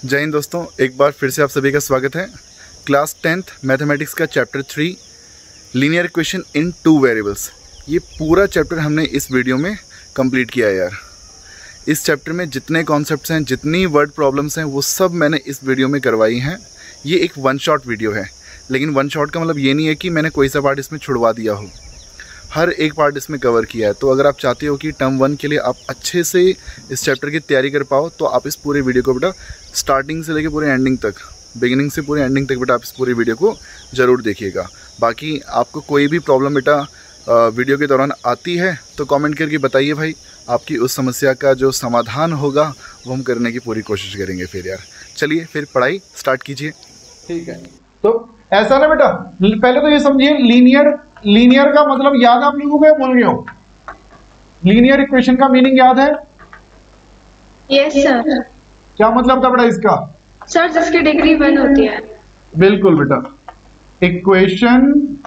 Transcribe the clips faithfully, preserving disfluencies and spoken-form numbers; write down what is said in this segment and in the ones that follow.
जय हिंद दोस्तों, एक बार फिर से आप सभी का स्वागत है। क्लास टेंथ मैथमेटिक्स का chapter three linear equation in two variables, ये पूरा चैप्टर हमने इस वीडियो में कंप्लीट किया है यार। इस चैप्टर में जितने कॉन्सेप्ट्स हैं, जितनी वर्ड प्रॉब्लम्स हैं, वो सब मैंने इस वीडियो में करवाई हैं। ये एक वन शॉट वीडियो है, लेकिन वन शॉट का मतलब ये नहीं है कि मैंने कोई सा पार्ट इसमें छुड़वा दिया हो, हर एक पार्ट इसमें कवर किया है। तो अगर आप चाहते हो कि टर्म वन के लिए आप अच्छे से इस चैप्टर की तैयारी कर पाओ, तो आप इस पूरे वीडियो को बेटा स्टार्टिंग से लेकर पूरे एंडिंग तक, बिगिनिंग से पूरे एंडिंग तक बेटा आप इस पूरे वीडियो को ज़रूर देखिएगा। बाकी आपको कोई भी प्रॉब्लम बेटा वीडियो के दौरान आती है तो कमेंट करके बताइए भाई, आपकी उस समस्या का जो समाधान होगा वो हम करने की पूरी कोशिश करेंगे। फिर यार चलिए फिर पढ़ाई स्टार्ट कीजिए। ठीक है, तो ऐसा ना बेटा, पहले तो ये समझिए लीनियर लीनियर का मतलब याद आप लोगों को, बोल रही हो लीनियर इक्वेशन का मीनिंग याद है? Yes sir. क्या मतलब था बेटा इसका? सर जिसकी डिग्री वन होती है। बिल्कुल बेटा, इक्वेशन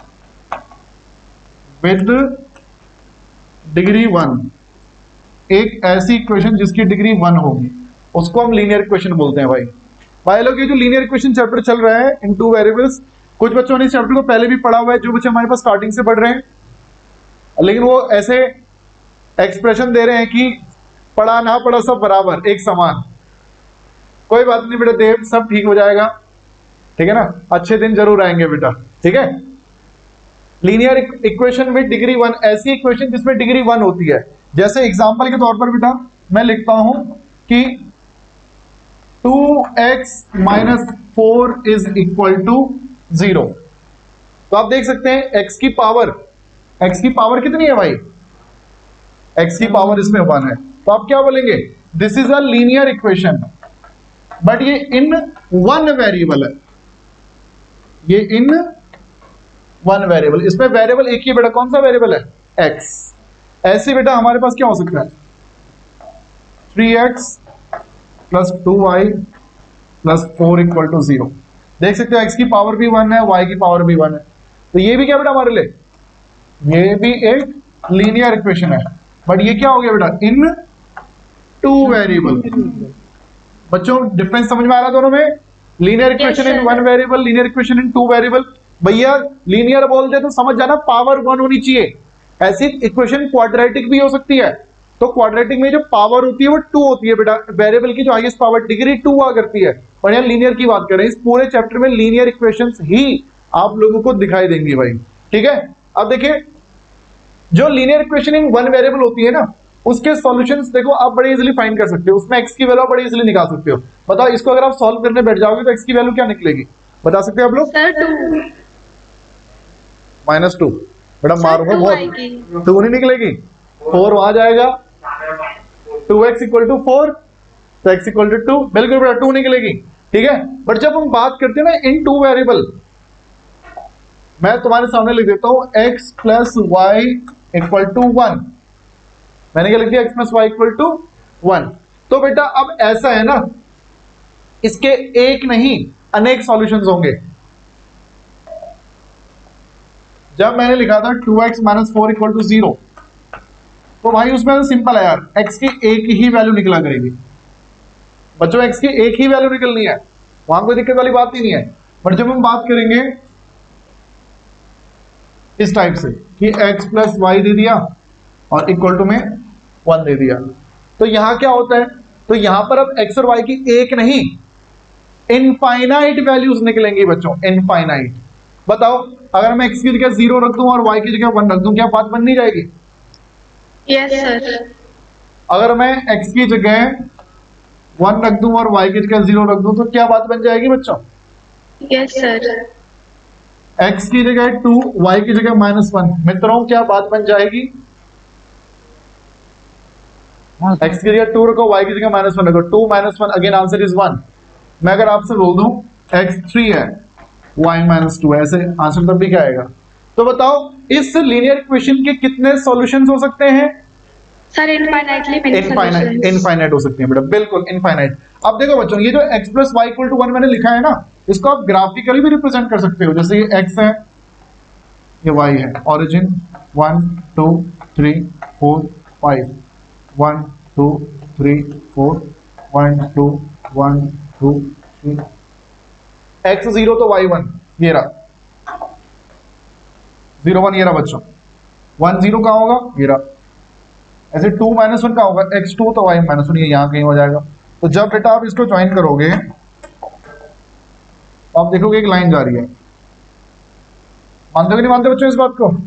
विद डिग्री वन, एक ऐसी इक्वेशन जिसकी डिग्री वन होगी उसको हम लीनियर इक्वेशन बोलते हैं। भाई भाई लोग, ये जो लीनियर इक्वेशन चैप्टर चल रहा है इन टू वेरिएबल्स, कुछ बच्चों ने इस चैप्टर को पहले भी पढ़ा हुआ है, जो बच्चे हमारे पास स्टार्टिंग से पढ़ रहे हैं, लेकिन वो ऐसे एक्सप्रेशन दे रहे हैं कि पढ़ा ना पढ़ा सब बराबर एक समान। कोई बात नहीं बेटा देव, सब ठीक हो जाएगा, ठीक है ना, अच्छे दिन जरूर आएंगे बेटा, ठीक है। Linear equation with degree one, ऐसी इक्वेशन जिसमें डिग्री वन होती है। जैसे एग्जांपल के तौर पर बेटा मैं लिखता हूं कि two x minus four is equal to zero. तो आप देख सकते हैं x की पावर, x की पावर कितनी है भाई? x की पावर इसमें वन है, तो आप क्या बोलेंगे? This is a linear equation, but ये इन वन वेरिएबल है, ये इन वन वेरिएबल, इसमें वेरिएबल एक ही बेटा, कौन सा वेरिएबल है? x। ऐसे बेटा हमारे पास क्या हो सकता है? Three x plus two y plus four equal to zero. देख सकते हो x की पावर भी वन है, y की पावर भी वन है, तो ये भी क्या बेटा हमारे लिए, ये भी एक लीनियर इक्वेशन है, बट ये क्या हो गया बेटा? In two variable. बच्चों डिफरेंस समझ में आ रहा है दोनों में? Linear equation in one variable, linear equation in two variable. भैया लीनियर बोलते तो समझ जाना पावर वन होनी चाहिए। ऐसी इक्वेशन क्वाड्रेटिक भी हो सकती है, तो क्वाड्रेटिक में जो पावर होती है वो टू होती है बेटा, वेरिएबल की जो हाईएस्ट पावर डिग्री टू हुआ करती है। और यहाँ लीनियर की बात करें, इस पूरे चैप्टर में लीनियर इक्वेशंस ही आप लोगों को दिखाई देंगी भाई, ठीक है। अब देखिए, जो linear equation in one variable होती है ना, उसके सॉल्यूशंस देखो आप बड़े इजीली फाइंड कर सकते हो, उसमें x की वैल्यू बड़े इजीली निकाल सकते हो। बताओ इसको अगर आप सॉल्व करने बैठ जाओगे तो x की वैल्यू क्या निकलेगी, बता सकते हो आप लोग? Minus two. बेटा मारूंगा बहुत, टू नहीं निकलेगी, फोर वहां जाएगा, two x equal to four, तो x इक्वल टू टू, बिल्कुल बेटा टू निकलेगी, ठीक है। बट जब हम बात करते हैं ना इन टू वेरिएबल, मैं तुम्हारे सामने लिख देता हूं x plus Y equal to one, मैंने क्या लिख दिया? x plus Y equal to one. तो बेटा अब ऐसा है ना, इसके एक नहीं अनेक सॉल्यूशंस होंगे। जब मैंने लिखा था two x minus four equal to zero, तो भाई उसमें सिंपल है यार, x की एक ही वैल्यू निकला करेगी बच्चों, x की एक ही वैल्यू निकलनी है, वहां कोई दिक्कत वाली बात ही नहीं है। बट जब हम बात करेंगे इस टाइप से कि x प्लस वाई दे दिया और इक्वल टू में वन दे दिया, तो यहां क्या होता है? तो यहां पर अब x और y की एक नहीं इनफाइनाइट वैल्यूज निकलेंगी बच्चों, इनफाइनाइट। बताओ अगर मैं x की जगह जीरो रख दूं और y की जगह वन रख दूं, क्या बात बन नहीं जाएगी? Yes sir. अगर मैं x की जगह वन रख दूं और y की जगह जीरो रख दूं, तो क्या बात बन जाएगी बच्चों? Yes sir. x की जगह टू, y की जगह माइनस वन, मित्रों क्या बात बन जाएगी? x की जगह टू रखो, y की जगह माइनस वन रखो, two minus one again answer is one. मैं अगर आपसे बोल दूं x थ्री है, y माइनस टू, ऐसे आंसर तब भी क्या आएगा? तो बताओ इस लीनियर इक्वेशन के कितने सॉल्यूशंस हो सकते हैं? सर इनफाइनाइटली इनफाइनाइट इनफाइनाइट हो सकती है बेटा, बिल्कुल इनफाइनाइट। अब देखो बच्चों, ये जो x plus Y equal to one मैंने लिखा है ना, इसको आप ग्राफिकली भी रिप्रेजेंट कर सकते हो। जैसे ये x है, ये y है, origin one two three four five, one two three four, one two one two three, x zero तो वाई वन, ये रहा जीरो वन, ये रहा बच्चों, वन जीरो कहाँ होगा, ये रहा। ऐसे टू माइनस वन कहाँ होगा, एक्स टू तो वाई माइनस वन, ये यहाँ कहीं हो जाएगा। तो जब बेटा आप इसको ज्वाइन करोगे तो आप देखोगे एक लाइन जा रही है। मानते हो कि नहीं मानते बच्चों इस बात को?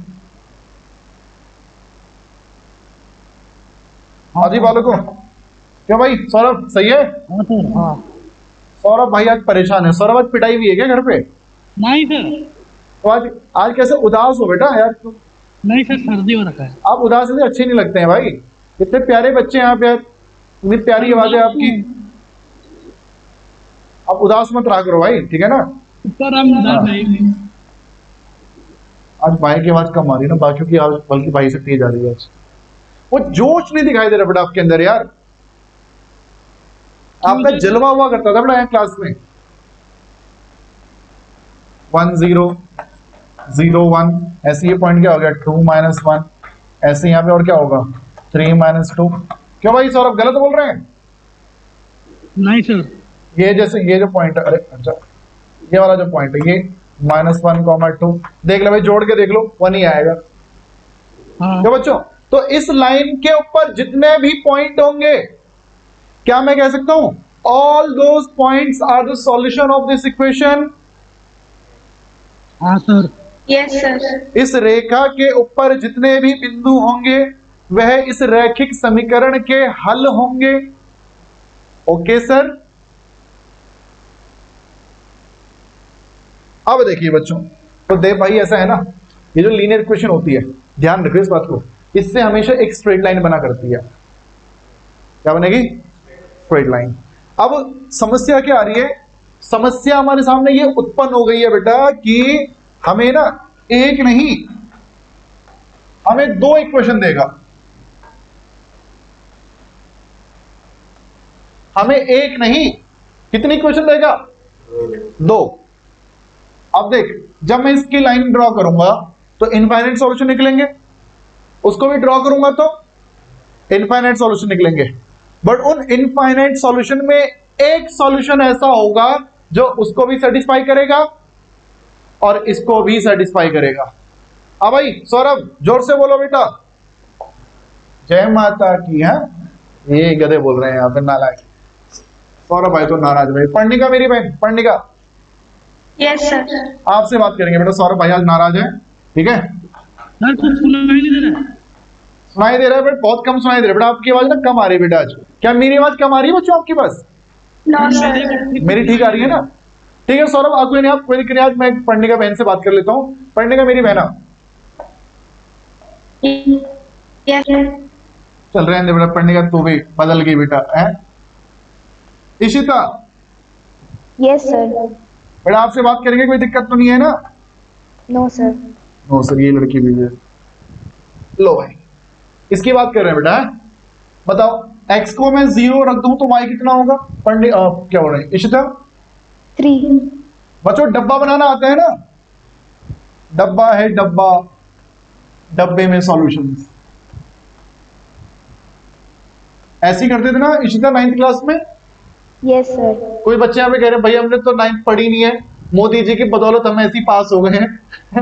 हाँ जी बालकों, क्यों भाई सौरभ सही है? हाँ सौरभ भाई आज परेशान है। सौरभ आज पिटाई भी है क्या घर पे? नहीं सर, तो आज आज कैसे उदास हो बेटा यार? नहीं सर, सर्दी हो रखा है। आप उदास से अच्छे नहीं लगते हैं भाई। इतने प्यारे बच्चे हैं यहाँ पे यार, इतनी प्यारी आवाज है आपकी। आप उदास मत रहा करो भाई, ठीक है ना? ऊपर हम उदास नहीं। आज भाई की आवाज कम आ रही है ना, बाकियों की आवाज बल्कि भाई से तेज आ रही है आज। वो जोश नहीं दिखाई दे रहा बेटा आपके अंदर यार। आपका जलवा हुआ करता था बेटा क्लास में। वन जीरो जीरो वन, ऐसे ये पॉइंट क्या हो गया, टू माइनस वन, ऐसे यहाँ पे और क्या होगा, थ्री माइनस टू। क्यों भाई सौरभ गलत बोल रहे हैं? नहीं सर, ये जैसे ये जो पॉइंट है, अरे अच्छा ये वाला जो पॉइंट है, ये माइनस वन कॉमा टू, देख लो भाई जोड़ के देख लो, वन ही आएगा। हाँ क्यों बच्चों? तो इस लाइन के ऊपर जितने भी पॉइंट होंगे, क्या मैं कह सकता हूं all those points are the solution of this equation? हाँ सर, यस सर, इस रेखा के ऊपर जितने भी बिंदु होंगे वह इस रैखिक समीकरण के हल होंगे। Okay sir. अब देखिए बच्चों, तो देव भाई ऐसा है ना, ये जो लीनियर इक्वेशन होती है, ध्यान रखिए इस बात को, इससे हमेशा एक स्ट्रेट लाइन बना करती है। क्या बनेगी? Straight line. अब समस्या क्या आ रही है? समस्या हमारे सामने ये उत्पन्न हो गई है बेटा कि हमें ना एक नहीं, हमें दो इक्वेशन देगा। हमें एक नहीं, कितनी इक्वेशन देगा? दो। अब देख, जब मैं इसकी लाइन ड्रॉ करूंगा तो इनफाइनाइट सॉल्यूशन निकलेंगे, उसको भी ड्रॉ करूंगा तो इनफाइनाइट सॉल्यूशन निकलेंगे। बट उन इनफाइनाइट सॉल्यूशन में एक सॉल्यूशन ऐसा होगा जो उसको भी सेटिस्फाई करेगा और इसको भी सेटिस्फाई करेगा। अब भाई सौरभ जोर से बोलो बेटा, जय माता की। है ये गधे बोल रहे हैं यहाँ पे, नालायक। सौरभ भाई तो नाराज भाई। पढ़निका मेरी बहन, पढ़निका यस सर, आपसे बात करेंगे बेटा। सौरभ भाई आज नाराज है, ठीक है? सर कुछ सुनाई नहीं दे रहा है। सुनाई दे रहा है बट बहुत कम सुनाई दे रहा है बेटा। आपकी आवाज ना कम आ रही है बेटा आज। क्या मेरी आवाज कम आ रही है बच्चों आपके पास? नो सर, मेरी ठीक आ रही है ना? ठीक है सौरभ, आप कोई नहीं, आप कोई दिक्कत नहीं। आज मैं पढ़ने का बहन से बात कर लेता हूँ। पढ़ने का मेरी बहना, यस सर, चल रहे हैं बेटा। पढ़ने का तू भी बदल गई बेटा है। Ishita yes sir. बेटा आपसे बात करेंगे, कोई दिक्कत तो नहीं है ना? No sir. नो सर, ये लड़की भी है। लो भाई, इसकी बात कर रहे हैं बेटा। बताओ, x को मैं जीरो रख दूं तो y कितना होगा? पढ़ने क्या बोल रहे हैं इशिता? थ्री। बच्चों डब्बा बनाना आता है ना? डब्बा है डब्बा, डब्बे में सॉल्यूशंस। ऐसे ही करते थे ना इशिता नाइन्थ क्लास में? Yes sir. कोई बच्चे यहाँ पे कह रहे हैं भाई हमने तो नाइन्थ पढ़ी नहीं है, मोदी जी की बदौलत हम ऐसे ही पास हो गए हैं।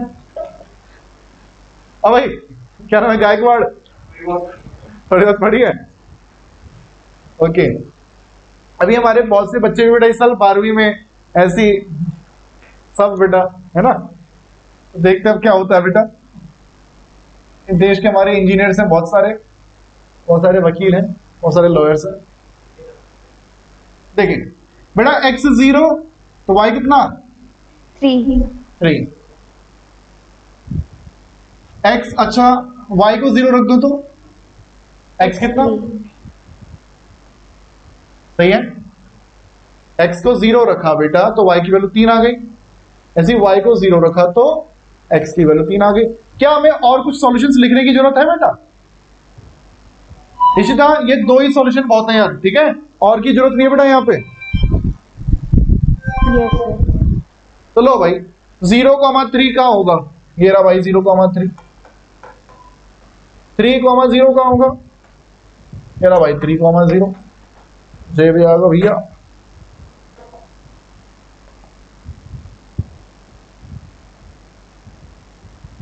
अब भाई क्या नाम है, गायकवाड़? थोड़ी बहुत पढ़ी है? ओके। अभी हमारे बहुत से बच्चे भी बेटा इस साल बारहवीं में ऐसी सब बेटा, है ना? तो देखते हैं अब क्या होता है बेटा। देश के हमारे इंजीनियर्स हैं बहुत सारे, बहुत सारे वकील हैं, बहुत सारे लॉयर्स हैं। देखिए बेटा, x जीरो तो y कितना? थ्री। थ्री। x, अच्छा y को जीरो रख दो तो x कितना? सही है। x को जीरो रखा बेटा तो y की वैल्यू तीन आ गई। ऐसे ही y को जीरो रखा तो x की वैल्यू तीन आ गई। क्या हमें और कुछ सॉल्यूशंस लिखने की जरूरत है बेटा? इशिता, ये दो ही सॉल्यूशन बहुत है यार, ठीक है? और की जरूरत नहीं है बेटा यहाँ पे। Yes sir. तो लो भाई, जीरो कॉमा थ्री का होगा, ये रहा भाई zero comma three. Three comma zero का होगा, ये रहा भाई थ्री कॉमा जीरो। जे भी आएगा भैया।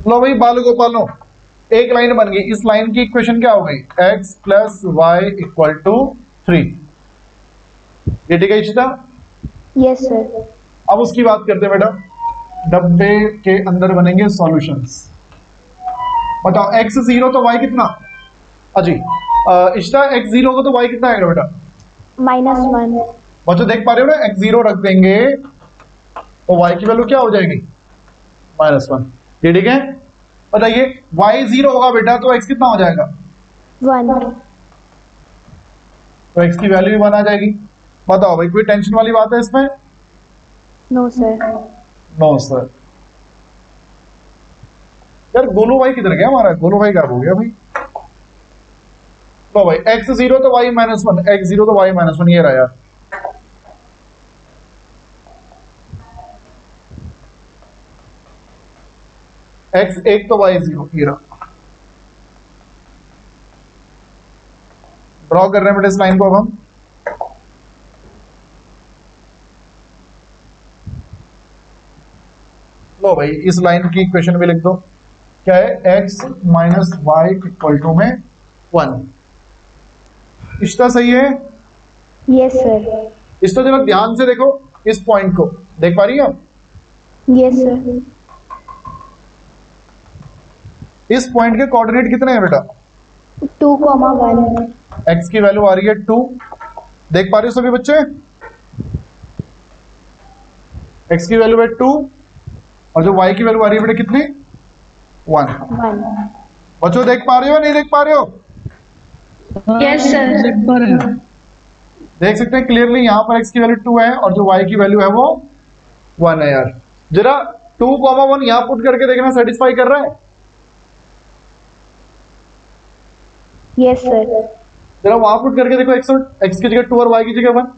लो भाई बाल गोपालो, एक लाइन बन गई। इस लाइन की इक्वेशन क्या हो गई? x plus Y equal to three. ये ठीक है इशिता? Yes, sir. अब उसकी बात करते हैं बेटा, डब्बे के अंदर बनेंगे सॉल्यूशंस। बताओ x जीरो तो y कितना? अजी इशिता x जीरो होगा तो y कितना आएगा बेटा? Minus one. बच्चों देख पा रहे हो ना, x जीरो रख देंगे तो y की वैल्यू क्या हो जाएगी? Minus one. ये ठीक है? बताइए y जीरो होगा बेटा तो x कितना हो जाएगा? One. तो x की वैल्यू भी वन आ जाएगी। बताओ भाई कोई टेंशन वाली बात है इसमें? No, sir. No sir. यार गोलू भाई किधर गया हमारा? गोलू भाई क्या हो गया भाई? लो भाई x जीरो तो y minus one, x zero तो y माइनस वन, ये रहा यार। x एक तो y जीरो, ये रहा। ड्रॉ कर रहे हैं बेटा इस लाइन को अब हम। लो भाई इस लाइन की इक्वेशन भी लिख दो। क्या है? x minus y equal to में वन। इश्ता सही है? Yes, sir. इस तो जरा ध्यान से देखो, इस पॉइंट को देख पा रही है आप? Yes, sir. इस पॉइंट के कोऑर्डिनेट कितने हैं बेटा? Two comma one. x की वैल्यू आ रही है टू। देख पा रहे हो सभी बच्चे? x की वैल्यू है टू और जो y की वैल्यू आ रही है बेटा कितनी? वन। One. बच्चों देख पा रहे हो नहीं देख पा रहे हो? Yes, sir. देख पा रहे हैं। देख सकते हैं क्लियरली, यहाँ पर x की वैल्यू टू है और जो y की वैल्यू है वो वन है। यार जरा टू कॉमा वन यहाँ पुट करके देखना, सेटिस्फाई कर रहा है? Yes, sir. जरा वहां पुट करके देखो, x और x की जगह टू और y की जगह वन।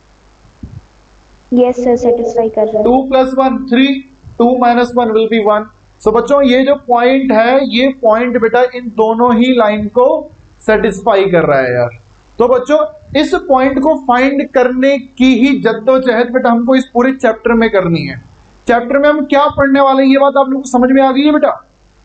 Yes, sir. Satisfy कर रहा है. Two plus one three, two minus one will be one. So बच्चों ये जो पॉइंट है, ये पॉइंट बेटा इन दोनों ही लाइन को सेटिस्फाई कर रहा है यार। तो बच्चों इस पॉइंट को फाइंड करने की ही जद्दोजहद बेटा हमको इस पूरे चैप्टर में करनी है। चैप्टर में हम क्या पढ़ने वाले हैं ये बात आप लोगों को समझ में आ गई है बेटा?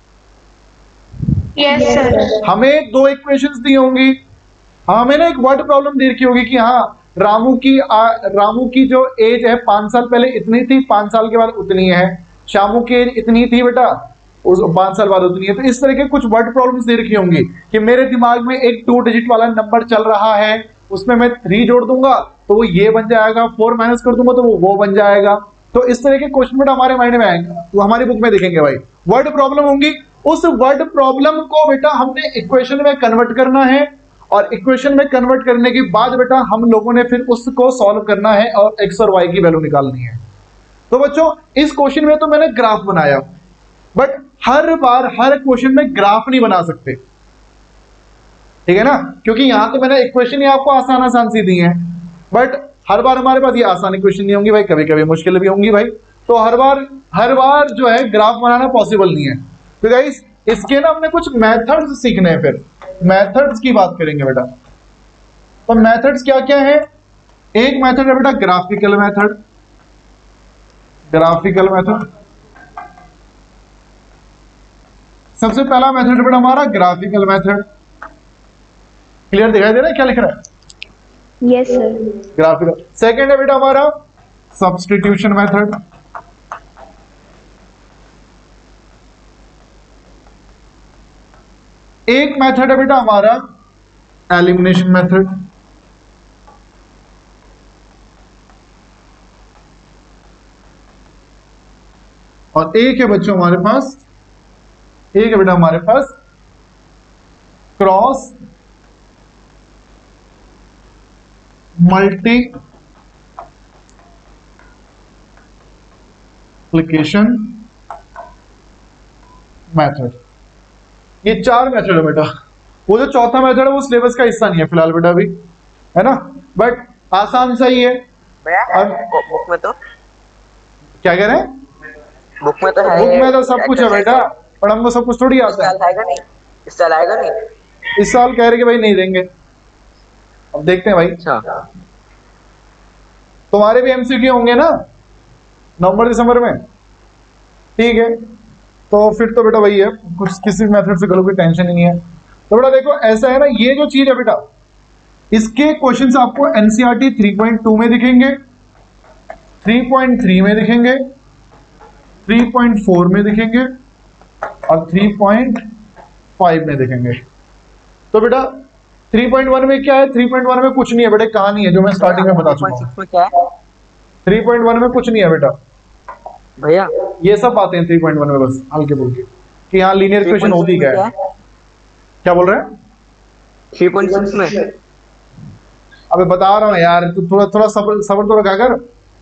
Yes, sir. हमें दो इक्वेशंस दी होंगी, हमें ना एक वर्ड प्रॉब्लम दे रखी होगी कि हाँ रामू की आ, रामू की जो एज है पांच साल पहले इतनी थी, पांच साल के बाद उतनी है। शामू की एज इतनी थी बेटा, उस पांच साल बाद उतनी है। तो इस तरह के कुछ वर्ड प्रॉब्लम्स दे रखी होंगी कि मेरे दिमाग में एक टू डिजिट वाला नंबर चल रहा है, उसमें मैं थ्री जोड़ दूंगा तो वो ये बन जाएगा, फोर माइनस कर दूंगा तो वो वो बन जाएगा। तो इस तरह के क्वेश्चन बेटा हमारे माइंड में आएंगे, तो हमारी बुक में देखेंगे भाई वर्ड प्रॉब्लम होंगी। उस वर्ड प्रॉब्लम को बेटा हमने इक्वेशन में कन्वर्ट करना है और इक्वेशन में कन्वर्ट करने के बाद बेटा हम लोगों ने फिर उसको सॉल्व करना है और एक्स और वाई की वैल्यू निकालनी है। तो बच्चों इस क्वेश्चन में तो मैंने ग्राफ बनाया, बट हर बार हर क्वेश्चन में ग्राफ नहीं बना सकते, ठीक है ना? क्योंकि यहां तो मैंने इक्वेशन ही आपको आसान आसान सी दी है, बट हर बार हमारे पास ये आसान इक्वेशन नहीं होंगी भाई, कभी कभी मुश्किल भी होंगी भाई। तो हर बार हर बार जो है ग्राफ बनाना पॉसिबल नहीं है। तो गाइस इसके ना हमने कुछ मेथड्स सीखने हैं, फिर मेथड्स की बात करेंगे बेटा। तो मेथड्स क्या क्या है? एक मेथड है बेटा ग्राफिकल मेथड, ग्राफिकल मेथड सबसे पहला मेथड बेटा हमारा ग्राफिकल मेथड। क्लियर दिखाई दे रहा है क्या लिख रहा है? Yes, sir. ग्राफिकल। सेकंड है बेटा हमारा सब्स्टिट्यूशन मेथड। एक मेथड है बेटा हमारा एलिमिनेशन मेथड। और एक है बच्चों हमारे पास, एक है बेटा हमारे पास क्रॉस मल्टीप्लिकेशन मेथड। ये चार मेथड है बेटा। वो जो चौथा मेथड है वो सिलेबस का हिस्सा नहीं है फिलहाल बेटा अभी, है ना, बट आसान सा ही है। और बुक में तो क्या कह रहे हैं? बुक में तो है, बुक में तो सब कुछ है बेटा, पर हमको सब कुछ थोड़ी आता है। इस साल आएगा नहीं, इस साल आएगा नहीं, इस साल कह रहे कि भाई नहीं देंगे, अब देखते हैं भाई। अच्छा तुम्हारे भी एमसीक्यू होंगे ना नवंबर दिसंबर में, ठीक है। तो फिर तो बेटा वही है, कुछ किसी मेथड से करो, कोई टेंशन ही नहीं है। तो बेटा देखो ऐसा है ना, ये जो चीज है बेटा, इसके क्वेश्चंस आपको एनसीईआरटी थ्री पॉइंट टू में दिखेंगे, थ्री पॉइंट थ्री में दिखेंगे, थ्री पॉइंट फोर में दिखेंगे और थ्री पॉइंट फाइव में दिखेंगे। तो बेटा थ्री पॉइंट वन में क्या है? थ्री पॉइंट वन में कुछ नहीं है बेटा, कहानी है जो मैं स्टार्टिंग में बता चुका हूँ। क्या है थ्री पॉइंट वन में कुछ नहीं है बेटा भैया? ये सब बातें हैं थ्री पॉइंट वन में, बस हल्के बोल के कि यहाँ लीनियर इक्वेशन होती क्या है। क्या बोल रहे हैं? थ्री पॉइंट सिक्स में अबे बता रहा हूँ यार, तू थोड़ा थोड़ा सब्र सब्र तो रखा कर।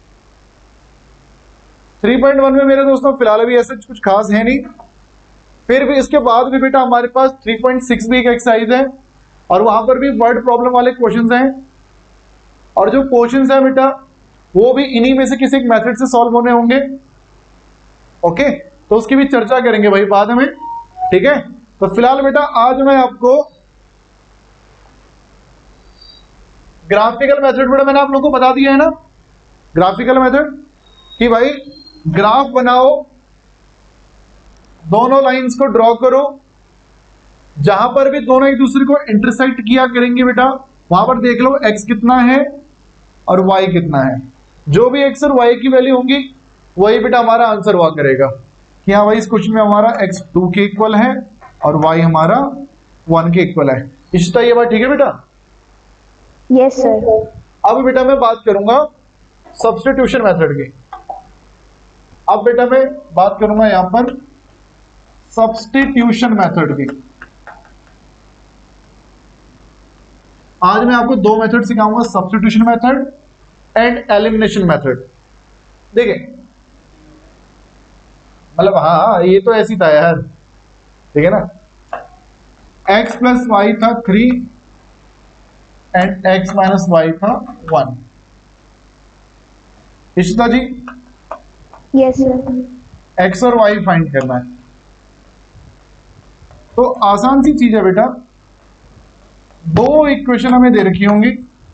थ्री पॉइंट वन में मेरे दोस्तों फिलहाल भी ऐसे कुछ खास है नहीं, फिर भी इसके बाद भी बेटा हमारे पास थ्री पॉइंट सिक्स भी एक एक्सरसाइज है और वहां पर भी वर्ड प्रॉब्लम वाले क्वेश्चंस हैं, और जो क्वेश्चंस हैं बेटा वो भी इन्हीं में से किसी एक मेथड से सॉल्व होने होंगे। ओके, तो उसकी भी चर्चा करेंगे भाई बाद में, ठीक है। तो फिलहाल बेटा आज मैं आपको ग्राफिकल मेथड, बेटा मैंने आप लोगों को बता दिया है ना ग्राफिकल मेथड, कि भाई ग्राफ बनाओ, दोनों लाइंस को ड्रॉ करो, जहां पर भी दोनों एक दूसरे को इंटरसेक्ट किया करेंगे बेटा वहां पर देख लो x कितना है और y कितना है। जो भी x और y की वैल्यू होंगी वही बेटा हमारा आंसर हुआ करेगा कि हाँ भाई इस क्वेश्चन में हमारा x टू के इक्वल है और y हमारा वन के इक्वल है। इश्ता ये बात ठीक है बेटा? Yes sir. अब बेटा मैं बात करूंगा सब्स्टिट्यूशन मेथड की। अब बेटा मैं बात करूंगा यहां पर सब्स्टिट्यूशन मेथड की। आज मैं आपको दो मेथड सिखाऊंगा, substitution method and elimination method. देखिए मतलब हाँ ये तो ऐसी था यार, ठीक है ना। x प्लस वाई था three and x minus y था one. Ishita ji yes sir. x और y फाइंड करना है, तो आसान सी चीज है बेटा। दो इक्वेशन हमें दे रखी होंगी,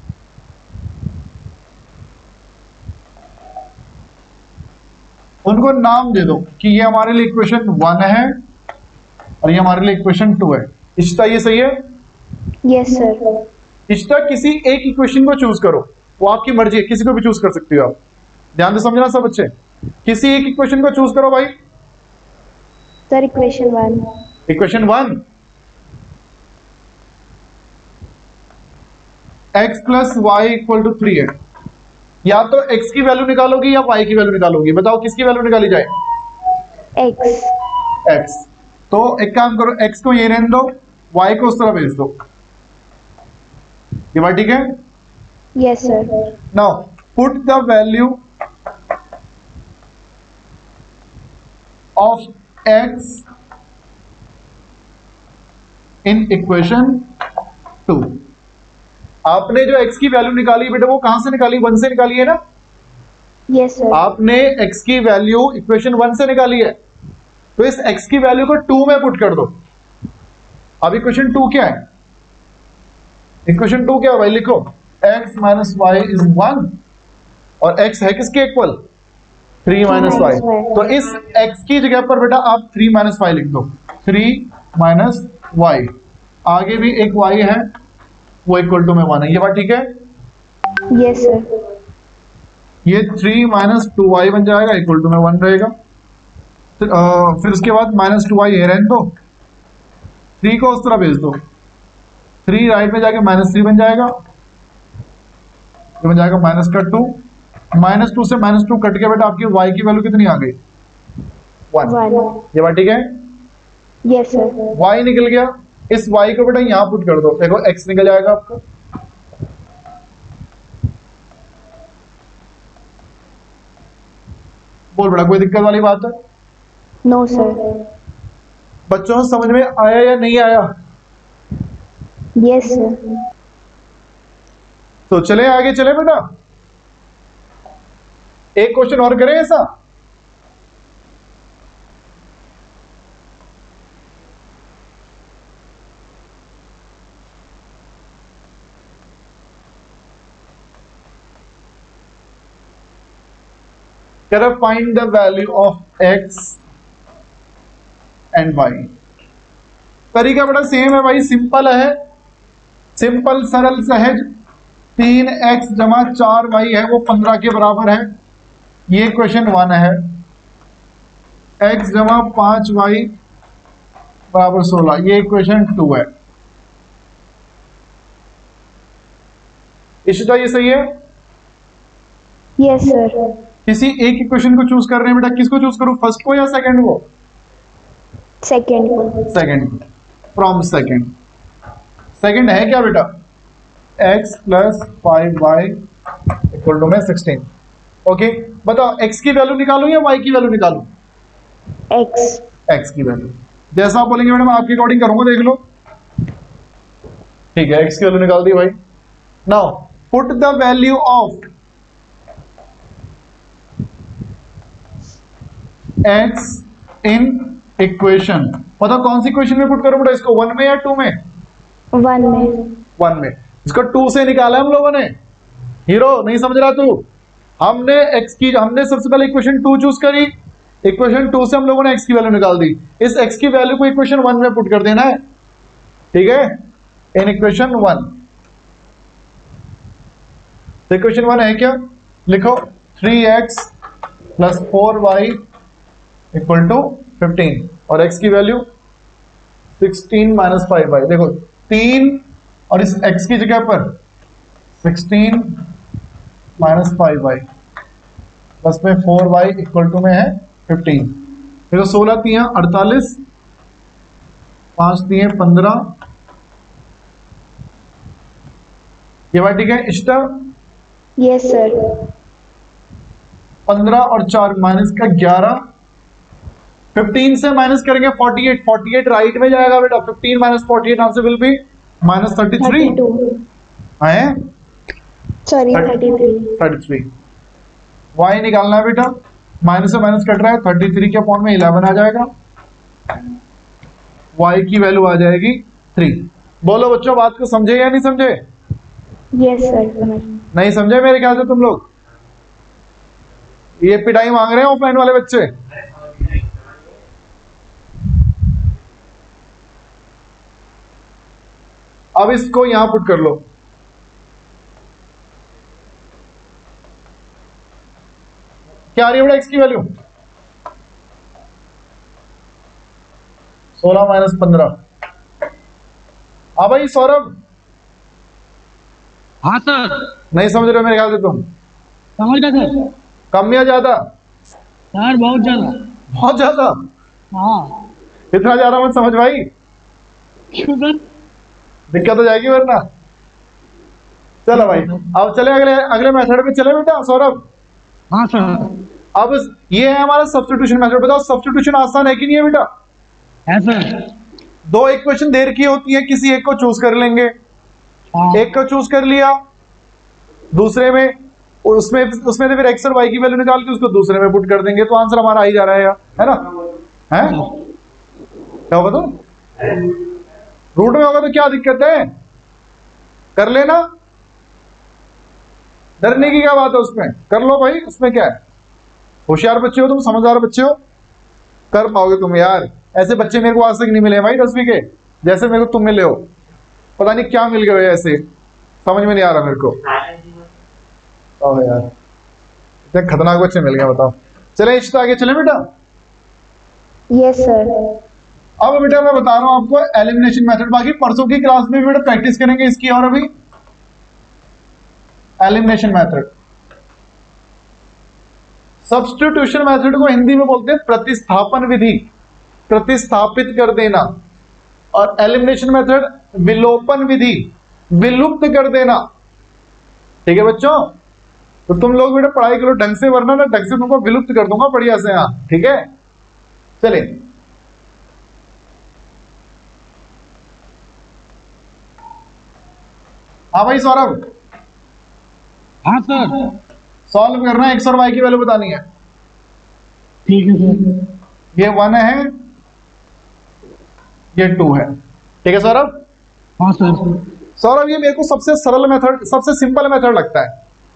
उनको नाम दे दो कि ये हमारे लिए इक्वेशन वन है और ये हमारे लिए इक्वेशन टू है। इश्ता ये सही है? Yes sir. इश्ता किसी एक इक्वेशन को चूज करो, वो आपकी मर्जी है, किसी को भी चूज कर सकती हो आप। ध्यान से समझना सब बच्चे, किसी एक इक्वेशन को चूज करो भाई। Sir equation one. Equation one, x plus Y equal to three है। या तो x की वैल्यू निकालोगी या y की वैल्यू निकालोगी, बताओ किसकी वैल्यू निकाली जाए? x। x। तो एक काम करो, x को ये रहने दो, y को उस तरह भेज दो। ये बात ठीक है? Yes sir. Now put the value of x in equation two. आपने जो x की वैल्यू निकाली बेटा वो कहां से निकाली? वन से निकाली है ना? Yes sir. आपने x की वैल्यू इक्वेशन वन से निकाली है, तो इस x की वैल्यू को टू में पुट कर दो। अब इक्वेशन टू क्या है? इक्वेशन टू क्या है भाई? लिखो x minus y is one और x है किसके इक्वल? Three minus Y. तो इस x की जगह पर बेटा आप थ्री माइनस वाई लिख दो, थ्री माइनस वाई। आगे भी एक y है वो इक्वल टू में वन है। ये बात ठीक है? Yes sir. ये थ्री माइनस टू वाई बन जाएगा, इक्वल टू में वन रहेगा। फिर, आ, फिर उसके बाद माइनस टू वाई है रहने दो, थ्री को उस तरह भेज दो, थ्री राइट में जाके माइनस थ्री बन जाएगा, ये बन जाएगा माइनस का टू। माइनस टू से माइनस टू कट के बेटा आपकी वाई की वैल्यू कितनी आ गई? वन। ये बात ठीक है? Yes sir. वाई निकल गया, इस y को बेटा यहां पुट कर दो, देखो x निकल जाएगा आपका। बोल बेटा कोई दिक्कत वाली बात है? No sir. बच्चों समझ में आया या नहीं आया? Yes sir. तो चले आगे चले बेटा, एक क्वेश्चन और करें ऐसा। Can I find the value of x and y. तरीका बड़ा सेम है भाई, सिंपल है, सिंपल सरल सहज। तीन एक्स जमा चार वाई है वो पंद्रह के बराबर है, ये क्वेश्चन वन है। एक्स जमा पांच वाई बराबर सोलह, ये क्वेश्चन टू है। इशिता ये सही है? Yes, sir. किसी एक ही क्वेश्चन को चूज कर रहे हैं बेटा, किसको चूज करूं, फर्स्ट को या सेकंड को? Second. Second, from second. Second है क्या बेटा? x plus five y equal to में सिक्सटीन। ओके, बताओ x की वैल्यू निकालूं या y की वैल्यू निकालूं? X. x की वैल्यू जैसा आप बोलेंगे मैडम आपकी अकॉर्डिंग करूंगा, देख लो। ठीक है, x की वैल्यू निकाल दी भाई। Now put the value of x in equation. बताओ कौन सी इक्वेशन में पुट करूं बेटा इसको, वन में या टू में? One में। वन में। इसको टू से निकाला हम लोगों ने। हीरो नहीं समझ रहा तू? हमने x की, हमने सबसे पहले इक्वेशन टू चूज करी, इक्वेशन टू से हम लोगों ने x की वैल्यू निकाल दी। इस x की वैल्यू को इक्वेशन वन में पुट कर देना है, ठीक है, इन इक्वेशन वन। तो इक्वेशन वन है क्या, लिखो three x plus four y equal to fifteen, और x की value sixteen minus five y. देखो तीन और इस x की जगह पर sixteen minus five y plus में फोर वाई इक्वल टू में है फिफ्टीन। देखो सोलह तीन अड़तालीस, पांच तीन पंद्रह, ये बात ठीक है इष्टा? Yes, sir. पंद्रह और चार माइनस का ग्यारह, फिफ्टीन से माइनस करेंगे forty eight, forty eight right में जाएगा बेटा। Fifteen minus forty eight answer will be minus thirty three. Thirty-two. है Sorry, thirty-three. Thirty three. Y निकालना है बेटा, माइनस से माइनस कट रहा है, थर्टी थ्री के अपॉन में इलेवन आ जाएगा, वाई की वैल्यू आ जाएगी थ्री। बोलो बच्चों बात को समझे या नहीं समझे? Yes, sir. समझ। नहीं समझे मेरे ख्याल से तुम लोग? ये पिटाई मांग रहे हैं ऑफलाइन वाले बच्चे। अब इसको यहां पुट कर लो। क्या आ रही है बेटा एक्स की वैल्यू? सोलह माइनस पंद्रह। हाँ भाई सौरभ, हाँ सर, नहीं समझ रहे हो मेरे ख्याल से तुम? समझ गया सर। कम या ज्यादा? सर बहुत ज्यादा। बहुत ज्यादा? हाँ। इतना ज्यादा मत समझ भाई, क्यों सर? दिक्कत हो जाएगी वरना। चलो भाई अब चले अगले अगले मेथड पे चले बेटा सौरभ। हाँ सर। अब ये है हमारा सब्स्टिट्यूशन मेथड। बताओ सब्स्टिट्यूशन आसान है कि नहीं है बेटा? है सर। दो इक्वेशन दे रखी होती है, किसी एक को चूज कर लेंगे। हाँ। एक को चूज कर लिया, दूसरे में उसमें उसमें से फिर एक्स और वाई की वैल्यू निकाल के उसको दूसरे में पुट कर देंगे, तो आंसर हमारा आ ही जा रहा है, है ना? है क्या होगा? तो रूट में होगा तो क्या दिक्कत है, कर लेना, डरने की क्या बात है उसमें, कर लो भाई, उसमें क्या है। होशियार बच्चे हो तुम, समझदार बच्चे हो, कर पाओगे तुम यार। ऐसे बच्चे मेरे को आज तक नहीं मिले भाई दसवीं के, जैसे मेरे को तुम मिले हो। पता नहीं क्या मिल गए ऐसे, समझ में नहीं आ रहा मेरे को। ओ यार इतने खतरनाक बच्चे मिल गए, बताओ। चले इस आगे चले बेटा। Yes, sir. अब बेटा मैं बता रहा हूं आपको एलिमिनेशन मेथड। बाकी परसों की क्लास में बेटा प्रैक्टिस करेंगे इसकी। और अभी एलिमिनेशन मेथड, सब्स्टिट्यूशन मेथड को हिंदी में बोलते हैं प्रतिस्थापन विधि, प्रतिस्थापित कर देना। और एलिमिनेशन मेथड विलोपन विधि, विलुप्त कर देना। ठीक है बच्चों, तो तुम लोग बेटा पढ़ाई करो ढंग से, वरना ना ढंग से तुमको विलुप्त कर दूंगा बढ़िया से यहाँ, ठीक है? चले हाँ भाई सौरभ। हाँ सर। सॉल्व करना है, एक्स और वाई की वैल्यू बतानी है। ठीक है सर। ये वन है, ये टू है, ठीक है सौरभ? हाँ सर। सौरभ ये मेरे को सबसे सरल मेथड, सबसे सिंपल मेथड लगता है।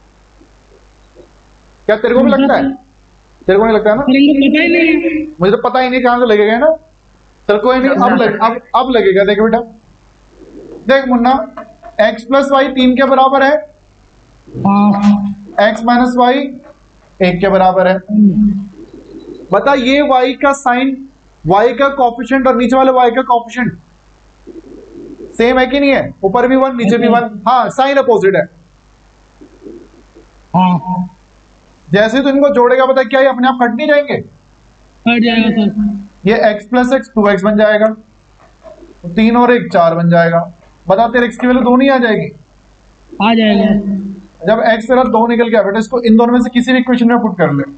क्या तेरे को भी लगता है? तेरे को नहीं लगता है ना? सर इनको पता ही नहीं। मुझे तो पता ही नहीं कहां से लगे गए ना। चल कोई नहीं, अब लग, अब अब लगेगा। देख बेटा, देख मुन्ना, x प्लस वाई तीन के बराबर है, हाँ x माइनस वाई एक के बराबर है। बता ये y का साइन, y का कोफिशिएंट और नीचे वाले y का कोफिशिएंट सेम है कि नहीं है? ऊपर भी वन नीचे भी वन, हाँ साइन अपोजिट है। हाँ जैसे तो इनको जोड़ेगा पता क्या ये अपने आप कट नहीं जाएंगे? कट जाएगा सर। ये x plus x two x बन जाएगा, तो तीन और एक चार बन जाएगा। बता तेरे x की वैल्यू दो नहीं आ जाएगी? आ जाएगा। जब x तेरा दो निकल गया बेटा, इसको इन दोनों में से किसी भी इक्वेशन में पुट कर ले।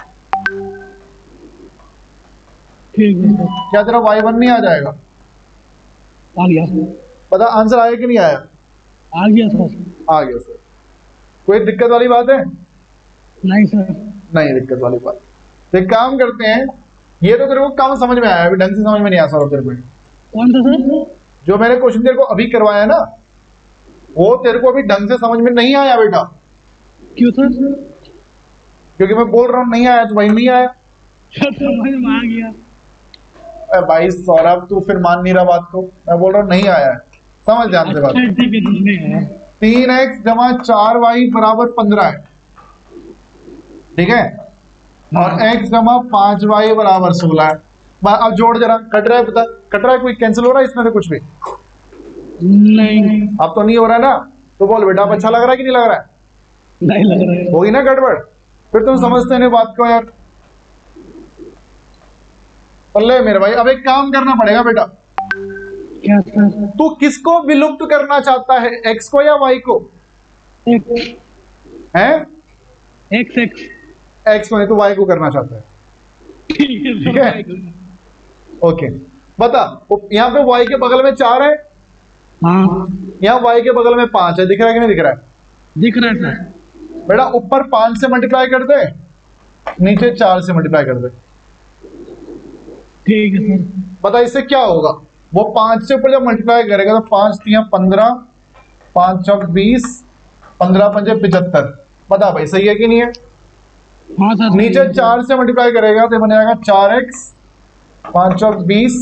ठीक है सर। क्या तेरा वाई वन नहीं आ जाएगा? आ गया। बता आंसर आया कि नहीं आया? आ गया सर। आ गया सर। कोई दिक्कत वाली बात है? नहीं सर। नहीं दिक्कत वाली बात। तो एक काम करते हैं, ये तो तेरे को काम समझ में आया, अभी ढंग से समझ में नहीं आ सकता तेरे को। कौन सा सर? जो मैंने क्वेश्चन तेरे को अभी करवाया ना, वो तेरे को अभी ढंग से समझ में नहीं आया बेटा। क्यों सर? क्योंकि मैं बोल रहा हूँ नहीं आया तो भाई नहीं आया। सर समझ में आ गया। अरे भाई सौरभ तू फिर मान नहीं रहा बात को, मैं बोल रहा हूँ नहीं आया है, समझ ध्यान से बात। अच्छा ठीक है, कुछ नहीं है। तीन एक्स जमा चार वाई बराबर पंद्रह है, ठीक है, और x जमा पांच वाई बराबर सोलह है। अब जोड़ जरा, कट रहा है पता, कट रहा है, कोई कैंसिल हो रहा है इसमें से कुछ भी? नहीं अब तो नहीं हो रहा है ना, तो बोल बेटा अब अच्छा लग रहा है कि नहीं लग रहा है? नहीं लग रहा है। होगी ना गड़बड़, फिर तुम समझते नहीं बात को यार। ले मेरे भाई, अब एक काम करना पड़ेगा बेटा। क्या सर? तू किसको विलुप्त करना चाहता है, x को या y को? एक्स हैं? X x. x को नहीं तो y को करना चाहता है, ठीक है ठीक है? ओके बता, यहाँ पे y के बगल में चार है, हाँ यहाँ y के बगल में पांच है, दिख रहा है कि नहीं दिख रहा है? दिख रहा है सर। बेटा ऊपर पांच से मल्टीप्लाई कर दे, नीचे चार से मल्टीप्लाई कर दे। ठीक है सर। बता इससे क्या होगा? वो पांच से ऊपर जब मल्टीप्लाई करेगा तो पांच तिया पंद्रह, पांच चौक बीस, पंद्रह पंजे पिछहत्तर। बता भाई सही है कि नहीं है? हाँ सर। नीचे चार से मल्टीप्लाई करेगा तो बन जाएगा चार एक्स, पांच चौक बीस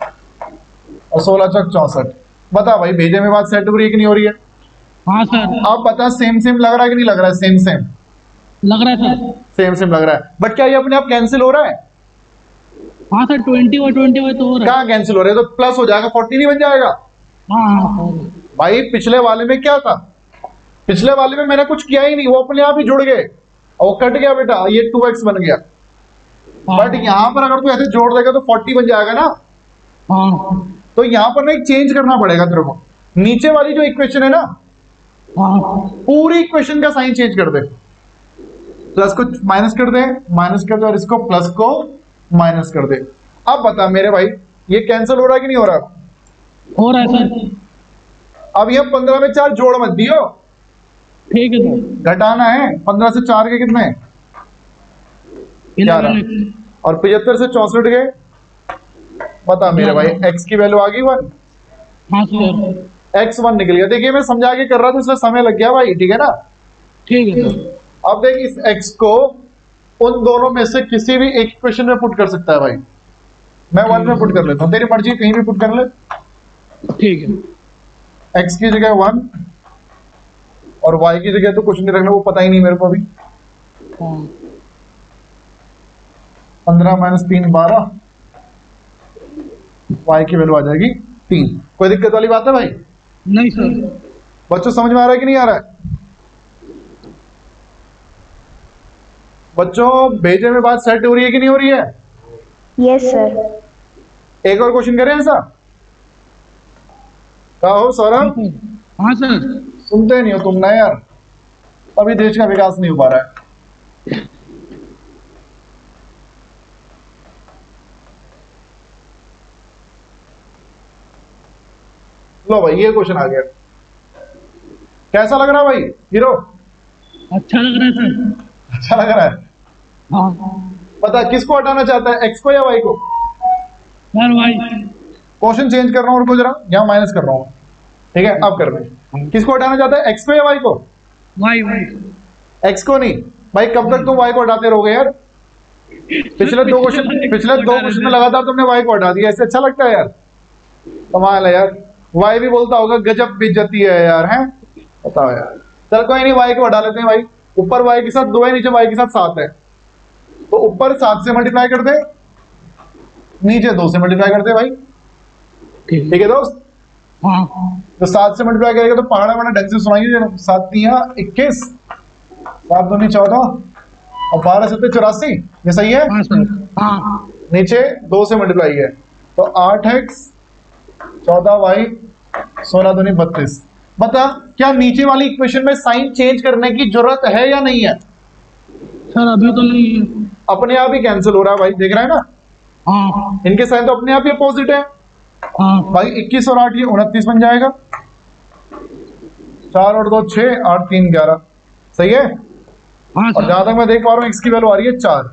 और सोलह चौक चौसठ। बता भाई भेजे में बात सेट हो रही है कि नहीं हो रही है? हाँ सर। अब बता सेम सेम लग रहा है कि नहीं लग रहा है? सेम सेम लग रहा है सर। सेम सेम लग रहा है, बट क्या ये अपने आप कैंसिल हो रहा है? हाँ सर, ट्वेंटी और ट्वेंटी में तो हो रहा है। कहाँ कैंसिल हो रहा है? तो प्लस हो जाएगा, फोर्टी नहीं बन जाएगा? हाँ हाँ सर। भाई पिछले वाले में क्या था? पिछले वाले में मैंने कुछ किया ही नहीं, वो अपने आप ही जुड़ गए और वो कट गया बेटा, ये टू एक्स बन गया। बट यहाँ पर अगर तू ऐसे जोड़ देगा तो फोर्टी बन जाएगा ना। हाँ तो यहाँ पर ना एक चेंज करना पड़ेगा तेरे को। नीचे वाली जो इक्वेशन है ना, हाँ पूरी इक्वेशन का साइन चेंज कर दे। प्लस को माइनस कर दे, माइनस कर दे, और इसको प्लस को माइनस कर दे। अब बता मेरे भाई ये कैंसिल हो रहा है कि नहीं हो रहा? हो रहा है सर। अब ये पंद्रह में चार जोड़ मत दियो, ठीक है सर। घटाना है। पंद्रह से चार के कितने? ग्यारह, और पिछहत्तर से चौसठ गए। बता मेरे भाई x की वैल्यू आ गई वन। हाँ सर। x वन निकल गया। देखिए मैं समझा के कर रहा था इसलिए समय लग गया भाई, ठीक है ना? ठीक है सर। अब देख इस x को उन दोनों में से किसी भी एक इक्वेशन में पुट कर सकता है भाई। मैं वन में पुट कर लेता हूँ, तेरी मर्जी कहीं भी पुट कर ले। ठीक है। x की जगह वन और y की जगह तो कुछ नहीं रखना, वो पता ही नहीं मेरे को अभी। हाँ पंद्रह माइनस तीन बारह, y की वैल्यू आ जाएगी तीन। कोई दिक्कत वाली बात है भाई? नहीं सर। बच्चों समझ में आ रहा है कि नहीं आ रहा है? बच्चों भेजे में बात सेट हो रही है कि नहीं हो रही है? Yes sir. एक और क्वेश्चन करें ऐसा? क्या हो सौरभ? हाँ सर। सुनते नहीं हो तुम ना यार, अभी देश का विकास नहीं हो पा रहा है। लो भाई ये क्वेश्चन आ गया, कैसा लग रहा है भाई हीरो? अच्छा लग रहा है सर। अच्छा लग रहा है? हाँ पता किसको हटाना चाहता है, एक्स को या वाई को? सर भाई। क्वेश्चन चेंज कर रहा हूँ, रुको जरा, यहाँ माइनस कर रहा हूँ, ठीक है? अब कर रहे हैं, किसको हटाना चाहता है, एक्स को या वाई को? Y Y. एक्स को नहीं भाई, कब तक तुम वाई को हटाते रहोगे यार? पिछले दो क्वेश्चन पिछले दो क्वेश्चन में लगातार तुमने वाई को हटा दिया, ऐसे अच्छा लगता है यार? कमाल है यार। वाई भी बोलता होगा गजब बेइज्जती है यार, हैं? बताओ यार। चल कोई नहीं, वाई को हटा लेते हैं भाई। ऊपर वाई के साथ दो है, नीचे वाई के साथ सात है, तो ऊपर सात से मल्टीप्लाई करते हैं, नीचे दो से मल्टीप्लाई करते हैं भाई। ठीक है दोस्त? हाँ तो सात से मल्टीप्लाई करेगा तो पहाड़ा वाला ढंग से सुनाइए। सात तिया इक्कीस, सात दूनी चौदह और बारह सत्ते चौरासी, ये सही है? हाँ सर। हाँ नीचे दो से मल्टीप्लाई है तो आठ एक्स चौदह वाई सोलह दूनी बत्तीस। बता क्या नीचे वाली इक्वेशन में साइन चेंज करने की जरूरत है या नहीं है? सर अभी तो नहीं है। अपने आप ही कैंसिल हो रहा है भाई, देख रहा है ना? हाँ इनके साइन तो अपने आप ही अपोजिट है हाँ भाई। इक्कीस और आठ ये उनतीस बन जाएगा, चार और दो छह, आठ तीन ग्यारह, सही है? हाँ और सर। जहां तक मैं देख पा रहा हूँ एक्स की वैल्यू आ रही है चार।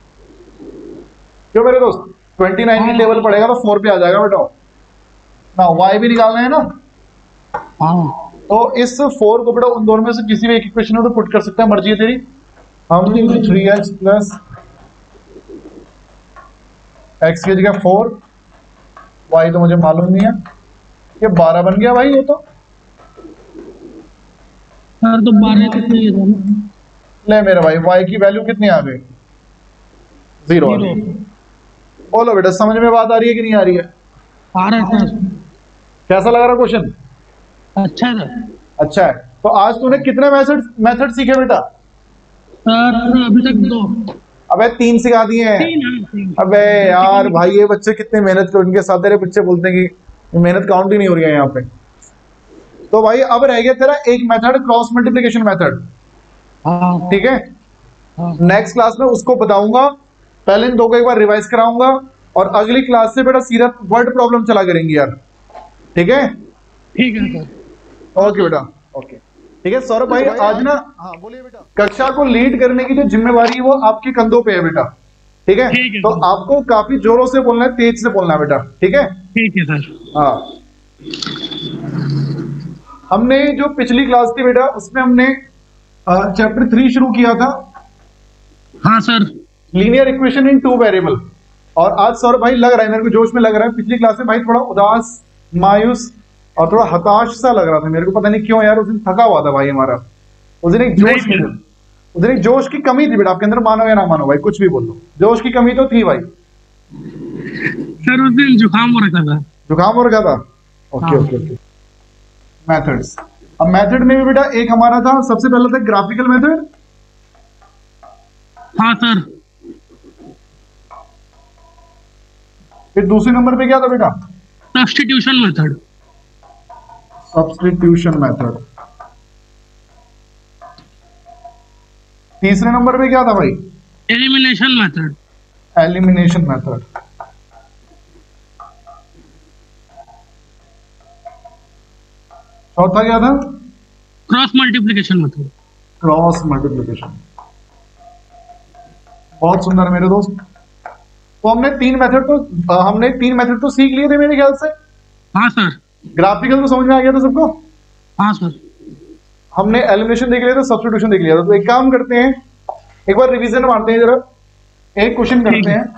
क्यों मेरे दोस्त? ट्वेंटी नाइन की टेबल पड़ेगा तो फोर पे आ जाएगा बेटा ना। वाई भी निकालना है ना, हाँ तो इस फोर को बेटा उन दोनों में से किसी भी एक इक्वेशन में तो पुट कर सकता है, मर्जी है तेरी। हम थ्री एक्स प्लस एक्स की जगह फोर, वाई तो मुझे मालूम नहीं है, ये बारह बन गया भाई। ये तो सर तो बारह कितने ये था? ले मेरे भाई, वाई की वैल्यू कितनी आ गई? जीरो आ गई। बोलो बेटा समझ में बात आ रही है कि नहीं आ रही है? आ रहा है सर। कैसा लग रहा क्वेश्चन? अच्छा सर। अच्छा है। तो आज तूने कितने मेथड मेथड सीखे बेटा? सर अभी तक दो। अबे तीन सिखा दिए हैं। तीन हाँ, तीन। अबे यार भाई ये बच्चे कितने मेहनत कर, उनके साथ तेरे बच्चे बोलते हैं कि मेहनत काउंट ही नहीं हो रही है यहाँ पे। तो भाई अब रह गया तेरा एक मेथड, क्रॉस मल्टीप्लिकेशन मेथड, हाँ ठीक है? हाँ नेक्स्ट क्लास में उसको बताऊंगा, पहले इन दो को एक बार रिवाइज कराऊंगा और अगली क्लास से बेटा सीधा वर्ड प्रॉब्लम चला करेंगे यार, ठीक है? ठीक है सर। ओके बेटा, ओके ठीक है। सौरभ भाई आज ना, हाँ बोलिए बेटा, कक्षा को लीड करने की जो जिम्मेवारी है वो आपके कंधों पे है बेटा, ठीक है? ठीक है तो सर। आपको काफी जोरों से बोलना है, तेज से बोलना है बेटा, ठीक है? ठीक है सर। हाँ, हमने जो पिछली क्लास थी बेटा उसमें हमने चैप्टर थ्री शुरू किया था, हाँ sir. Linear equation in two variable. और आज सौरभ भाई लग रहा है, मेरे को जोश में लग रहा है, पिछली क्लास में भाई थोड़ा उदास, मायूस और थोड़ा हताश सा लग रहा था मेरे को, पता नहीं क्यों यार। उस दिन थका हुआ था भाई हमारा, उस दिन एक जोश नहीं था, उस दिन एक जोश की कमी थी बेटा आपके अंदर, मानो या ना मानो भाई, कुछ भी बोल लो, जोश की कमी तो थी भाई। सर उस दिन जुकाम हो रखा था। जुकाम हो रखा था? ओके हाँ। Okay okay. मेथड्स, अब मेथड में भी बेटा एक हमारा था, सबसे पहले था ग्राफिकल मेथड। हाँ सर। फिर दूसरे नंबर पे क्या था बेटा? Substitution method. Substitution method. तीसरे नंबर पे क्या था भाई? Elimination method. Elimination method. चौथा क्या था? Cross multiplication method. Cross multiplication. बहुत सुंदर मेरे दोस्त। तो हमने तीन मेथड तो हमने तीन मेथड तो सीख लिए थे मेरे ख्याल से। हाँ सर। ग्राफिकल तो समझ में आ गया था सबको? हाँ सर। हमने एलिमिनेशन देख लिया था, सब्स्टिट्यूशन देख लिया था। तो एक काम करते हैं, एक बार रिवीजन मारते हैं जरा, एक क्वेश्चन करते हैं।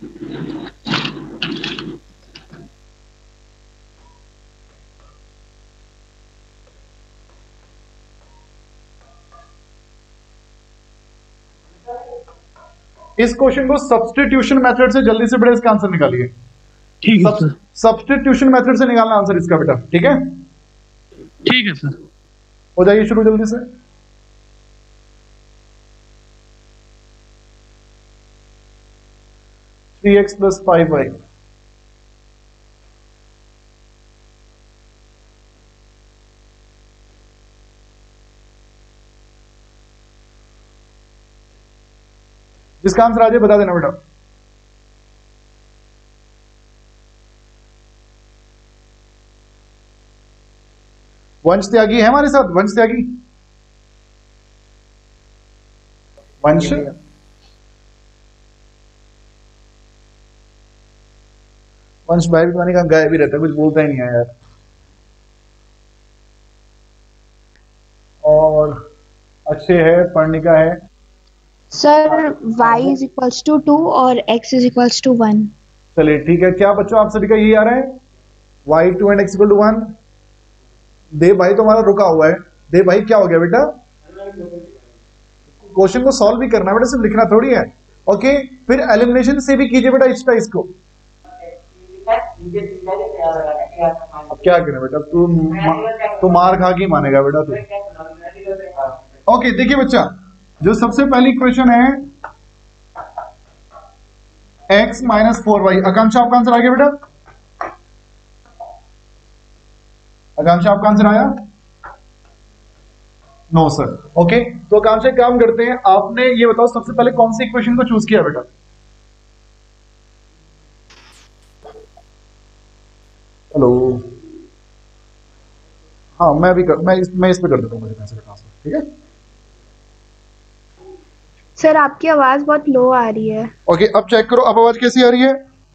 इस क्वेश्चन को सब्स्टिट्यूशन मेथड से जल्दी से बड़े इसका आंसर निकालिए। ठीक है सर। सब्स्टिट्यूशन मेथड से निकालना आंसर इसका बेटा, ठीक है? ठीक है सर। हो जाइए शुरू जल्दी से। Three x plus five y, जिसका आंसर आ जाए बता देना बेटा। वंश त्यागी है हमारे साथ? वंश त्यागी, वंश वंश भाई भी पता नहीं कहाँ गायब ही रहता है, कुछ बोलता ही नहीं है यार। और अक्षय है, पर्णिका है, sir y is equals to two और x is equals to one. चलिए ठीक है, क्या बच्चों आप सभी का यही आ रहा है? Y two and x equal to one. Dev भाई तो हमारा रुका हुआ है। देव भाई क्या हो गया बेटा? क्वेश्चन को सॉल्व भी करना है बेटा, सिर्फ लिखना थोड़ी है। ओके, फिर एलिमिनेशन से भी कीजिए बेटा इसका इसको। अब क्या करें बेटा, तू तू मार खा के मानेगा बेटा तू। ओके देखिए बच्चा, जो सबसे पहली इक्वेशन है x minus four y. Akanksha आपका आंसर आ गया बेटा? आकांक्षा आपका आंसर आया? No sir. ओके, तो आकांक्षा काम करते हैं, आपने ये बताओ सबसे पहले कौन सी इक्वेशन को चूज किया बेटा? हेलो, हाँ मैं भी कर, मैं इस, मैं इस पे कर देता हूँ मुझे पैसे ट्रांसफर, ठीक है? सर आपकी आवाज बहुत लो आ रही है। ओके, अब चेक करो, अब आवाज कैसी आ रही है?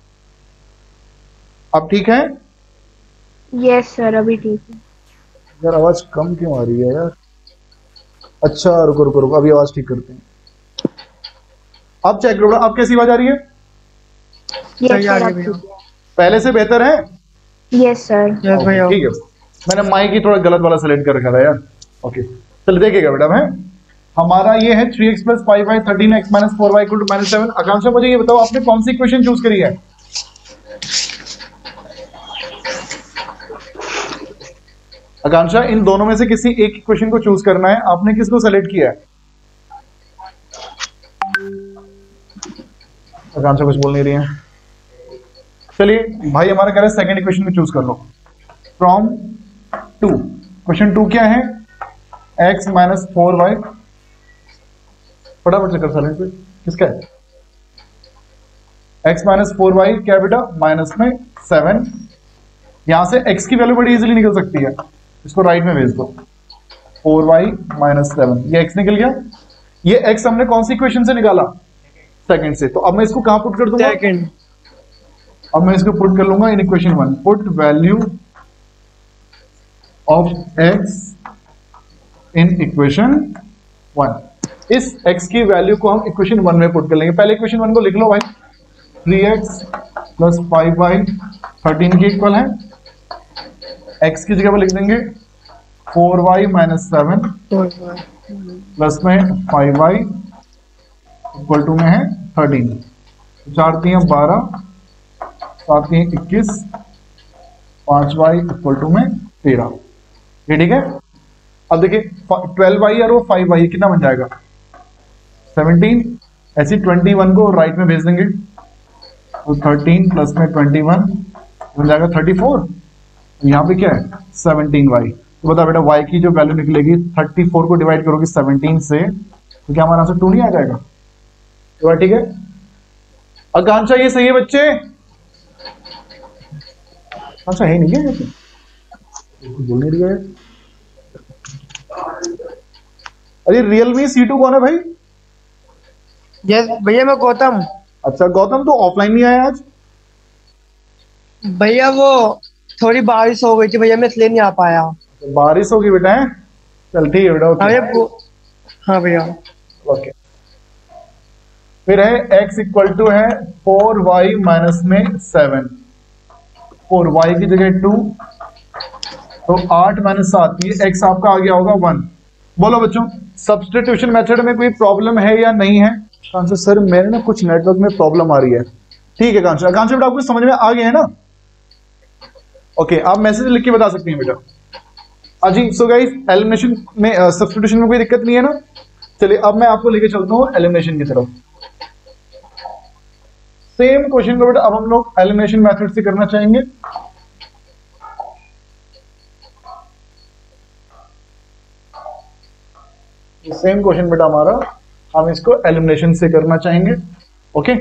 अब ठीक है? यस सर, अभी ठीक है। यार आवाज कम क्यों आ रही है यार? अच्छा रुको रुको रुको, अभी आवाज ठीक करते हैं। अब चेक करो, अब कैसी आवाज आ रही है? यस सर, अब ठीक है। पहले से बेहतर है? Yes sir. ठीक है, मैंने माइक ही थोड़ा गलत वाला सेलेक्ट कर रखा था यार। ओके चलो देखिएगा बेटा, मैं हमारा ये है three x plus five y thirteen x minus four y equal to minus seven. Akanksha मुझे ये बताओ आपने कौन सी इक्वेशन चूज करी है? आकांक्षा इन दोनों में से किसी एक इक्वेशन को चूज करना है, आपने किसको सेलेक्ट किया है? आकांक्षा कुछ बोल नहीं रही है। चलिए भाई हमारा कह रहा है सेकंड इक्वेशन को चूज कर लो फ्रॉम टू। क्वेश्चन टू क्या है? x minus four y. फटाफट से कर साइलेंट पे, किसका है? x माइनस फोर वाई क्या है बेटा? माइनस में सेवन। यहां से x की वैल्यू बड़ी इजीली निकल सकती है, इसको राइट में भेज दो। फोर वाई माइनस सेवन, ये x निकल गया। ये x हमने कौन सी इक्वेशन से निकाला? सेकंड से। तो अब मैं इसको कहां पुट कर दूंगा? सेकंड। अब मैं इसको पुट कर लूंगा in equation one. Put value of x in equation one. इस x की वैल्यू को हम इक्वेशन वन में पुट कर लेंगे। पहले इक्वेशन वन को लिख लो भाई, three x plus five y thirteen के इक्वल है। x की जगह पर लिख देंगे four y minus seven plus में फाइव वाई इक्वल टू में है थर्टीन। चार तीन बारह, सात तीन इक्कीस, पांच वाई इक्वल टू में तेरह। ये ठीक है। अब देखिए ट्वेल्व वाई और वो फाइव वाई कितना बन जाएगा? सेवनटीन। ऐसी ट्वेंटी वन को राइट में भेज देंगे, तो थर्टीन प्लस में ट्वेंटी वन बन जाएगा थर्टी फोर। यहाँ पे क्या है? Seventeen y. तो बता बेटा y की जो वैल्यू निकलेगी थर्टी फोर को डिवाइड करोगे सेवनटीन से, तो क्या हमारा आंसर टू नहीं आ जाएगा? तो ठीक है। आकांक्षा ये सही है बच्चे? अच्छा है नहीं है, बोल नहीं रही है। अरे रियलमी सी टू कौन है भाई? यस भैया मैं गौतम। अच्छा गौतम, तो ऑफलाइन नहीं आया आज? भैया वो थोड़ी बारिश हो गई थी भैया, मैं इसलिए नहीं आ पाया। तो बारिश होगी बेटा है? चल ठीक है बेटा। अरे हाँ भैया। ओके, फिर है x इक्वल टू है फोर वाई माइनस में सेवन। फोर वाई की जगह टू, तो आठ माइनस सात, ये x आपका आ गया होगा वन। बोलो बच्चों सब्स्टिट्यूशन मेथड में कोई प्रॉब्लम है या नहीं है? कांचा सर मेरे ना कुछ नेटवर्क में प्रॉब्लम आ रही है। ठीक है कांचा, कांचा बेटा आपको समझ में आ गया है ना? ओके आप मैसेज लिख के बता सकती हैं बेटा। अजी सो गाइस एलिमिनेशन में सब्स्टिट्यूशन में कोई दिक्कत नहीं है ना? चलिए अब मैं आपको लेके चलता हूँ एलिमिनेशन की तरफ। सेम क्वेश्चन को बेटा अब हम लोग एलिमिनेशन मेथड से करना चाहेंगे। सेम क्वेश्चन बेटा हमारा, हम इसको एलिमिनेशन से करना चाहेंगे। ओके,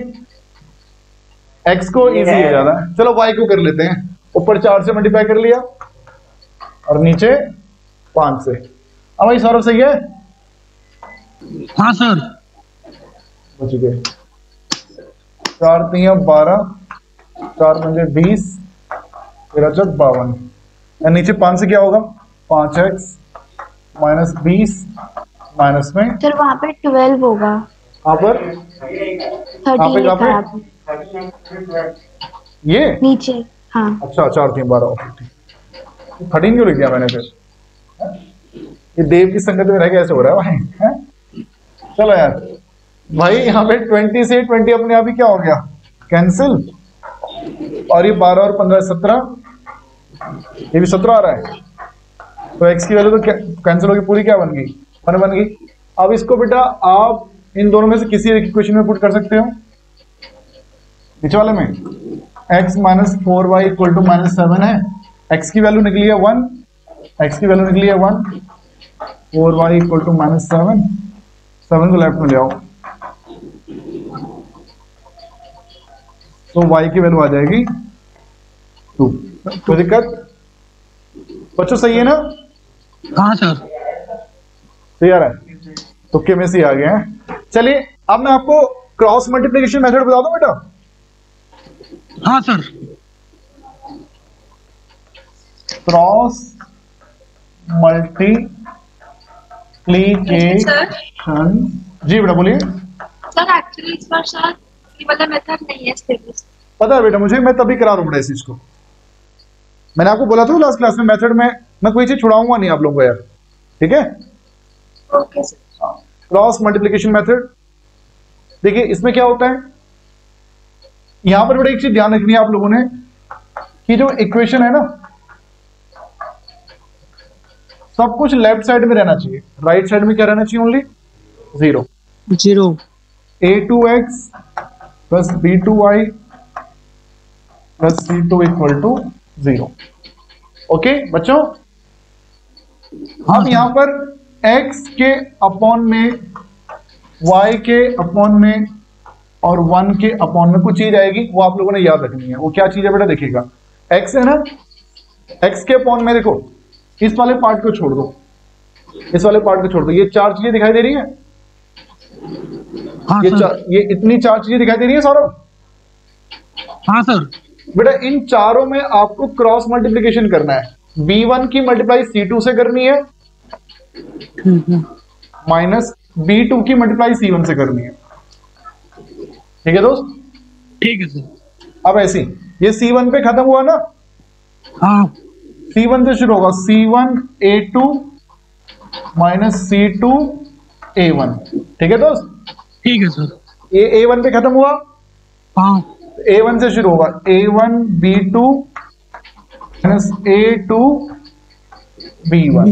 x को इजी है ज्यादा, चलो y को कर लेते हैं। ऊपर चार से मल्टीप्लाई कर लिया और नीचे पांच से। अब भाई सौरभ सही है? हाँ सर। बच गए। चार तीन बारह, चार पंजे बीस, तेरह चौक बावन। नीचे पांच से क्या होगा? पांच एक्स माइनस बीस माइनस में सर वहां पे ट्वेल्व होगा। यहाँ पर थर्टीन पे, लिखा कहाँ है पे? आपने। ये नीचे। हाँ। अच्छा, चार तीन बारह, थर्टीन क्यों लिख दिया मैंने फिर? ये देव की संगत में रह के ऐसे हो रहा है भाई, है? चलो यार भाई, यहाँ पे ट्वेंटी से ट्वेंटी अपने आप ही क्या हो गया, कैंसिल। और ये बारह और पंद्रह सत्रह, ये भी सत्रह आ रहा है, तो x की वैल्यू तो कैंसिल होगी, पूरी क्या बन गई, वन बन गई। अब इसको बेटा आप इन दोनों में से किसी एक इक्वेशन में पुट कर सकते हो। नीचे वाले में x minus four y equal to minus seven है, x की वैल्यू निकली है वन, x की वैल्यू निकली है one, four y equal to minus seven, seven को लेफ्ट में ले आओ, तो y की वैल्यू आ जाएगी टू। कोई दिक्कत बच्चों, सही है ना? हाँ सर। क्लियर है? तुक्के में से आ गए हैं। चलिए अब मैं आपको क्रॉस मल्टीप्लिकेशन मेथड बता दूं बेटा। हाँ सर। क्रॉस मल्टीप्लिकेशन, जी बेटा बोलिए। सर एक्चुअली इस बार शायद ये वाला मेथड नहीं है सिलेबस। पता है बेटा मुझे, मैं तभी करा रहा हूँ बेटा इस चीज को। मैंने आपको बोला था लास्ट क्लास में, मेथड में मैं कोई चीज छुड़ाऊंगा नहीं आप लोगों को यार, ठीक है? Okay sir. Cross multiplication method, देखिए इसमें क्या होता है, यहां पर बेटा एक चीज ध्यान रखनी है आप लोगों ने कि जो इक्वेशन है ना, सब कुछ लेफ्ट साइड में रहना चाहिए, राइट साइड में क्या रहना चाहिए, only zero. Zero. A two x plus b two y plus c two equal to zero. Okay बच्चों, हम यहां पर x के अपॉन में, y के अपॉन में और वन के अपॉन में कुछ चीज आएगी, वो आप लोगों ने याद रखनी है। वो क्या चीज है बेटा, देखिएगा x है ना, x के अपॉन में देखो, इस वाले पार्ट को छोड़ दो, इस वाले पार्ट को छोड़ दो, ये चार चीजें दिखाई दे रही है, हाँ ये सर। चार, ये इतनी चार चीजें दिखाई दे रही है सौरभ। हाँ सर। बेटा इन चारों में आपको क्रॉस मल्टीप्लिकेशन करना है। बी वन की मल्टीप्लाई सी टू से करनी है, माइनस बी टू की मल्टीप्लाई सी वन से करनी है। ठीक है दोस्त? ठीक है सर। अब ऐसी, ये सी वन पे खत्म हुआ ना, हाँ। सी वन से शुरू होगा, c one a two minus c two a one. ठीक है दोस्त? ठीक है सर। ये ए वन पे खत्म हुआ, हाँ। ए वन से शुरू होगा, a one b two minus a two B one,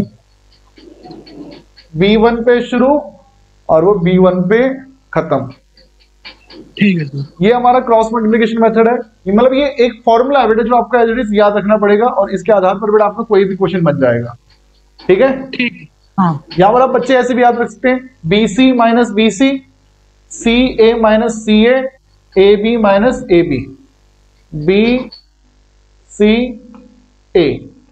B one पे शुरू और वो बी वन पे खत्म। ठीक है सर। ये हमारा क्रॉस मल्टीप्लिकेशन मेथड है। ये मतलब ये एक फॉर्मूला है बेटा जो आपका एज इट इज याद रखना पड़ेगा, और इसके आधार पर बेटा आपका कोई भी क्वेश्चन बन जाएगा। ठीक है? ठीक है। हाँ। यहां पर आप बच्चे ऐसे भी याद रख सकते हैं, b c minus b c, c a minus c a, a b minus a b, b c a,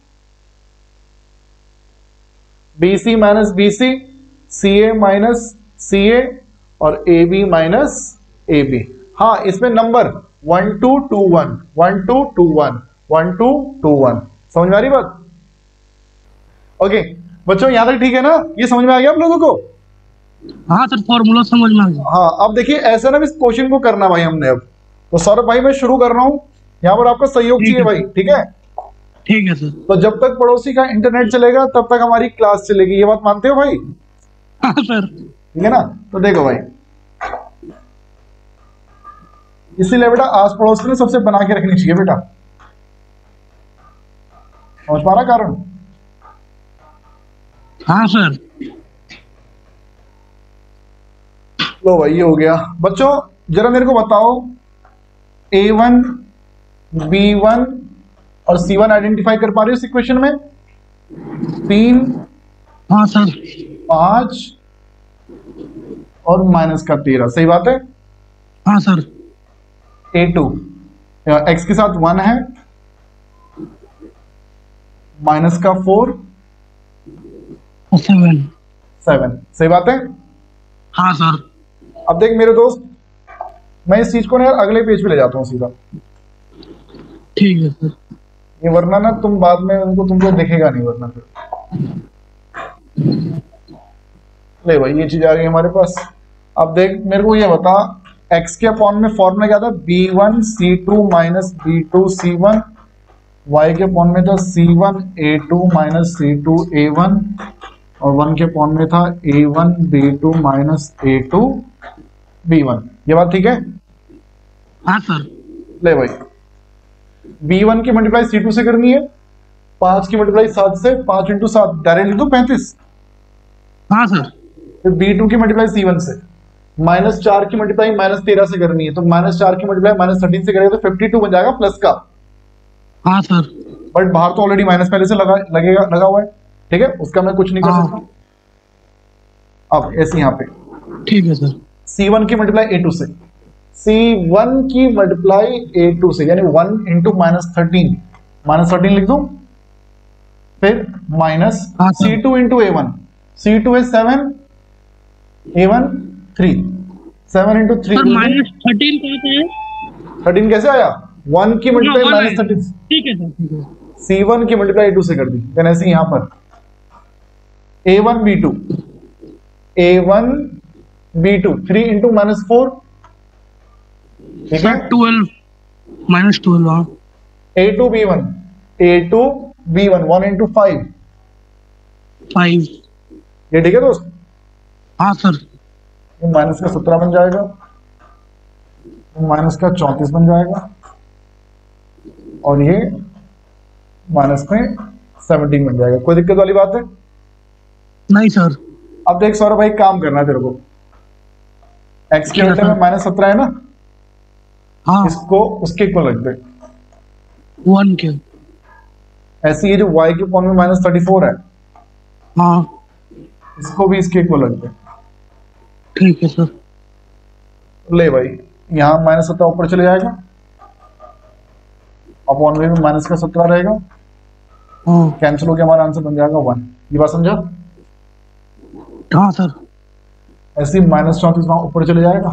b c minus b c, c a minus c a और a b minus a b. हाँ, इसमें number one two two one, one two two one, one two two one. समझ में आ रही बात? Okay बच्चों, यहां तक ठीक है ना? ये समझ में आ गया आप लोगों को? हाँ सर, फॉर्मूला समझ में आ गया। हाँ, अब देखिए ऐसा ना इस क्वेश्चन को करना भाई हमने। अब तो सौरभ भाई मैं शुरू कर रहा हूं, यहां पर आपका सहयोग चाहिए भाई। ठीक है? ठीक है सर। तो जब तक पड़ोसी का इंटरनेट चलेगा तब तक हमारी क्लास चलेगी, ये बात मानते हो भाई? हाँ सर। ठीक है ना? तो देखो भाई, इसीलिए बेटा आस पड़ोस में सबसे बना के रखनी चाहिए बेटा। समझ पा रहा कारण? हाँ सर। लो भाई, ये हो गया। बच्चों जरा मेरे को बताओ, ए वन बी वन और सी वन आइडेंटिफाई कर पा रहे हो इस इक्वेशन में? तीन, हाँ सर। पांच और माइनस का तेरह, सही बात है? हाँ सर। ए टू एक्स के साथ वन है, माइनस का फोर, सेवन। सेवन, सही बात है? हाँ सर। अब देख मेरे दोस्त, मैं इस चीज को ना अगले पेज पे ले जाता हूँ सीधा। ठीक है सर। ये वरना ना तुम बाद में उनको तुमको दिखेगा नहीं वरना फिर। ले भाई, ये चीज आ गई हमारे पास। अब देख मेरे को ये बता, x के अपॉन में फॉर्मूला क्या था, b one c two minus b two सी वन, y के अपॉन में था सी one a two minus c two a one, और वन के अपॉन में था ए one b two minus a two B one. ये बात ठीक है? हाँ सर। ले भाई, बी वन की मल्टीप्लाई सी टू से करनी है, पांच की मल्टीप्लाई सात से, पांच इंटू सात डायरेक्ट लिख दो पैंतीस। हाँ सर। फिर बी टू की मल्टीप्लाई सी वन से, माइनस चार की मल्टीप्लाई माइनस तेरह से करनी है, तो माइनस चार की मल्टीप्लाई माइनस थर्टीन से करेगा तो फिफ्टी टू बन जाएगा प्लस का। हाँ सर। बट बाहर तो ऑलरेडी माइनस पहले से लगा लगेगा लगा हुआ है, ठीक है, उसका मैं कुछ नहीं कर हाँ। सकता। अब ऐसे यहाँ पे ठीक है सर। सी वन की मल्टीप्लाई ए टू से, सी वन की मल्टीप्लाई ए टू से, यानी one into minus thirteen, minus thirteen लिख दो, फिर माइनस हाँ sir. C two into a one, c two है seven, a one three, seven into three, sir minus thirteen कहाँ है? थर्टीन कैसे आया, वन की मल्टीप्लाई वन माइनस है। थर्टीन, ठीक है सर। ठीक है। सी वन की मल्टीप्लाई ए टू से कर दी, देन ऐसे यहाँ पर a one b two, a one b two, three into minus four, ठीक है, सर ट्वेल्व माइनस ट्वेल्व। हाँ। A two B one, a two B one, one into five, five. ये ठीक है दोस्त? हाँ सर। ये माइनस का सत्रह बन जाएगा, माइनस का चौंतीस बन जाएगा, और ये माइनस में सेवनटीन बन जाएगा। कोई दिक्कत वाली बात है? नहीं सर। अब देख सौरभ भाई, काम करना है तेरे को, एक्स के उल्टे में माइनस सत्रह है ना, हाँ। इसको उसके इक्वल रख दे। वन के। ऐसे ये जो y के अपॉन में माइनस थर्टी फोर है, हाँ। इसको भी इसके इक्वल रख दे। ठीक है सर। ले भाई, यहाँ माइनस सत्रह ऊपर चले जाएगा, अपॉन में माइनस का सत्रह रहेगा, हाँ। कैंसिल होकर हमारा आंसर बन जाएगा वन। ये बात समझा? हाँ सर। ऐसे ही माइनस चौंतीस वहां ऊपर चले जाएगा,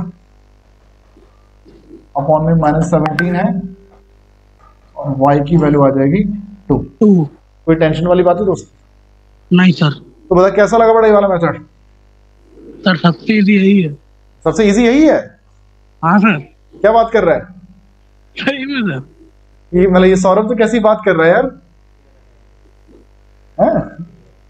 अपॉन में माइनस सेवनटीन है, और y की वैल्यू आ जाएगी टू। टू। कोई टेंशन वाली बात है दोस्त? नहीं सर। तो बता कैसा लगा बड़ा ये वाला मेथड? सर सबसे इजी यही है। सबसे इजी यही है? हाँ सर। क्या बात कर रहा है सही में सर। ये, मतलब ये सौरभ तो कैसी बात कर रहा है यार, है?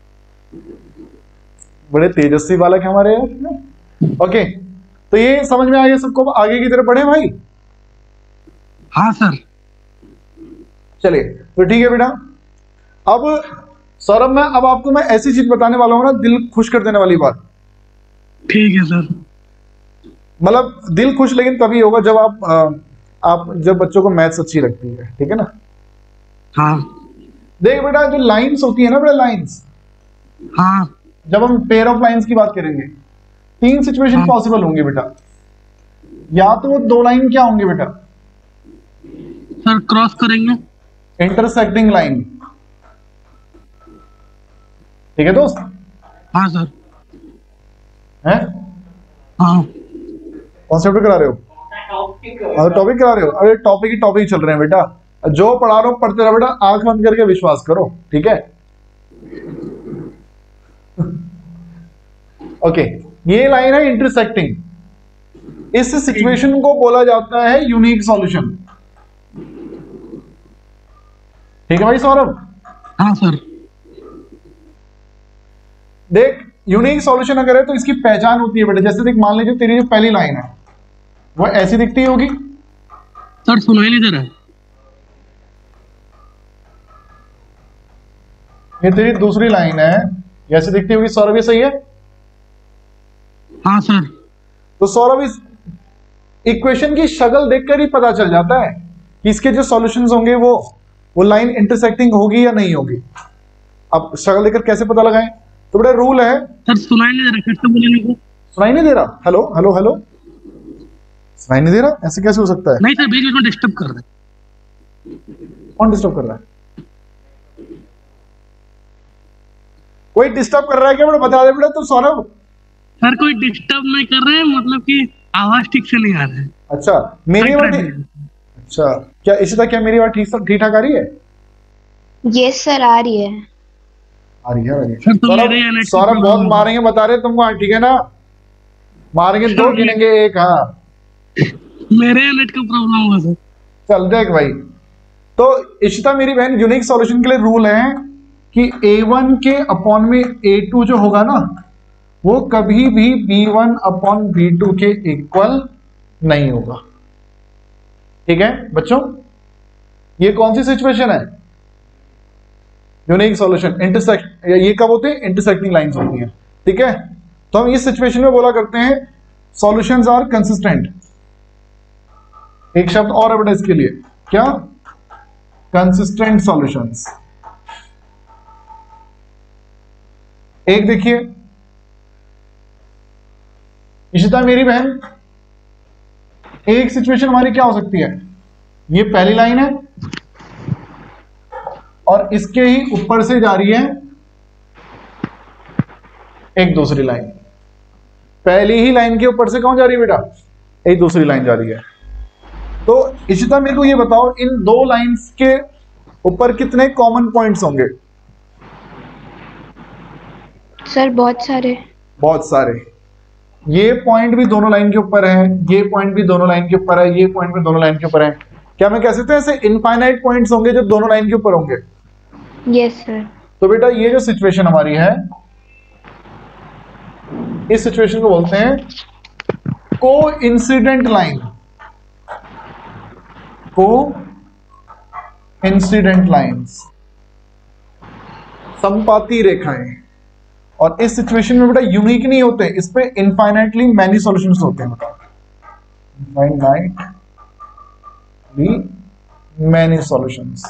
बड़े तेजस्वी बालक है हमारे यार। ओके, तो ये समझ में आ गया सबको, आगे की तरफ बढ़े भाई? हाँ सर। चलिए तो ठीक है बेटा। अब सौरभ मैं अब आपको मैं ऐसी चीज बताने वाला हूँ ना, दिल खुश कर देने वाली बात। ठीक है सर। मतलब दिल खुश लेकिन तभी होगा जब आप आ, आप जब बच्चों को मैथ्स अच्छी लगती है, ठीक है ना? हाँ। देख बेटा, जो लाइंस होती है ना बेटा, लाइंस, हाँ। जब हम पेयर ऑफ लाइंस की बात करेंगे, तीन सिचुएशन हाँ। पॉसिबल होंगे बेटा। या तो वो दो लाइन क्या होंगे बेटा? सर क्रॉस करेंगे। इंटरसेक्टिंग लाइन, ठीक है दोस्त? हाँ सर। हैं? हाँ। कौन से टॉपिक करा रहे हो? टॉपिक करा रहे हो? अरे टॉपिक ही टॉपिक चल रहे हैं बेटा, जो पढ़ा रहा हूं पढ़ते रहो बेटा, आंख बंद करके विश्वास करो, ठीक है? ओके, ये लाइन है इंटरसेक्टिंग। इस सिचुएशन को बोला जाता है यूनिक सॉल्यूशन, ठीक है भाई सौरभ? हाँ सर। देख, यूनिक सॉल्यूशन अगर है तो इसकी पहचान होती है बेटा। जैसे देख, मान लीजिए तेरी जो पहली लाइन है वो ऐसी दिखती होगी, सर सुनाई नहीं दे रहा है। ये तेरी दूसरी लाइन है, ये ऐसी दिखती होगी। सौरभ ये सही है? हाँ सर। तो सौरभ इस इक्वेशन की शक्ल देखकर ही पता चल जाता है कि इसके जो सॉल्यूशंस होंगे वो वो लाइन इंटरसेक्टिंग होगी या नहीं होगी। अब शक्ल देखकर कैसे पता लगाएं? तो बड़ा रूल है। सर सुनाई नहीं दे रहा, फिर से बोलेंगे को। सुनाई नहीं दे रहा? हेलो हेलो हेलो, सुनाई नहीं दे रहा? ऐसे कैसे हो सकता है? नहीं सर, बीच बीच में डिस्टर्ब कर रहे हैं। कौन डिस्टर्ब कर रहा है? कोई डिस्टर्ब कर रहा है क्या बेटा? बता दे बेटा तो सौरभ। सर कोई डिस्टर्ब नहीं कर रहे हैं, मतलब कि आवाज ठीक से नहीं आ रहा है। अच्छा, मेरी आवाज अच्छा क्या इशिता, क्या मेरी आवाज ठीक ठीक ठाक आ रही है? यस सर, आ रही है। आ रही है, आ रही है। सर तो सौरभ मेरे यहाँ नेट सौरभ बहुत प्रॉब्लम मारेंगे बता रहे तुमको, हाँ, ठीक है ना? मारेंगे दो, गिनेंगे एक। हाँ मेरे नेट का प्रॉब्लम हुआ सर। चल देख भाई, तो इशिता मेरी बहन, यूनिक सॉल्यूशन के लिए रूल है कि ए वन के अपॉन में ए टू जो होगा ना, वो कभी भी b one upon B two के इक्वल नहीं होगा। ठीक है बच्चों, ये कौन सी सिचुएशन है? Unique solution. इंटरसेक्ट, ये कब होते हैं? इंटरसेक्टिंग लाइंस होती हैं। ठीक है, तो हम इस सिचुएशन में बोला करते हैं सॉल्यूशंस आर कंसिस्टेंट। एक शब्द और है बेटा इसके लिए, क्या? Consistent solutions. एक देखिए इशिता मेरी बहन, एक सिचुएशन हमारी क्या हो सकती है? ये पहली लाइन है और इसके ही ऊपर से जा रही है एक दूसरी लाइन। पहली ही लाइन के ऊपर से कौन जा रही है बेटा? एक दूसरी लाइन जा रही है। तो इशिता मेरे को ये बताओ, इन दो लाइंस के ऊपर कितने कॉमन पॉइंट्स होंगे? सर बहुत सारे। बहुत सारे। ये पॉइंट भी दोनों लाइन के ऊपर है, ये पॉइंट भी दोनों लाइन के ऊपर है, ये पॉइंट भी दोनों लाइन के ऊपर है। क्या मैं कह सकते हैं ऐसे इनफाइनाइट पॉइंट्स होंगे जो दोनों लाइन के ऊपर होंगे? Yes sir. तो बेटा ये जो सिचुएशन हमारी है, इस सिचुएशन को बोलते हैं को इंसिडेंट लाइन। को इंसिडेंट लाइंस, संपाती रेखाएं। और इस सिचुएशन में बेटा यूनिक नहीं होते, इस पे इनफाइनाइटली मैनी सॉल्यूशंस होते हैं बेटा। इनफाइनाइटली मैनी सॉल्यूशंस,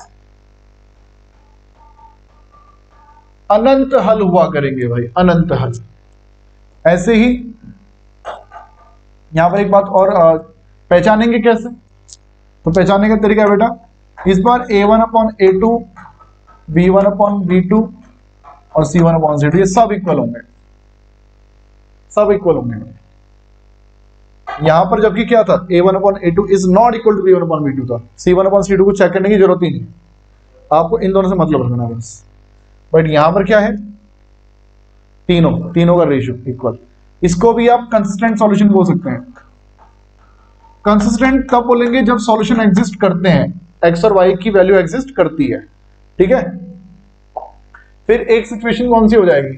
अनंत हल हुआ करेंगे भाई, अनंत हल। ऐसे ही यहां पर एक बात और, पहचानेंगे कैसे? तो पहचानने का तरीका है बेटा, इस बार A one upon A two, B one upon B two और सी वन अपॉन सी टू, ये सब इक्वल होंगे, सब इक्वल होंगे। यहां पर जबकि क्या था? ए one upon A two is not equal to B one upon B two था। सी वन अपॉन सी टू को चेक करने की जरूरत ही नहीं, आपको इन दोनों से मतलब रखना बस। बट यहां पर क्या है? तीनों तीनों का रेशियो इक्वल। इसको भी आप कंसिस्टेंट सॉल्यूशन बोल सकते हैं। कंसिस्टेंट तब बोलेंगे जब सॉल्यूशन एग्जिस्ट करते हैं, एक्स और वाई की वैल्यू एग्जिस्ट करती है। ठीक है, फिर एक सिचुएशन कौन सी हो जाएगी?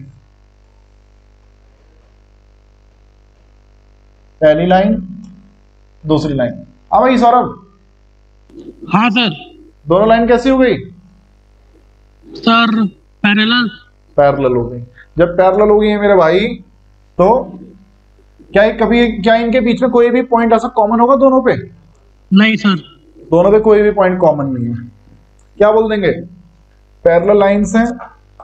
पहली लाइन, दूसरी लाइन। हाँ भाई सौरभ। हाँ सर। दोनों लाइन कैसी हो गई सर? पैरेलल। पैरेलल हो गई। जब पैरेलल हो गई है मेरे भाई, तो क्या कभी क्या इनके बीच में कोई भी पॉइंट ऐसा कॉमन होगा दोनों पे? नहीं सर। दोनों पे कोई भी पॉइंट कॉमन नहीं है। क्या बोल देंगे? पैरेलल लाइंस हैं,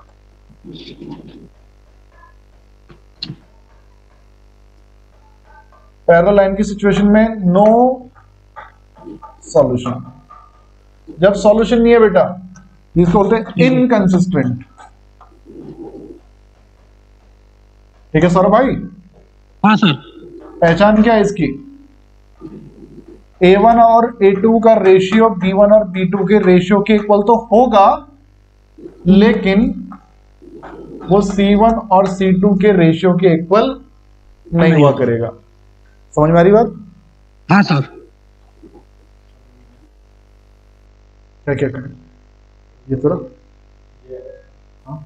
पैरेलल लाइन की सिचुएशन में नो सॉल्यूशन। जब सॉल्यूशन नहीं है बेटा, जिसको बोलते हैं इनकंसिस्टेंट। ठीक है सौरभ भाई? हाँ सर। पहचान क्या है इसकी? ए वन और ए टू का रेशियो बी वन और बी टू के रेशियो के इक्वल तो होगा, लेकिन वो सी वन और सी टू के रेशियो के इक्वल नहीं हुआ करेगा। समझ में आ रही बात? हाँ सर। क्या क्या करें? ये तो हाँ?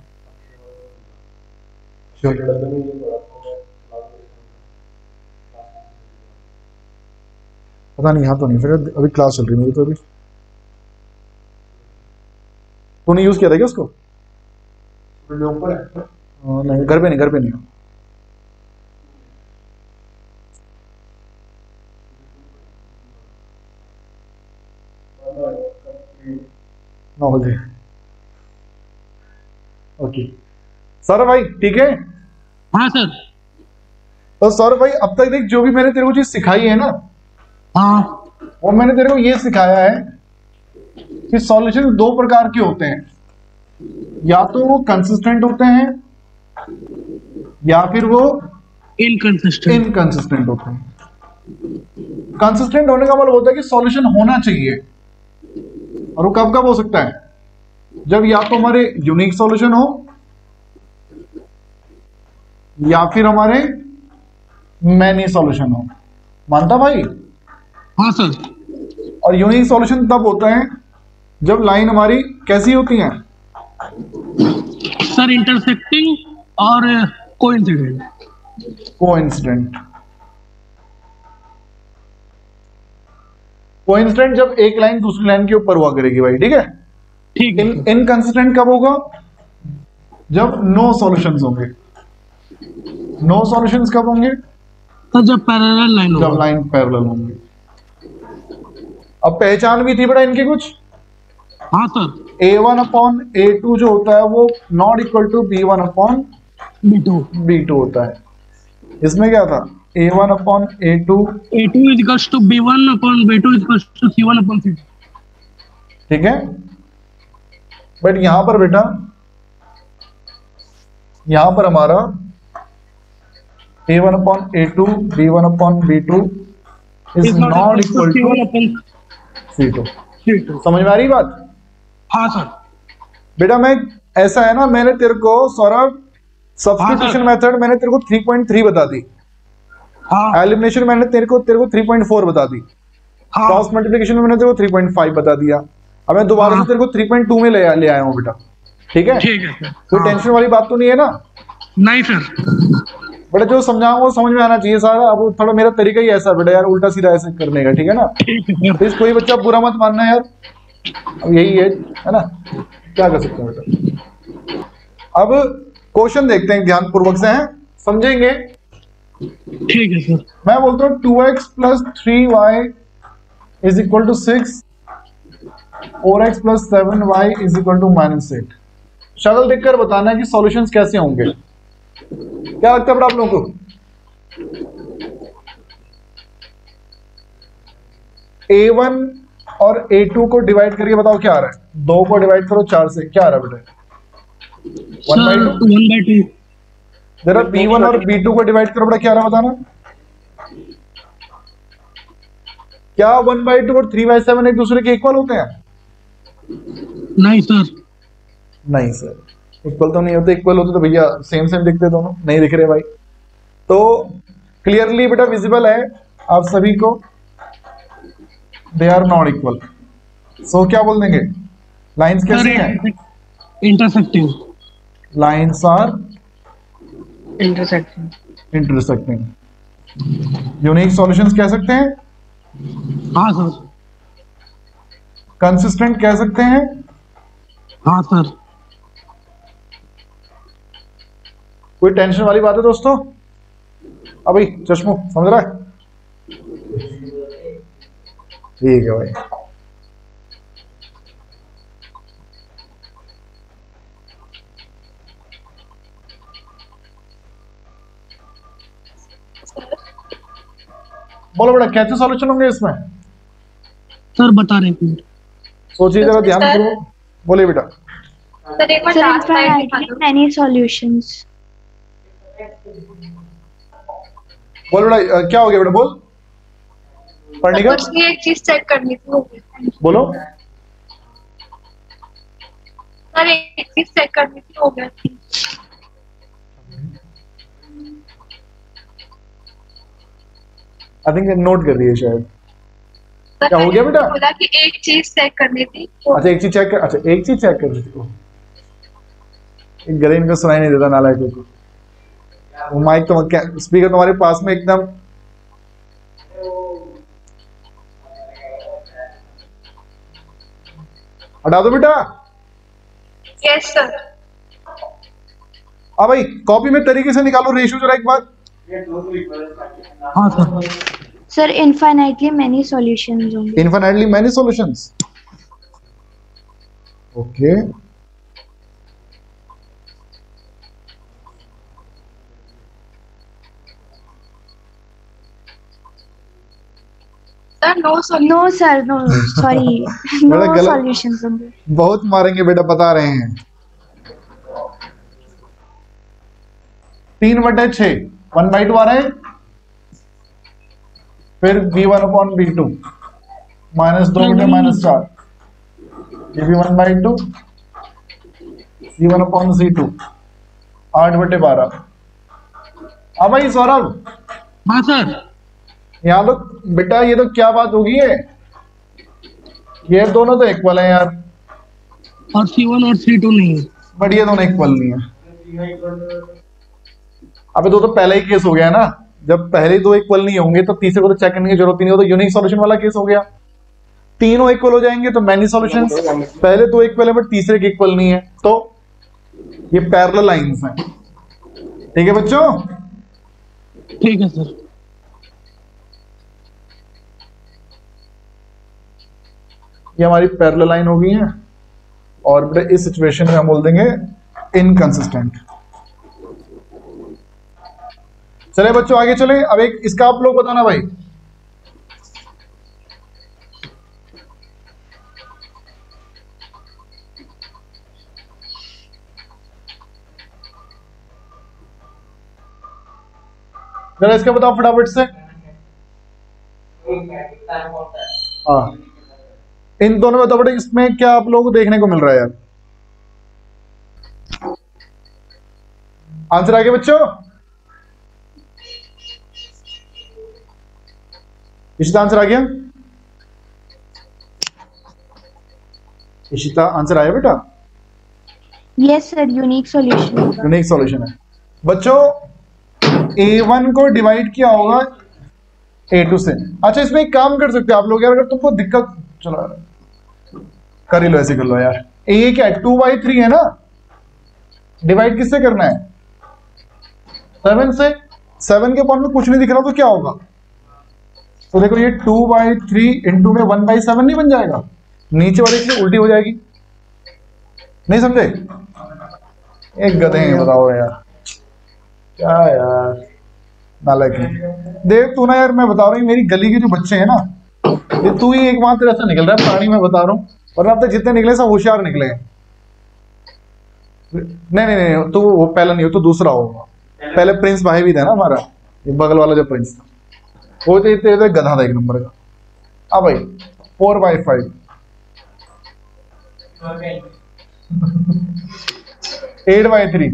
पता नहीं, यहाँ तो नहीं, फिर अभी क्लास चल रही मेरी तो। अभी तूने यूज किया था क्या उसको? नहीं, घर पे नहीं, घर पे नहीं। नौ बजे। ओके सौरभ भाई, ठीक है? हाँ सर। तो सौरभ भाई अब तक देख, जो भी मैंने तेरे को चीज सिखाई है ना, हाँ, वो मैंने तेरे को ये सिखाया है कि सॉल्यूशन दो प्रकार के होते हैं, या तो वो कंसिस्टेंट होते हैं या फिर वो इनकंसिस्टेंट इनकंसिस्टेंट होते हैं। कंसिस्टेंट होने का मतलब होता है कि सॉल्यूशन होना चाहिए, और वो कब कब हो सकता है? जब या तो हमारे यूनिक सॉल्यूशन हो या फिर हमारे मैनी सॉल्यूशन हो। मानता भाई? हाँ सर। और यूनिक सॉल्यूशन तब होता है जब लाइन हमारी कैसी होती है सर? इंटरसेक्टिंग और कोइंसिडेंट। कोइंसिडेंट। कोइंसिडेंट जब एक लाइन दूसरी लाइन के ऊपर हुआ करेगी भाई, ठीक है। ठीक है। इन इनकंसिस्टेंट कब होगा? जब नो सॉल्यूशंस होंगे। नो सॉल्यूशंस कब होंगे? तो जब पैरेलल लाइन जब होगा। लाइन पैरेलल होंगे। अब पहचान भी थी बड़ा इनकी कुछ। हाँ sir. A one upon A two जो होता है वो not equal to B one upon B two. B two होता है। इसमें क्या था? ए one upon A two A two is equals to B one upon B two is equals to C one upon C two. ठीक है। But यहां पर बेटा, यहां पर हमारा A one upon A two B one upon B two is not equal to C two. समझ में आ रही बात? हाँ सर। बेटा मैं ऐसा है ना, मैंने तेरे को सौरभ सब्स्टिट्यूशन मेथड मैंने तेरे को थ्री पॉइंट थ्री बता दी। हाँ। एलिमिनेशन मैंने तेरे को तेरे को थ्री पॉइंट फोर बता दी। हाँ। क्रॉस मल्टीप्लिकेशन में मैंने तेरे को थ्री पॉइंट फाइव बता दिया। अब मैं दोबारा से तेरे को थ्री पॉइंट टू में ले ले आया हूँ बेटा। ठीक है? ठीक है सर। कोई हाँ। टेंशन वाली बात तो नहीं है ना? नहीं सर। बेटा जो समझाऊंगा वो समझ में आना चाहिए सारा। अब थोड़ा मेरा तरीका ही ऐसा बेटा यार, उल्टा सीधा ऐसे करने का, ठीक है ना? ठीक है सर। प्लीज कोई बच्चा बुरा मत मानना यार, अब यही है है ना, क्या कर सकते हैं बेटा। अब क्वेश्चन देखते हैं ध्यान पूर्वक से, हैं समझेंगे। ठीक है सर। मैं बोलता हूँ two x plus three y is equal to six, four x plus seven y is equal to minus eight. शक्ल देखकर बताना है कि सॉल्यूशंस कैसे होंगे। क्या लगता है बेटा आप लोगों को? ए वन और ए टू को डिवाइड करके बताओ क्या आ रहा है। दो को डिवाइड करो चार से, क्या आ रहा है बेटा? One by sir two. One by two. जरा बी वन और बी टू को डिवाइड करो बेटा, क्या आ रहा है बताना। क्या वन बाई टू और थ्री बाई सेवन एक दूसरे के इक्वल होते हैं? नहीं सर। नहीं सर, इक्वल तो नहीं होते। इक्वल होते तो भैया सेम सेम दिखते दोनों, नहीं दिख रहे भाई। तो क्लियरली बेटा विजिबल है आप सभी को, they are not equal. So क्या बोल देंगे? लाइंस कैसी हैं? Intersecting. Lines are intersecting. Intersecting. Unique solutions कह सकते हैं, हाँ सर। कंसिस्टेंट कह सकते हैं, हाँ सर। कोई टेंशन वाली बात है दोस्तों? अभी चश्मो समझ रहा है? ठीक है भाई। बोलो बेटा कैसे सॉल्यूशन होंगे इसमें? सर बता रहे हैं। सोचिए जरा, ध्यान करो। बोलिए बेटा। सर एक बार Sir, लास्ट लाइन दिखा infinitely दो। many solutions. बोल बेटा, अ, क्या हो गया बेटा? बोल पढ़ने का। कुछ नहीं, एक चीज चेक करनी थी, हो गया। बोलो। सर एक चीज चेक करनी थी, हो गया। आई थिंक नोट कर रही है शायद। सर, क्या हो गया मैंने बेटा? बोला कि एक चीज चेक करनी थी। हो अच्छा एक चीज चेक कर, अच्छा एक चीज चेक कर रही थी। एक गले इनको सुनाई नहीं देता नालायकों को। वो माइक तो स्पीकर तुम्हारे पास में एकदम। हटा दो बेटा। Yes sir. हाँ भाई कॉपी में तरीके से निकालो रेशियो जरा एक बार। हाँ sir. Sir, infinitely many solutions only. Infinitely many solutions. Okay sir no solution. No, sir, no, sorry. No बड़ा गलत- solutions only. बहुत मारेंगे बेटा, बता रहे हैं। तीन बटे छह, वन बाई टू आ रहा है। फिर B one upon B two minus दो बटे माइनस चार, ये भी one by two, C one upon C two आठ बटे बारह। अब भाई सौरभ हाँ सर। यहाँ तो बेटा ये तो क्या बात होगी है, ये दोनों तो इक्वल है यार, और सी वन और सी टू नहीं है। बट ये दोनों इक्वल नहीं है। अबे दो तो पहला ही केस हो गया ना, जब पहले दो इक्वल नहीं होंगे तो तीसरे को तो चेक करने की जरूरत ही नहीं, हो तो यूनिक सॉल्यूशन वाला केस हो गया। तीनों इक्वल हो जाएंगे तो मैनी सॉल्यूशंस, पहले दो इक्वल है बट तीसरे के इक्वल नहीं है, तो ये पैरेलल लाइंस हैं। ठीक है बच्चों, ठीक है सर। ये हमारी पैरेलल लाइन हो गई है, और बेटा इस सिचुएशन में हम बोल देंगे इनकंसिस्टेंट। चले बच्चों आगे चले। अब एक इसका आप लोग बताना भाई, जरा इसका बताओ फटाफट से। हाँ, इन दोनों में बताओ बेटा, इसमें क्या आप लोगों को देखने को मिल रहा है यार? आंसर आ गया बच्चों? इशिता आंसर आ गया? इशिता आंसर आया बेटा? यस सर, यूनिक सॉल्यूशन होगा। यूनिक सॉल्यूशन है बच्चों। ए वन को डिवाइड किया होगा ए टू से। अच्छा इसमें एक काम कर सकते हो आप लोग यार, अगर तुमको दिक्कत, चलो कर ही लो, ऐसे कर लो यार। ए क्या है, टू बाई थ्री है ना, डिवाइड किससे करना है? सेवन से। सेवन के पॉइंट में कुछ नहीं दिख रहा तो क्या होगा? तो देखो ये टू बाई थ्री इंटू में वन बाई सेवन नहीं बन जाएगा, नीचे वाली चीज उल्टी हो जाएगी। नहीं समझे? एक गधे हैं बताओ यार, क्या यार नालायक है। देख तू ना यार, मैं बता रहा हूँ मेरी गली के जो बच्चे हैं ना, ये तू ही एकमात्र ऐसा निकल रहा है प्राणी, मैं बता रहा हूँ, और अब तक जितने निकले सब होशियार निकले हैं। नहीं नहीं नहीं, तू वो पहला नहीं हो तो दूसरा होगा। पहले प्रिंस भाई भी था ना हमारा, ये बगल वाला जो प्रिंस था, वो तो इतने गधा था एक नंबर का। अब भाई four by five eight by three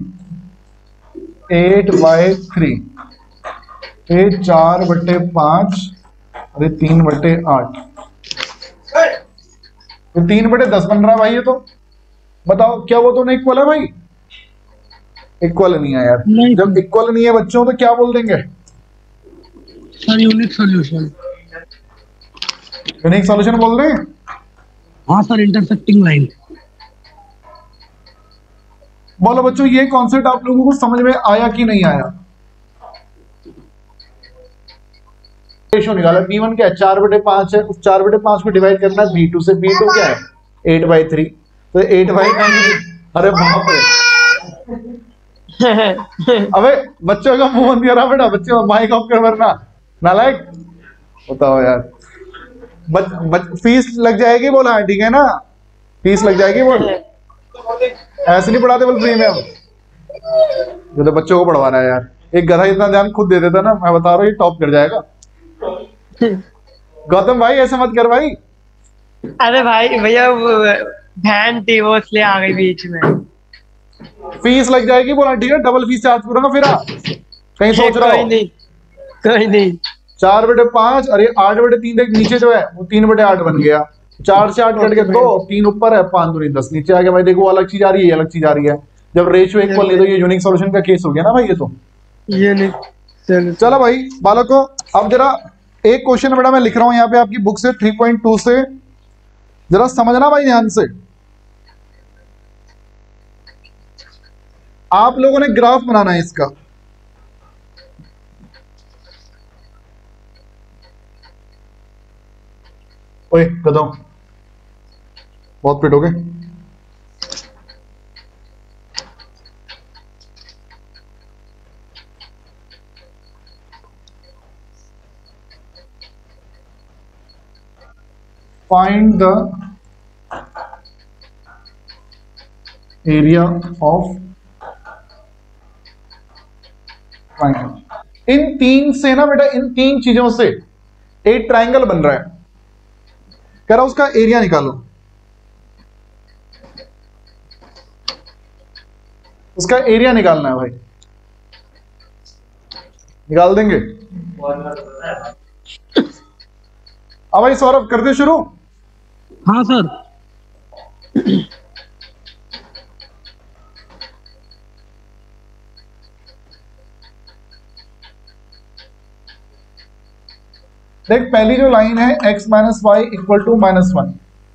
eight by three ये चार बट्टे पांच और ये तीन बट्टे आठ, तो तीन बटे दस बन रहा है भाई। ये तो बताओ क्या वो दोनों इक्वल है भाई? इक्वल नहीं है यार। जब इक्वल नहीं है बच्चों तो क्या बोल देंगे? Sir unique solution. Unique solution बोल रहे हैं? हाँ सर, इंटरसेक्टिंग लाइन। बोलो बच्चों ये कॉन्सेप्ट आप लोगों को समझ में आया कि नहीं आया? रेशियो निकाला, बी वन क्या है, चार बटे पांच है, उस चार बटे पांच को डिवाइड करना है बी टू से। बी टू क्या है, एट बाई थ्री, तो एट बाई अरे बाप रे अबे बच्चों का मुंह बंद करा बेटा, बच्चों माइक ऑफ कर वरना नालायक। बताओ यार, बच, बच, फीस लग जाएगी बोला है, ठीक है ना? फीस लग जाएगी बोल, ऐसे नहीं पढ़ाते बोल फ्री में हम, जो तो बच्चों को पढ़वाना है यार। एक गधा इतना ध्यान खुद दे देता ना, मैं बता रहा हूँ ये टॉप कर जाएगा। गौतम भाई ऐसे मत कर भाई। अरे भाई भैया बहन थी वो इसलिए आ गई बीच में। फीस लग जाएगी बोला, ठीक है? डबल फीस चार्ज करूंगा फिर आप कहीं सोच रहा कोई नहीं, कोई नहीं। चार बटे पांच, अरे आठ बटे तीन, देख नीचे जो है वो तीन बटे आठ बन गया। चार से आठ कट के दो, तीन ऊपर है, पांच दूनी दस नीचे आ गया भाई। देखो अलग चीज आ रही है, अलग चीज आ रही है। जब रेशियो इक्वल नहीं तो ये यूनिक सॉल्यूशन का केस हो गया ना भाई। ये तो यूनिक। चलो भाई बालकों, अब जरा एक क्वेश्चन बेटा मैं लिख रहा हूं यहाँ पे आपकी बुक से थ्री पॉइंट टू से, जरा समझना भाई ध्यान से। आप लोगों ने ग्राफ बनाना है इसका। ओए कदम बहुत पिट हो गए। Find the area of triangle। इन तीन से ना बेटा, इन तीन चीजों से एक ट्रायंगल बन रहा है, कह रहा उसका एरिया निकालो। उसका एरिया निकालना है भाई। निकाल देंगे। अब भाई सौरभ करते शुरू। हाँ सर। देख पहली जो लाइन है x minus y equal to minus one,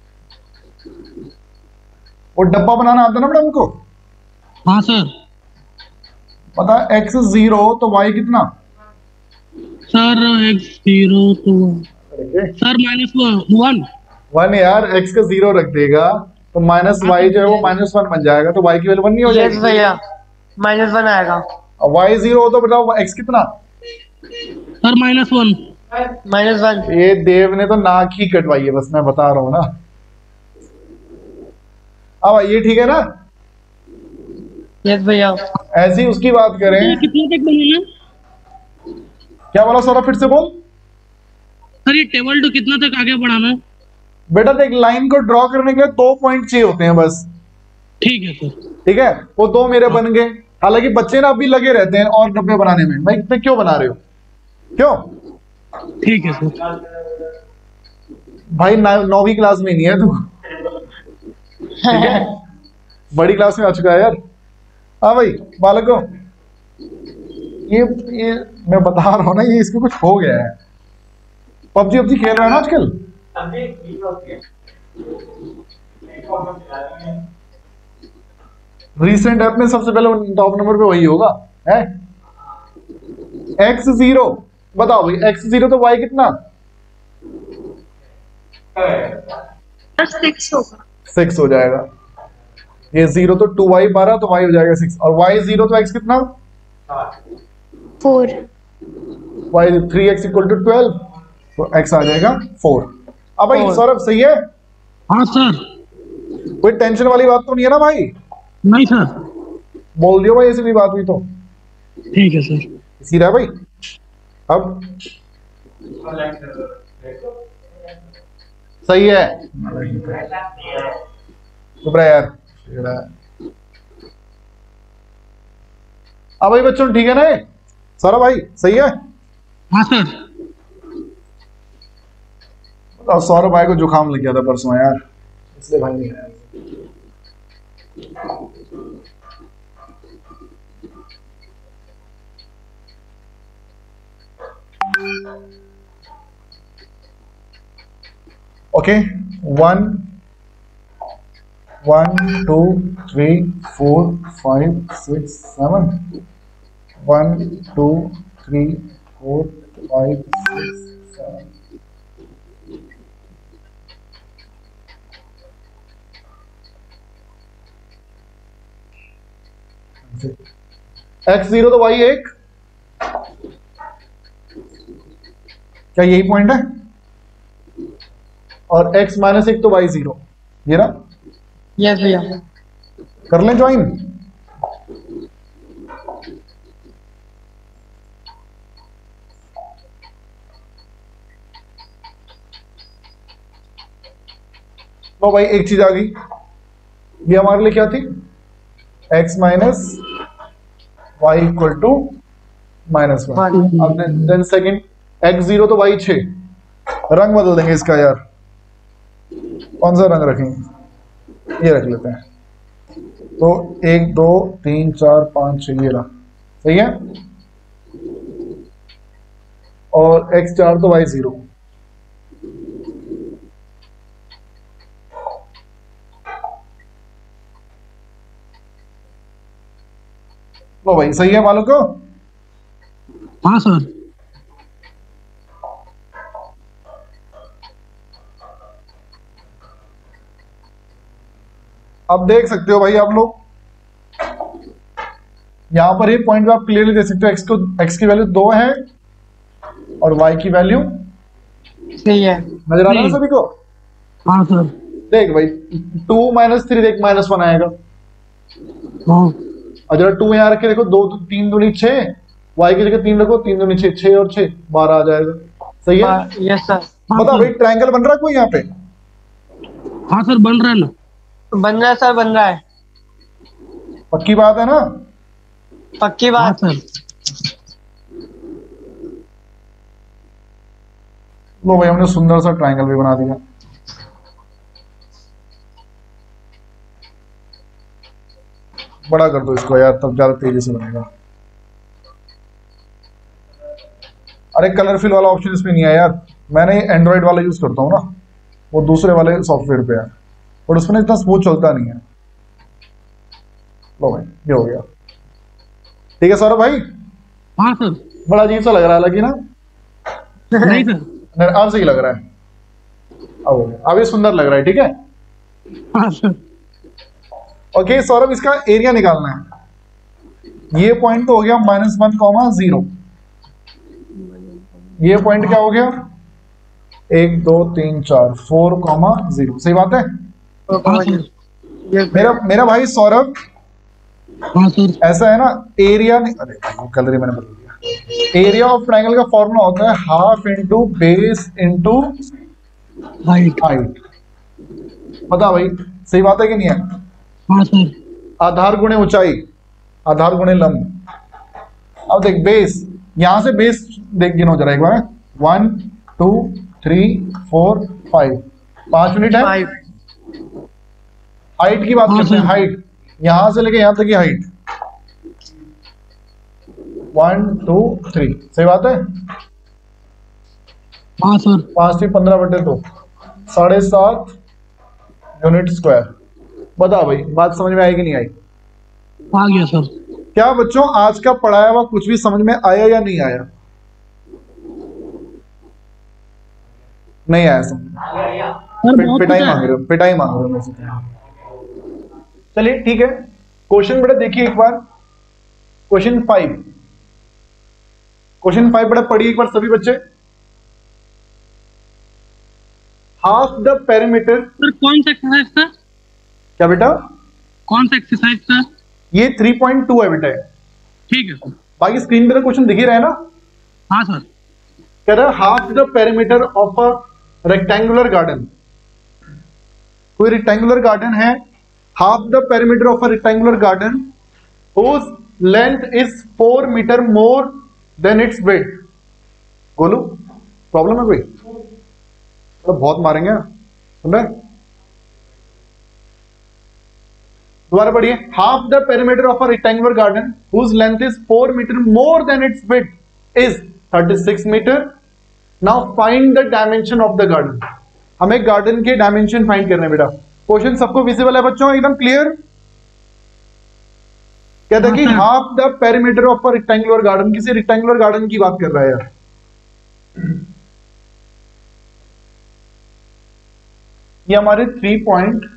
वो डब्बा बनाना आता ना बेटा हमको। हाँ सर। पता x जीरो तो y कितना? सर एक्स जीरो तो सर माइनस वन। वन यार, x का जीरो रख देगा तो माइनस वाई जो है वो माइनस वन बन जाएगा, तो y की वैल्यू वन नहीं हो यस जाएगी? भैया, माइनस वन आएगा। अब y जीरो हो तो बताओ x कितना? Sir minus one. Minus one. ये देव ने तो नाक ही कटवाई है, बस मैं बता रहा हूँ ना। अब ये ठीक है ना? यस भैया। ऐसी उसकी बात करें। कितने तक बनेगा? क्या बोला सौरभ, फिर से बोल। सर ये टेबल टू कितना तक आगे बढ़ाना है? बेटा देख, लाइन को ड्रॉ करने के लिए दो पॉइंट चाहिए होते हैं बस। ठीक है सर। ठीक है, वो दो मेरे बन गए। हालांकि बच्चे ना अभी लगे रहते हैं और डब्बे बनाने में, भाई इतने क्यों बना रहे हो, क्यों? ठीक है सर। भाई नौवीं क्लास में नहीं है तू, ठीक है? बड़ी क्लास में आ चुका है यार। हाँ भाई बालकों, ये ये मैं बता रहा हूँ ना, ये इसको कुछ हो गया है। पबजी पबजी खेल रहा है ना आजकल। रिसेंट ऐप में सबसे पहले टॉप नंबर पे वही होगा है। एक्स जीरो बताओ भाई, एक्स जीरो तो वाई कितना? सिक्स होगा। सिक्स हो जाएगा। ये जीरो तो टू वाई बारह, तो वाई हो जाएगा सिक्स, और वाई जीरो तो एक्स कितना? Four. Y three x equal to twelve, तो एक्स आ जाएगा फोर। अब भाई सौरभ सही है? हाँ सर। कोई टेंशन वाली बात तो नहीं है ना भाई? नहीं सर। बोल दियो भाई, ऐसी भी बात हुई तो। ठीक है सर। सीधा भाई। अब सही है। चुप रहा यार। अब भाई बच्चों ठीक है ना? सौरभ भाई सही है? हाँ सर। सौरभ भाई को जुकाम लग गया था परसों यार, इसलिए भाई नहीं आया। Okay, one one two three four five six seven, one two three four five six seven. X zero तो वाई एक, क्या यही पॉइंट है? और x माइनस एक तो वाई जीरो, ये ना? यस भैया। कर लें ज्वाइन। तो भाई एक चीज आ गई, ये हमारे लिए क्या थी? x minus y equal to minus one. अब देन सेकेंड, एक्स जीरो तो वाई छः, रंग बदल देंगे इसका यार। कौन सा रंग रखेंगे? ये रख लेते हैं। तो एक दो तीन चार पाँच छः, ये रहा, सही है। और एक्स चार तो वाई जीरो। लो भाई सही है मालूम को? हाँ सर। अब देख सकते हो भाई आप लोग, यहां पर ही पॉइंट आप क्लियरली देख सकते हो, एक्स को एक्स की वैल्यू दो है और वाई की वैल्यू सही है। नजर आ रहा है सभी को? हाँ सर। देख भाई, टू माइनस थ्री देख माइनस वन आएगा। हाँ। और जरा टू यहाँ रखे देखो, दो तीन दूनी छह, वाई की जगह तीन रखो, तीन दूनी छह, छह और छह बारह आ जाएगा। सही है? Yes sir. बता भाई, ट्रायंगल बन रहा है कोई यहाँ पे? हाँ सर बन रहा है ना। बन रहा है सर, बन रहा है। पक्की बात है ना? पक्की हाँ बात। सर। लो भाई हमने सुंदर सा ट्रायंगल भी बना दिया। बड़ा कर दो इसको यार, तब ज्यादा तेजी से बनेगा। अरे कलरफिल वाला ऑप्शन इसमें नहीं है यार, मैंने एंड्रॉइड वाला यूज करता हूँ ना, वो दूसरे वाले सॉफ्टवेयर पे है, और उसमें इतना स्मूथ चलता नहीं है। लो भाई ये हो गया, ठीक है सौरभ भाई। हाँ सर। बड़ा अजीब सा लग रहा है हालांकि ना। नहीं सर। नहीं, अब सही लग रहा है, अब हो गया, अब ये सुंदर लग रहा है, ठीक है। हाँ सर। ओके सौरभ, इसका एरिया निकालना है। ये पॉइंट तो हो गया माइनस वन कॉमा जीरो, ये पॉइंट क्या हो गया, एक दो तीन चार, फोर कॉमा जीरो, सही बात है। हाँ सर। मेरा मेरा भाई सौरभ, हाँ सर। ऐसा है ना, एरिया नहीं, अरे वो कलर ही मैंने बदल दिया। एरिया ऑफ ट्रायंगल का फॉर्मूला होता है half into base into height. Height. बता भाई सही बात है कि नहीं है। हाँ सर। आधार गुणे ऊंचाई, आधार गुणे लंब। अब देख बेस, यहां से बेस देख, गिनो जरा एक बार, one two three four five, पांच मिनट है। हाइट की बात करते हैं, हाइट यहां से लेके यहां तक की हाइट, वन टू थ्री, सही बात है। हाँ सर। पांच से पंद्रह बटे दो, साढ़े सात यूनिट स्क्वायर। बता भाई बात समझ में आई कि नहीं आई। आ गया सर। क्या बच्चों आज का पढ़ाया हुआ कुछ भी समझ में आया या नहीं आया। नहीं आया समझ, पिट, पिटाई मांग रहे हो, पिटाई मांग रहे हो मुझसे। चलिए ठीक है, क्वेश्चन बेटा देखिए एक बार, क्वेश्चन फाइव, क्वेश्चन फाइव बेटा पढ़िए एक बार सभी बच्चे। Half the perimeter. सर कौन सा एक्सरसाइज था। क्या बेटा, कौन सा एक्सरसाइज था। ये थ्री पॉइंट टू है बेटा। ठीक है सर। बाकी स्क्रीन पे तो क्वेश्चन दिख ही रहा है ना। हाँ सर। कह रहा है half the perimeter of a rectangular garden. कोई रेक्टेंगुलर गार्डन है, half the perimeter of a rectangular garden whose length is four metre more than its width। Golu problem है कोई, तो बहुत मारेंगे, सुन रहे। दोबारा पढ़िए, half the perimeter of a rectangular garden whose length is four metre more than its width is thirty six metre. Now find the dimension of the garden. हमें गार्डन के डायमेंशन फाइंड करने बेटा। क्वेश्चन सबको visible है बच्चों, एकदम clear. कहता है कि half the perimeter of a rectangular garden, किसी रेक्टेंगुलर गार्डन की बात कर रहा है यार। ये हमारे थ्री पॉइंट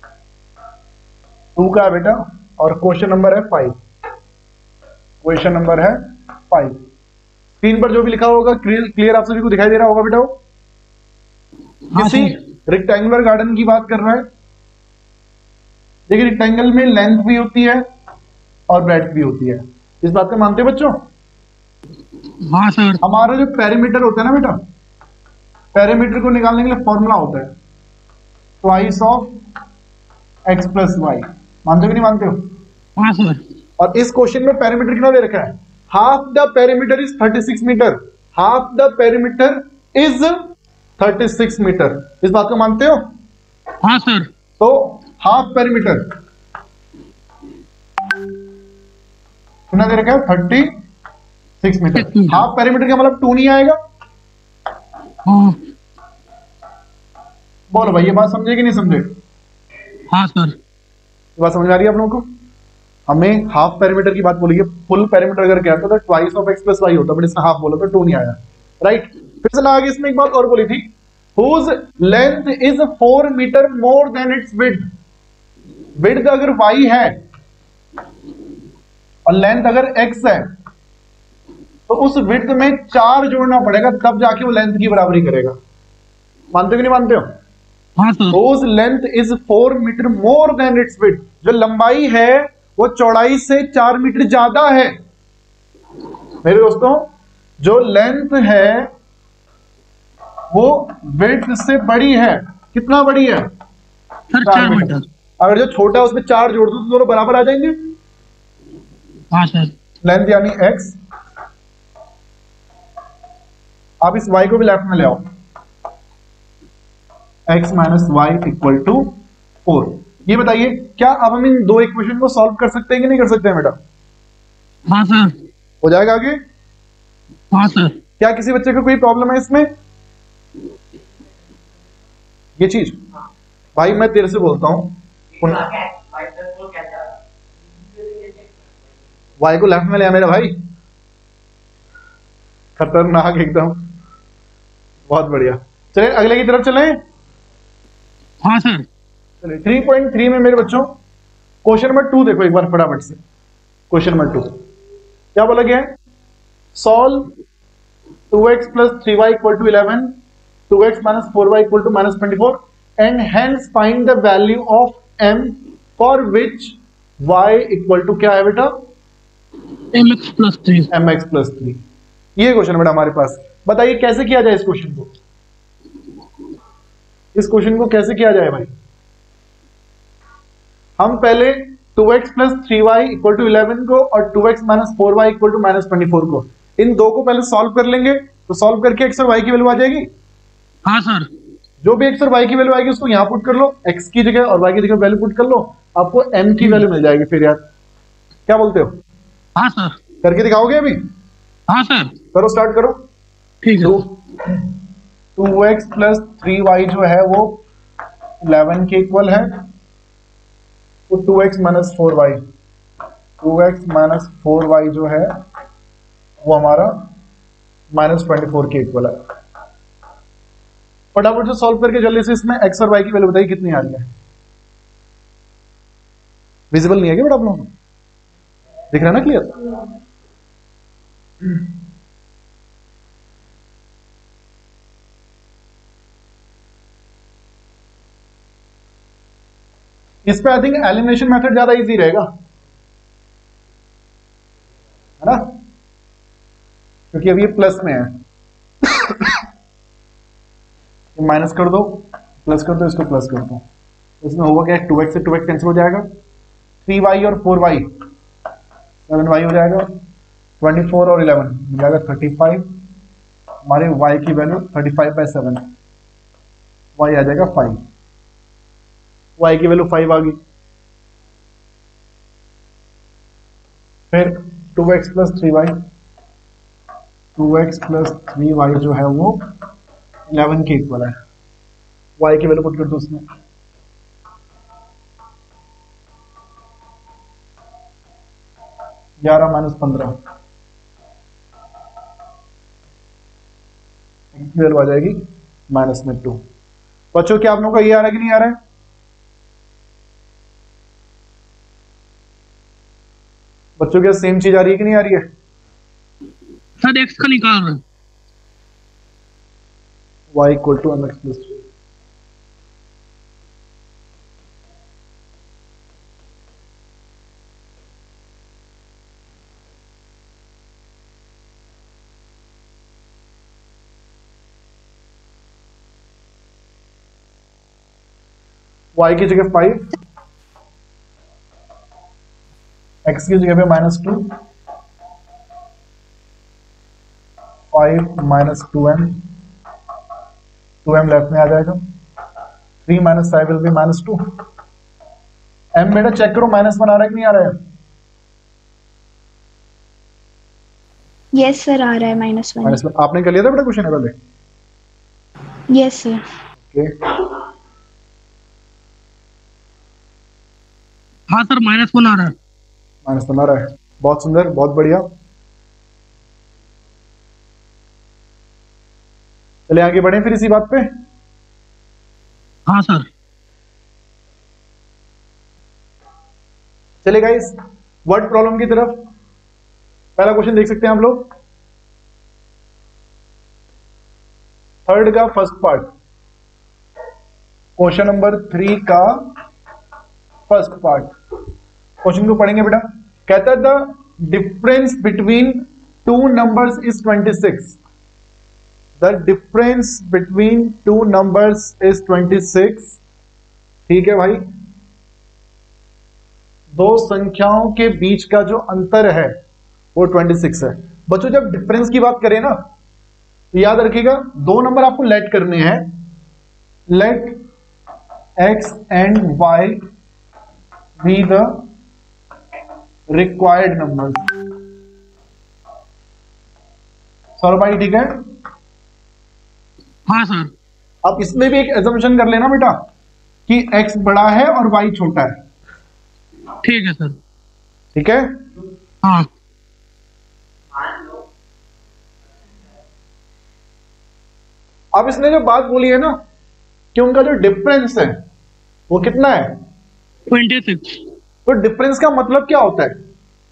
टू का है बेटा, और क्वेश्चन नंबर है फाइव। क्वेश्चन नंबर है फाइव। स्क्रीन पर जो भी लिखा होगा क्लियर आप सभी को दिखाई दे रहा होगा बेटा। वो किसी रेक्टेंगुलर गार्डन की बात कर रहा है। देखिए रेक्टेंगल में लेंथ भी होती है और ब्रेड्थ भी होती है, इस बात को मानते हैं बच्चों। हाँ सर। हमारा जो पेरीमीटर होता है ना बेटा, पेरीमीटर को निकालने के लिए फॉर्मूला होता है twice of x plus y. मानते हो कि नहीं मानते हो। हाँ सर। और इस क्वेश्चन में पेरीमीटर कितना दे रखा है, half the perimeter is thirty six metre. Half the perimeter is thirty six metre, इस बात को मानते हो। हाँ सर। तो हाफ पेरीमीटर कितना दे रखा है, thirty six metre. Half perimeter का मतलब टू नहीं आएगा। हाँ। बोलो भाई ये बात समझे कि नहीं समझे। हाँ सर। ये बात समझ आ रही है आप लोगों को। हमें हाफ पेरीमीटर की बात बोली है, फुल पेरीमीटर अगर कहता तो twice of x plus y होता, बट इसने हाफ बोला तो टू नहीं आया, राइट। फिर से आगे इसमें एक बात और बोली थी, whose length is four metre more than its width। width अगर y है और लेंथ अगर x है, तो उस width में चार जोड़ना पड़ेगा, तब जाके वो लेंथ की बराबरी करेगा। मानते हो कि नहीं मानते हो। हाँ sir. whose length is four metre more than its width। जो लंबाई है वो चौड़ाई से चार मीटर ज्यादा है। मेरे दोस्तों जो लेंथ है वो विड्थ से बड़ी है। कितना बड़ी है, सर चार मीटर। अगर जो छोटा है उसमें चार जोड़ दो तो दोनों बराबर आ जाएंगे। हाँ सर। लेंथ यानी x, आप इस y को भी लेफ्ट में ले आओ, x minus y equal to four. ये बताइए क्या अब हम इन दो इक्वेशन को सॉल्व कर सकते हैं कि नहीं कर सकते हैं बेटा? हाँ सर। हो जाएगा आगे? हाँ सर। क्या किसी बच्चे को कोई प्रॉब्लम है इसमें? ये चीज भाई मैं तेरे से बोलता हूं, वाई को लेफ्ट में ले आ मेरा भाई, खतरनाक एकदम, बहुत बढ़िया। चलिए अगले की तरफ चलें। हाँ सर। चलिए थ्री पॉइंट थ्री में मेरे बच्चों क्वेश्चन नंबर टू देखो एक बार फटाफट से। क्वेश्चन नंबर टू क्या बोला गया है? Solve two x plus three y equal to eleven, two x minus four y equal to minus twenty four and hence find the value of m for which y equal to क्या है बेटा? M x plus three. M x plus three. ये question बेटा हमारे पास। बताइए कैसे किया जाए इस क्वेश्चन को? इस क्वेश्चन को कैसे किया जाए भाई? हम पहले two x plus three y equal to eleven को और two x minus four y equal to minus twenty four को, इन दो को पहले सॉल्व कर लेंगे। तो सॉल्व करके एक्स और वाई की वैल्यू आ जाएगी। हाँ सर। जो भी एक्स और वाई की वैल्यू आएगी उसको यहां पुट कर लो, एक्स की जगह और वाई की जगह वैल्यू पुट कर लो, आपको एम की वैल्यू मिल जाएगी। फिर यार क्या बोलते हो? हाँ सर। करके दिखाओगे अभी? हाँ सर। करो, स्टार्ट करो। ठीक है। Two x plus three y जो है वो इलेवन के इक्वल है, तो two x minus four y, two x minus four y जो है वो हमारा माइनस ट्वेंटी फोर के इक्वल है। फटाफट से सॉल्व करके जल्दी से इसमें एक्स और वाई की वैल्यू बताइए कितनी आ रही है। विजिबल नहीं है क्या बेटा आप लोगों को? दिख रहा है ना क्लियर? इस पे आई थिंक एलिमिनेशन मेथड ज्यादा इजी रहेगा, है ना? क्योंकि अभी ये प्लस में है। माइनस कर दो, प्लस कर दो, इसको प्लस कर दो, इसमें होगा क्या? टू एक्स से टू एक्स कैंसिल हो जाएगा, थ्री वाई और फोर वाई, सेवन वाई हो जाएगा, ट्वेंटी फोर और इलेवन मिल जाएगा थर्टी फाइव। हमारे वाई की value thirty five by seven, y आ जाएगा फाइव, वाई की वैल्यू फाइव आ गई। फिर two x plus three y, two x plus three y जो है वो इलेवन के इक्वल है, वाई की वैल्यू पुट कर दो उसमें, ग्यारह माइनस पंद्रह, की वैल्यू आ जाएगी माइनस में टू। बच्चों क्या आप लोगों का ये आ रहा है कि नहीं आ रहा है? बच्चों क्या सेम चीज आ रही है कि नहीं आ रही है? सर एक्स का निकाल रहे हैं। y equal to m x plus three. y की जगह फाइव, x की जगह पे minus two, five minus two m, two m left में आ जाएगा, three minus five will be minus two. M बेटा चेक करो माइनस वन आ रहा है कि नहीं आ रहा है? यस सर आ रहा है माइनस वन। माइनस वन आपने कर लिया था बेटा क्वेश्चन है पहले? Yes sir. ओके हाँ सर माइनस वन आ रहा है। माइनस वन आ रहा है, बहुत सुंदर, बहुत बढ़िया। चलिए आगे बढ़े फिर इसी बात पे। हाँ सर। चलिए गाइस वर्ड प्रॉब्लम की तरफ पहला क्वेश्चन देख सकते हैं आप लोग। थर्ड का first part, question number three का फर्स्ट पार्ट। क्वेश्चन को पढ़ेंगे बेटा। कहता है the difference between two numbers is twenty six. The difference between two numbers is twenty six. ठीक है भाई, दो संख्याओं के बीच का जो अंतर है वो ट्वेंटी सिक्स है। बच्चों जब डिफरेंस की बात करें ना तो याद रखिएगा दो नंबर आपको लेट करने हैं, let x and y be the required numbers। Sir भाई ठीक है। हाँ सर। अब इसमें भी एक एजम्पशन कर लेना बेटा कि x बड़ा है और y छोटा है। ठीक है सर। ठीक है। हाँ। अब इसने जो बात बोली है ना कि उनका जो डिफरेंस है वो कितना है, ट्वेंटी सिक्स। तो डिफरेंस का मतलब क्या होता है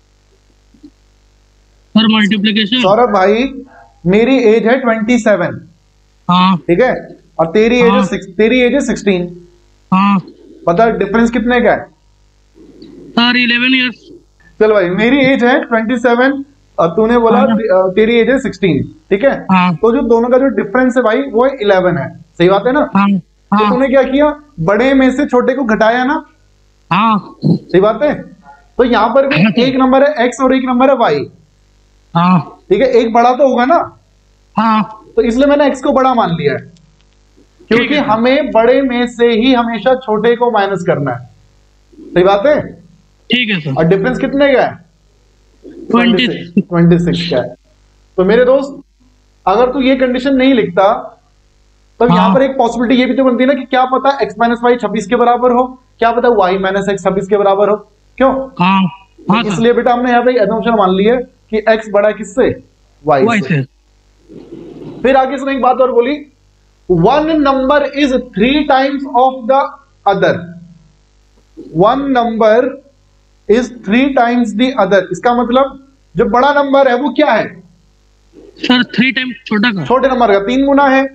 सर? मल्टीप्लीकेशन। सौरभ भाई मेरी एज है ट्वेंटी सेवन, हाँ ठीक है, और तेरी एज हाँ। है तेरी एज है सिक्सटीन। हाँ पता डिफरेंस कितने का है? Sir eleven years. चल भाई मेरी एज है ट्वेंटी सेवन और तूने बोला हाँ। ते- अ, तेरी एज है सिक्सटीन, ठीक है। हाँ। तो जो दोनों का जो डिफरेंस है भाई वो है इलेवन है, सही बात है ना। हाँ तो हाँ तूने क्या किया, बड़े में से छोटे को घटाया ना, हाँ सही बात है। तो यहाँ पर भी एक नंबर है एक्स और एक नंबर है वाई, हाँ ठीक है, एक बड़ा तो होगा ना, हाँ। तो इसलिए मैंने एक्स को बड़ा मान लिया है, क्योंकि ठीक है। हमें बड़े में से ही हमेशा छोटे को माइनस करना है, सही बात है। ठीक है सर। और डिफरेंस कितने का है? ट्वेंटी ट्वेंटी सिक्स का है। तो मेरे दोस्त अगर तू ये कंडीशन नहीं लिखता तब हाँ। यहाँ पर एक पॉसिबिलिटी ये भी तो बनती है ना कि क्या पता x माइनस वाई छब्बीस के बराबर हो, क्या पता y माइनस एक्स छब्बीस के बराबर हो, क्यों? हाँ हाँ सर। इसलिए बेटा हमने यहाँ पे एजम्पशन मान ली है कि x बड़ा किससे, y वाई से। से। फिर आगे इसने एक बात और बोली, one number is three times of the other, one number is three times the other. इसका मतलब जो बड़ा नंबर है वो क्या है? सर थ्री टाइम छोटा का। छोटे नंबर का तीन गुना है।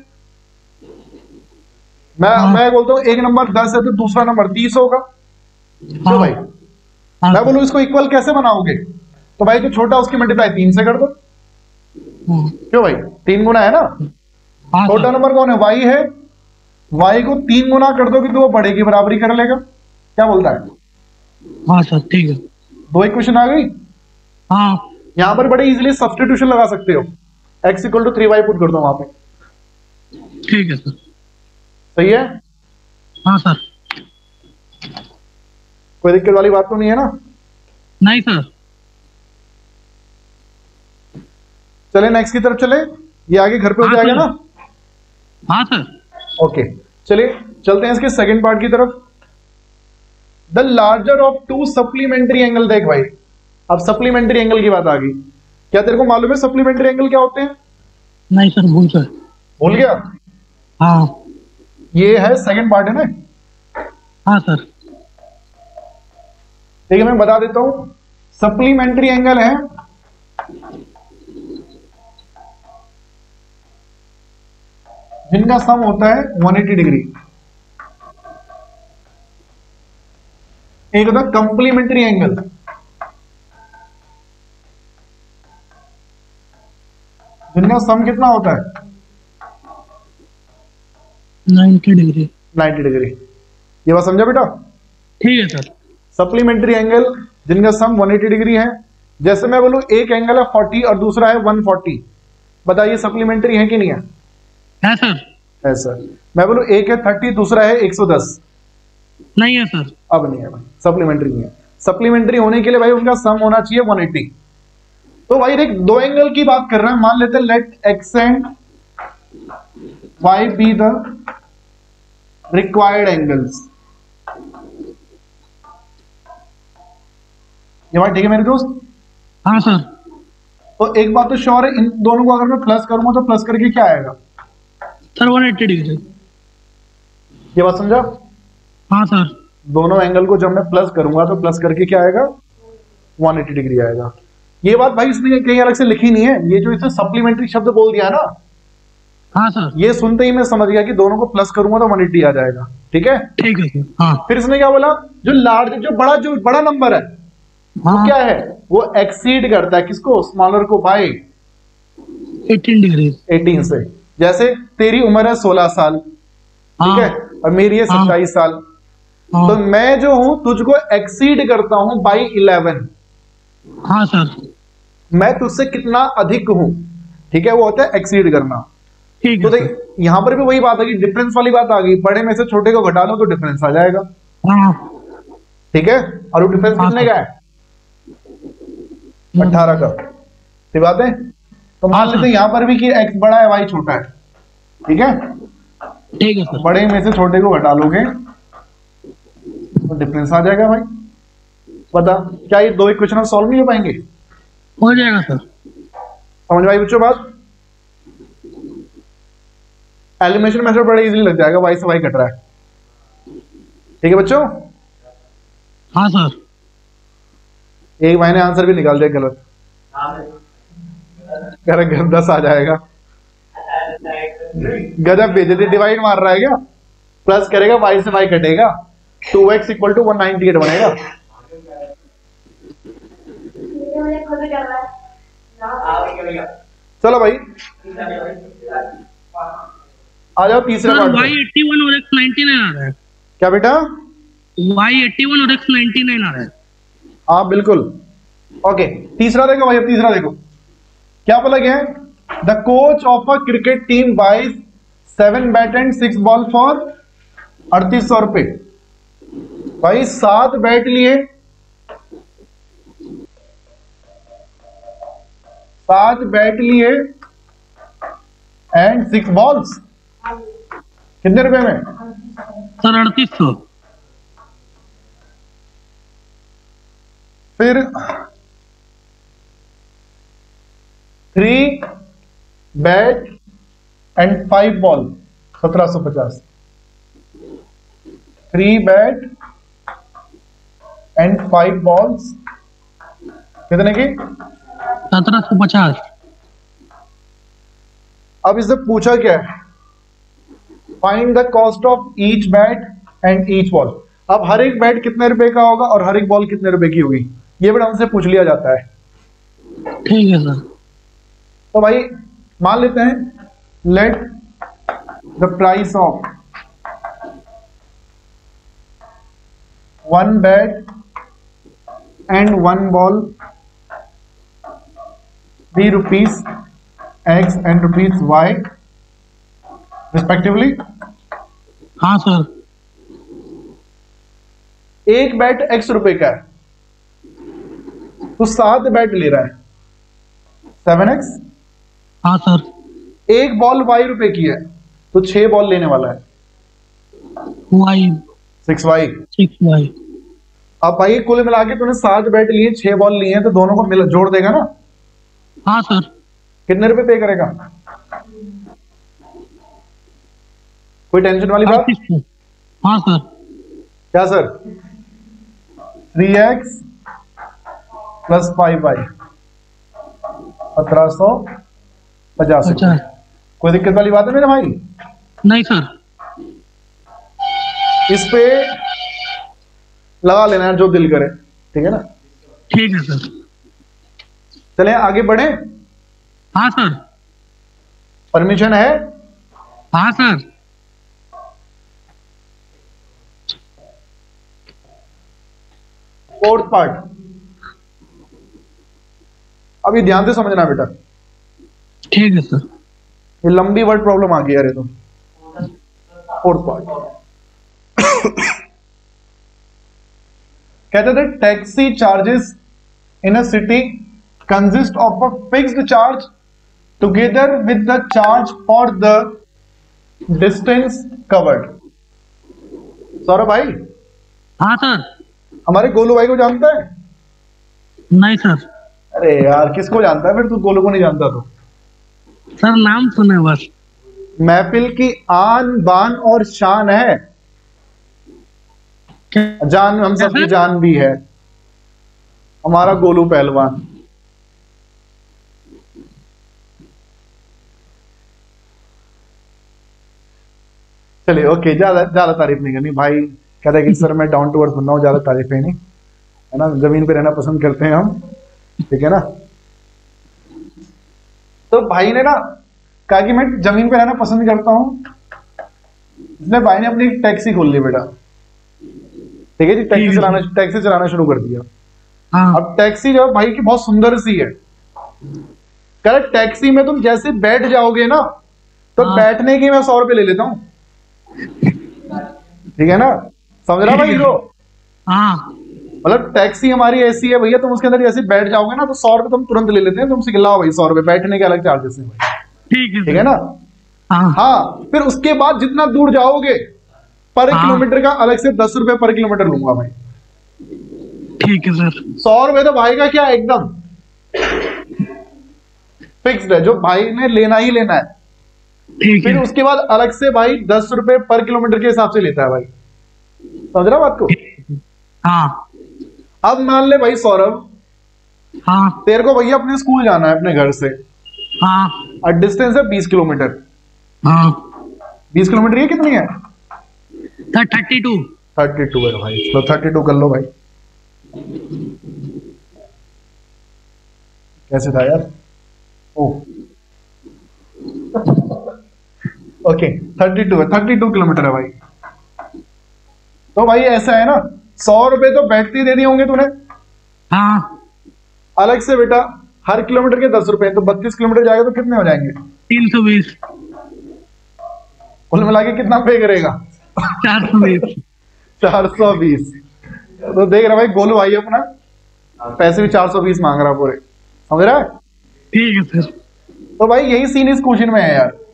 मैं हाँ। मैं बोलता हूँ एक नंबर दस है तो दूसरा नंबर तीस होगा, क्यों हाँ। भाई? हाँ मैं बोलूँ इसको इक्वल कैसे बनाओगे, तो भाई जो छोटा उसकी मल्टीप्लाई तीन से कर दो, हाँ। क्यों भाई? तीन गुना है ना। हाँ छोटा सर। नंबर कौन है? वाई है। वाई को तीन गुना कर दोगे तो वो बड़े की बराबरी कर लेगा, क्या बोलता है? हाँ सर ठीक है। दो इक्वेशन आ गई। हाँ यहां पर बड़े इजीली सब्स्टिट्यूशन लगा सकते हो, x equal to three y put कर दो वहां पे, ठीक है सर। सही है। हाँ सर। कोई दिक्कत वाली बात तो नहीं है ना? नहीं सर। चले नेक्स्ट की तरफ चले, ये आगे घर पे हो हाँ, जाएगा सर। ना। हाँ सर। ओके चलिए चलते हैं इसके सेकंड पार्ट की तरफ। The larger of two supplementary angle. देख भाई अब सप्लीमेंट्री एंगल की बात आ गई। क्या तेरे को मालूम है सप्लीमेंट्री एंगल क्या होते हैं? नहीं सर भूल सर। भूल गया? हाँ ये है सेकंड पार्ट है ना। हाँ सर। ठीक है मैं बता देता हूं, सप्लीमेंट्री एंगल है जिनका सम होता है वन एटी डिग्री। एक होता है कंप्लीमेंट्री एंगल, जिनका सम कितना होता है नाइन्टी डिग्री। Ninety degree. ये बात समझा बेटा? ठीक है सर। सप्लीमेंट्री एंगल जिनका सम वन एटी डिग्री है। जैसे मैं बोलूं एक एंगल है फोर्टी और दूसरा है वन फोर्टी, बताइए सप्लीमेंट्री है कि नहीं है? है सर। है सर। मैं बोलूं एक है थर्टी दूसरा है एक सौ दस, नहीं है सर। अब नहीं है भाई, सप्लीमेंट्री नहीं है। सप्लीमेंट्री होने के लिए भाई उनका सम होना चाहिए वन एटी। तो भाई देख दो एंगल की बात कर रहे हैं, मान लेते हैं let x and y be the required angles. ये बात ठीक है मेरे दोस्त? हाँ सर। तो एक बात तो श्योर है, इन दोनों को अगर मैं प्लस करूंगा तो प्लस करके क्या आएगा? Sir one eighty degree. ये बात समझा? हाँ सर। दोनों एंगल को जब मैं प्लस करूंगा तो प्लस करके क्या आएगा? वन एटी डिग्री आएगा। ये बात भाई इसने कहीं अलग से लिखी नहीं है, ये जो इसने सप्लीमेंट्री शब्द बोल दिया ना, हाँ सर। ये सुनते ही मैं समझ गया कि दोनों को प्लस करूंगा तो वन एटी आ जाएगा, ठीक है। ठीक है सर। हाँ फिर इसने क्या बोला, जो लार्ज जो बड़ा जो बड़ा नंबर है हाँ। क्या है, वो एक्सीड करता है किसको? स्मॉलर को बाय एटीन डिग्री। एटीन से। जैसे तेरी उम्र है सोलह साल, ठीक हाँ है, और मेरी है हाँ। सत्ताईस साल, हाँ। तो मैं जो हूं तुझको एक्सीड करता हूं बाई इलेवन। हाँ सर। मैं तुझसे कितना अधिक हूं, ठीक है, वो होता है एक्सीड करना। ठीक तो है देख सर। यहाँ पर भी वही बात आ गई, डिफरेंस वाली बात आ गई, बड़े में से छोटे को घटा लो तो डिफरेंस आ जाएगा। हाँ ठीक है, और वो डिफरेंस हाँ, कितने का है? अठारह का। ठीक बात है। तो मान लेते हैं यहाँ पर भी कि x बड़ा है y छोटा है। ठीक है, ठीक है सर। बड़े में से छोटे को घटा लोगे तो डिफरेंस आ जाएगा भाई। बता, क्या ये दो इक्वेशन सॉल्व नहीं हो पाएंगे? हो जाएगा सर। समझ भाई बच्चों बात? एलिमिनेशन मेथड बड़ा इजीली लग जाएगा, y से y कट रहा है। ठीक है बच्चों? हाँ सर। एक भाई ने आंसर भी निकाल दिया गलत, कह दस आ जाएगा। गजब बेइज्जती, डिवाइड मार रहा है क्या? प्लस करेगा y से y कटेगा, two x equal to one ninety eight बनेगा। चलो भाई आ जाओ तीसरे पार्ट वाई एट्टी वन और एक्स नाइन्टी नाइन आ रहा है। क्या बेटा? वाई एट्टी वन और एक्स नाइन्टी नाइन आ रहा है। हाँ बिल्कुल। ओके, तीसरा देखो भाई, अब तीसरा देखो क्या बोला गया है? The coach of a cricket team buys seven bat and six ball for अड़तीस सौ रुपए। भाई सात बैट लिए, सात बैट लिए एंड सिक्स बॉल्स, कितने रुपए में? सर अड़तीस सौ। फिर three bat and five ball, सत्रह सौ पचास। Three bat and five balls कितने की? सत्रह सौ पचास। अब इससे पूछा क्या है? Find the cost of each bat and each ball. अब हर एक बैट कितने रुपए का होगा और हर एक बॉल कितने रुपए की होगी, ये भी हमसे पूछ लिया जाता है। ठीक है सर। तो भाई मान लेते हैं, let the price of one bat and one ball be rupees x and rupees y respectively. हाँ सर। एक बैट एक्स रुपए का है तो सात बैट ले रहा है, सेवन एक्स। हाँ सर। एक बॉल वाई रुपए की है तो छह बॉल लेने वाला है, y six y. Six y. अब भाई कुल मिला के तूने सात बैट लिए, छह बॉल लिए हैं, तो दोनों को मिला जोड़ देगा ना? हाँ सर। कितने रुपए पे करेगा? कोई टेंशन वाली बात? अड़तीस सौ। हाँ सर। क्या sir? Three x plus five y, सत्रह सौ पचास। पचास। कोई दिक्कत वाली बात है मेरे भाई? नहीं सर। इस पे लगा लेना है जो दिल करे, ठीक है ना? ठीक है सर। चले आगे बढ़े? हाँ सर। परमिशन है? हाँ सर। फोर्थ पार्ट, अभी ध्यान से समझना बेटा। ठीक है सर। ये लंबी वर्ड प्रॉब्लम आ गई यार, ये तो। फोर्थ पार्ट कहते थे taxi charges in a city consist of a fixed charge together with the charge for the distance covered. Saurabh भाई, हाँ सर। हमारे गोलू भाई को जानता है? नहीं सर। अरे यार किसको जानता है फिर, तू गोलू को नहीं जानता तो? सर नाम सुने बस। महफिल की आन बान और शान है, क्या? जान हम सबकी जान भी है, हमारा गोलू पहलवान। चलिए ओके, ज्यादा ज्यादा तारीफ नहीं करनी भाई। कहता है कि सर मैं डाउन टू अर्थ बंदा हूँ, ज्यादा तारीफें नहीं, है ना? जमीन पे रहना पसंद करते हैं हम, ठीक है ना? तो भाई ने ना कहा कि मैं जमीन पे रहना पसंद करता हूँ, इसलिए भाई ने अपनी एक टैक्सी खोल ली बेटा, ठीक है जी? टैक्सी चलाना टैक्सी चलाना शुरू कर दिया। हाँ। अब टैक्सी जो है भाई की बहुत सुंदर सी है। करेक्ट, टैक्सी में तुम जैसे बैठ जाओगे ना तो हाँ। बैठने के मैं सौ रुपए ले लेता हूँ, ठीक है ना, समझ रहा भाई? तो हाँ मतलब टैक्सी हमारी ऐसी है भैया, तुम उसके अंदर जैसे बैठ जाओगे ना तो सौ रुपए तुम तुरंत ले लेते हैं, तुमसे लाओ भाई सौ रुपए, बैठने के अलग चार्जेस हैं भाई, ठीक है ठीक है सर। ना? हाँ हाँ, फिर उसके बाद जितना दूर जाओगे पर हाँ। किलोमीटर का अलग से दस रुपए पर किलोमीटर लूंगा भाई। ठीक है सर। सौ रुपए तो भाई का क्या एकदम फिक्स्ड है, जो भाई ने लेना ही लेना है। ठीक फिर है। उसके बाद अलग से भाई दस रुपए पर किलोमीटर के हिसाब से लेता है भाई, समझ रहा बात को? हाँ अब मान ले भाई सौरभ, हाँ तेरे को भैया अपने स्कूल जाना है अपने घर से, हाँ और डिस्टेंस है बीस किलोमीटर। हाँ। बीस किलोमीटर ये कितनी है? Sir thirty two. Thirty two है भाई, चलो थर्टी टू कर लो भाई। कैसे था यार? ओ ओके, थर्टी टू है, थर्टी टू किलोमीटर है भाई। तो भाई ऐसा है ना, सौ रुपए तो बैठते ही दे दिए होंगे तूने, हाँ अलग से बेटा हर किलोमीटर के दस रुपए, तो बत्तीस किलोमीटर जाएगा तो कितने हो जाएंगे? तीन सौ बीस। कुल मिला के कितना पे करेगा? चार सौ बीस। चार सौ बीस। तो देख रहा भाई गोलू भाई अपना पैसे भी चार सौ बीस मांग रहा पूरे, समझ रहा है? ठीक है सर। तो भाई यही सीन इस क्वेश्चन में है यार।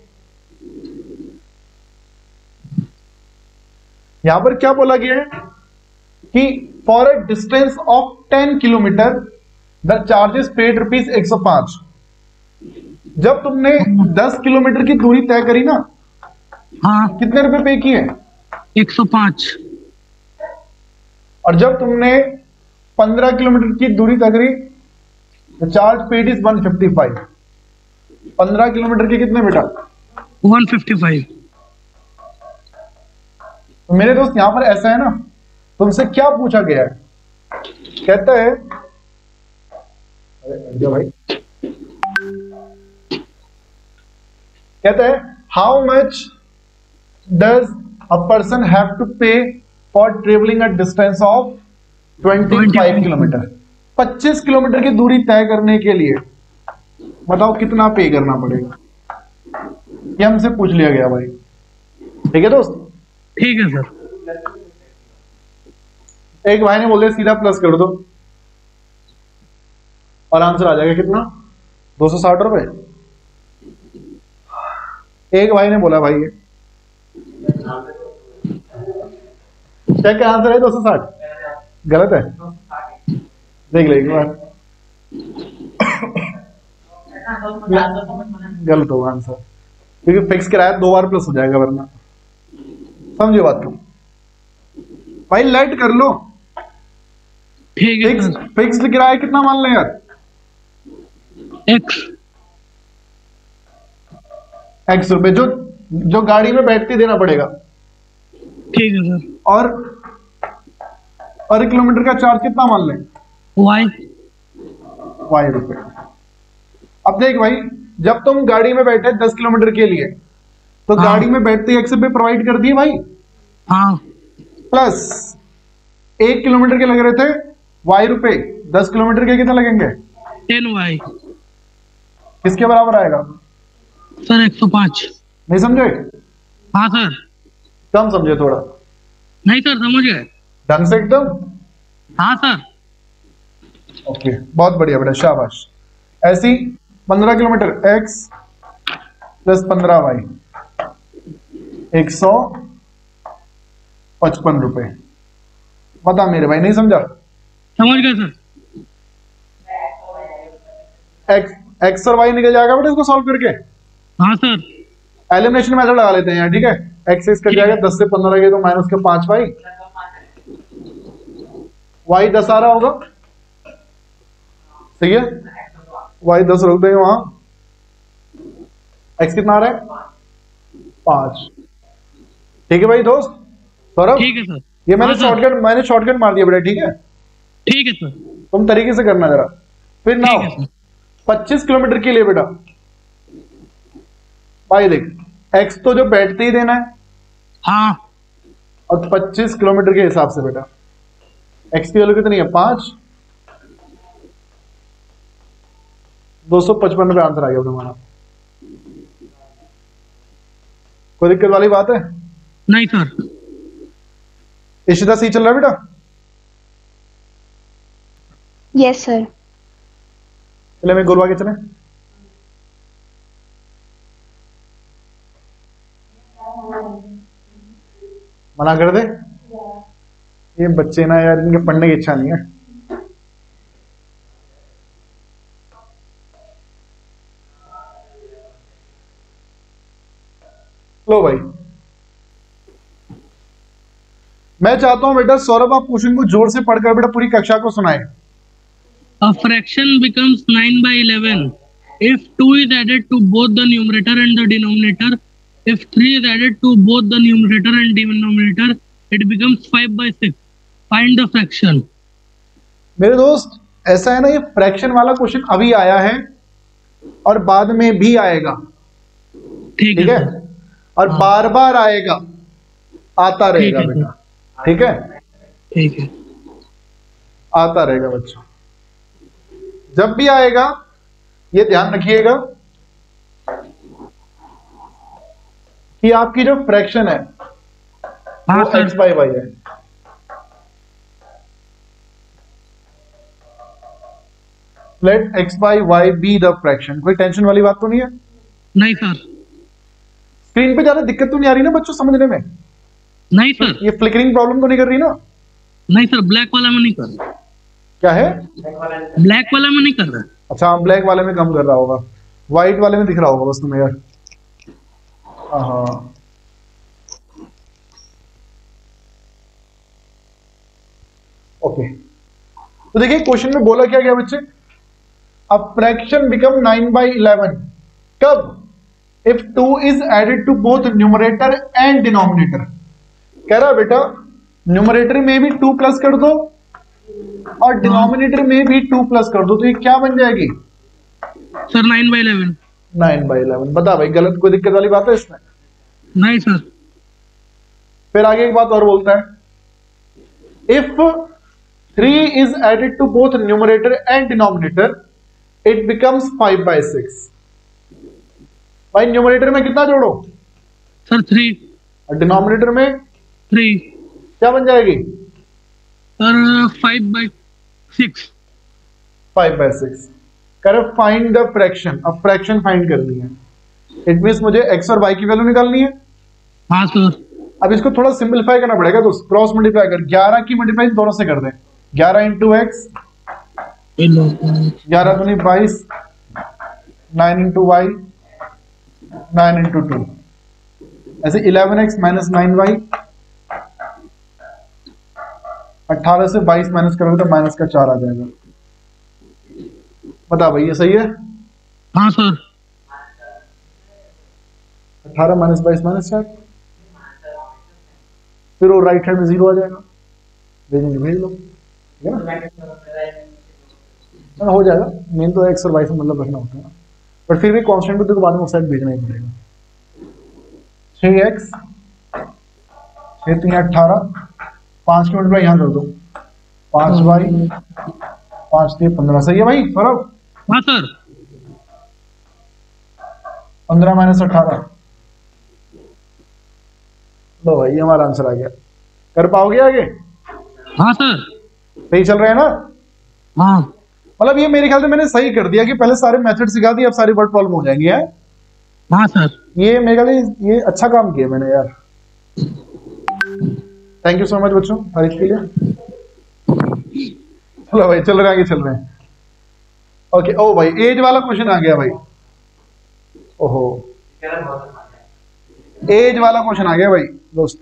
यहां पर क्या बोला गया है कि for a distance of ten kilometre the charges paid rupees एक सौ पांच। जब तुमने दस किलोमीटर की दूरी तय करी ना, हाँ कितने रुपए पे किए? एक सौ पांच। और जब तुमने पंद्रह किलोमीटर की दूरी तय करी, the charge paid is one fifty five. पंद्रह किलोमीटर के कितने बेटा? One fifty five. तो मेरे दोस्त यहां पर ऐसा है ना, तुमसे क्या पूछा गया है? कहता है, अरे भाई, कहता है how much does a person have to pay for travelling a distance of twenty five kilometre. पच्चीस किलोमीटर की दूरी तय करने के लिए बताओ कितना पे करना पड़ेगा? ये हमसे पूछ लिया गया भाई, ठीक है दोस्त? ठीक है सर। एक भाई ने बोल दिया सीधा प्लस कर दो और आंसर आ जाएगा कितना? दो सौ साठ रुपए। एक भाई ने बोला भाई ये क्या क्या आंसर है? दो सौ साठ गलत है, देख ले एक बार। गलत होगा आंसर, क्योंकि फिक्स किराया दो बार प्लस हो जाएगा वरना, समझे बात को? भाई लेट कर लो। ठीक है फिक्स सर। फिक्स्ड किराया कितना मान लें यार? एक्स। एक्स रुपए, जो जो गाड़ी में बैठते देना पड़ेगा। ठीक है सर। और पर किलोमीटर का चार्ज कितना मान लें? वाई। वाई रुपए। अब देख भाई, जब तुम गाड़ी में बैठे दस किलोमीटर के लिए, तो हाँ। गाड़ी में बैठते ही एक्स रुपए प्रोवाइड कर दिए भाई, हाँ प्लस एक किलोमीटर के लग रहे थे वाई रुपए, दस किलोमीटर के कितने लगेंगे? Ten y. किसके बराबर आएगा? सर एक सौ पांच। नहीं समझे? हाँ सर। कम समझे थोड़ा, नहीं सर समझ गए। ढंग से एकदम। हाँ सर। ओके, बहुत बढ़िया बेटा, शाबाश। ऐसी पंद्रह किलोमीटर एक्स प्लस पंद्रह वाई, एक सौ पचपन रुपए। बता मेरे भाई, नहीं समझा? समझ गए सर। एक्स एक्स और वाई निकल जाएगा बेटा इसको सॉल्व करके। हाँ सर। एलिमिनेशन मेथड लगा लेते हैं यार, ठीक है? एक्स एक्स कट जाएगा, दस से पंद्रह गए तो माइनस के पांच वाई, वाई दस आ रहा होगा, सही है? वाई दस रख देंगे वहां, एक्स कितना आ रहा है? पांच। ठीक है भाई दोस्त सौरभ, ठीक है सर। ये मैंने हाँ, सर। शॉर्टकट मैंने शॉर्टकट मार दिया बेटा, ठीक है? ठीक है सर। तुम तरीके से करना जरा। फिर ना ठीक है सर। पच्चीस किलोमीटर के लिए बेटा भाई देख, एक्स तो जो बैठते ही देना है, हाँ और पच्चीस किलोमीटर के हिसाब से बेटा एक्स की वैल्यू कितनी है? पांच। दो सौ पचपन रुपए आंसर आ गया तुम्हारा। कोई दिक्कत वाली बात है? नहीं सर। इशिता सही चल रहा है बेटा? Yes, sir. चले मैं गोलवा के चले। मना कर दे, ये बच्चे ना यार, इनके पढ़ने की इच्छा नहीं है। लो भाई, मैं चाहता हूं बेटा सौरभ आप क्वेश्चन को जोर से पढ़कर बेटा पूरी कक्षा को सुनाए। A fraction becomes nine by eleven if two is added to both the numerator and the denominator. If three is added to both the numerator and denominator, it becomes five by six. Find the fraction. मेरे दोस्त ऐसा है ना, ये fraction वाला question अभी आया है और बाद में भी आएगा, ठीक ठीक है, है और बार बार आएगा, आता रहेगा ठीक है, बेटा, ठीक है, ठीक है। आता रहेगा बच्चों। जब भी आएगा ये ध्यान रखिएगा कि आपकी जो फ्रैक्शन है हाँ वो एक्स सर। बाई वाई है। Let x by y be the fraction. कोई टेंशन वाली बात तो नहीं है? नहीं सर। स्क्रीन पे ज्यादा दिक्कत तो नहीं आ रही ना बच्चों समझने में? नहीं सर। ये फ्लिकरिंग प्रॉब्लम तो नहीं कर रही ना? नहीं सर, ब्लैक वाला में नहीं कर रहा। क्या है? ब्लैक वाला में नहीं कर रहा। अच्छा, ब्लैक वाले में कम कर रहा होगा, व्हाइट वाले में दिख रहा होगा बस तुम्हें यार। हाँ, ओके। तो देखिए क्वेश्चन में बोला क्या गया बच्चे, a fraction become nine by eleven कब? If two is added to both numerator and denominator. कह रहा बेटा न्यूमरेटर में भी टू प्लस कर दो और डिनोमिनेटर में भी टू प्लस कर दो, तो ये क्या बन जाएगी sir? Nine by eleven. Nine by eleven. बता भाई, गलत कोई दिक्कत वाली बात है इसमें? नहीं सर। फिर आगे एक बात और बोलता है, if three is added to both numerator and denominator it becomes five by six. भाई न्यूमरेटर में कितना जोड़ो सर? थ्री। और डिनोमिनेटर में थ्री। क्या बन जाएगी sir? Five by six. Five by six. कर फाइंड द फ्रैक्शन। अब फ्रैक्शन फाइंड करनी है, इट मींस मुझे एक्स और वाई की वैल्यू निकालनी है। हाँ सर। अब इसको थोड़ा सिंपलीफाई करना पड़ेगा, तो क्रॉस मल्टीप्लाई कर, ग्यारह की मल्टीप्लाई दोनों से कर दें, ग्यारह इंटू एक्स, ग्यारह दूनी बाईस, nine into y, nine into two, ऐसे eleven x minus nine y, अट्ठारह से बाईस माइनस करोगे तो माइनस का चार आ जाएगा। बता भाई ये सही है? हाँ सर। अट्ठारह माइनस बाईस माइनस चार, फिर वो राइट हैंड में जीरो आ जाएगा, भेजेंगे भेज लो, ठीक है ना, हो जाएगा। मेन तो एक्स और वाई से मतलब रखना होता है ना, बट फिर भी कांस्टेंट तो बाद में उस साइड भेजना ही पड़ेगा। छह एक्स, छह तीन अट्ठारह, पांच की मल्टीप्लाई यहाँ कर दो, पांच वाई, पांच तीन पंद्रह। सही है भाई सौरभ? हाँ सर। पंद्रह माइनस अठारह, लो भाई ये हमारा आंसर आ गया। कर पाओगे आगे? हाँ सर। सही चल रहे हैं ना? हाँ। मतलब ये मेरे ख्याल से मैंने सही कर दिया कि पहले सारे मेथड सिखा दिए, अब सारी वर्ड प्रॉब्लम हो जाएंगी है? हाँ सर। ये मेरे ख्याल से ये अच्छा काम किया मैंने यार। थैंक यू सो मच बच्चों तारीफ के लिए। चलो भाई चल रहे आगे चल रहे हैं। ओके, ओ भाई एज वाला क्वेश्चन आ गया भाई। ओहो, एज वाला क्वेश्चन आ गया भाई दोस्त।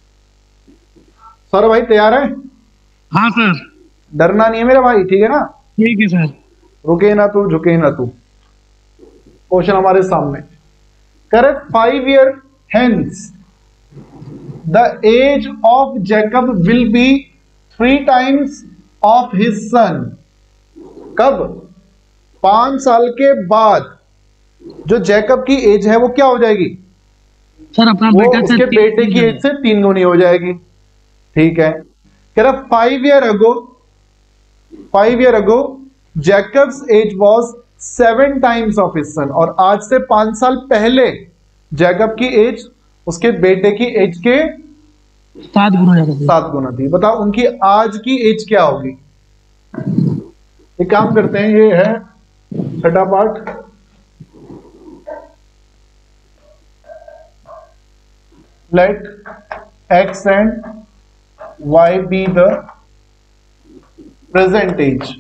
सर भाई तैयार है? हाँ सर। डरना नहीं है मेरा भाई, ठीक है ना? ठीक है सर। रुके ना तू, झुके ना तू। क्वेश्चन हमारे सामने, correct five year hence the age of Jacob will be three times of his son. कब? पांच साल के बाद जो जैकब की एज है वो क्या हो जाएगी सर? अपना वो बेटा उसके बेटे की एज से तीन गुनी हो जाएगी, ठीक है। कह रहा five year ago, five year ago Jacob's age was seven times of his son. और आज से पांच साल पहले जैकब की एज उसके बेटे की एज के सात गुना ज्यादा थी। सात गुना थी। बताओ उनकी आज की एज क्या होगी? एक काम करते हैं, ये है छठा part. Let x and y be the present age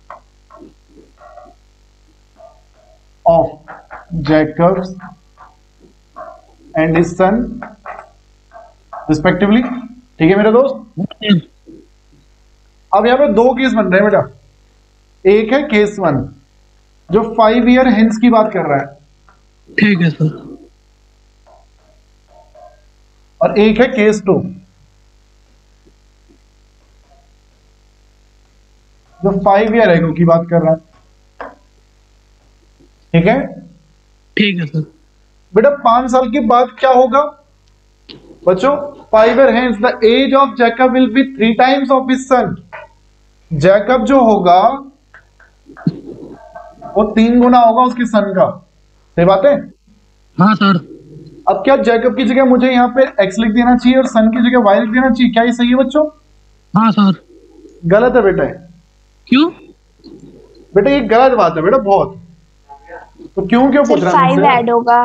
of Jacob's and his son respectively. ठीक है मेरे दोस्त। अब यहां पे दो केस बन रहे हैं बेटा। एक है केस वन जो फाइव ईयर हेंस की बात कर रहा है, ठीक है सर। और एक है केस टू जो फाइव ईयर एगो की बात कर रहा है। ठीक है ठीक है सर। बेटा पांच साल के बाद क्या होगा बच्चों? Five year hence the age of Jacob will be three times of his son. Jacob जो होगा वो तीन गुना होगा उसके सन का। सही बात है? हाँ सर। अब क्या जैकब की जगह मुझे यहाँ पे एक्स लिख देना चाहिए और सन की जगह वाई लिख देना चाहिए? क्या ये सही है बच्चों? हाँ सर। गलत है बेटा। क्यों? बेटा ये गलत बात है बेटा बहुत। तो क्यों क्यों पूछ रहा है फाइव ऐड होगा।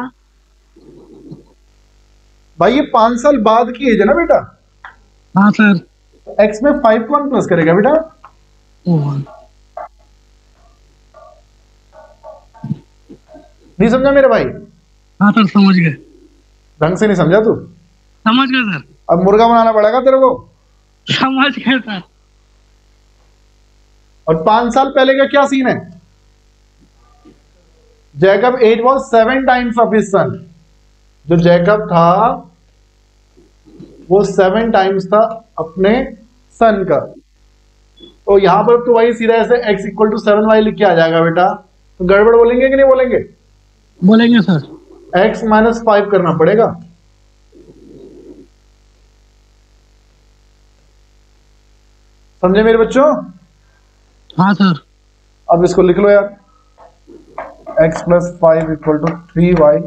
भाई ये पांच साल बाद की एज है ना बेटा। हाँ सर। एक्स में फाइव को वन प्लस करेगा बेटा। वन। नहीं समझा मेरे भाई? हाँ सर समझ गए। ढंग से नहीं समझा तू? समझ गए सर। अब मुर्गा बनाना पड़ेगा तेरे को। समझ गए सर। और पांच साल पहले का क्या सीन है? Jacob age was seven times of his son. जो जैकब था वो सेवन टाइम्स था अपने सन का। तो यहां पर तो वही सीधा ऐसे x equal to seven y लिख के आ जाएगा बेटा। तो गड़बड़ बोलेंगे कि नहीं बोलेंगे? बोलेंगे सर। x माइनस फाइव करना पड़ेगा। समझे मेरे बच्चों? हाँ सर। अब इसको लिख लो यार। x plus five equal to three y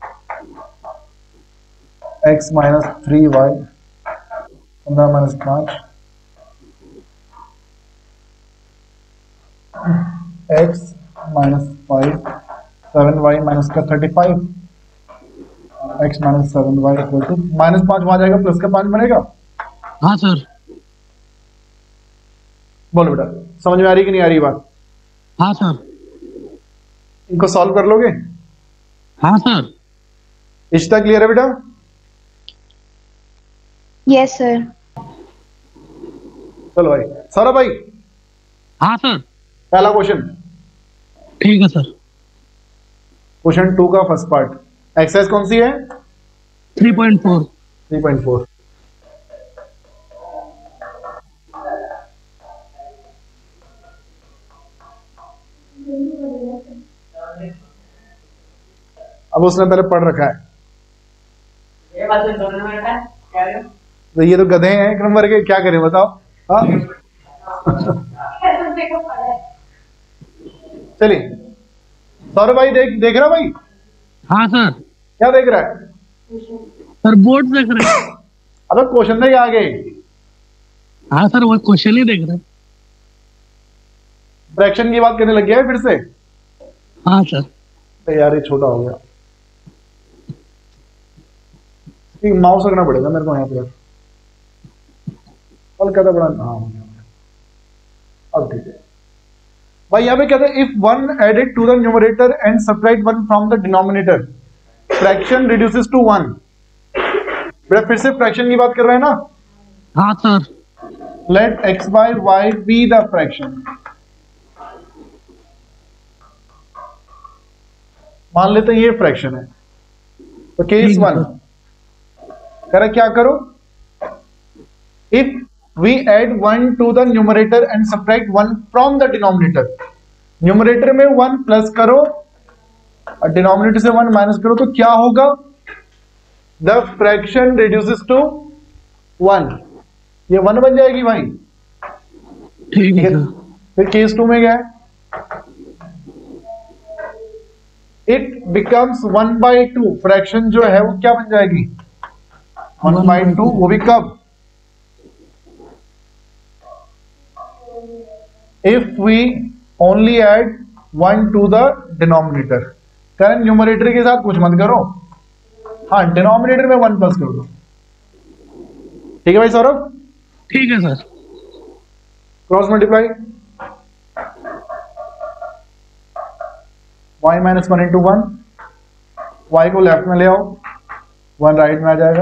x minus three y पंद्रह माइनस पांच x minus five seven y minus का thirty five x minus seven y equal to minus पांच वहां जाएगा प्लस का पांच बनेगा। हाँ सर। बोलो बेटा समझ में आ रही कि नहीं आ रही बात? हाँ सर। इनको सॉल्व कर लोगे? हाँ सर। इतना क्लियर है बेटा? Yes sir. चलो भाई सौरभ भाई। हाँ सर। पहला क्वेश्चन। ठीक है सर। क्वेश्चन टू का फर्स्ट पार्ट। एक्सरसाइज कौन सी है? Three point four. Three point four. अब उसने पहले पढ़ रखा है। तो ये तो गधे हैं एक नंबर के, क्या करें बताओ? हाँ चलिए सौरभ भाई देख देख रहा भाई? हाँ सर। क्या देख रहा है? सर बोर्ड देख रहे हैं। अब क्वेश्चन देख आगे। हाँ सर वो क्वेश्चन ही देख रहे हैं। फ्रैक्शन की बात करने लग गया है फिर से। हाँ सर। तो यार ये छोटा हो गया। माउस रखना पड़ेगा मेरे को यहाँ पे। कल कहता बड़ा हाँ हो गया। अब ठीक है भाई। यहाँ पे कहते हैं if one added to the numerator and subtract one from the denominator fraction reduces to one. बेटा फिर से फ्रैक्शन की बात कर रहे हैं ना? हाँ sir. Let x by y be the fraction. मान लेते हैं ये फ्रैक्शन है। तो केस वन कह रहा क्या करो? If we add one to the numerator and subtract one from the denominator. Numerator में वन प्लस करो और डिनोमिनेटर से वन माइनस करो तो क्या होगा? The fraction reduces to one. ये वन बन जाएगी भाई। ठीक है सर। फिर केस टू में क्या है? It becomes one by two. Fraction जो है वो क्या बन जाएगी? वन बाई टू, वो भी कब? If we only add one to the denominator. कारण न्यूमरेटर के साथ कुछ मत करो, हाँ डिनोमिनेटर में वन प्लस कर दो। ठीक है भाई सौरभ? ठीक है सर। Cross multiply, y minus one into one, y को लेफ्ट में ले आओ, वन राइट में आ जाएगा।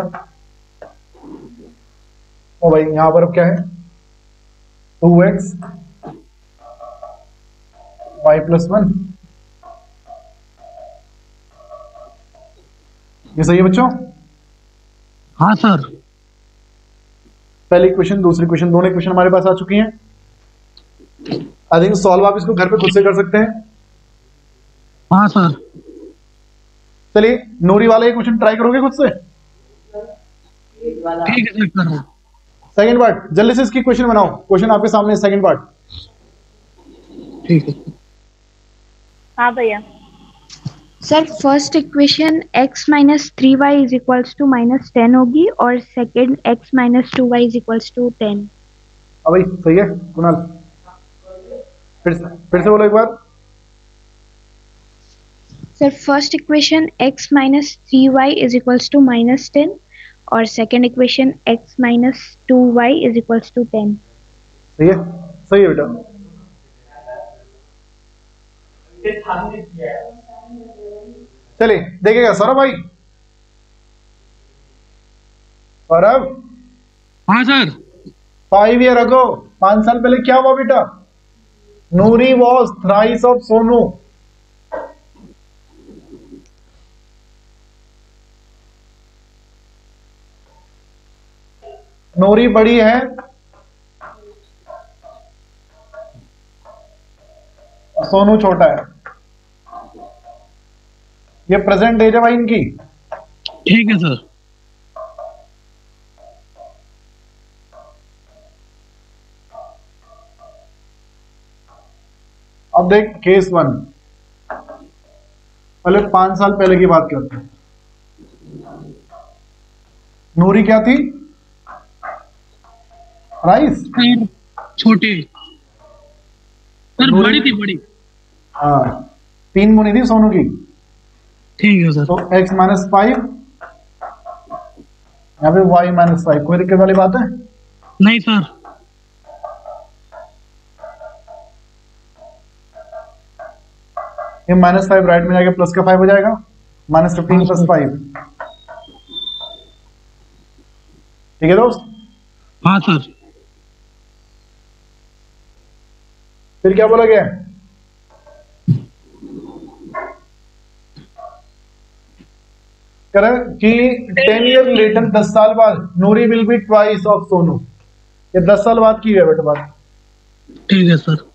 ओ भाई यहां पर अब क्या है? Two x y plus one, ये सही है बच्चों? हाँ सर। पहली क्वेश्चन दूसरी क्वेश्चन दोनों क्वेश्चन हमारे पास आ चुकी हैं। आई थिंक सॉल्व आप इसको घर पे खुद से कर सकते हैं। हाँ सर। चलिए नूरी वाला ये क्वेश्चन ट्राई करोगे खुद से? ठीक है सर, कर रहा हूं। सेकंड पार्ट जल्दी से इसकी क्वेश्चन बनाओ, क्वेश्चन आपके सामने सेकंड पार्ट। ठीक है। हाँ भैया। Sir first equation x minus three y is equals to minus ten होगी और second x minus two y is equals to ten. अब भाई सही है कुणाल? फिर से फिर से बोलो एक बार। Sir first equation x minus three y is equals to minus ten और second equation x minus two y is equals to ten. सही है, सही है बेटा। चलिए देखिएगा सौरभ भाई। सौरभ, हाँ सर। फाइव ईयर अगो, पांच साल पहले क्या हुआ बेटा? Noori was thrice of Sonu. Noori बड़ी है, सोनू छोटा है। ये प्रेजेंट एज है भाई इनकी। ठीक है सर। अब देख केस वन, पहले पांच साल पहले की बात करते हैं। नूरी क्या थी? राइस सर छोटी सर, बड़ी थी बड़ी। हाँ, तीन मुनी थी सोनू की। ठीक है सर। तो x माइनस फाइव, यहाँ पे y माइनस फाइव, कोई दिक्कत वाली बात है? नहीं सर। ये माइनस फाइव राइट में जाके प्लस का फाइव हो जाएगा, माइनस फिफ्टीन प्लस फाइव। ठीक है दोस्त? हाँ सर। फिर क्या बोला गया? करें कि टेन ईयर लेटर, दस साल बाद, Noori will be twice of Sonu. ये दस साल बाद की है बेटा बात। ठीक है सर।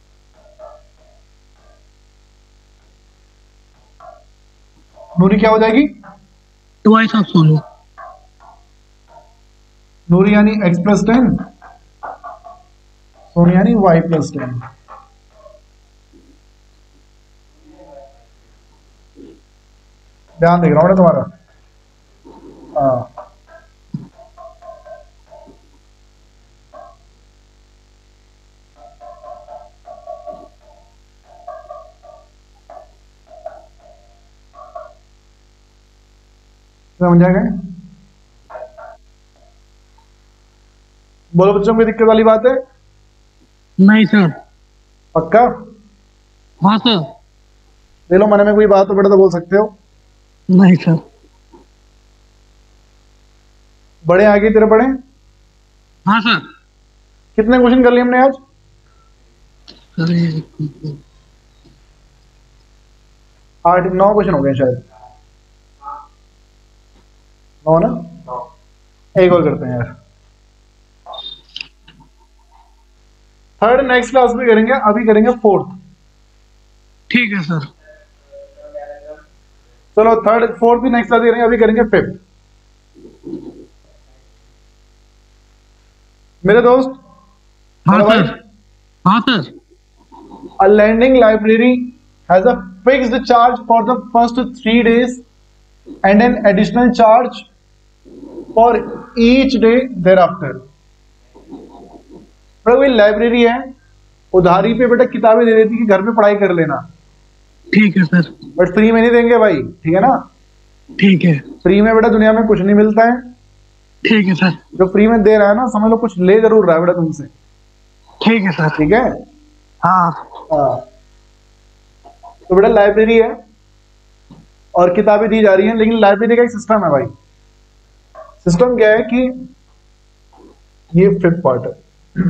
नूरी क्या हो जाएगी? Twice of Sonu. नूरी यानी x प्लस टेन, सोनू यानी y प्लस टेन। ध्यान देख रहा हूं ना तुम्हारा। हाँ, समझ आ गए? बोलो बच्चों, कोई दिक्कत वाली बात है? नहीं सर। पक्का? हाँ सर। ले लो, मन में कोई बात हो बेटा तो बोल सकते हो। नहीं सर। बड़े आगे तेरे बड़े? हाँ सर। कितने क्वेश्चन कर लिए हमने आज? सर ये आठ नौ क्वेश्चन हो गए शायद। नौ ना? एक और करते हैं यार। थर्ड नेक्स्ट क्लास में करेंगे, अभी करेंगे फोर्थ। ठीक है सर। चलो थर्ड फोर्थ भी नेक्स्ट क्लास करेंगे, अभी करेंगे फिफ्थ। मेरे दोस्त, हाँ हेलो भाई। सर। हाँ sir. A lending library has a fixed charge for the first three days and an additional charge for each day thereafter. बेटा कोई लाइब्रेरी है, उधारी पे बेटा किताबें दे देती कि घर पे पढ़ाई कर लेना, ठीक है सर। बट फ्री में नहीं देंगे भाई, ठीक है ना? ठीक है। फ्री में बेटा दुनिया में कुछ नहीं मिलता है। ठीक है सर। जो फ्री में दे रहा है ना, समझ लो कुछ ले जरूर रहा है बेटा तुमसे। ठीक है सर। ठीक है। हाँ हाँ, तो बेटा लाइब्रेरी है और किताबें दी जा रही हैं, लेकिन लाइब्रेरी का एक सिस्टम है भाई। सिस्टम क्या है कि ये फिफ्थ पार्ट है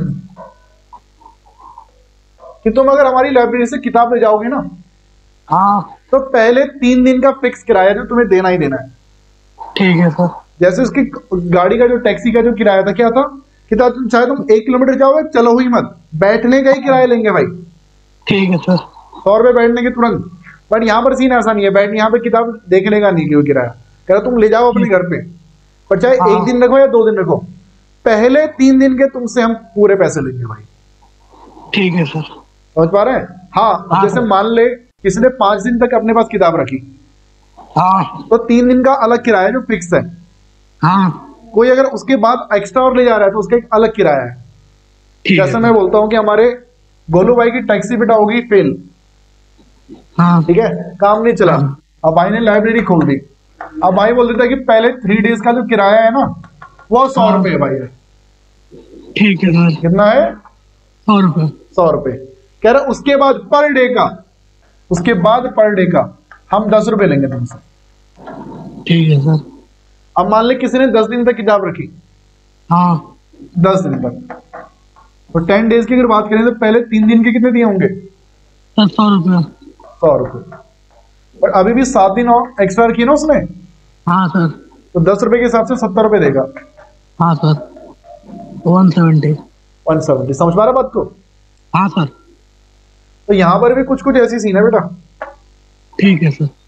कि तुम अगर हमारी लाइब्रेरी से किताब ले जाओगे ना, हाँ तो पहले तीन दिन का फिक्स किराया जो तुम्हें देना ही देना है। ठीक है सर। जैसे उसकी गाड़ी का जो टैक्सी का जो किराया था, क्या था कि था, तुम चाहे तुम एक किलोमीटर जाओगे चलो ही मत, बैठने का ही किराया लेंगे भाई। ठीक है सर। सौ रुपए बैठने के तुरंत। बट यहाँ पर सीन ऐसा नहीं है, बैठ यहाँ पे किताब देख लेगा नहीं क्यों किराया, कह रहा तुम ले जाओ अपने घर पे, पर चाहे हाँ। एक दिन रखो या दो दिन रखो, पहले तीन दिन के तुमसे हम पूरे पैसे लेंगे भाई। ठीक है सर। समझ पा रहे हैं? हाँ, हाँ, जैसे सर। मान ले किसी ने पांच दिन तक अपने पास किताब रखी, हाँ तो तीन दिन का अलग किराया जो फिक्स है। हाँ कोई अगर उसके बाद एक्स्ट्रा और ले जा रहा है तो उसका एक अलग किराया है। ठीक है जैसे मैं बोलता हूँ कि हमारे गोलू भाई की टैक्सी बेटा होगी फेल, हाँ ठीक है, काम नहीं चला, हाँ। अब भाई ने लाइब्रेरी खोल दी, अब भाई बोल देता है कि पहले थ्री डेज का जो किराया है ना वो सौ हाँ। रुपए है भाई। ठीक है सर। कितना है? सौ रुपये। सौ रुपए। कह रहा उसके बाद पर डे का, उसके बाद पर डे का हम दस रुपए लेंगे तुमसे। ठीक है सर। अब मान ले किसी ने दस दिन तक किताब रखी, हाँ दस दिन तक, तो टेन डेज की अगर बात करें तो पहले तीन दिन के कितने दिए होंगे? सर सौ रुपये। सौ रुपए। पर अभी भी सात दिन और एक्स्ट्रा रखी ना उसने, हाँ सर। तो दस रुपए के हिसाब से सत्तर रुपए देगा, हाँ sir. One seventy. One seventy. समझ पा रहा बात को? हाँ सर। तो यहाँ पर भी कुछ कुछ ऐसी सीन है बेटा। ठीक है सर।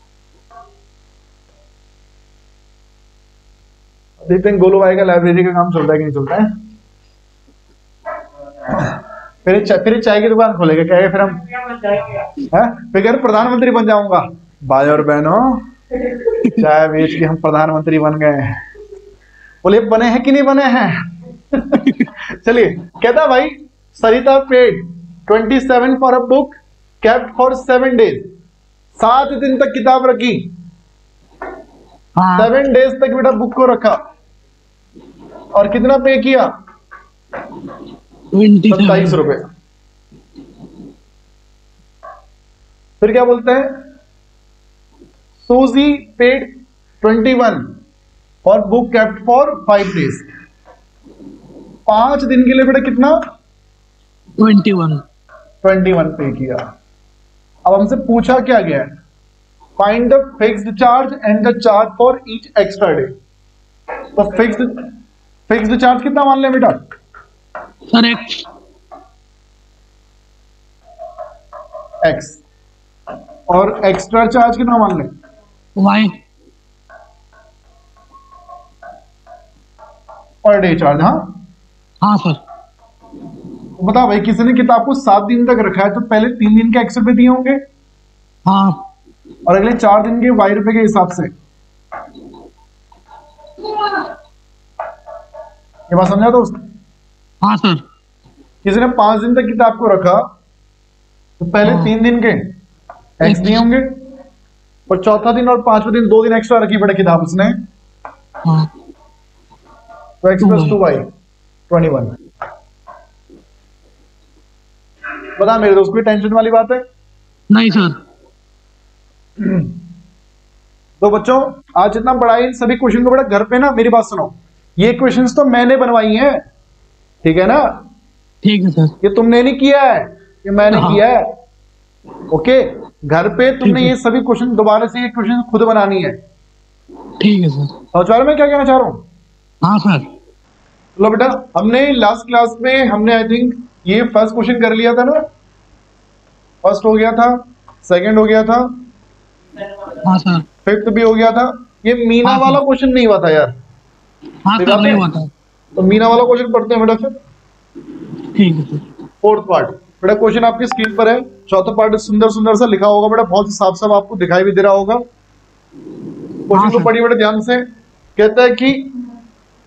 देखते हैं गोलू भाई का लाइब्रेरी का काम चलता है कि नहीं चलता है। फिर चा, फिर चाय की दुकान खोलेगा क्या है? फिर हम है? फिर कह रहे प्रधानमंत्री बन जाऊंगा। भाई और बहनों, चाय बेच के हम प्रधानमंत्री बन गए हैं। बोले बने हैं कि नहीं बने हैं? चलिए, कहता भाई Sarita paid twenty seven for a book kept for seven days. सात दिन तक किताब रखी, हाँ सेवन डेज तक बेटा बुक को रखा, और कितना पे किया? ट्वेंटी सत्ताईस रुपए। फिर क्या बोलते हैं? Susy paid twenty one for book kept for five days. पांच दिन के लिए बेटा कितना? Twenty one. ट्वेंटी वन पे किया। अब हमसे पूछा क्या गया है? Find the fixed charge and the charge for each extra day. तो फिक्स्ड फिक्स्ड चार्ज कितना मान ले बेटा? Sir x. एक्स। और एक्स्ट्रा चार्ज कितना मान ले? वाई। Per day charge. हाँ हाँ सर। बता भाई, किसी ने किताब को सात दिन तक रखा है तो पहले तीन दिन के एक्स रुपए दिए होंगे, हाँ और अगले चार दिन के वाई रुपए के हिसाब से। ये बात समझा दोस्त? हाँ सर। किसी ने पांच दिन तक किताब को रखा तो पहले हाँ। तीन दिन के एक्स दिए होंगे, और चौथा दिन और पांचवें दिन दो दिन एक्स्ट्रा रखी पड़े किताब उसने, हाँ तो x plus two y twenty one. बता मेरे दोस्त, कोई टेंशन वाली बात है? नहीं सर। तो बच्चों, आज जितना पढ़ाई इन सभी क्वेश्चन को बेटा घर पे ना, मेरी बात सुनो, ये क्वेश्चंस तो मैंने बनवाई हैं, ठीक है ना? ठीक है सर। ये तुमने नहीं किया है, ये मैंने हाँ। किया है। ओके, घर पे तुमने ठीक है। ये सभी क्वेश्चन दोबारा से ये क्वेश्चन खुद बनानी है। ठीक है सर। समझ पा रहे हो मैं क्या कहना चाह रहा हूँ? हाँ सर। चलो बेटा, हमने लास्ट क्लास में हमने आई थिंक ये फर्स्ट क्वेश्चन कर लिया था ना, फर्स्ट हो गया था, सेकंड हो गया था, हाँ सर। फिफ्थ भी हो गया था। ये मीना हाँ, वाला क्वेश्चन नहीं हुआ था यार। हाँ ठीक सर, है? नहीं हुआ था। तो मीना वाला क्वेश्चन पढ़ते हैं बेटा फिर। ठीक है सर। फोर्थ पार्ट बेटा, क्वेश्चन आपकी स्क्रीन पर है। चौथा पार्ट सुंदर सुंदर सा लिखा होगा बेटा, बहुत ही साफ साफ आपको दिखाई भी दे रहा होगा। क्वेश्चन को सर। पढ़िए बेटा ध्यान से। कहता है कि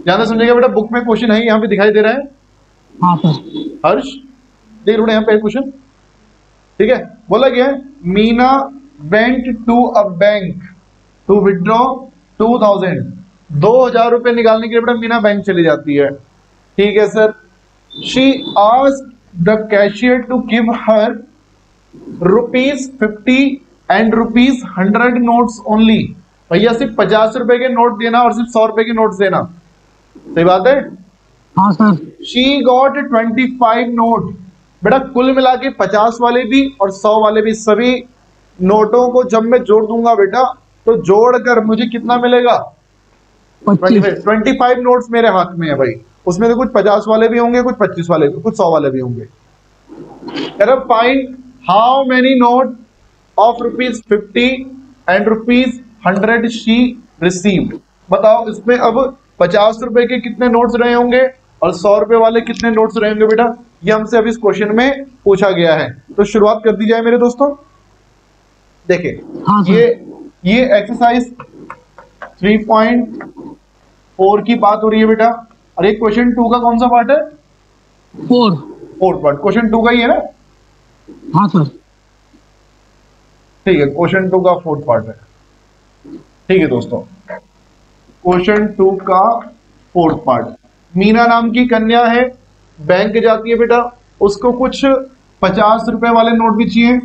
ध्यान से समझिएगा बेटा, बुक में क्वेश्चन है, यहाँ पे दिखाई दे रहा है। हाँ सर। हर्ष देख लो यहाँ पे क्वेश्चन, ठीक है। बोला गया है Meena went to a bank to withdraw two thousand, दो हजार रुपए निकालने के लिए बेटा मीना बैंक चली जाती है, ठीक है sir. She asked the cashier to give her rupees fifty and rupees hundred notes only. भैया सिर्फ पचास रुपए के नोट देना और सिर्फ सौ रुपए के नोट्स देना, सही बात है। हाँ sir. She got twenty five note, बेटा कुल मिला के पचास वाले भी और सौ वाले भी, सभी नोटों को जब मैं जोड़ दूंगा बेटा तो जोड़कर मुझे कितना मिलेगा? ट्वेंटी फाइव नोट्स मेरे हाथ में है भाई, उसमें तो कुछ पचास वाले भी होंगे, कुछ पच्चीस वाले भी, कुछ सौ वाले भी होंगे। Find how many note of rupees fifty and rupees hundred she received. बताओ इसमें अब पचास रुपए के कितने नोट्स रहे होंगे और सौ रुपए वाले कितने नोट्स रहे होंगे बेटा, ये हमसे अभी इस क्वेश्चन में पूछा गया है। तो शुरुआत कर दी जाए मेरे दोस्तों। देखिए हाँ ये ये एक्सरसाइज थ्री पॉइंट फोर की बात हो रही है बेटा, और एक क्वेश्चन टू का कौन सा पार्ट है? Four. Fourth part question two का ही है ना? हाँ सर। ठीक है, क्वेश्चन टू का फोर्थ पार्ट है। ठीक है दोस्तों, क्वेश्चन टू का फोर्थ पार्ट। मीना नाम की कन्या है, बैंक जाती है बेटा, उसको कुछ पचास रुपए वाले नोट भी चाहिए,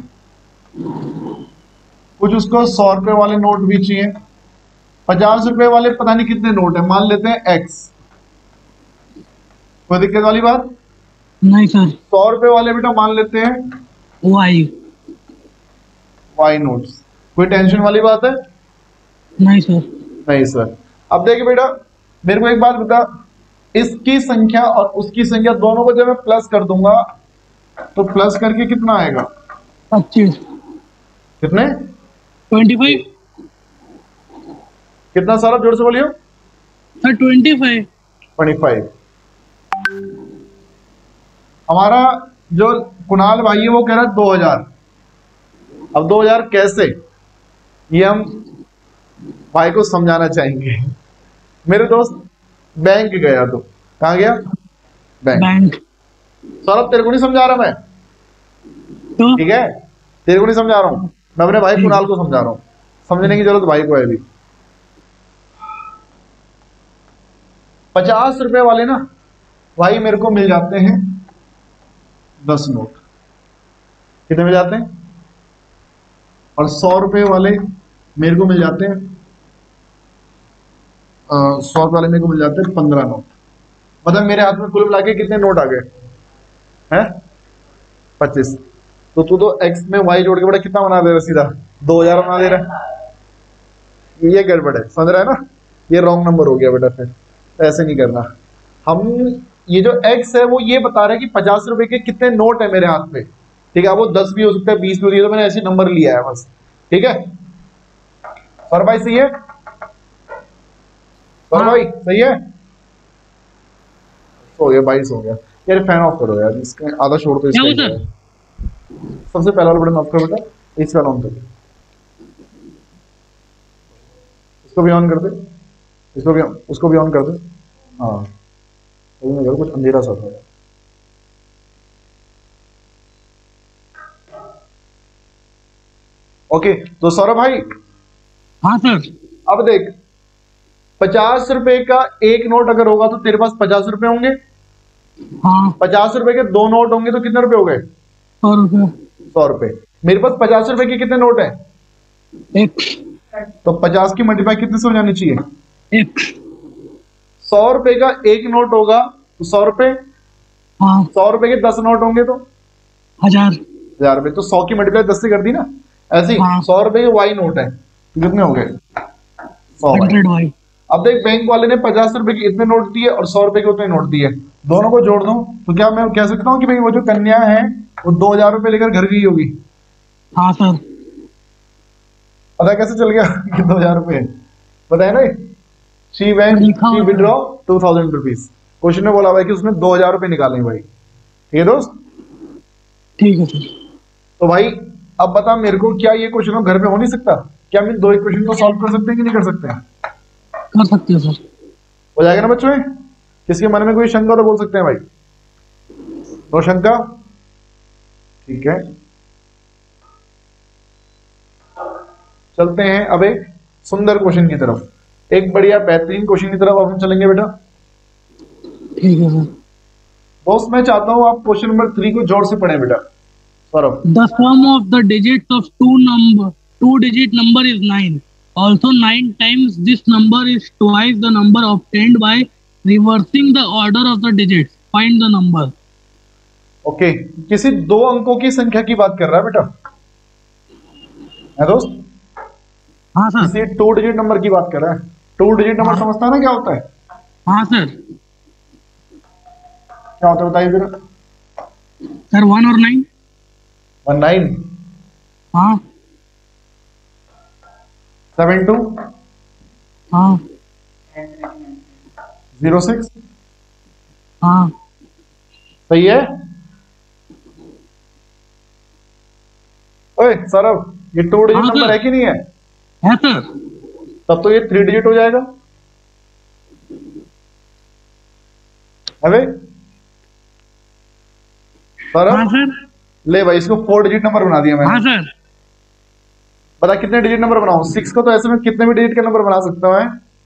कुछ उसको सौ रुपए वाले नोट भी चाहिए। पचास रुपए वाले पता नहीं कितने नोट है, मान लेते हैं एक्स, कोई दिक्कत वाली बात नहीं सर। सौ रुपए वाले बेटा मान लेते हैं वाई। वाई नोट्स, कोई टेंशन वाली बात है? नहीं सर। नहीं सर। अब देखिए बेटा, मेरे को एक बात बता, इसकी संख्या और उसकी संख्या दोनों को जब मैं प्लस कर दूंगा तो प्लस करके कितना आएगा? पच्चीस। कितने? Twenty five. कितना सारा जोर से बोलियो? Sir twenty five. Twenty five. हमारा जो कुणाल भाई है वो कह रहा है दो हजार। अब दो हजार कैसे, ये हम भाई को समझाना चाहेंगे। मेरे दोस्त बैंक गया, तो कहाँ गया? बैंक। बैंक। सौरभ तेरे को नहीं समझा रहा मैं, तो ठीक है, तेरे को नहीं समझा रहा हूं मैं, अपने भाई कुणाल को समझा रहा हूं, समझने की जरूरत भाई को है भी। पचास रुपए वाले ना भाई मेरे को मिल जाते हैं दस नोट, कितने मिल जाते हैं? और सौ रुपए वाले मेरे को मिल जाते हैं, सौ रुपए वाले मेरे को मिल जाते हैं पंद्रह नोट। मतलब मेरे हाथ में कुल मिला के कितने नोट आ गए हैं? पच्चीस। तो तू तो एक्स में वाई जोड़ के बड़ा कितना बना दे रहा, सीधा दो हजार बना दे रहा है। ये गड़बड़ है, समझ रहा है ना? ये रॉन्ग नंबर हो गया बेटा, फिर ऐसे नहीं करना। हम ये जो एक्स है वो ये बता रहे हैं कि पचास रुपए के कितने नोट है मेरे हाथ में, ठीक है। वो दस भी हो सकता है, बीस भी हो सकता है, तो मैंने ऐसे नंबर लिया है बस, ठीक है। सर भाई सही है? सर भाई सही है? हो गया, बाईस हो गया। यार फैन ऑफ करो यार, इसका आधा छोड़ दो। इसका सबसे पहला वाला बटन ऑफ करो बेटा, इसका ऑन कर दे, इसको भी ऑन कर दे, इसको भी उसको भी ऑन कर दे। हाँ सही में, कुछ अंधेरा सा था। ओके तो सौरभ भाई। हाँ सर। अब देख, पचास रुपए का एक नोट अगर होगा तो तेरे पास पचास रुपए होंगे। हाँ। पचास रुपए के दो नोट होंगे तो कितने रुपए हो गए? सौ रुपये। सौ रुपए। मेरे पास पचास रुपए के कितने नोट है? एक। तो पचास की मल्टीप्लाई कितने से हो जानी चाहिए? एक। सौ रुपए का एक नोट होगा तो सौ रुपए। हाँ। सौ रुपए के दस नोट होंगे तो हजार। हजार रुपए। तो सौ की मल्टीप्लाई दस से कर दी ना, ऐसे ही। हाँ। सौ रुपए के वाई नोट है तो कितने हो गए? सौ वाई। अब देख, बैंक वाले ने पचास रुपए के इतने नोट दिए और सौ रुपए के उतने नोट दिए, दोनों को जोड़ दूं तो क्या मैं कह सकता हूँ कि भाई वो जो कन्या है वो दो हजार रुपए लेकर घर गई होगी? हाँ सर। पता कैसे चल गया कि दो हजार रुपए बताया ना? She went she withdraw two thousand rupees. Question में बोला भाई कि उसने दो हजार रुपए निकाले भाई, ठीक है दोस्त? ठीक है सर। तो भाई अब बता मेरे को, क्या ये क्वेश्चन घर पे हो नहीं सकता? क्या हम इन दो इक्वेशन को सॉल्व कर सकते हैं कि नहीं कर सकते हैं? कर सकते हैं सर। हो जाएगा ना बच्चों? किसके मन में कोई शंका तो बोल सकते हैं भाई, नो शंका? ठीक है, चलते हैं अब एक सुंदर क्वेश्चन की तरफ, एक बढ़िया बेहतरीन क्वेश्चन की तरफ अब हम चलेंगे बेटा। ठीक है सर। दोस्त मैं चाहता हूं आप क्वेश्चन नंबर थ्री को जोर से पढ़ें बेटा। Saurabh, The sum of the digits of two number two digit number is nine. Also nine times this number is twice the number obtained by reversing the order of the digits. Find the number. Okay, किसी दो अंकों की संख्या की बात कर रहा है बेटा, है दोस्त? हाँ सर। किसी टू डिजिट नंबर की बात कर रहा है। टू डिजिट नंबर समझता है ना क्या होता है? हाँ सर। क्या होता है बताइए जरा। सर वन और नाइन। One nine. हाँ। Seven two. हाँ। Zero six. हाँ। सही है? ओए सौरभ, ये टू डिजिट हाँ, नंबर सर। है कि नहीं है? है सर। तब तो ये थ्री डिजिट हो जाएगा। अबे सौरभ, हाँ सर। ले भाई इसको फोर डिजिट नंबर बना दिया मैंने। हाँ सर। बता कितने डिजिट नंबर बनाऊं? सिक्स को तो ऐसे में कितने भी डिजिट का नंबर बना सकता हूं मैं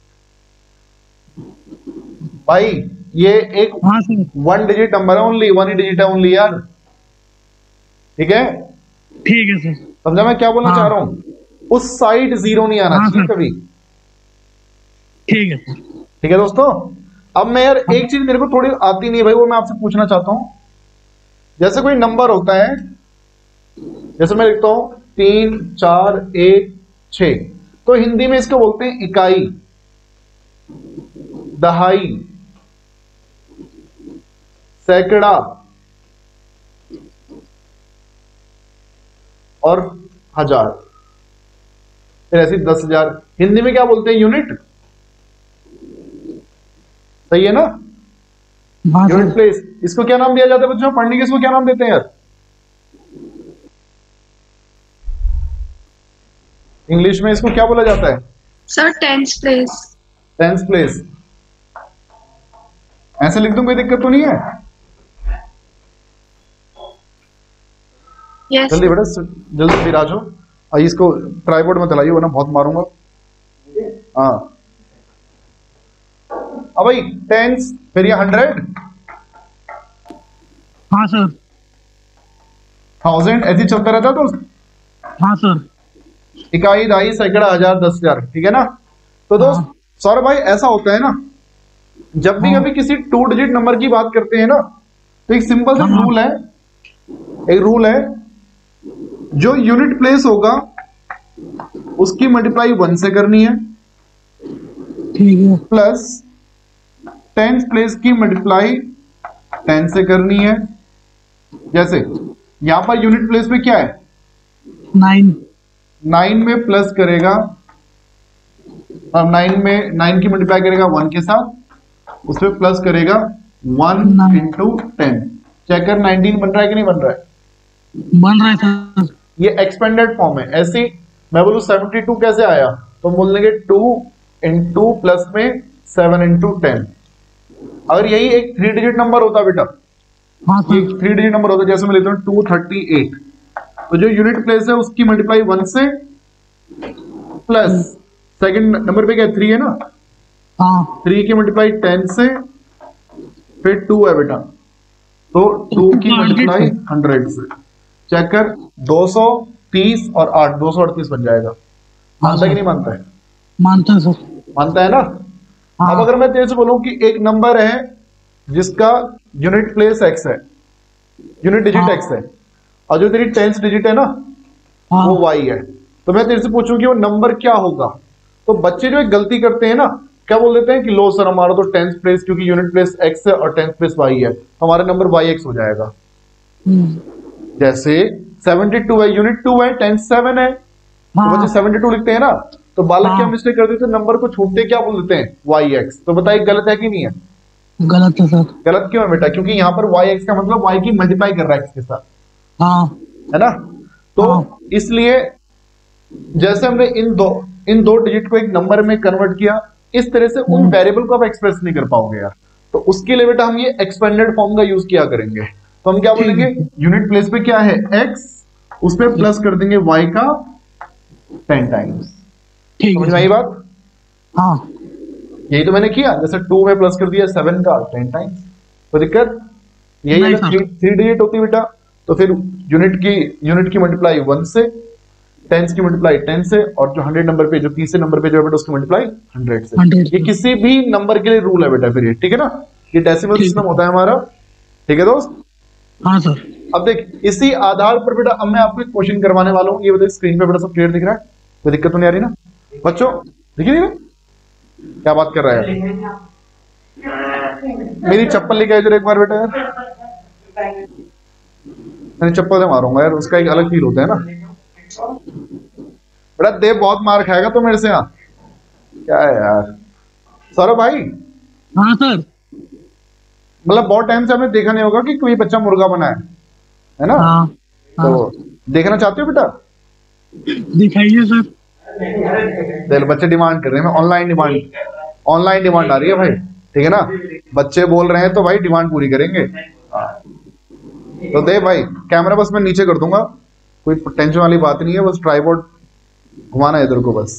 भाई। ये एक हाँ सर। वन डिजिट नंबर है, ओनली वन ही डिजिट है ओनली यार। ठीक है? ठीक है सर। समझा मैं क्या बोलना हाँ। चाह रहा हूं? उस साइड जीरो नहीं आना हाँ, चाहिए सर। कभी। ठीक है सर। ठीक है दोस्तों, अब मैं यार एक चीज मेरे को थोड़ी आती नहीं है भाई, वो मैं आपसे पूछना चाहता हूं। जैसे कोई नंबर होता है, जैसे मैं लिखता हूं तीन चार एक छ, तो हिंदी में इसको बोलते हैं इकाई, दहाई, सैकड़ा और हजार, फिर ऐसी दस हजार। हिंदी में क्या बोलते हैं? यूनिट। सही है ना? हाँ यूनिट सर। प्लेस। इसको क्या नाम दिया जाता है बच्चों? पढ़ने के इसको क्या नाम देते हैं यार? इंग्लिश में इसको क्या बोला जाता है? Sir tens place. Tens place. ऐसे लिख दूं, कोई दिक्कत तो नहीं है? यस जल्दी बेटा, जल्दी विराज हो। और इसको ट्राइपॉड में चलाइए वरना बहुत मारूंगा। हाँ, अब भाई टेंस, फिर ये हंड्रेड, हाँ सर। थाउजेंड, ऐसे ही चलता रहता है दोस्त। हाँ सर। इकाई, दहाई, सैकड़ा, हजार, दस हजार। ठीक है ना? तो दोस्त हाँ। सौरभ भाई ऐसा होता है ना, जब भी हाँ। कभी किसी टू डिजिट नंबर की बात करते हैं ना, तो एक सिंपल सा हाँ। रूल है, एक रूल है, जो यूनिट प्लेस होगा उसकी मल्टीप्लाई वन से करनी है, ठीक है। प्लस टेंस प्लेस की मल्टीप्लाई टेन से करनी है। जैसे यहां पर यूनिट प्लेस में क्या है? नाइन। नाइन में प्लस करेगा, अब नाइन में नाइन की मल्टीप्लाई करेगा वन के साथ, उसमें प्लस करेगा one nine. Into ten. Check कर नाइनटीन बन रहा है कि नहीं बन रहा है? बन रहा है सर। ये एक्सपेंडेड फॉर्म है। ऐसी मैं बोलूं सेवेंटी टू कैसे आया, तो बोल देंगे टू इंटू प्लस में सेवन इंटू टेन। अगर यही एक थ्री डिजिट नंबर होता बेटा, हाँ ये सर। थ्री डिजिट नंबर होता, जैसे मैं लेता हूँ टू थर्टी एट, तो जो यूनिट प्लेस है उसकी मल्टीप्लाई वन से, प्लस सेकंड नंबर पे क्या थ्री है ना, हाँ। थ्री की मल्टीप्लाई टेन से, फिर टू है बेटा, तो टू की मल्टीप्लाई हंड्रेड से। चेक कर, दो सौ तीस और आठ, दो सौ अड़तीस बन जाएगा। मानता है कि नहीं मानता है? मानता है सर। मानता है ना? हाँ। अब अगर मैं तेरे से बोलूं कि एक नंबर है जिसका यूनिट प्लेस एक्स है, यूनिट डिजिट हाँ। एक्स है, और जो तेरी टेंस डिजिट है ना हाँ। वो वाई है, तो मैं तेरे से पूछूं कि वो नंबर क्या होगा, तो बच्चे जो एक गलती करते हैं ना, क्या बोल देते हैं कि लो सर हमारा तो टेंस प्लेस, क्योंकि यूनिट प्लेस एक्स है और टेंस प्लेस वाई है, हमारा नंबर वाई एक्स हो जाएगा। हम्म। जैसे सेवेंटी टू है, यूनिट टू है, टेंस सेवन है, तो हाँ। बच्चे सेवेंटी टू लिखते हैं ना, तो बालक हाँ। क्या मिस्टेक कर देते हैं, नंबर को छूटते क्या बोल देते हैं? Y x. तो बताइए गलत है कि नहीं है? गलत है सर। गलत क्यों है बेटा? क्योंकि यहाँ पर वाई एक्स का मतलब वाई की मल्टीप्लाई कर रहा है एक्स के साथ, हाँ। है ना? तो हाँ। इसलिए जैसे हमने इन दो इन दो डिजिट को एक नंबर में कन्वर्ट किया, इस तरह से उन वेरिएबल को आप एक्सप्रेस नहीं कर पाओगे यार। तो उसके लिए बेटा हम ये एक्सपेंडेड फॉर्म का यूज किया करेंगे। तो हम क्या बोलेंगे, यूनिट प्लेस पे क्या है x, उसमें प्लस कर देंगे y का टेन टाइम्स। समझ में आई बात? हाँ यही तो मैंने किया, जैसे टू में प्लस कर दिया सेवन का टेन टाइम्स। कोई दिक्कत? यही नहीं अगर सर। थ्री डिजिट होती बेटा तो फिर यूनिट की यूनिट की मल्टीप्लाई वन से, टेंस की मल्टीप्लाई टेन से, और जो हंड्रेड नंबर पे जो तीसरे नंबर पे जो है बेटा उसकी मल्टीप्लाई हंड्रेड से। हंड्रेड ये किसी भी नंबर के लिए रूल है बेटा फिर ये, ठीक है ना? ये डेसिमल ठीक सिस्टम है। होता है हमारा, ठीक है दोस्त? हाँ सर। अब देख, इसी आधार पर बेटा अब मैं आपको एक क्वेश्चन करवाने वाला हूँ। ये बताइए स्क्रीन पे बेटा सब क्लियर दिख रहा है? कोई दिक्कत तो नहीं आ रही ना बच्चों? दिखी नहीं? क्या बात कर रहा है? मेरी चप्पल लेके आए जरा एक बार बेटा यार। मैंने चप्पल से मारूंगा यार, उसका एक अलग फील होता है ना बेटा। देव बहुत मार खाएगा तो मेरे से। यहाँ क्या है यार सौरभ भाई? हाँ सर। मतलब बहुत टाइम से हमें देखा नहीं होगा कि कोई बच्चा मुर्गा बना है, है ना? हाँ तो देखना चाहते हो बेटा? दिखाइए सर। देख बच्चे डिमांड कर रहे हैं, ऑनलाइन डिमांड, ऑनलाइन डिमांड आ रही है भाई, ठीक है ना? बच्चे बोल रहे हैं तो भाई डिमांड पूरी करेंगे। तो दे भाई, कैमरा बस मैं नीचे कर दूंगा, कोई टेंशन वाली बात नहीं है, बस ट्राइपॉड घुमाना है इधर को बस।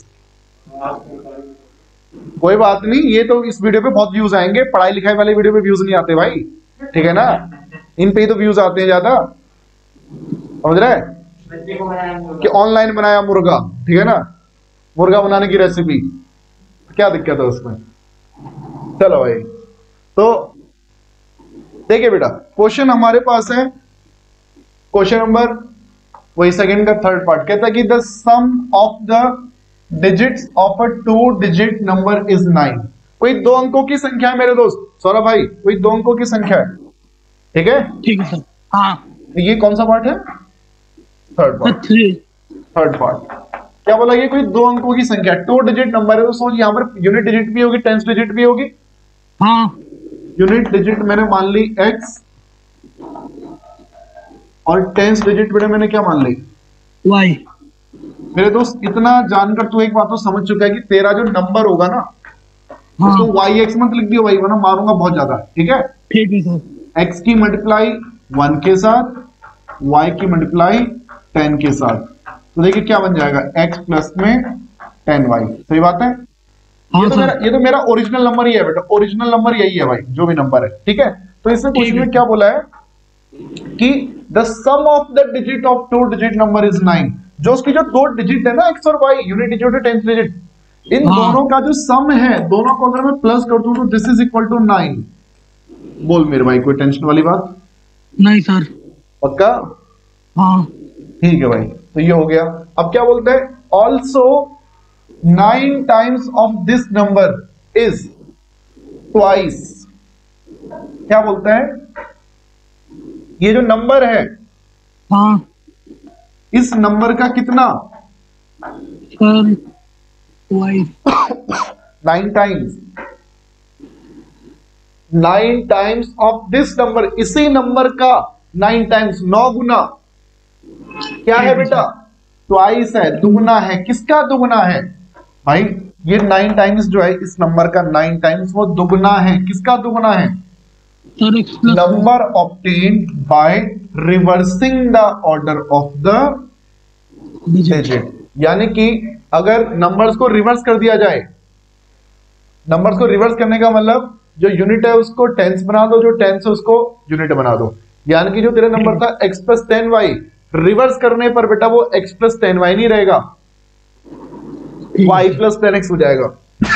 कोई बात नहीं, ये तो इस वीडियो पे बहुत व्यूज आएंगे, पढ़ाई लिखाई वाले वीडियो पे व्यूज नहीं आते भाई, ठीक है ना? इन पे ही तो व्यूज आते हैं ज्यादा, समझ रहे हैं? कि ऑनलाइन बनाया मुर्गा, ठीक है ना? मुर्गा बनाने की रेसिपी, क्या दिक्कत है उसमें? चलो भाई, तो देखिए बेटा क्वेश्चन हमारे पास है, क्वेश्चन नंबर वही सेकंड का थर्ड पार्ट कहता है कि the sum of the digits of a two digit number is nine. कोई दो अंकों की संख्या है मेरे दोस्त सौरभ भाई, कोई दो अंकों की संख्या है, ठीक है? ठीक है सर। हाँ ये कौन सा पार्ट है? Third part. Three. Third part क्या बोला? ये कोई दो अंकों की संख्या, टू डिजिट नंबर है, तो सोच यहाँ पर यूनिट डिजिट भी होगी, टेंस डिजिट भी होगी। हाँ यूनिट डिजिट मैंने मान ली x, और टेंस डिजिट बेटा मैंने क्या मान ली? वाई। मेरे दोस्त इतना जानकर तू एक बात तो समझ चुका है कि तेरा जो नंबर होगा ना, हाँ उसको वाई एक्स मत लिख दियो भाई, वरना मारूंगा बहुत ज्यादा, ठीक है? ठीक है सर। x की मल्टीप्लाई वन के साथ, y की मल्टीप्लाई टेन के साथ, तो देखिए क्या बन जाएगा, x प्लस में टेन वाई। सही बात है? हाँ ये तो सर। मेरा ये तो मेरा ओरिजिनल नंबर ही है बेटा, ओरिजिनल नंबर यही है भाई, जो भी नंबर है, ठीक है? तो इसमें ठीक क्वेश्चन है। में क्या बोला है कि the sum of the digit of two digit number is nine. जो उसकी जो दो डिजिट है ना, एक्स और वाई, यूनिट डिजिट और टेंथ डिजिट, इन हाँ। दोनों का जो सम है, दोनों को अगर मैं प्लस कर दूं तो this is equal to nine. बोल मेरे भाई, कोई टेंशन वाली बात? नहीं सर। पक्का? हाँ ठीक है भाई, तो ये हो गया। अब क्या बोलते हैं? Also nine times of this number is twice. क्या बोलता है? ये जो नंबर है, हाँ इस नंबर का कितना? Sir y. Nine times, nine times of this number, इसी नंबर का नाइन टाइम्स, नौ गुना। क्या है बेटा? ट्वाइस है, दुगना है। किसका दुगना है भाई? ये नाइन टाइम्स जो है इस नंबर का नाइन टाइम्स वो दुगना है। किसका दुगना है? Sir x plus number obtained by reversing the order of the digit. यानी कि अगर नंबर्स को रिवर्स कर दिया जाए, नंबर्स को रिवर्स करने का मतलब जो यूनिट है उसको टेंस बना दो, जो टेंस है उसको यूनिट बना दो। यानी कि जो तेरा नंबर था x plus ten y, reverse करने पर बेटा वो x प्लस टेन वाई नहीं रहेगा, y प्लस टेन एक्स हो जाएगा।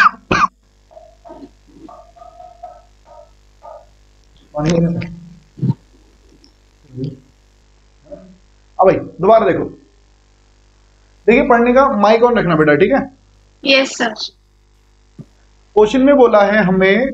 अब भाई दोबारा देखो, देखिए पढ़ने का माइक ऑन रखना बेटा, ठीक है? Yes sir. क्वेश्चन में बोला है हमें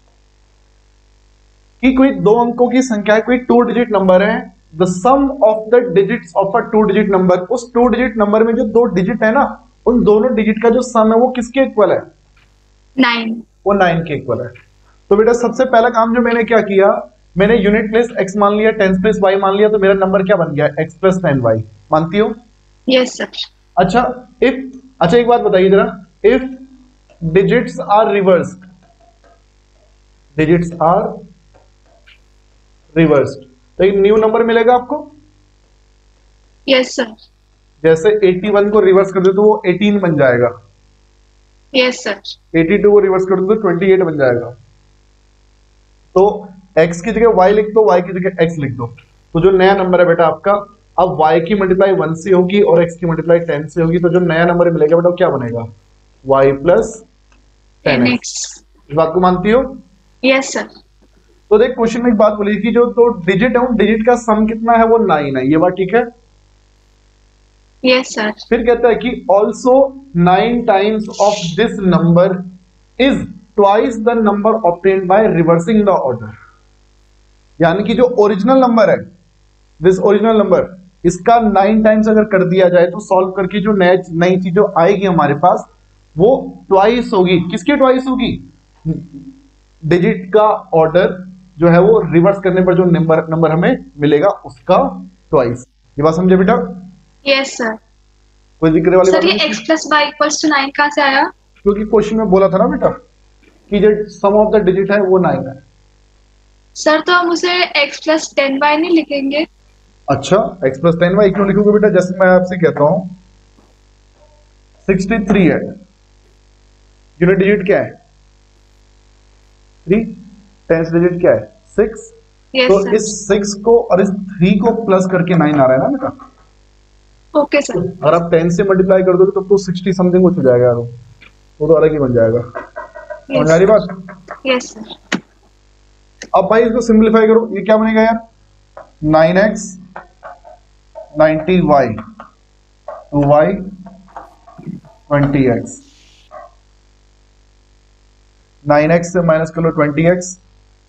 कि कोई दो अंकों की संख्या है, कोई टू डिजिट नंबर है, the sum of the digits of a two digit number. उस टू डिजिट नंबर में जो दो डिजिट है ना, उन दोनों डिजिट का जो सम है वो किसके इक्वल है? नाइन। वो नाइन के इक्वल है। तो बेटा सबसे पहला काम जो मैंने क्या किया, मैंने यूनिट प्लेस x मान लिया, टेंस प्लेस y मान लिया, तो मेरा नंबर क्या बन गया? x plus ten y. मानती हो? Yes sir. अच्छा इफ, अच्छा एक बात बताइए जरा, if digits are reversed, digits are reversed, तो एक न्यू नंबर मिलेगा आपको। Yes sir. जैसे इक्यासी को रिवर्स कर दे तो वो अठारह बन जाएगा। Yes sir. बयासी को रिवर्स कर दो तो अट्ठाईस बन जाएगा। तो x की जगह y लिख दो, y की जगह x लिख दो, तो जो नया नंबर है बेटा आपका, अब y की मल्टीप्लाई वन से होगी और x की मल्टीप्लाई टेन से होगी, तो जो नया नंबर मिलेगा बेटा क्या बनेगा, y प्लस टेन एक्स। इस बात को मानती हो? Yes sir. तो देख क्वेश्चन में एक बात बोली कि जो दो डिजिट है, डिजिट का सम कितना है, वो नाइन है, ये बात ठीक है? Yes sir. फिर कहता है कि also nine times of this number is twice the number obtained by reversing the order. यानी कि जो ओरिजिनल नंबर है, दिस ओरिजिनल नंबर, इसका नाइन टाइम्स अगर कर दिया जाए तो सॉल्व करके जो नई नई चीज जो आएगी हमारे पास वो ट्वाइस होगी। किसकी ट्वाइस होगी? डिजिट का ऑर्डर जो है वो रिवर्स करने पर जो नंबर नंबर हमें मिलेगा उसका ट्वाइस। ये बात समझे बेटा? Yes sir. कोई दिक्कत वाली सर बात ये नहीं? x plus y equals to nine कहाँ से आया? क्योंकि क्वेश्चन में बोला था ना बेटा कि जो सम ऑफ द डिजिट है वो नाइन है। सर तो हम उसे x प्लस टेन वाई नहीं लिखेंगे? अच्छा, x प्लस टेन वाई क्यों लिखोगे बेटा? जैसे मैं आपसे कहता हूं सिक्सटी थ्री है, यूनिट डिजिट क्या है? थ्री, टेंस डिजिट क्या है? सिक्स। यस तो सर। इस सिक्स को और इस थ्री को प्लस करके नाइन आ रहा है ना बेटा। Okay sir. अगर आप टेन से मल्टीप्लाई कर दोगे तब तो सिक्सटी समथिंग कुछ हो जाएगा यार, वो तो अलग ही बन जाएगा। समझ आ रही बात? Yes sir. अब भाई इसको सिंप्लीफाई करो, ये क्या बनेगा यार? Nine x ninety y two y twenty x. Nine x से माइनस कर लो ट्वेंटी एक्स,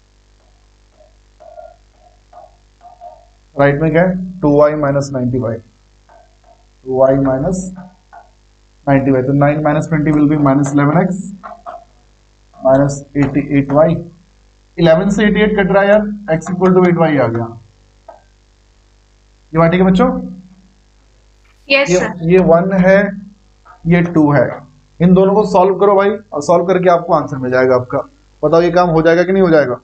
राइट में क्या है? Two y minus ninety y, two y minus ninety y, तो nine minus twenty will be minus eleven x minus eighty eight y. Eleven से eighty eight cut रहा है यार, x equal to eight Y आ गया। ये बात ठीक है बच्चों? यस ये सर। ये ये वन है, ये टू है, इन दोनों को सॉल्व करो भाई, और सॉल्व करके आपको आंसर मिल जाएगा आपका। बताओ ये काम हो जाएगा कि नहीं हो जाएगा?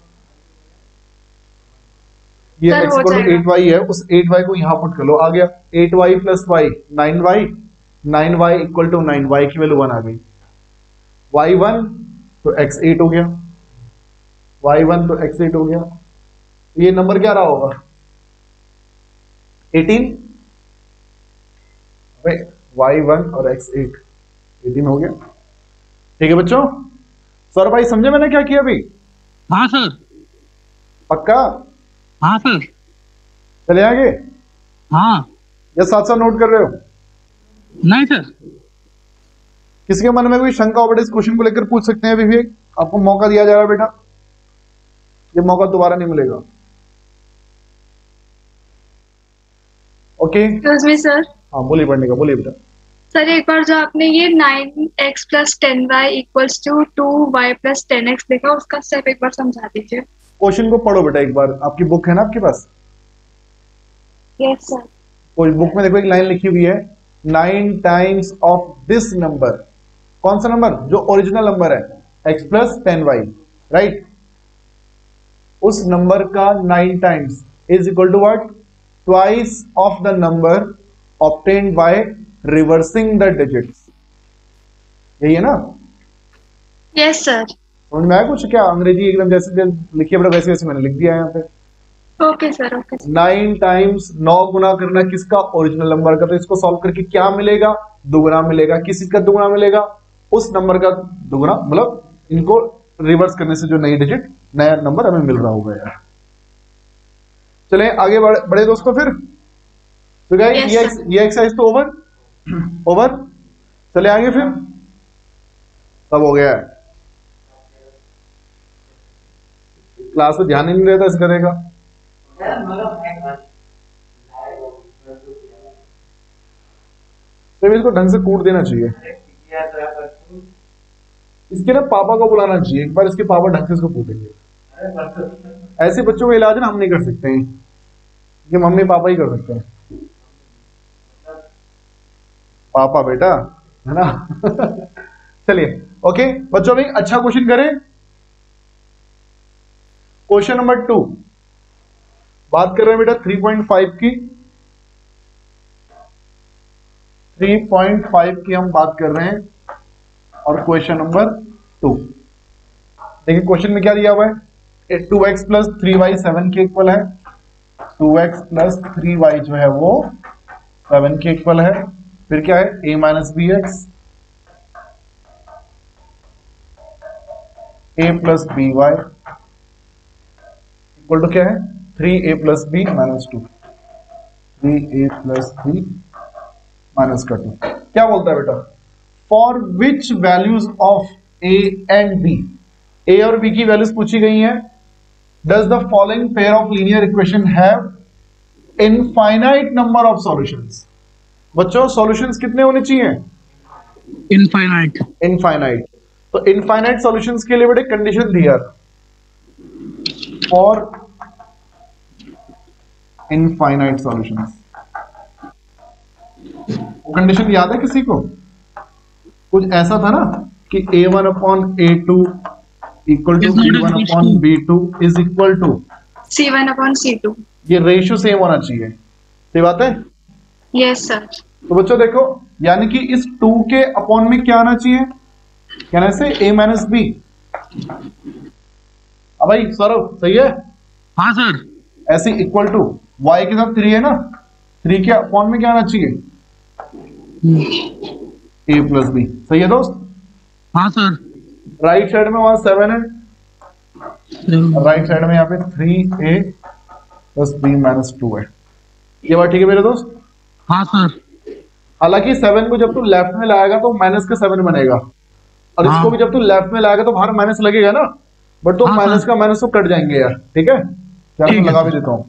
ये सर, x हो इक्वल टू जाएगा। एट वाई है, उस एट वाई को यहाँ पुट कर लो, आ गया eight y plus y nine y, nine y equal to nine, y की वैल्यू वन आ गई, वाई वन तो x एट हो गया, वाई वन तो x एट हो गया। ये नंबर क्या रहा होगा? एटीन। वाई वन और x एट, एटीन हो गया। ठीक है बच्चों? सर भाई समझे मैंने क्या किया अभी? हाँ सर। पक्का? हाँ सर। चले आगे हाँ। या साथ साथ नोट कर रहे हो? नहीं सर। किसी के मन में कोई शंका हो बेटा इस क्वेश्चन को लेकर पूछ सकते हैं अभी भी, आपको मौका दिया जा रहा है बेटा, ये मौका दोबारा नहीं मिलेगा। ओके? Excuse me sir. हाँ बोलिए पढ़ने का, बोलिए बेटा। सर एक बार जो आपने ये nine x plus ten y equals to two y plus ten x देखा, उसका स्टेप एक बार समझा दीजिए। क्वेश्चन को पढ़ो बेटा एक बार, आपकी बुक है ना आपके पास? Yes sir. कोई बुक में देखो एक लाइन लिखी हुई है, nine times of this number. कौन सा नंबर? जो ओरिजिनल नंबर है, x plus ten y, right? उस नंबर का nine times is equal to what? Twice of the number obtained by reversing the digits. यही है ना? Yes sir. समझ में आया कुछ? क्या अंग्रेजी एकदम जैसे लिखी है बेटा वैसे वैसे मैंने लिख दिया है यहाँ पे। Okay sir. Okay sir. Nine times नौ गुना करना किसका? ओरिजिनल नंबर का। तो इसको सॉल्व करके क्या मिलेगा? दुगुना मिलेगा। किस चीज का दुगुना मिलेगा? उस नंबर का दुगुना, मतलब इनको रिवर्स करने से जो नई डिजिट, नया नंबर हमें मिल रहा होगा यार। चले आगे बढ़े, बढ़े दोस्तों फिर। तो गाइस Yes, ये sir. ये एक्सरसाइज तो ओवर ओवर चले आगे फिर, सब हो गया है। क्लास में ध्यान ही नहीं रहता इस तरह का। तो इसको ढंग से कूट देना चाहिए। इसके ना पापा को बुलाना चाहिए एक बार, इसके पापा ढंग से इसको कूटेंगे। ऐसे बच्चों का इलाज ना हम नहीं कर सकते हैं, ये मम्मी पापा ही कर सकते हैं। पापा बेटा है ना। चलिए ओके बच्चों, अभी अच्छा क्वेश्चन करें। क्वेश्चन नंबर टू बात कर रहे हैं बेटा थ्री पॉइंट फाइव की। थ्री पॉइंट फाइव की हम बात कर रहे हैं और क्वेश्चन नंबर टू देखिए, क्वेश्चन में क्या दिया हुआ है, two x plus three y seven के इक्वल है। Two x plus three y जो है वो सेवन के इक्वल है। फिर क्या है, a minus b x, a plus B y equal to क्या है, थ्री ए plus B minus two, three ए प्लस बी माइनस का टू। क्या बोलता है बेटा, for which values of a and b, a और बी की वैल्यूज पूछी गई हैं। Does the following pair of linear equation have infinite number of solutions. बच्चों सॉल्यूशंस कितने होने चाहिए, इनफाइनाइट। इनफाइनाइट। तो इनफाइनाइट सॉल्यूशंस के लिए बेटे कंडीशन दिया, फॉर इनफाइनाइट सॉल्यूशंस। वो कंडीशन याद है किसी को, कुछ ऐसा था ना कि a one upon A two equal to B one upon B two is equal to C one upon C two. ये रेशियो सेम होना चाहिए, सही बात है। Yes sir. तो बच्चों देखो, यानी कि इस टू के अपॉन में क्या आना चाहिए, क्या ना से ए माइनस बी। अब भाई सौरभ सही है, हाँ सर। ऐसे इक्वल टू वाई के साथ थ्री है ना, थ्री के अपॉन में क्या आना चाहिए, ए प्लस बी। सही है दोस्त, हाँ सर। राइट साइड में वहां सेवन है, राइट साइड में यहाँ पे थ्री ए प्लस बी माइनस टू है। ये बात ठीक है मेरे दोस्त, हाँ सर। हालांकि सेवन को जब तू लेफ्ट में लाएगा तो माइनस का सेवन बनेगा, और हाँ। इसको भी जब तू लेफ्ट में लाएगा तो बाहर माइनस लगेगा ना, बट तो हाँ, माइनस हाँ। का माइनस तो कट जाएंगे यार, ठीक है। क्या मैं लगा भी देता हूँ,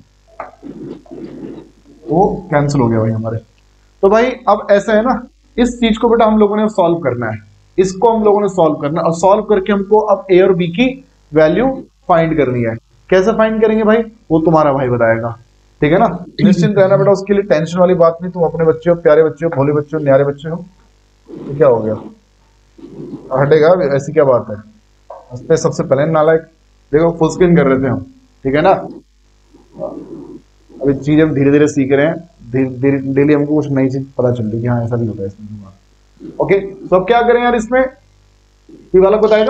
वो कैंसिल हो गया भाई हमारे। तो भाई अब ऐसा है ना, इस चीज को बेटा हम लोगों ने सॉल्व करना है, इसको हम लोगों ने सॉल्व करना है, और सॉल्व करके हमको अब ए और बी की वैल्यू फाइंड करनी है। कैसे फाइंड करेंगे भाई, वो तुम्हारा भाई बताएगा, ठीक है ना। निश्चिंत रहना बेटा, उसके लिए टेंशन वाली बात नहीं। तुम अपने बच्चे हो, प्यारे बच्चे हो, भोले बच्चे हो, न्यारे बच्चे हो, तो क्या हो गया, हटेगा, ऐसी क्या बात है। हंसते सबसे पहले नालायक, देखो फुल स्क्रीन कर रहे थे हम, ठीक है ना। अभी चीज हम धीरे धीरे सीख रहे हैं, धीरे डेली हमको कुछ नई चीज पता चल रही है कि हाँ ऐसा भी होता है इसमें। ओके, तो अब क्या करें यार, इसमें कोई वाला बताएगा।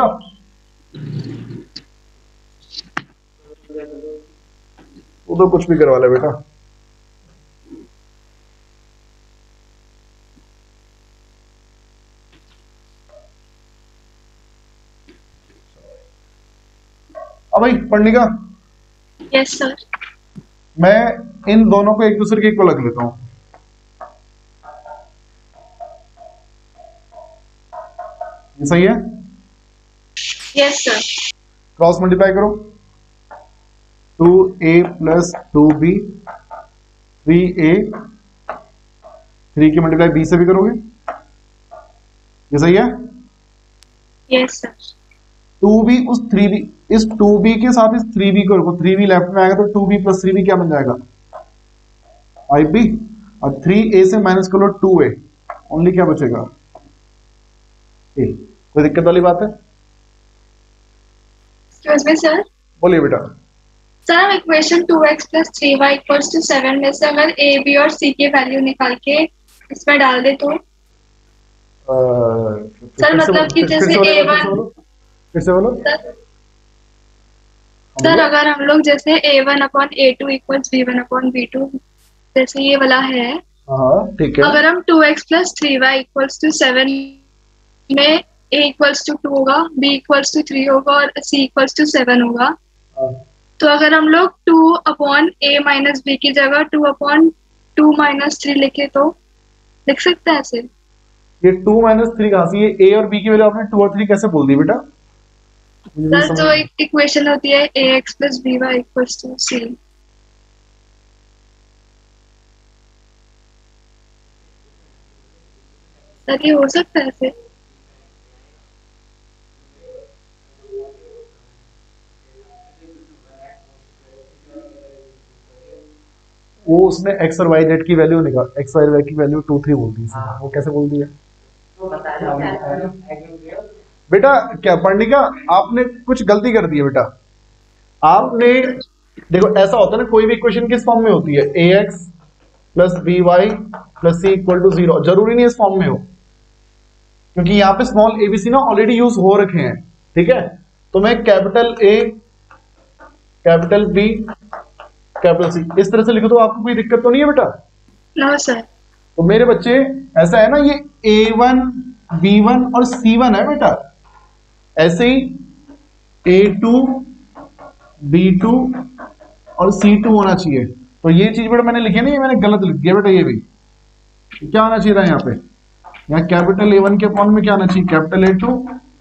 वो तो कुछ भी करवा ले बेटा। अब भाई पढ़ने का। Yes sir. मैं इन दोनों को एक दूसरे के इक्वल रख लेता हूं। ये सही है, यस सर। क्रॉस मल्टीप्लाई करो, two A plus two B, three A, three की मल्टीप्लाई बी से भी करोगे, ये सही है। Yes sir. टू बी उस थ्री बी, इस टू बी के साथ इस थ्री बी को रखो, थ्री बी लेफ्ट में आएगा तो two B plus three B क्या बन जाएगा, फाइव बी, और थ्री ए से माइनस कर लो टू ए, ओनली क्या बचेगा, ए। कोई दिक्कत वाली बात है? Excuse me sir. बोलिए बेटा। सर हम equation two x plus three Y equals to seven में से अगर ए बी और सी की वैल्यू निकाल के इसमें डाल दे तो सर मतलब कि जैसे ए वन, फिर से बोलो सर सर अगर हम लोग जैसे A one upon A two equals B one upon B two जैसे ये वाला है, हाँ ठीक है। अगर हम two x plus three Y equals to seven में ए इक्वल्स टू टू होगा, बी इक्वल्स टू थ्री होगा और सी इक्वल्स टू सेवन होगा, हाँ। तो अगर हम लोग two upon A minus B की जगह two upon two minus three लिखे तो लिख सकते हैं ऐसे? ये टू माइनस थ्री कहाँ से, ये ए और बी की वैल्यू आपने टू और थ्री कैसे बोल दी बेटा? सर जो एक इक्वेशन होती है A X plus B Y equals to C, sir ये हो सकता है ऐसे? वो उसने एक्स और वाई जेड की वैल्यू निकाल, एक्स वाई जेड की वैल्यू टू थ्री बोल दी, वो कैसे बोल दी है? बेटा क्या पंडिका, आपने कुछ गलती कर दी है बेटा। आपने देखो ऐसा होता है ना, कोई भी इक्वेशन किस फॉर्म में होती है, A X plus B Y plus C equal to zero, जरूरी नहीं इस फॉर्म में हो, क्योंकि यहाँ पे स्मॉल एबीसी ना ऑलरेडी यूज हो रखे हैं, ठीक है। तो मैं capital A capital B capital C इस तरह से लिखो तो आपको कोई दिक्कत तो नहीं है बेटा? No sir. तो मेरे बच्चे ऐसा है ना, ये ए वन बी वन और सी वन है बेटा, ऐसे ही ए टू बी टू और सी टू होना चाहिए। तो ये चीज बेटा मैंने लिखी है ना, ये मैंने गलत लिख दिया बेटा, ये भी क्या होना चाहिए था यहाँ पे, यहाँ कैपिटल ए वन के फॉर्म में क्या आना चाहिए, कैपिटल ए टू।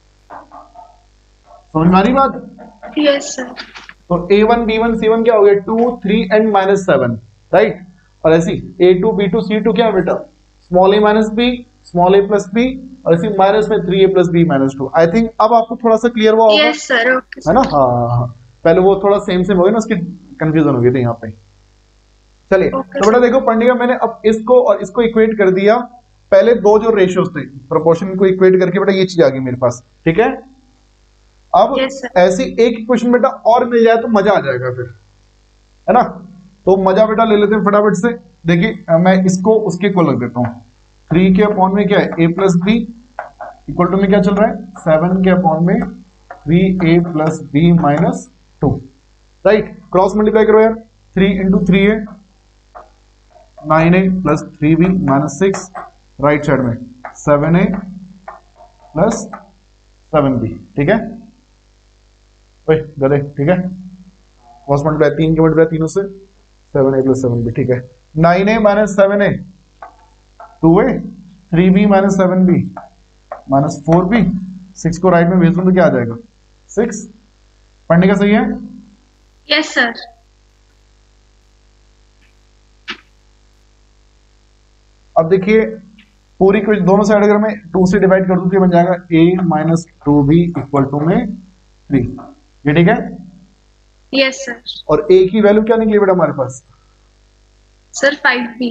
समझ में आ रही बात? Yes sir. तो A one B one C one क्या हो गया, two three and minus seven, right. और ऐसी A two B two C two क्या है बेटा, small A minus B small A plus B, और ऐसी माइनस में three A plus B minus two. I think अब आपको थोड़ा सा क्लियर हुआ होगा। यस सर, ओके है ना? हाँ हाँ, पहले वो थोड़ा सेम सेम हो गया ना, उसकी कंफ्यूजन हो गई थी यहाँ पे। चलिए Okay, तो बेटा देखो पंडिका, मैंने अब इसको और इसको इक्वेट कर दिया। पहले दो जो रेशियोज थे प्रोपोर्शन को इक्वेट करके बेटा ये चीज आ गई मेरे पास, ठीक है। अब Yes, sir. ऐसी एक इक्वेशन बेटा और मिल जाए तो मजा आ जाएगा फिर, है ना। तो मजा बेटा ले लेते हैं फटाफट से। देखिए मैं इसको उसके को लग देता हूँ, थ्री के अपॉन में क्या है, A plus B equal to में क्या चल रहा है, सेवन के अपॉन में थ्री ए plus B minus two, right. Cross multiply करो यार, three into three A nine A plus three B minus six, right side में seven A plus seven B, ठीक है। ओए गधे, ठीक है। क्रॉस मल्टीप्लाई तीन के मल्टीप्लाई तीनों से, seven A plus seven B, ठीक है। Nine A minus seven A two A, three B minus seven B minus four B, six को राइट में भेज दूं तो क्या आ जाएगा, सिक्स। पढ़ने का सही है? Yes sir. अब देखिए पूरी कुछ दोनों साइड अगर मैं टू से डिवाइड कर दूं तो ये बन जाएगा A minus two B equal to में थ्री, ये ठीक है। Yes sir. और ए की वैल्यू क्या निकली बेटा हमारे पास, सर फाइव बी,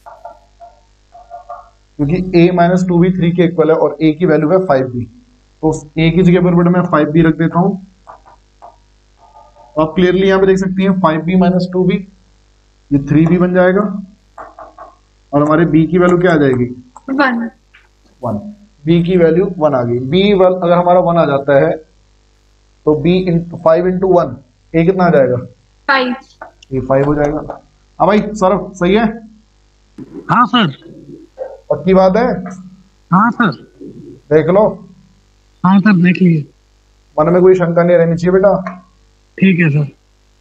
क्योंकि A minus two B three के इक्वल है और ए की वैल्यू है फाइव बी, तो ए की जगह पर बेटा मैं फाइव बी रख देता हूं। तो आप क्लियरली यहां पे देख सकती हैं five B minus two B, ये थ्री बी बन जाएगा, और हमारे b की वैल्यू क्या आ जाएगी, वन। वन। b की वैल्यू वन आ गई। b अगर हमारा वन आ जाता है तो b into five into one, A कितना आ जाएगा, फाइव। ये फाइव हो जाएगा। हाँ भाई सौरभ सही है? हाँ सर। पक्की बात है? हाँ सर। देख लो, हाँ सर देख लीजिए। मन में कोई शंका नहीं रहनी चाहिए बेटा। ठीक है सर।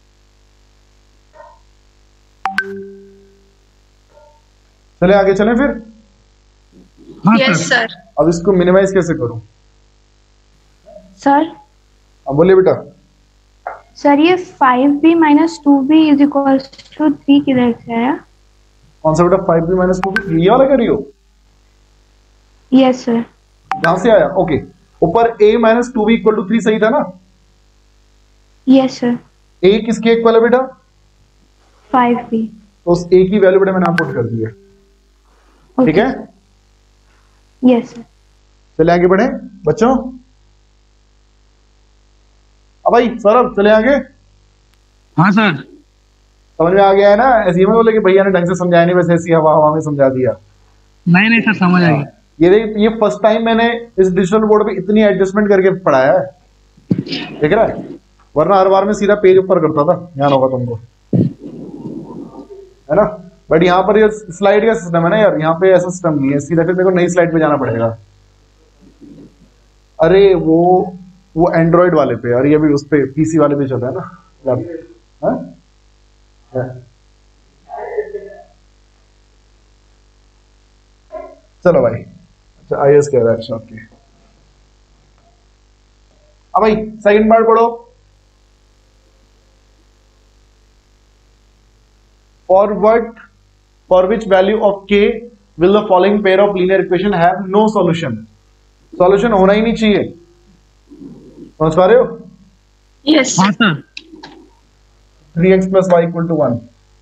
चले आगे चलें फिर। हाँ यस सर। सर। अब इसको मिनिमाइज कैसे करूं? सर अब बोलिए बेटा। सर ये five B minus two B is equal to three किधर से आया? कौन सा बेटा five B minus two B, ये वाला कर रही हो? Yes sir. यहां से आया, ओके। ऊपर a minus two B equal to three सही था ना? Yes sir. a किसके इक्वल है बेटा? Five B. तो उस a की वैल्यू बेटा मैंने पुट कर दी है, ठीक है। Yes sir. चले आगे बढ़े बच्चों। अब भाई सौरभ चले आगे। हाँ सर। समझ में आ गया है ना? ऐसे ही मत बोले कि भैया ने ढंग से समझाया नहीं, वैसे ऐसी हवा हवा में समझा दिया। नहीं नहीं सर समझ आ गया। ये ये फर्स्ट टाइम मैंने इस डिजिटल बोर्ड पे इतनी एडजस्टमेंट करके पढ़ाया है, देख रहा है। वरना हर बार में सीधा पेज ऊपर करता था, ध्यान होगा तुमको, है ना। बट यहाँ पर ये स्लाइड का सिस्टम है ना यार, यहाँ पे ऐसा सिस्टम नहीं है, सीधा फिर मेरे को नई स्लाइड पे जाना पड़ेगा। अरे वो वो एंड्रॉइड वाले पे, और ये भी उस पे पीसी वाले पे चल रहा है ना, हाँ? चलो भाई, अच्छा आई एस कह रहा है, अच्छा ओके। अब भाई सेकंड पार्ट पढ़ो। For what for which value of k will the following pair of linear equation have no solution. Solution होना ही नहीं चाहिए, समझ पा रहे हो? यस हाँ sir. Three x plus Y equal to one,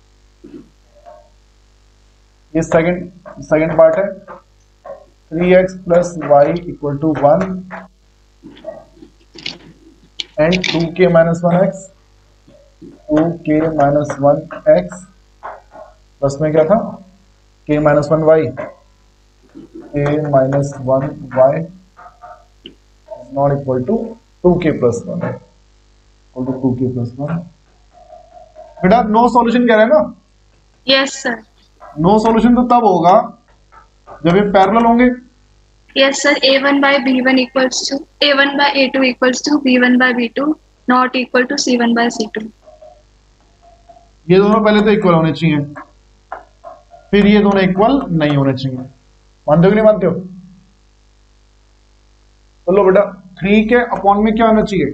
ये सेकंड सेकंड पार्ट है। Three x plus Y equal to one and two K minus one X, two K minus one X plus में क्या था K minus one Y, K minus one Y not equal to two K plus one, equal to two K plus one. बेटा no solution कह रहे हैं ना? Yes sir. No solution तो तब होगा जब ये पैरेलल होंगे। Yes sir, A one by B one equals to A one by A two equals to B one by B two not equal to C one by C two. ये दोनों पहले तो इक्वल होने चाहिए, फिर ये दोनों इक्वल नहीं होने चाहिए। मानते हो कि नहीं मानते हो? तो लो बेटा थ्री के अपॉन में क्या होना चाहिए?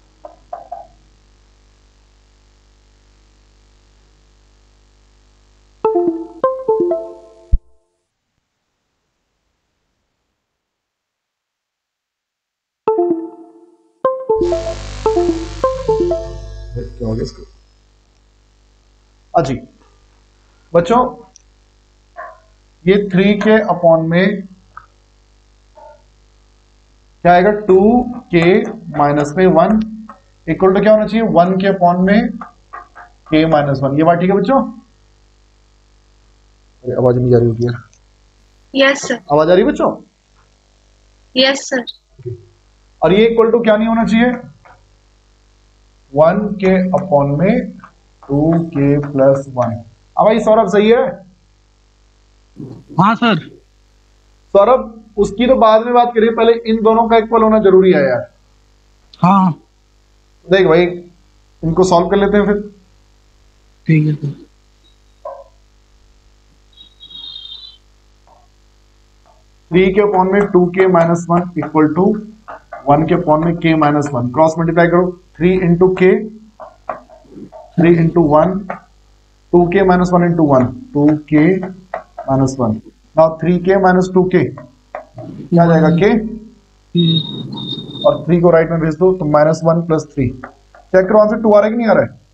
क्या हो गया इसको? अजी बच्चों ये थ्री के अपॉन में क्या आएगा? टू के माइनस में वन इक्वल टू क्या होना चाहिए? वन के अपॉन में के माइनस वन। ये बात ठीक है बच्चों? अरे आवाज नहीं जा रही होती है। Yes sir. आवाज आ रही है बच्चों? Yes sir. और ये इक्वल टू क्या नहीं होना चाहिए? वन के अपॉन में टू के प्लस वन। अब भाई सौरभ सही है? हाँ सर। सौरभ उसकी तो बाद में बात करिए, पहले इन दोनों का इक्वल होना जरूरी है यार। हाँ देख भाई इनको सॉल्व कर लेते हैं फिर। ठीक है सर। थ्री के अपॉन में two K minus one equal to one के अपॉन में K minus one. Cross multiply करो, three into K, three into one, two K minus one into one, two K minus one. Now three K minus two K क्या जाएगा? के। और three को right में भेज दो तो minus one plus three. Check करो आंसर टू आ रहा है कि नहीं आ रहा है?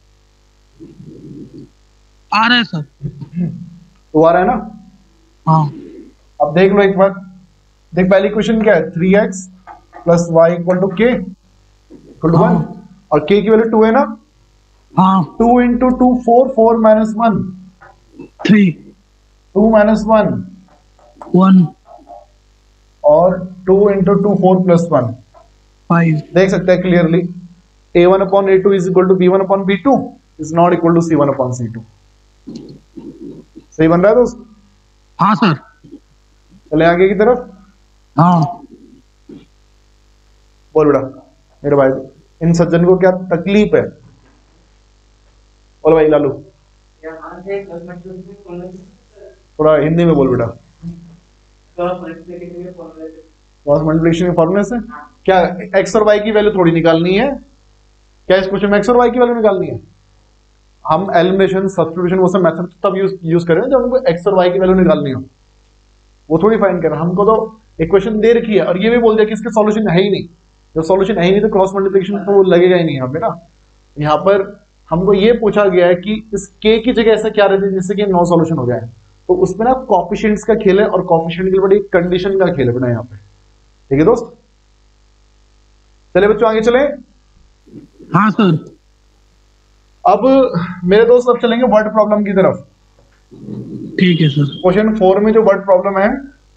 आ रहा है सर। टू आ रहा है ना? हाँ। अब देख लो एक बार, देख पहली क्वेश्चन क्या है? Three x plus Y equal to के इक्वल टू वन, और के की वैल्यू टू है ना? हाँ। Two into two four, four minus one three, two minus one one, और two into two four plus one five. देख सकते हैं clearly A one upon A two is equal to B one upon B two is not equal to C one upon C two. सही बन रहा है दोस्त? हाँ सर। चले आगे की तरफ। हाँ। बोल बेटा मेरे भाई, इन सज्जन को क्या तकलीफ है? बोल भाई लालू, थोड़ा हिंदी में बोल बेटा। क्रॉस मल्टीप्लिकेशन के फॉर्मूले से क्या एक्स और वाई की वैल्यू थोड़ी निकालनी है? क्या इस क्वेश्चन में एक्स और वाई की वैल्यू निकालनी है? हम एलिमिनेशन, सब्स्टिट्यूशन वो सब मेथड तब यूज यूज करें जब हमको एक्स और वाई की वैल्यू निकालनी हो। वो थोड़ी फाइंड कर, हमको तो इक्वेशन दे रखी है और ये भी बोल दिया कि इसके सॉल्यूशन है ही नहीं। जब सॉल्यूशन है ही नहीं तो क्रॉस मल्टीप्लिकेशन तो वो लगेगा ही नहीं यहाँ पे ना। यहाँ पर हमको ये पूछा गया है कि इस के की जगह ऐसा क्या रहता है जिससे कि नो सॉल्यूशन हो जाए, तो उसमें ना कोएफिशिएंट्स का खेल है और कोएफिशिएंट के बड़ी कंडीशन का खेल है बेटा यहाँ पे। ठीक है दोस्त? चले बच्चों आगे चले। हाँ सर। अब मेरे दोस्त अब चलेंगे वर्ड प्रॉब्लम की तरफ। ठीक है सर। क्वेश्चन फोर में जो वर्ड प्रॉब्लम है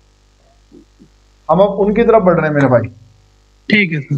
हम अब उनकी तरफ बढ़ रहे हैं मेरे भाई। ठीक है सर।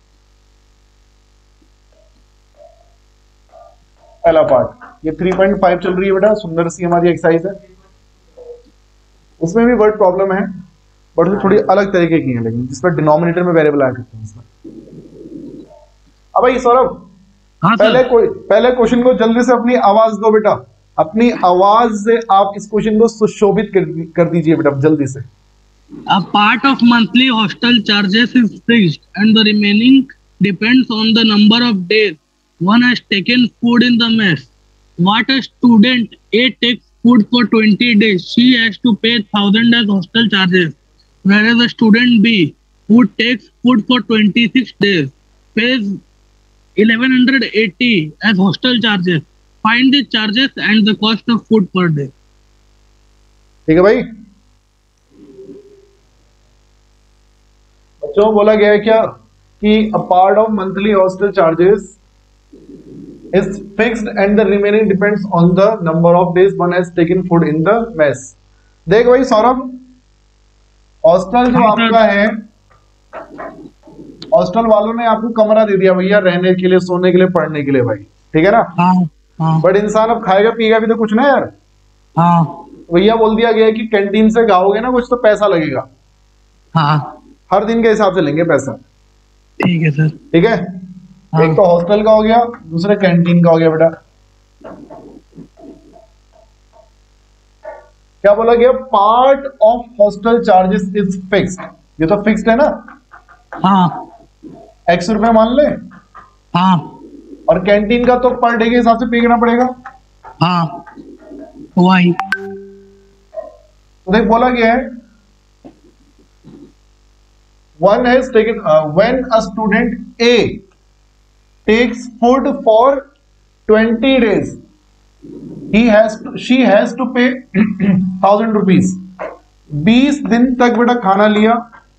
पहला पार्ट ये थ्री पॉइंट फाइव चल रही है बेटा, सुंदर सी हमारी एक्सरसाइज है। उसमें भी वर्ड प्रॉब्लम है बट वो थोड़ी अलग तरीके की है, लेकिन जिसमें डिनोमिनेटर में वेरिएबल ऐड करते हैं उसमें। अब भाई सौरभ, हाँ पहले सर। कोई पहले क्वेश्चन को जल्दी से अपनी आवाज दो बेटा, अपनी आवाज से आप इस क्वेश्चन को सुशोभित कर, कर दीजिए बेटा जल्दी से। A part of monthly hostel charges is fixed and the remaining depends on the number of days one has taken food in the mess. What a student A takes food for twenty days, she has to pay one thousand as hostel charges, whereas a student B who takes food for twenty-six days pays eleven eighty as hostel charges. Find the charges and the cost of food per day. ठीक है भाई? बच्चों बोला गया है क्या कि a part of monthly hostel charges is fixed and the remaining depends on the number of days one has taken food in the mess. देख भाई सौरभ, हॉस्टल जो आपका है, हॉस्टल वालों ने आपको कमरा दे दिया भैया रहने के लिए, सोने के लिए, पढ़ने के लिए भाई, ठीक है ना। हाँ हाँ बट इंसान अब खाएगा पिएगा भी तो कुछ ना यार। हाँ भैया बोल दिया गया है कि कैंटीन से खाओगे ना कुछ तो पैसा लगेगा, हाँ हर दिन के हिसाब से लेंगे पैसा, ठीक है सर। ठीक है। हाँ। एक तो हॉस्टल का हो गया, दूसरा कैंटीन का हो गया बेटा। क्या बोला गया? Part of hostel charges is fixed, ये तो फिक्स्ड है ना, हाँ एक्स रुपए मान ले। हाँ और कैंटीन का तो पर डे के हिसाब से पे करना पड़ेगा। हाँ वाई। तो देख बोला गया है one has taken uh, when a student A takes food for twenty days, he has to, she has to pay thousand rupees। बीस दिन तक बेटा खाना लिया,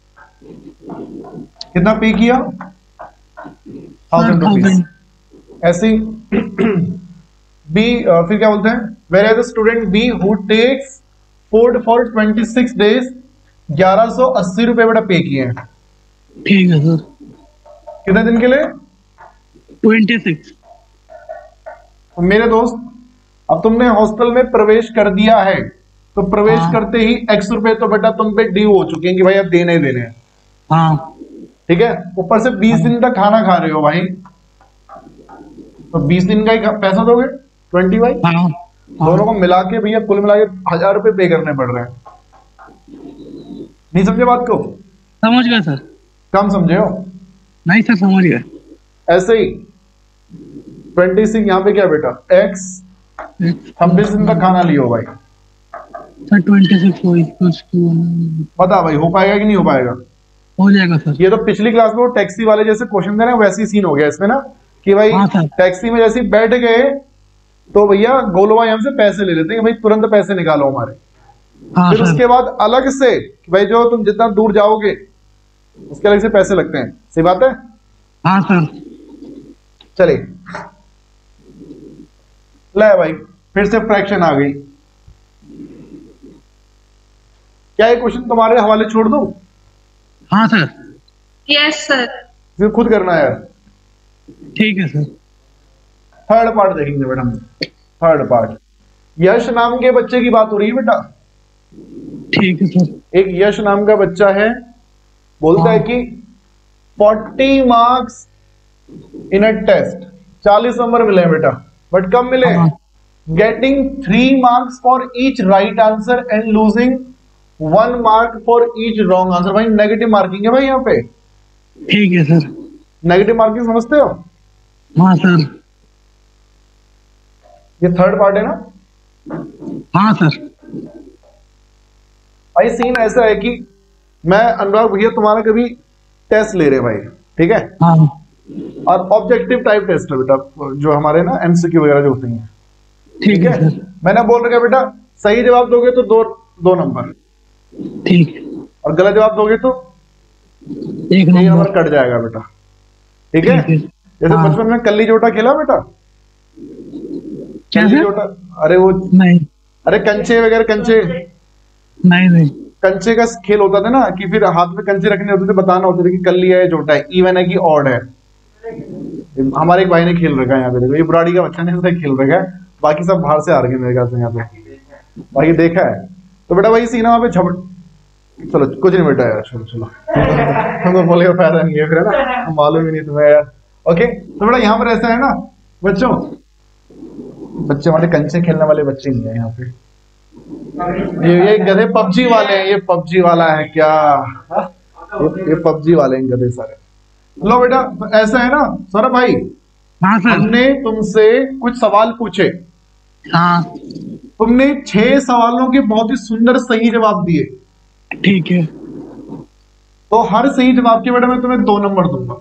कितना पे किया? Thousand rupees. ऐसे ही बी uh, फिर क्या बोलते हैं, whereas student B who takes food for twenty six days, ग्यारह सौ अस्सी रुपए बेटा पे किए हैं। ठीक है सर। कितने दिन के लिए? Twenty six. तो मेरे दोस्त, अब तुमने हॉस्टल में प्रवेश कर दिया है, तो प्रवेश हाँ। करते ही एक्स रुपए तो बेटा तुम पे ड्यू हो चुके हैं कि भाई अब देने ही देने हैं, हाँ ठीक है। ऊपर से बीस दिन तक खाना खा रहे हो भाई, तो बीस दिन का ही पैसा दोगे, ट्वेंटी भाई। हाँ हाँ दोनों को मिला के भैया कुल मिला के हजार रुपए पे करने पड़ रहे हैं। नहीं समझे बात को? समझ गया सर। कम समझे हो? नहीं सर समझ गया। ऐसे ही ट्वेंटी सिक्स यहाँ पे क्या बेटा एक्स, हम बीस दिन तक खाना लियो भाई। सर ट्वेंटी सिक्स हो इक्वल्स टू, बता भाई हो पाएगा कि नहीं हो पाएगा? हो जाएगा सर। ये तो पिछली क्लास में वो टैक्सी वाले जैसे क्वेश्चन दे रहे हैं वैसी सीन हो गया इसमें ना, कि भाई हाँ सर। टैक्सी में जैसे ही बैठ गए तो भैया गोलवा हमसे पैसे ले लेते हैं कि भाई तुरंत पैसे निकालो हमारे। हाँ फिर सर। उसके बाद अलग से कि भाई जो तुम जितना दूर जाओगे उसके अलग से पैसे लगते हैं। सही बात है? हाँ सर। चलिए ले भाई फिर से फ्रैक्शन आ गई। क्या ये क्वेश्चन तुम्हारे हवाले छोड़ दूं? हाँ सर। Yes sir. फिर खुद करना है यार। ठीक है सर। थर्ड पार्ट देखेंगे बेटा हम। थर्ड पार्ट, यश नाम के बच्चे की बात हो रही है बेटा। ठीक है सर। एक यश नाम का बच्चा है, बोलता हाँ। है कि forty marks in a test, चालीस नंबर मिले हैं बेटा, बट कब मिले? हाँ। Getting three marks for each right answer and losing one mark for each wrong answer. भाई नेगेटिव मार्किंग है भाई यहाँ पे। ठीक है सर। नेगेटिव मार्किंग समझते हो? हाँ सर। ये थर्ड पार्ट है ना। हाँ सर। भाई सीन ऐसा है कि मैं अनुराग भैया तुम्हारा कभी टेस्ट ले रहे भाई, ठीक है, हाँ और ऑब्जेक्टिव टाइप टेस्ट है बेटा, जो हमारे ना एमसीक्यू वगैरह जो होते हैं, ठीक है सर। मैंने बोल रखा बेटा सही जवाब दोगे तो दो दो नंबर, ठीक है। और गलत जवाब दोगे तो एक एक नंबर। नंबर कट जाएगा बेटा, ठीक है। ठीक है। जैसे हाँ। बचपन में कल्ली जोटा खेला बेटा, क्या कल्ली सर? जोटा, अरे वो नहीं अरे कंचे वगैरह, कंचे नहीं नहीं। कंचे का खेल होता था ना, कि फिर हाथ में कंचे रखने होते थे, बताना होता था कि कल्ली है जोटा है, इवन है कि ऑड है। हमारे एक भाई ने खेल रखा है यहाँ पे, देखो ये बुराड़ी का बच्चा ने उसने खेल रखा है, बाकी सब बाहर से आ रहे हैं मेरे ख्याल से यहाँ पे, बाकी देखा है। तो बेटा वही सीन है वहाँ पे झपट, चलो कुछ नहीं बेटा यार, चलो चलो हमको बोले का फायदा नहीं है फिर, है ना, मालूम ही नहीं तुम्हें यार। ओके तो बेटा यहाँ पर ऐसा है ना बच्चों, बच्चे हमारे कंचे खेलने वाले बच्चे नहीं है यहाँ पे, ये ये गधे पबजी वाले हैं, ये पबजी वाला है क्या, ये, ये पबजी वाले हैं गधे सारे। लो बेटा तो ऐसा है ना सौरभ भाई, हाँ सर। हमने तुमसे कुछ सवाल पूछे, हाँ तुमने छह सवालों के बहुत ही सुंदर सही जवाब दिए, ठीक है। तो हर सही जवाब के बेटा मैं तुम्हें दो नंबर दूंगा,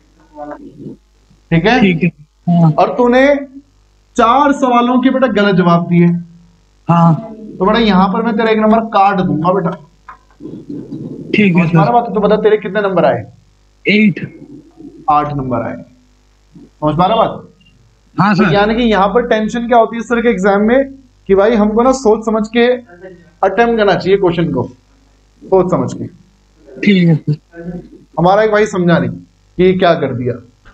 ठीक है। ठीक है। हाँ और तूने चार सवालों के बेटा गलत जवाब दिए, हाँ तो बेटा यहाँ पर मैं तेरा एक नंबर काट दूंगा बेटा। ठीक है तुम्हारा सर। बात है, तो बता तेरे कितने नंबर आए? एट। आठ नंबर आए। समझ पा रहा बात? हाँ तो सर। यानी कि यहाँ पर टेंशन क्या होती है इस तरह के एग्जाम में कि भाई हमको ना सोच समझ के अटेम्प्ट करना चाहिए क्वेश्चन को, सोच समझ के। ठीक है सर। हमारा एक भाई समझा नहीं कि क्या कर दिया।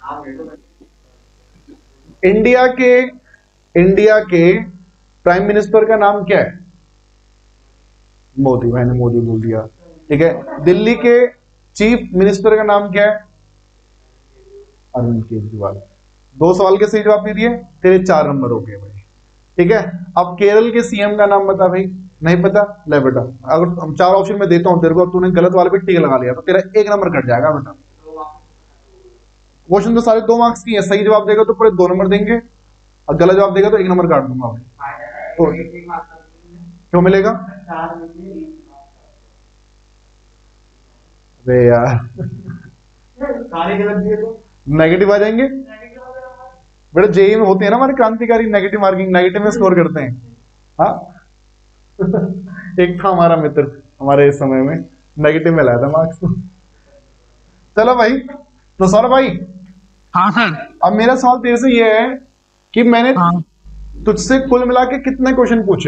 इंडिया के इंडिया के प्राइम मिनिस्टर का नाम क्या है? मोदी। मैंने मोदी बोल दिया, ठीक है। दिल्ली के चीफ मिनिस्टर का नाम क्या है? अरविंद केजरीवाल। दो सवाल के सही जवाब दे दिए, तेरे चार नंबर हो गए भाई, ठीक है। अब केरल के सीएम का नाम बता भाई। नहीं पता, ले बेटा, अगर हम चार ऑप्शन में देता हूं तेरे को, तूने गलत वाले पे टिक लगा लिया तो तेरा एक नंबर कट जाएगा बेटा। क्वेश्चन तो सारे दो मार्क्स की है, सही जवाब देगा तो पूरे दो नंबर देंगे और गलत जवाब देगा तो एक नंबर काट दूंगा भाई। तो क्यों मिलेगा? अरे यार सारे गलत दिए तो नेगेटिव आ जाएंगे बेटा। जेई में होते हैं ना हमारे क्रांतिकारी नेगेटिव मार्किंग, नेगेटिव में स्कोर करते हैं। हाँ एक था हमारा मित्र हमारे इस समय में, नेगेटिव में लाया था मार्क्स। चलो भाई, तो सर भाई। हाँ सर। अब मेरा सवाल तेरे से ये है कि मैंने हाँ तुझसे कुल मिला के कितने क्वेश्चन पूछे?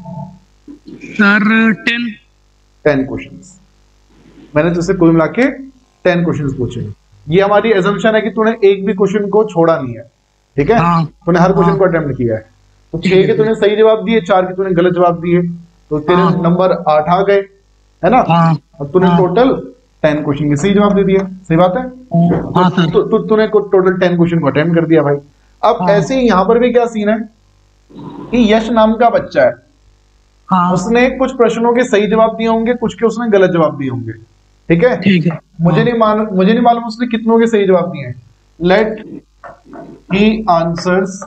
Sir ten. टेन क्वेश्चंस मैंने तुझसे कुल मिला के टेन क्वेश्चंस पूछे। ये हमारी एजम्पशन है कि तूने एक भी क्वेश्चन को छोड़ा नहीं है, ठीक है। हाँ, तूने हर क्वेश्चन हाँ, को अटेम्प्ट किया है। तो छह के तूने सही जवाब दिए, चार के तूने गलत जवाब दिए, तो तेरे हाँ, नंबर आठ आ गए, है ना। हाँ, और तूने हाँ, टोटल टेन क्वेश्चन के सही जवाब दे दिए। सही बात है? हाँ सर। तो तू तूने टोटल टेन क्वेश्चन को अटेम्प्ट कर दिया भाई। अब हाँ, ऐसे ही यहाँ पर भी क्या सीन है कि यश नाम का बच्चा है, हाँ उसने कुछ प्रश्नों के सही जवाब दिए होंगे, कुछ के उसने गलत जवाब दिए होंगे, ठीक है। ठीक है। मुझे हाँ, नहीं मालूम मुझे नहीं मालूम उसने कितनों के सही जवाब दिए हैं। Let he answers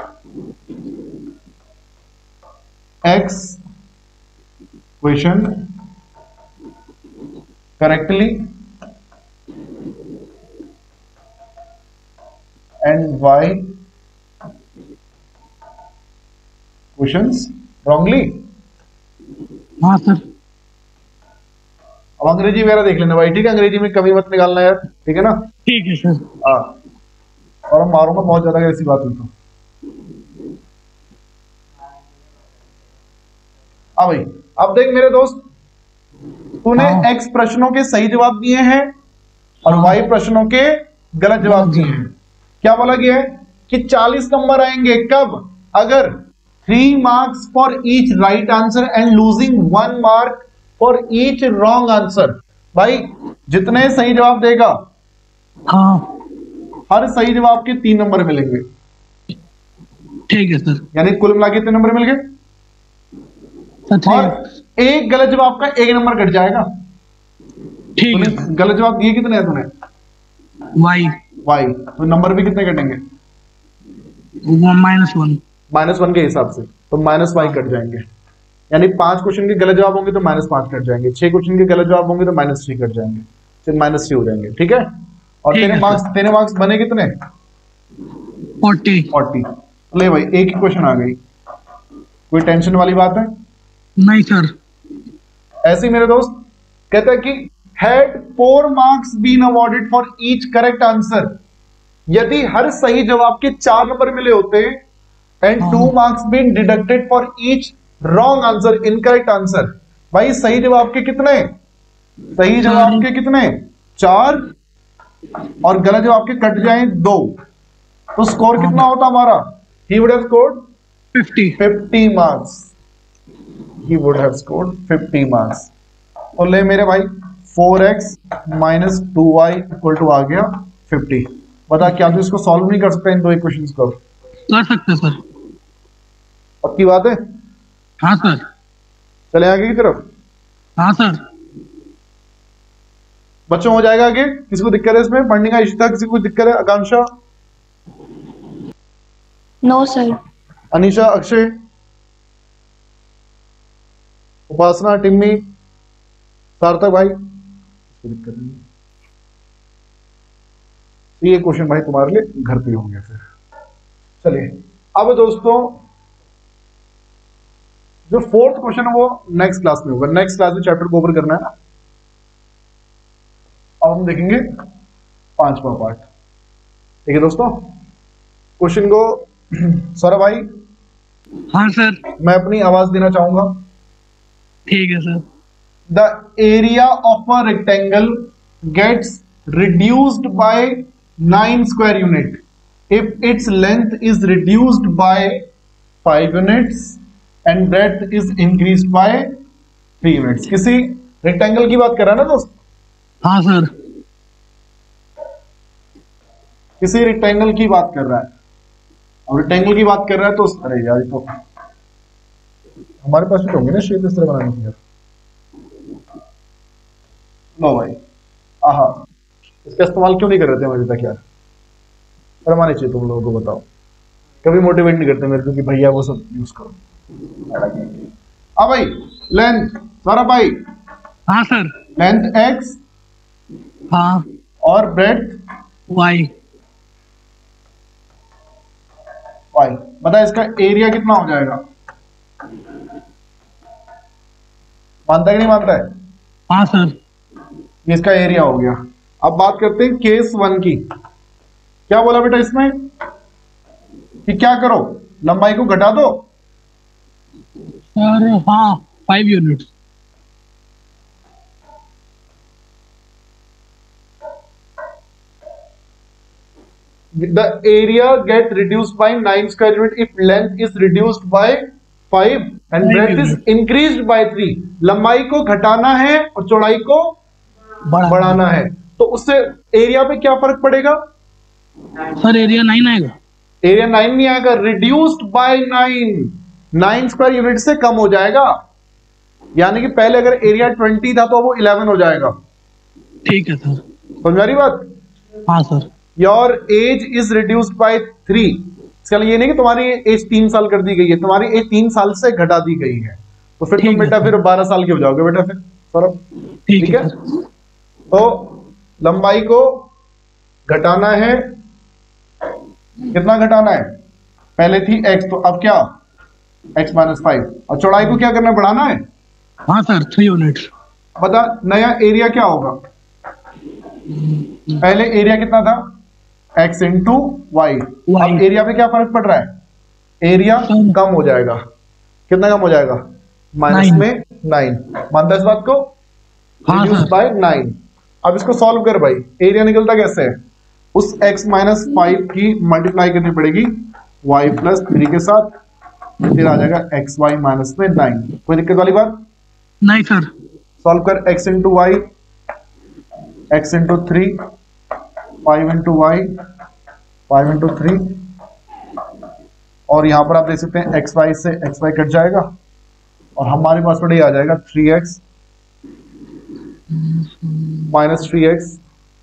X question correctly and Y questions wrongly. हाँ सर। अब अंग्रेजी वगैरह देख लेना भाई, ठीक है। अंग्रेजी में कभी मत निकालना यार, ठीक है ना। ठीक है सर। हाँ, और हम मारूंगा बहुत ज्यादा ऐसी बात हुई तो। हाँ भाई, अब देख मेरे दोस्त, तूने हाँ। एक्स प्रश्नों के सही जवाब दिए हैं और हाँ। वाई प्रश्नों के गलत जवाब दिए हैं। क्या बोला गया है कि चालीस नंबर आएंगे कब? अगर three marks for each right answer and losing one mark for each wrong answer. भाई जितने सही जवाब देगा, हाँ हर सही जवाब के तीन नंबर मिलेंगे। ठीक है सर। यानी कुल मिला के कितने नंबर मिल गए? सर ठीक और है। एक गलत जवाब का एक नंबर कट जाएगा। ठीक है तूने सर। गलत जवाब दिए कितने हैं तूने? Y Y. तो नंबर भी कितने कटेंगे? Minus one. माइनस वन के हिसाब से, तो माइनस वाई कट जाएंगे। यानी पांच क्वेश्चन के गलत जवाब होंगे तो माइनस पांच कट जाएंगे, छह क्वेश्चन के गलत जवाब होंगे तो माइनस थ्री कट जाएंगे, फिर माइनस थ्री हो जाएंगे, ठीक है। और ठीक तेरे है, मार्क्स तेरे मार्क्स बने कितने? फोर्टी। फोर्टी। ले भाई, एक ही क्वेश्चन आ गई, कोई टेंशन वाली बात है? नहीं सर। ऐसे ही मेरे दोस्त कहता है कि had four marks been awarded for each correct answer. यदि हर सही जवाब के चार नंबर मिले होते and two marks been deducted for each wrong answer, incorrect answer. भाई सही जवाब के कितने? सही जवाब के कितने? चार, और गलत जवाब के कट जाए दो, तो स्कोर कितना होता हमारा? He would have scored fifty. Fifty marks. He would have scored fifty marks. और ले मेरे भाई, four X minus two Y equal to आ गया फिफ्टी। बता, क्या तू इसको सॉल्व नहीं कर सकता इन दो इक्वेशंस को? कर सकते सर। पक्की बात है? हाँ सर। चले आगे की तरफ। हाँ सर। बच्चों हो जाएगा आगे? किसी को दिक्कत है इसमें पढ़ने का? इशिता, किसी को दिक्कत है? Akanksha, no sir. अनीशा, अक्षय, उपासना, टिम्मी, सार्थक भाई, दिक्कत नहीं। ये क्वेश्चन भाई तुम्हारे लिए घर पे होंगे फिर। चलिए अब दोस्तों, जो फोर्थ क्वेश्चन है वो नेक्स्ट क्लास में होगा। नेक्स्ट क्लास में चैप्टर को ओवर करना है। अब हम देखेंगे पांचवा पार्ट। ठीक है दोस्तों, क्वेश्चन को सौरभ भाई हाँ सर। मैं अपनी आवाज देना चाहूंगा। ठीक है sir. The area of a rectangle gets reduced by nine square unit if its length is reduced by five units and breadth is increased by three units. किसी रेक्टेंगल की बात कर रहा है ना दोस्त? हाँ सर। किसी रेक्टेंगल की बात कर रहा है, और रेक्टेंगल की बात कर रहा है तो अरे यार तो हमारे पास भी तो होंगे ना शेप इस तरह बनाने की यार। लो भाई, आहा, इसका इस्तेमाल क्यों नहीं कर रहे थे मुझे तक यार? करवाने चाहिए तुम लोगों को, बताओ। कभी मोटिवेट नहीं करते मेरे को कि भैया वो सब यूज करो। हाँ भाई, लेंथ सौरभ भाई। हाँ सर। लेंथ एक्स हाँ और ब्रेड्थ वाई। वाई। बता इसका एरिया कितना हो जाएगा? मानता है कि नहीं मानता है? हाँ सर। ये इसका एरिया हो गया। अब बात करते हैं केस वन की। क्या बोला बेटा इसमें कि क्या करो, लंबाई को घटा दो। सर हाँ, five units. The area get reduced by nine square unit if length is reduced by five and breadth is increased by three। लंबाई को घटाना है और चौड़ाई को बढ़ाना, बढ़ाना है, तो उससे एरिया पे क्या फर्क पड़ेगा? सर एरिया नाइन आएगा। एरिया नाइन नहीं आएगा, reduced by nine. Nine square unit से कम हो जाएगा, यानी कि पहले अगर एरिया ट्वेंटी था तो वो इलेवन हो जाएगा। ठीक है सर। समझ आ रही बात? हाँ sir. Your age is reduced by three. इसका ये नहीं कि तुम्हारी एज तीन साल कर दी गई है, तुम्हारी एज तीन साल से घटा दी गई है, तो फिर तुम बेटा फिर बारह साल के हो जाओगे बेटा फिर सौरभ। ठीक है, तो लंबाई को घटाना है, कितना घटाना है? पहले थी x, तो अब क्या? x minus five. और चौड़ाई को क्या करना है? बढ़ाना है। हाँ सर, थ्री यूनिट्स। बता नया एरिया क्या होगा? पहले एरिया कितना था? x into y. अब एरिया पे क्या फर्क पड़ रहा है? एरिया कम हो जाएगा। कितना कम हो जाएगा? माइनस में नाइन। मानता है इस बात को? Reduce by nine. अब इसको सॉल्व कर भाई, एरिया निकलता कैसे है? उस x माइनस फाइव की मल्टीप्लाई करनी पड़ेगी y प्लस थ्री के साथ, फिर आ जाएगा एक्स वाई माइनस में नाइन। कोई दिक्कत वाली बात नहीं सर। सॉल्व कर, x into y, x into three, five into y, five into three, और यहां पर आप देख सकते हैं एक्स वाई से एक्स वाई कट जाएगा और हमारे पास पड़े आ जाएगा three x minus three x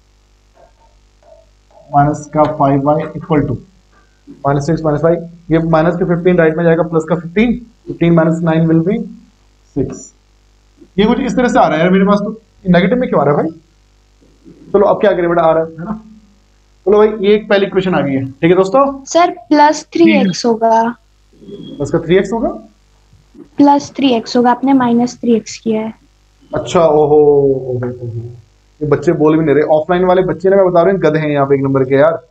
minus का five y equal to minus six minus five. ये माइनस के फिफ्टीन राइट में जाएगा, प्लस का fifteen, fifteen minus nine will be six. ये कुछ इस तरह से आ रहा है यार मेरे पास, तो नेगेटिव में क्यों आ रहा है भाई? चलो अब क्या करें बेटा, आ रहा है ना। चलो भाई, ये एक पहली क्वेश्चन आ गई है। ठीक है दोस्तों, सर प्लस थ्री एक्स होगा। प्लस का थ्री एक्स होगा, प्लस थ्री एक्स होगा, आपने माइनस थ्री एक्स किया है। अच्छा, ओहो ओहो ओहो, ये बच्चे बोल भी नहीं रहे। ऑफलाइन वाले बच्चे ना, मैं बता रहा हूँ, गधे हैं यहाँ पे एक नंबर के यार।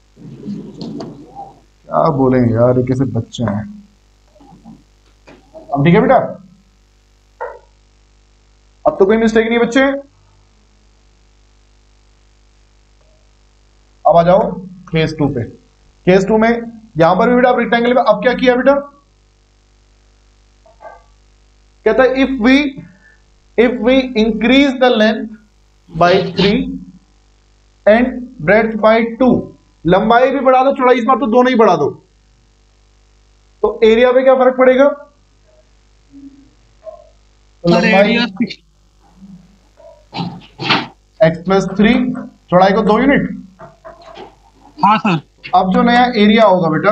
क्या बोलेंगे यार, कैसे बच्चे हैं। अब ठीक है बेटा, अब तो कोई मिस्टेक नहीं बच्चे। अब आ जाओ केस टू पे। केस टू में यहां पर भी बेटा रेक्टेंगल में अब क्या किया बेटा? कहता है if we if we increase the length by three and breadth by two, लंबाई भी बढ़ा दो, चौड़ाई इस बार तो दोनों ही बढ़ा दो, तो एरिया पे क्या फर्क पड़ेगा? तो लंबाई एक्स प्लस थ्री, चौड़ाई को दो यूनिट। हाँ सर। अब जो नया एरिया होगा बेटा,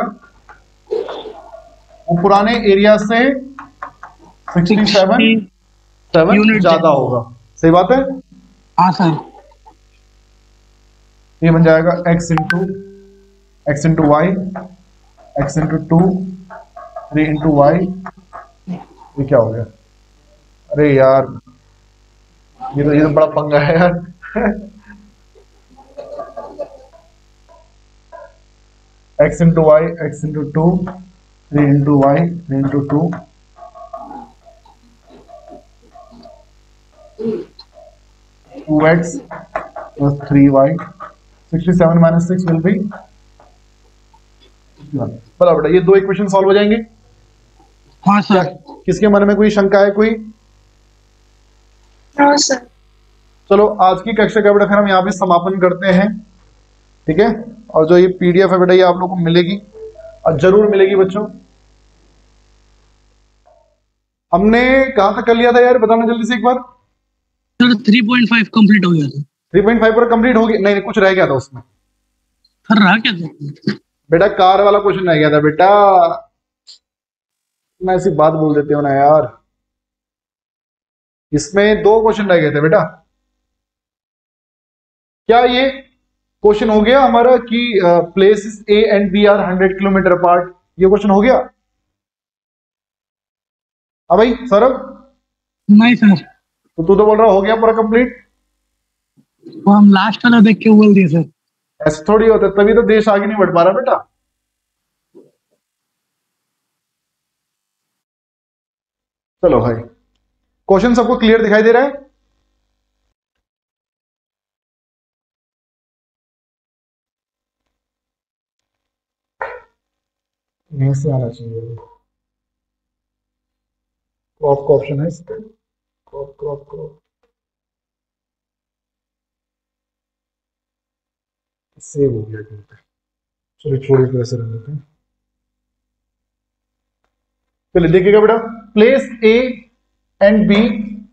वो पुराने एरिया से सिक्सटी सेवन सेवन ज्यादा होगा। सही बात है? हाँ सर। ये बन जाएगा x into x into y, x into two, three into y. ये क्या हो गया? अरे यार, ये तो ये तो बड़ा पंगा है यार। X into y, x into two, three into y, three into two, two x plus three y, sixty seven minus six will be बता बेटा, ये दो इक्वेशन सॉल्व हो जाएंगे। हाँ सर। किसके मन में कोई शंका है कोई? हाँ सर। चलो आज की कक्षा का बेटा फिर हम यहाँ पे समापन करते हैं, ठीक है। और जो ये पीडीएफ है बेटा ये आप लोगों को मिलेगी और जरूर मिलेगी बच्चों। हमने कहां तक कर लिया था यार, बताना जल्दी से एक बार। Sir three point five complete हो गया था। थ्री पॉइंट फाइव पूरा कंप्लीट हो गया? नहीं, नहीं कुछ रह गया था उसमें। सर रहा क्या था? बेटा कार वाला क्वेश्चन रह गया था बेटा, मैं ऐसी बात बोल देते हो ना यार। इसमें दो क्वेश्चन रह गए थे बेटा। क्या ये क्वेश्चन हो गया हमारा कि places A and B are hundred kilometre apart, ये क्वेश्चन हो गया? हाँ भाई सौरभ? नहीं सर। तो तू तो बोल रहा हो गया पूरा कंप्लीट। वो हम लास्ट वाला देख के बोल दिए सर। ऐसे थोड़ी होता है, तभी तो देश आगे नहीं बढ़ पा रहा बेटा। चलो भाई, क्वेश्चन सबको क्लियर दिखाई दे रहा है? यहीं से आना चाहिए। क्रॉप का ऑप्शन है इस पे, क्रॉप क्रॉप क्रॉप सेव हो गया कहीं पे। चलिए छोड़िए, फिर ऐसे रह लेते हैं। चलिए देखिएगा बेटा, place A and B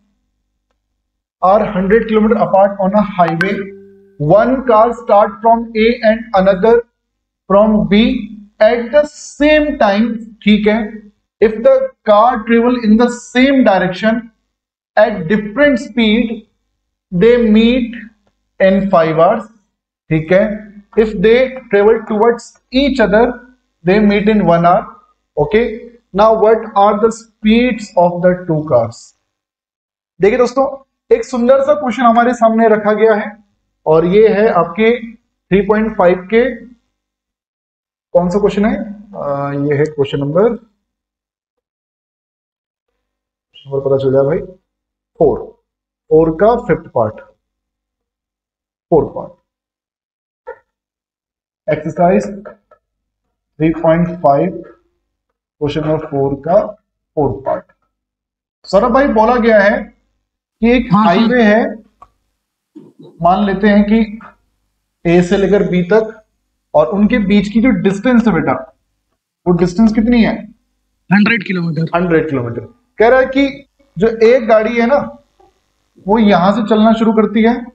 are hundred kilometre apart on a highway. One car start from A and another from B at the same time, ठीक है। If the car travel in the same direction at different speed they meet in five hours, ठीक है। If they travel towards each other they meet in one hour, okay. Now what are the speeds of the two cars. देखिए दोस्तों, एक सुंदर सा question हमारे सामने रखा गया है और ये है आपके थ्री पॉइंट फाइव के, कौन सा क्वेश्चन है? आ, ये है क्वेश्चन नंबर नंबर पता चल जाए भाई, फोर फोर का fifth part, fourth part, exercise three point five question number four का फोर्थ पार्ट। सौरभ भाई बोला गया है कि एक हाँ, हाईवे है, मान लेते हैं कि ए से लेकर बी तक, और उनके बीच की जो डिस्टेंस है बेटा, वो डिस्टेंस कितनी है? Hundred kilometre. Hundred kilometre. कह रहा है कि जो एक गाड़ी है ना, वो यहां से चलना शुरू करती है,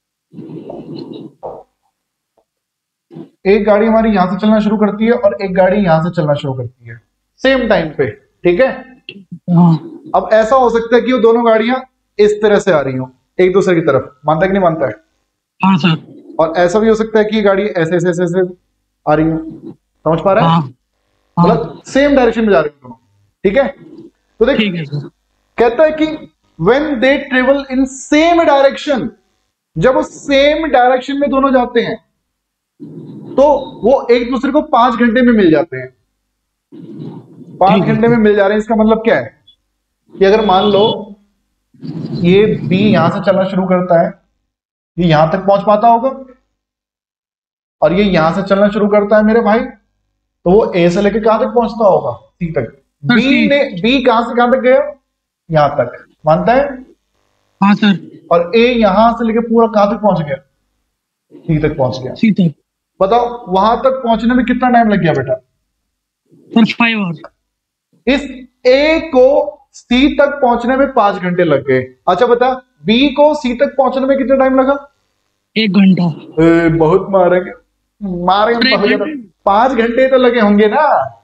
एक गाड़ी हमारी यहां से चलना शुरू करती है और एक गाड़ी यहां से चलना शुरू करती है सेम टाइम पे, ठीक है। हाँ। अब ऐसा हो सकता है कि वो दोनों गाड़ियां इस तरह से आ रही हो एक दूसरे की तरफ, मानता है कि नहीं मानता है? हाँ सर। और ऐसा भी हो सकता है कि ये गाड़ी ऐसे ऐसे ऐसे ऐसे आ रही हो, समझ पा रहे हैं? हाँ। मतलब सेम डायरेक्शन में जा रही हो दोनों, ठीक है। तो देख, ठीक है सर। कहता है कि when they travel in same direction, जब वो सेम डायरेक्शन में दोनों जाते हैं तो वो एक दूसरे को पांच घंटे में मिल जाते हैं। पांच घंटे में मिल जा रहे हैं, इसका मतलब क्या है कि अगर मान लो ये बी यहां से चलना शुरू करता है, ये यहां तक पहुंच पाता होगा, और ये यहां से चलना शुरू करता है मेरे भाई, तो वो ए से लेकर कहां तक पहुंचता होगा? सी तक। बी ने बी कहां से कहां तक गया? यहां तक, मानता है? हाँ सर। और ए यहां से लेकर पूरा कहां तक पहुंच गया? सी तक पहुंच गया। सी तक। बताओ वहां तक पहुंचने में कितना टाइम लग गया बेटा? Sir five hours. इस ए को सी तक पहुंचने में पांच घंटे लग गए। अच्छा बता, बी को सी तक पहुंचने में कितना टाइम लगा? एक घंटा। ए, बहुत मारेंगे मारेंगे बहुत ज्यादा। पांच घंटे तो लगे होंगे ना?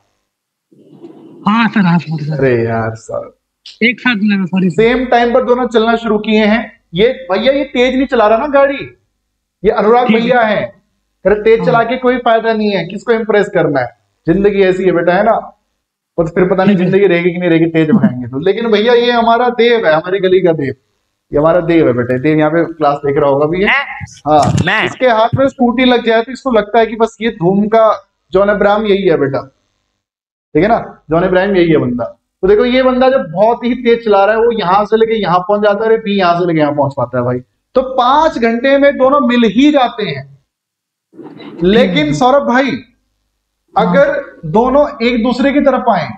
हाँ सर। हाँ सर। अरे यार सर, एक साथ में सॉरी। सेम टाइम पर दोनों चलना शुरू किए हैं। ये भैया ये तेज नहीं चला रहा ना गाड़ी, ये अनुराग भैया है। अरे तेज चला के कोई फायदा नहीं है, किसको इम्प्रेस करना है? जिंदगी ऐसी है बेटा, है ना। और फिर पता नहीं जिंदगी रहेगी कि नहीं रहेगी तेज भगाएंगे तो। लेकिन भैया ये हमारा देव है, हमारी गली का देव, ये हमारा देव है बेटा। देव यहाँ पे क्लास देख रहा होगा भी है। हाँ, इसके हाथ में स्कूटी लग जाए तो इसको लगता है कि बस ये धूम का जॉन अब्राहम यही है बेटा, ठीक है ना, जॉन अब्राहम यही है बंदा। तो देखो ये बंदा जब बहुत ही तेज चला रहा है वो यहां से लेके यहां पहुंच जाता है, बी यहां से लेके यहां पहुंच पाता है भाई। तो पांच घंटे में दोनों मिल ही जाते हैं। लेकिन सौरभ भाई अगर दोनों एक दूसरे की तरफ आए,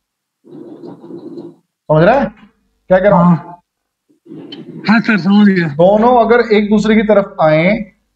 समझ रहा है क्या कह रहा हूं? हाँ सर समझ गया। दोनों अगर एक दूसरे की तरफ आए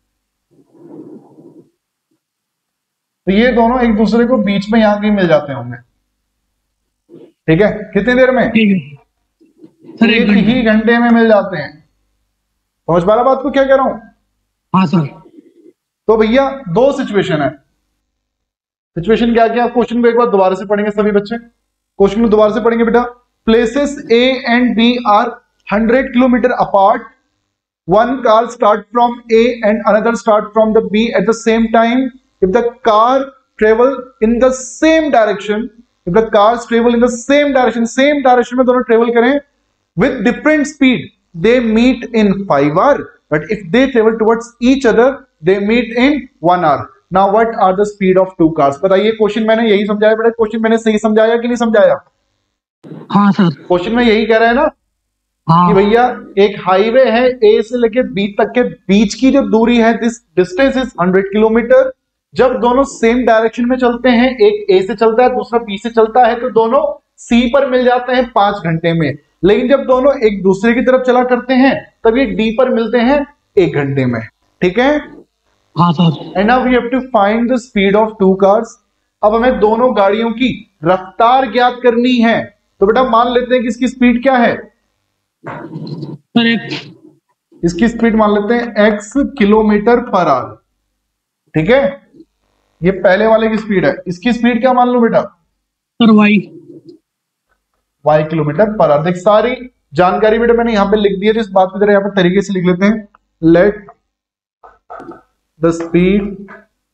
तो ये दोनों एक दूसरे को बीच में यहां कहीं मिल जाते होंगे, ठीक है। कितनी देर में? ठीक है सर, एक ही घंटे में मिल जाते हैं। समझ पा रहा बात को क्या कह रहा हूं? हाँ सर। तो भैया दो सिचुएशन है। सिचुएशन क्या क्या? क्वेश्चन को एक बार दोबारा से पढ़ेंगे सभी बच्चे, क्वेश्चन को दोबारा से पढ़ेंगे बेटा। Places A and B are hundred kilometre apart, one car start from A and another start from the B at the same time. If the car travel in the same direction, if the cars travel in the same direction, same direction में दोनों travel करें with different speed, they meet in five hour, but if they travel towards each other they meet in one hour. Now what are the speed of two cars? बताइए, question मैंने यही समझाया बेटा, question मैंने सही समझाया कि नहीं समझाया? हाँ सर। क्वेश्चन में यही कह रहा है ना हाँ। कि भैया एक हाईवे है, ए से लेके बी तक के बीच की जो दूरी है, this distance is hundred kilometre. जब दोनों सेम डायरेक्शन में चलते हैं, एक ए से चलता है दूसरा बी से चलता है, तो दोनों सी पर मिल जाते हैं पांच घंटे में। लेकिन जब दोनों एक दूसरे की तरफ चला करते हैं तब ये डी पर मिलते हैं एक घंटे में, ठीक है। हाँ sir. And now we have to find the speed of two cars. अब हमें दोनों गाड़ियों की रफ्तार ज्ञात करनी है। तो बेटा मान लेते हैं कि इसकी स्पीड क्या है सर? एक्स। इसकी स्पीड मान लेते हैं एक्स किलोमीटर पर आवर, ठीक है। ये पहले वाले की स्पीड है, इसकी स्पीड क्या मान लो बेटा? Sir y. Y kilometre per hour. देख सारी जानकारी बेटा मैंने यहां पे लिख दी है, तो इस बात को जरा यहां पर तरीके से लिख लेते हैं। Let the speed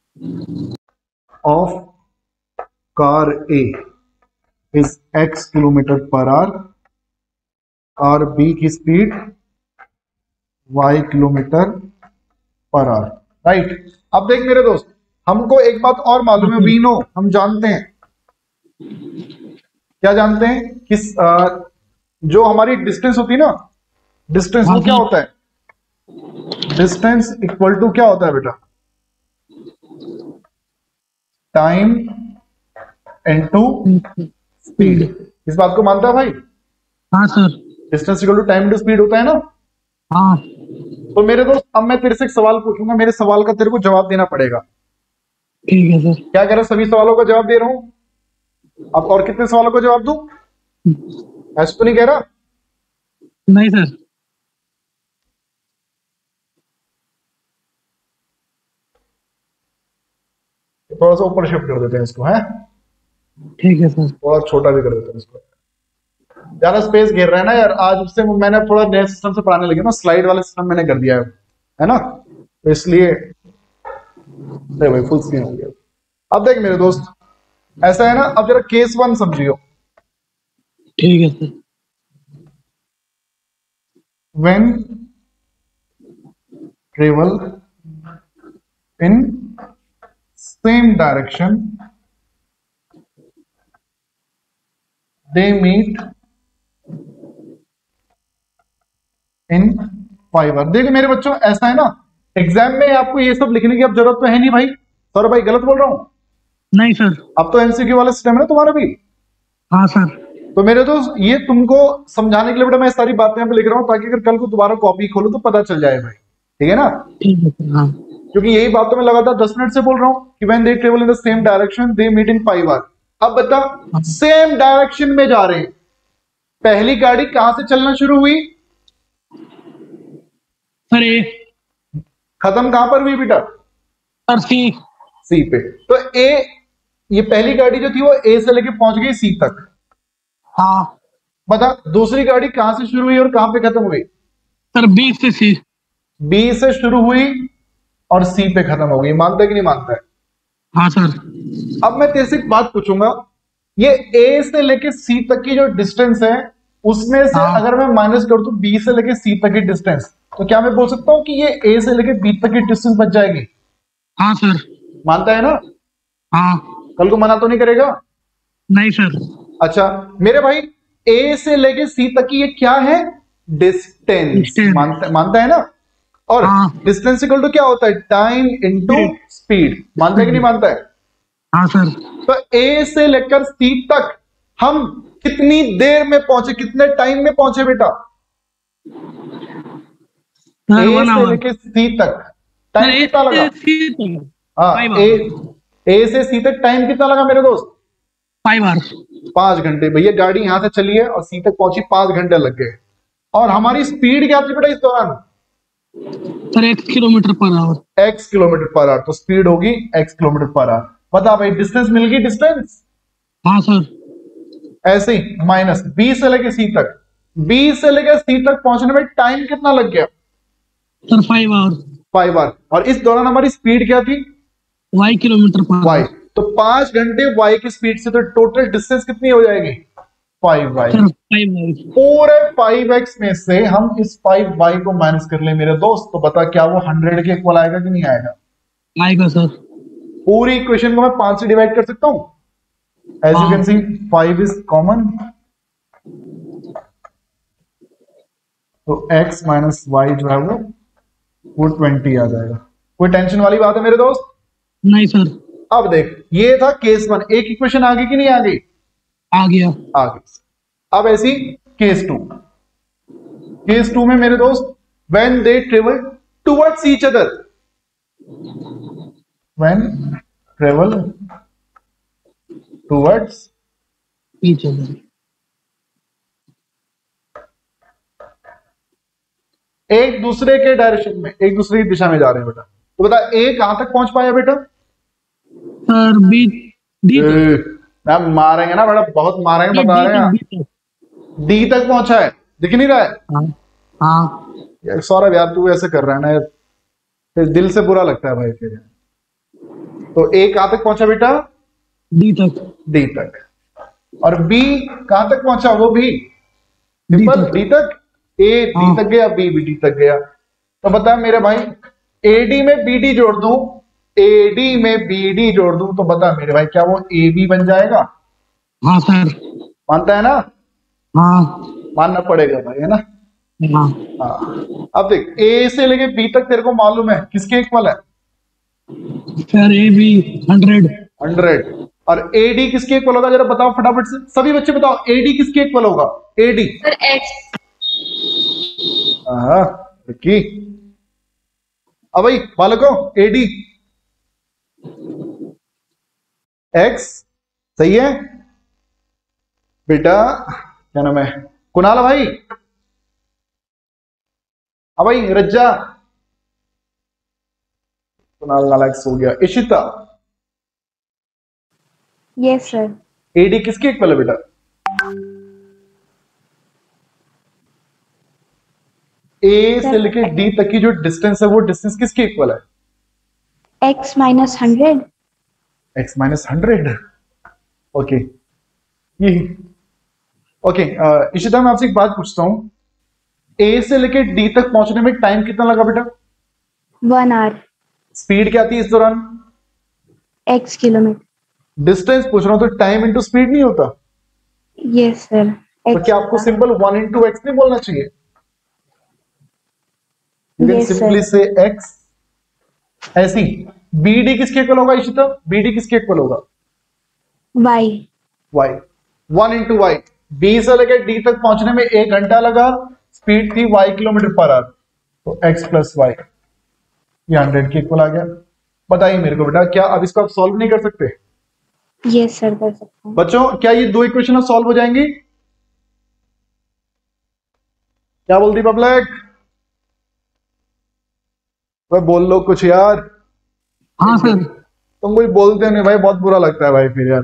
of car A is x kilometre per hour और बी की speed y kilometre per hour, right. अब देख मेरे दोस्त, हमको एक बात और मालूम है, वी नो, हम जानते हैं, क्या जानते हैं कि आ, जो हमारी डिस्टेंस होती है ना, डिस्टेंस वो क्या होता है? डिस्टेंस इक्वल टू क्या होता है बेटा? Time into speed. इस बात को मानता है भाई? हाँ सर। Distance equal to time into speed होता है ना? हाँ। तो मेरे दोस्त अब मैं तेरे से एक सवाल पूछूंगा, मेरे सवाल का तेरे को जवाब देना पड़ेगा। ठीक है सर। क्या कह रहा है? सभी सवालों का जवाब दे रहा हूं। अब और कितने सवालों का जवाब दूं? ऐसा तो नहीं कह रहा? नहीं सर। थोड़ा सा ऊपर शिफ्ट कर देते हैं इसको, है? ठीक है सर। और छोटा भी कर देते हैं इसको, ज्यादा स्पेस घेर रहा है ना यार। आज उससे मैंने थोड़ा नए सिस्टम से पढ़ाने लगे ना, स्लाइड वाले सिस्टम मैंने कर दिया है, है ना, तो इसलिए भाई फुल स्क्रीन हो गया। अब देख मेरे दोस्त, ऐसा है ना, अब जरा केस वन समझियो। ठीक है sir. When travel in same direction they meet in five hour. देखो मेरे बच्चों, ऐसा है ना, एग्जाम में आपको ये सब लिखने की अब जरूरत तो है नहीं भाई। सर भाई गलत बोल रहा हूं? नहीं सर। अब तो एमसीक्यू वाला सिस्टम है ना तुम्हारा भी। हाँ सर। तो मेरे दोस्त, ये तुमको समझाने के लिए बेटा मैं सारी बातें पे लिख रहा हूं, ताकि अगर कल को दोबारा कॉपी खोलो तो पता चल जाए भाई, ठीक है ना। ठीक है सर। हाँ। क्योंकि यही बात तो मैं लगातार दस मिनट से बोल रहा हूं कि when they travel in the same direction they meet in five hour. अब बता, सेम डायरेक्शन में जा रहे हैं, पहली गाड़ी कहां से चलना शुरू हुई? Sir A. खत्म कहां पर हुई बेटा? सर सी। सी पे। तो ए, ये पहली गाड़ी जो थी वो ए से लेके पहुंच गई सी तक। हाँ। बता दूसरी गाड़ी कहां से शुरू हुई और कहां पे खत्म हुई? सर बी से सी। बी से शुरू हुई और सी पे खत्म हो गई। मानता है कि नहीं मानता है? हाँ सर। अब मैं तेरे से एक बात पूछूंगा, ये ए से लेके सी तक की जो डिस्टेंस है उसमें से हाँ। अगर मैं माइनस कर दूं बी से लेके सी तक की डिस्टेंस, तो क्या मैं बोल सकता हूं कि ये ए से लेके बी तक की डिस्टेंस बच जाएगी? हाँ सर। मानता है ना? हाँ। कल को मना तो नहीं करेगा? नहीं सर। अच्छा मेरे भाई, ए से लेके सी तक की ये क्या है? डिस्टेंस। Distance। मानता मानता है ना? और हाँ। डिस्टेंस इक्वल टू क्या होता है? Time into speed. मानता है कि नहीं मानता है? हाँ सर। तो ए से लेकर सी तक हम कितनी देर में पहुंचे, कितने टाइम में पहुंचे बेटा? सर ए वन से आवर। लेके सी तक टाइम कितना लगा? हाँ, फाइव ए आवर। ए से सी तक टाइम कितना लगा मेरे दोस्त? Five hours. पांच घंटे। भैया गाड़ी यहां से चली है और सी तक पहुंची, पांच घंटे लग गए। और हमारी स्पीड क्या थी बेटा इस दौरान? Sir x kilometre per hour. X kilometre per hour. तो स्पीड होगी एक्स किलोमीटर पर आवर। बता भाई, डिस्टेंस मिल गई? डिस्टेंस हाँ सर। ऐसे ही माइनस बी से लेके सी तक, बी से लेके सी तक पहुंचने में टाइम कितना लग गया? Sir five hour. Five hour. और इस दौरान हमारी स्पीड क्या थी? Y kilometre per y. तो पांच घंटे वाई की स्पीड से तो टोटल डिस्टेंस कितनी हो जाएगी? Five y. Sir five y. पूरे फाइव एक्स में से हम इस फाइव वाई को माइनस कर ले मेरे दोस्त, तो बता क्या वो हंड्रेड के इक्वल आएगा कि नहीं आएगा? आएगा सर। पूरी इक्वेशन को मैं पांच से डिवाइड कर सकता हूं। As you can see five is common, तो x माइनस वाई जो है वो वो ट्वेंटी आ जाएगा। कोई टेंशन वाली बात है मेरे दोस्त? नहीं सर। अब देख, ये था केस वन। एक इक्वेशन आ गई कि नहीं आ गई? आ गया। आ गई। अब ऐसी केस टू। केस टू में मेरे दोस्त, when they travel towards each other, when travel towards each other. एक दूसरे के डायरेक्शन में, एक दूसरे की दिशा में जा रहे हैं बेटा। तो बता ए कहां तक पहुंच पाया बेटा? सर बी डी मैम मारेंगे ना बेटा, बहुत मारेंगे, बता रहे हैं। डी तक पहुंचा है, दिख नहीं रहा है? हाँ हाँ। यार सौरभ यार तू ऐसे कर रहा है ना, फिर दिल से बुरा लगता है भाई फिर। तो ए कहां तक पहुंचा बेटा? डी तक। डी तक। और बी कहां तक पहुंचा? वो भी सिंपल डी तक। ए डी तक गया, बी भी डी तक गया। तो बता मेरे भाई, एडी में बीडी जोड़ दूं, एडी में बीडी जोड़ दूं, तो बता मेरे भाई क्या वो ए बी बन जाएगा? हाँ सर। मानता है ना? हाँ मानना पड़ेगा भाई, है ना? हाँ। हाँ। अब देख, ए से लेके बी तक तेरे को मालूम है किसके इक्वल है? Sir A B hundred. Hundred. और एडी किसके इक्वल होगा? जरा बताओ फटाफट से, सभी बच्चे बताओ, एडी किसके इक्वल होगा? AD sir x. हाँ की। अब भाई बालकों, एडी एक्स सही है बेटा। क्या नाम है? कुणाल भाई। अब भाई रज्जा। कुणाल नालायक हो गया। इशिता। Yes sir. एडी किसके इक्वल है बेटा? ए से लेके डी तक की जो डिस्टेंस है वो डिस्टेंस किसके इक्वल है? X minus hundred. X minus hundred. Okay ये ओके। इशिता मैं आपसे एक बात पूछता हूं, ए से लेके डी तक पहुंचने में टाइम कितना लगा बेटा? One hour. स्पीड क्या थी इस दौरान? X kilometre. डिस्टेंस पूछ रहा हूं तो टाइम इंटू स्पीड नहीं होता? Yes sir. तो क्या आपको सिंपल वन इंटू एक्स नहीं बोलना चाहिए? यू कैन सिंपली से एक्स। ऐसी बीडी किसके इक्वल होगा इशिता? बीडी किसके इक्वल होगा? Y. Y. One into y. B से लेकर डी तक पहुंचने में एक घंटा लगा, स्पीड थी वाई किलोमीटर पर आवर, तो एक्स प्लस वाई ये हंड्रेड के इक्वल आ गया। बताइए मेरे को बेटा, क्या अब इसको आप सॉल्व नहीं कर सकते? यस सर कर सकता हूं। बच्चों क्या ये दो इक्वेशन सॉल्व हो जाएंगी? क्या बोलती पब्लिक? भाई बोल लो कुछ यार। हाँ सर। तुम कुछ बोलते नहीं भाई, बहुत बुरा लगता है भाई फिर यार।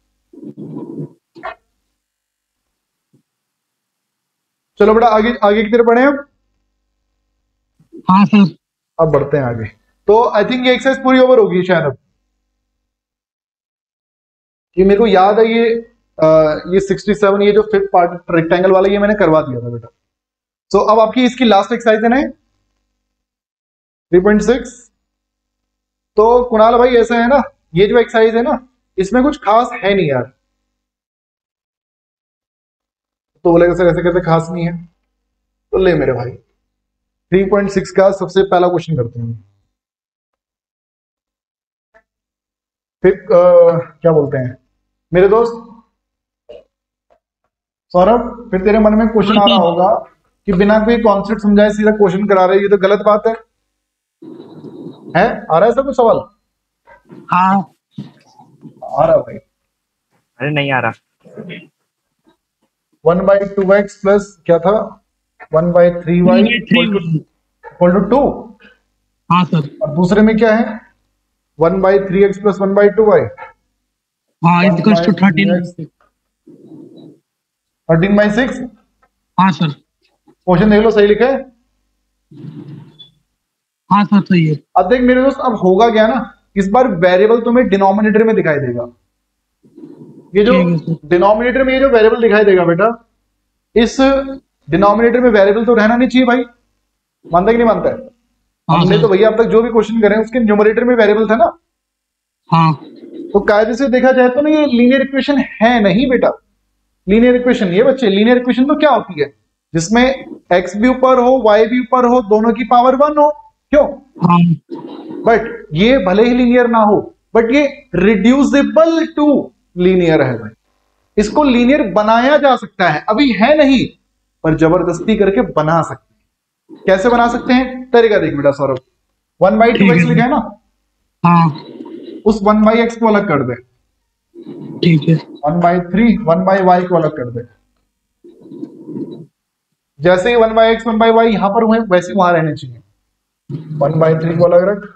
चलो बेटा आगे आगे की तरफ बढ़े अब। हाँ सर। अब बढ़ते हैं आगे। तो आई थिंक ये एक्सरसाइज पूरी ओवर होगी शायद अब। ये मेरे को याद है, ये आ, ये सिक्सटी सेवन, ये जो फिफ्थ पार्ट रेक्टेंगल वाला, ये मैंने करवा दिया था बेटा। सो so, अब आपकी इसकी लास्ट एक्सरसाइज है ना थ्री पॉइंट सिक्स। तो कुणाल भाई ऐसा है ना ये जो एक्सरसाइज है ना, इसमें कुछ खास है नहीं यार। तो बोलेगा सर ऐसे कैसे खास नहीं है, तो ले मेरे भाई थ्री पॉइंट सिक्स का सबसे पहला क्वेश्चन करते हैं। फिर आ, क्या बोलते हैं मेरे दोस्त सौरभ, फिर तेरे मन में क्वेश्चन आ रहा होगा कि बिना कोई कॉन्सेप्ट समझाए सीधा क्वेश्चन करा रहे, ये तो गलत बात है। है आ रहा है सब कुछ सवाल? हाँ आ रहा भाई। अरे नहीं आ रहा। One by two x plus क्या था, one by three y equal to two. हाँ सर। और दूसरे में क्या है, one by three x plus one by two y. हाँ equals to thirteen thirteen by six. हाँ सर। क्वेश्चन देख लो सही लिखा है। हाँ सर सही है। अब देख मेरे दोस्त, अब होगा क्या ना, इस बार वेरिएबल तुम्हें डिनोमिनेटर में दिखाई देगा। ये जो डिनोमिनेटर में ये जो वेरिएबल दिखाई देगा बेटा, इस डिनोमिनेटर में वेरिएबल तो रहना नहीं चाहिए भाई। मानता कि नहीं मानता है? हाँ हमने सर। तो भैया अब तक जो भी क्वेश्चन करे उसके न्यूमरेटर में वेरिएबल था ना। हाँ तो कायदे से देखा जाए तो ना ये लीनियर इक्वेशन है नहीं बेटा। लीनियर इक्वेशन ये बच्चे, लीनियर इक्वेशन तो क्या होती है, जिसमें x भी ऊपर हो y भी ऊपर हो, दोनों की पावर वन हो, क्यों? हाँ बट ये भले ही लीनियर ना हो, बट ये रिड्यूसिबल टू लीनियर है भाई। इसको लीनियर बनाया जा सकता है, अभी है नहीं पर जबरदस्ती करके बना सकते हैं। कैसे बना सकते हैं तरीका देख बेटा Saurabh. One by two x लिखा है ना, हाँ उस वन बाई एक्स को अलग कर दे। ठीक है। One by three one by y को अलग कर दे। जैसे ही one by x one by y यहां पर हुए वैसे वहां रहने चाहिए। वन बाई थ्री को अलग रख,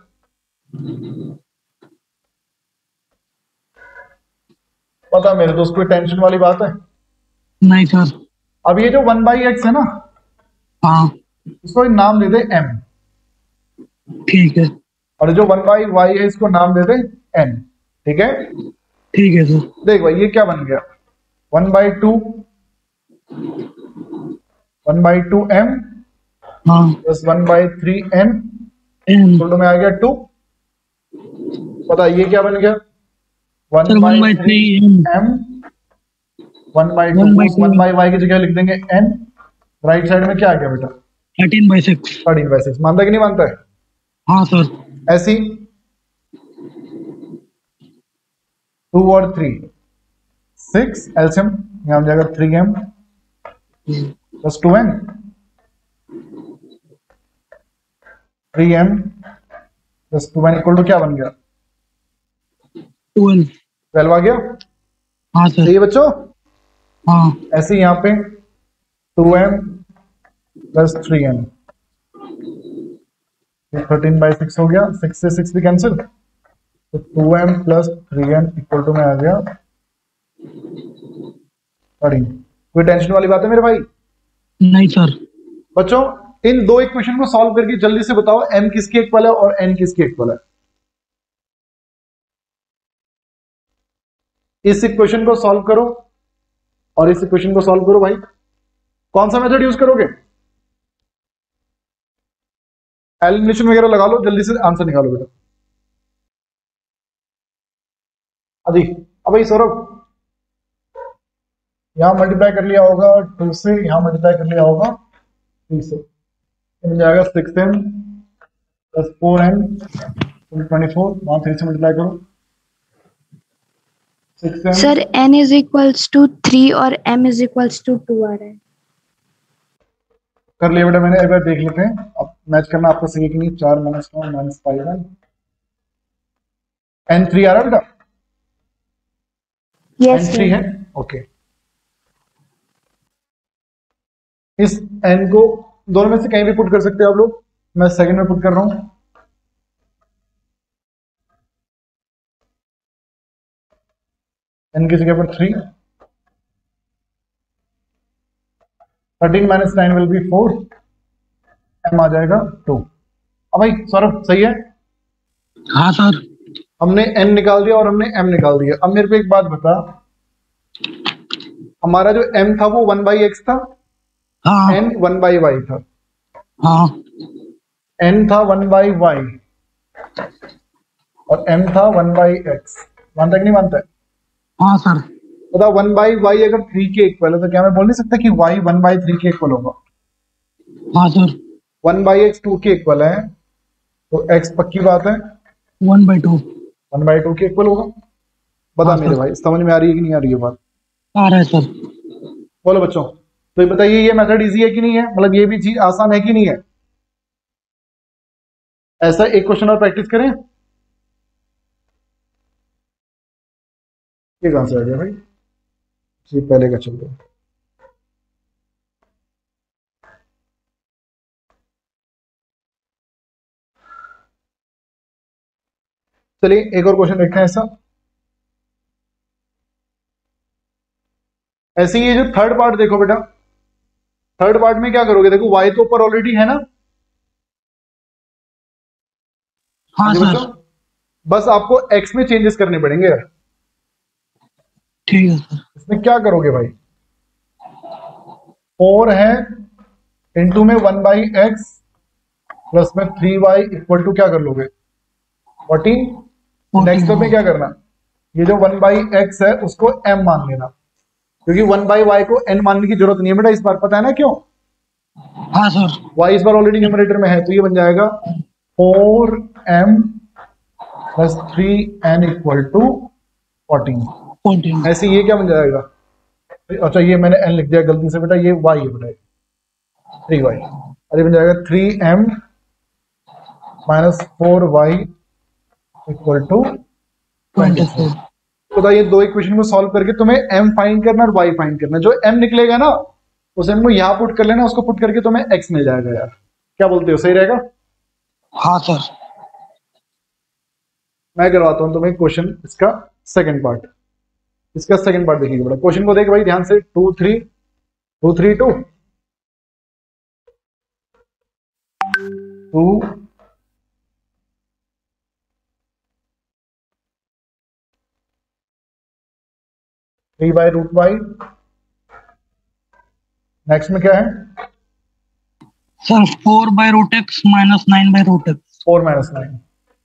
पता मेरे दोस्त कोई टेंशन वाली बात है? नहीं सर। अब ये जो वन बाई एक्स है ना, हाँ इसको नाम दे दे m, ठीक है। और जो वन बाई वाई है इसको नाम दे दे n। ठीक है, ठीक है सर। देख भाई ये क्या बन गया, one by two one by two m हाँ plus one by three n n total में आ गया टू। पता ये क्या बन गया, sir one one by by three three n m one by One by two two. One by y की जगह लिख देंगे n। राइट साइड में क्या आ गया बेटा, thirteen by six. Thirteen by six. मानता कि नहीं मानता है? हाँ सर। ऐसी टू और थ्री सिक्स, एल्सियम यहां हो जाएगा three m plus two n, three m plus two n equal to क्या बन गया, ट्वेल्व। ट्वेल्व आ गया। हाँ सर। सही है बच्चों? हाँ ऐसे यहाँ पे two m plus three m, thirteen by six हो गया, सिक्स से सिक्स भी कैंसिल, तो two m plus three m equal to में आ गया थर्टीन। कोई टेंशन वाली बात है मेरे भाई? नहीं सर। बच्चों इन दो इक्वेशन को सॉल्व करके जल्दी से बताओ m किसकी इक्वल है और n किसकी इक्वल है। इस इक्वेशन को सॉल्व करो और इस इक्वेशन को सॉल्व करो भाई। कौन सा मेथड यूज करोगे? एलिमिनेशन वगैरह लगा लो, जल्दी से आंसर निकालो बेटा। अभी अब भाई सौरभ यहां मल्टीप्लाई कर लिया होगा टू से, यहां मल्टीप्लाई कर लिया होगा थ्री से, मिल जाएगा six m plus four m twenty four. वहां थ्री से मल्टीप्लाई करो, six m. Sir n is equals to three और m is equals to two आ रहा है। कर लिया बेटा मैंने, एक बार देख लेते हैं। अब मैच करना आपको सही कि नहीं। चार माइनस नौ minus five n n three आ रहा है बेटा, यस एन थ्री सर। है। ओके, इस एन को दोनों में से कहीं भी पुट कर सकते हो आप लोग। मैं सेकंड में पुट कर रहा हूं, एन की जगह पर three, thirteen minus nine will be four, m आ जाएगा टू। अब भाई सौरभ सही है? हाँ सर। हमने n निकाल दिया और हमने m निकाल दिया। अब मेरे को एक बात बता, हमारा जो m था वो वन बाई एक्स था, हाँ n वन बाई वाई था। हाँ n था वन बाई वाई, और m था वन बाई एक्स। मानता है कि नहीं मानता है? हाँ सर। बता वन बाई वाई अगर थ्री के इक्वल है तो क्या मैं बोल नहीं सकता कि y वन बाई थ्री के इक्वल होगा? हाँ sir. One by x two के इक्वल है तो x पक्की बात है one by two one by two के इक्वल होगा। बता हाँ, मेरे भाई समझ में आ रही है कि नहीं आ रही है बात? आ रहा है सर। बोलो बच्चों, तो ये बताइए ये मेथड इजी है कि नहीं है, मतलब ये भी चीज आसान है कि नहीं है? ऐसा एक क्वेश्चन और प्रैक्टिस करें। ये कहां से आ गया भाई? ये पहले का चल रहा है। चलिए एक और क्वेश्चन देखते हैं। ऐसा ऐसे ही ये जो थर्ड पार्ट देखो बेटा, थर्ड पार्ट में क्या करोगे? देखो y तो ऊपर ऑलरेडी है ना। हाँ जी सर। बच्चों, बस आपको x में चेंजेस करने पड़ेंगे यार। ठीक है सर। इसमें क्या करोगे भाई? फोर है इंटू में वन बाई एक्स प्लस में थ्री वाई इक्वल टू क्या कर लोगे? फोर्टीन। नेक्स्ट स्टेप में क्या करना? ये जो वन बाई एक्स है उसको m मान लेना, क्योंकि वन बाई वाई को n मानने की जरूरत नहीं है बेटा इस बार। पता है ना क्यों? हाँ सर। y इस बार ऑलरेडी न्यूमरेटर में है तो ये बन जाएगा four m plus three n equal to fourteen. ऐसे ये क्या बन जाएगा? अच्छा ये मैंने n लिख दिया गलती से बेटा, ये y है बेटा, थ्री वाई। अरे बन जाएगा three m minus four y equal to twenty four. बताइए दो इक्वेशन को सॉल्व करके तुम्हें m फाइंड करना और y फाइंड करना। जो m निकलेगा ना उस m को यहां पुट कर लेना, उसको पुट करके तुम्हें x मिल जाएगा यार। क्या बोलते हो, सही रहेगा? हाँ सर। मैं करवाता हूं तुम्हें क्वेश्चन इसका सेकंड पार्ट। इसका सेकंड पार्ट देखिए बेटा, क्वेश्चन को देख भाई ध्यान से। Two three two three two two three by root y. Next में क्या है sir? Four by root x minus nine by root x. Four minus nine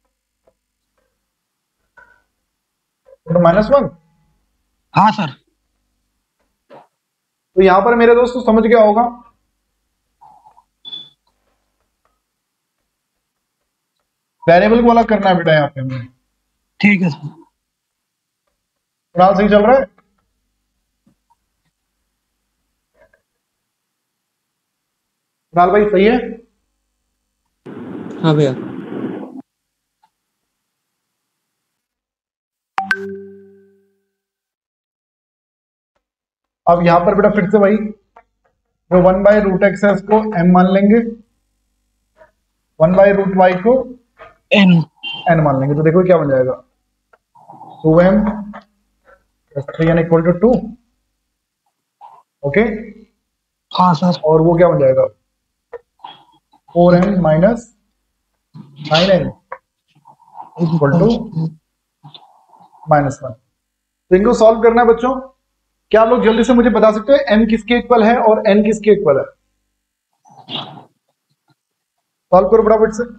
तो माइनस वन। हाँ सर। तो यहां पर मेरे दोस्त समझ गया होगा, वेरिएबल को अलग करना है बेटा यहाँ पे हमें। ठीक है सर। फिलहाल सही चल रहा है? फिलहाल भाई सही है? हाँ भैया। अब यहां पर बेटा फिर से वही, जो वन बाई रूट एक्स है उसको m मान लेंगे, वन बाई रूट वाई को n n मान लेंगे। तो देखो क्या बन जाएगा, two m plus three n equal to two. Okay. हाँ सर। और वो क्या बन जाएगा, four n minus nine n equal to minus one. तो इनको सॉल्व करना है बच्चों। क्या आप लोग जल्दी से मुझे बता सकते हो m किसके इक्वल है और n किसके इक्वल है? सॉल्व करो फटाफट से।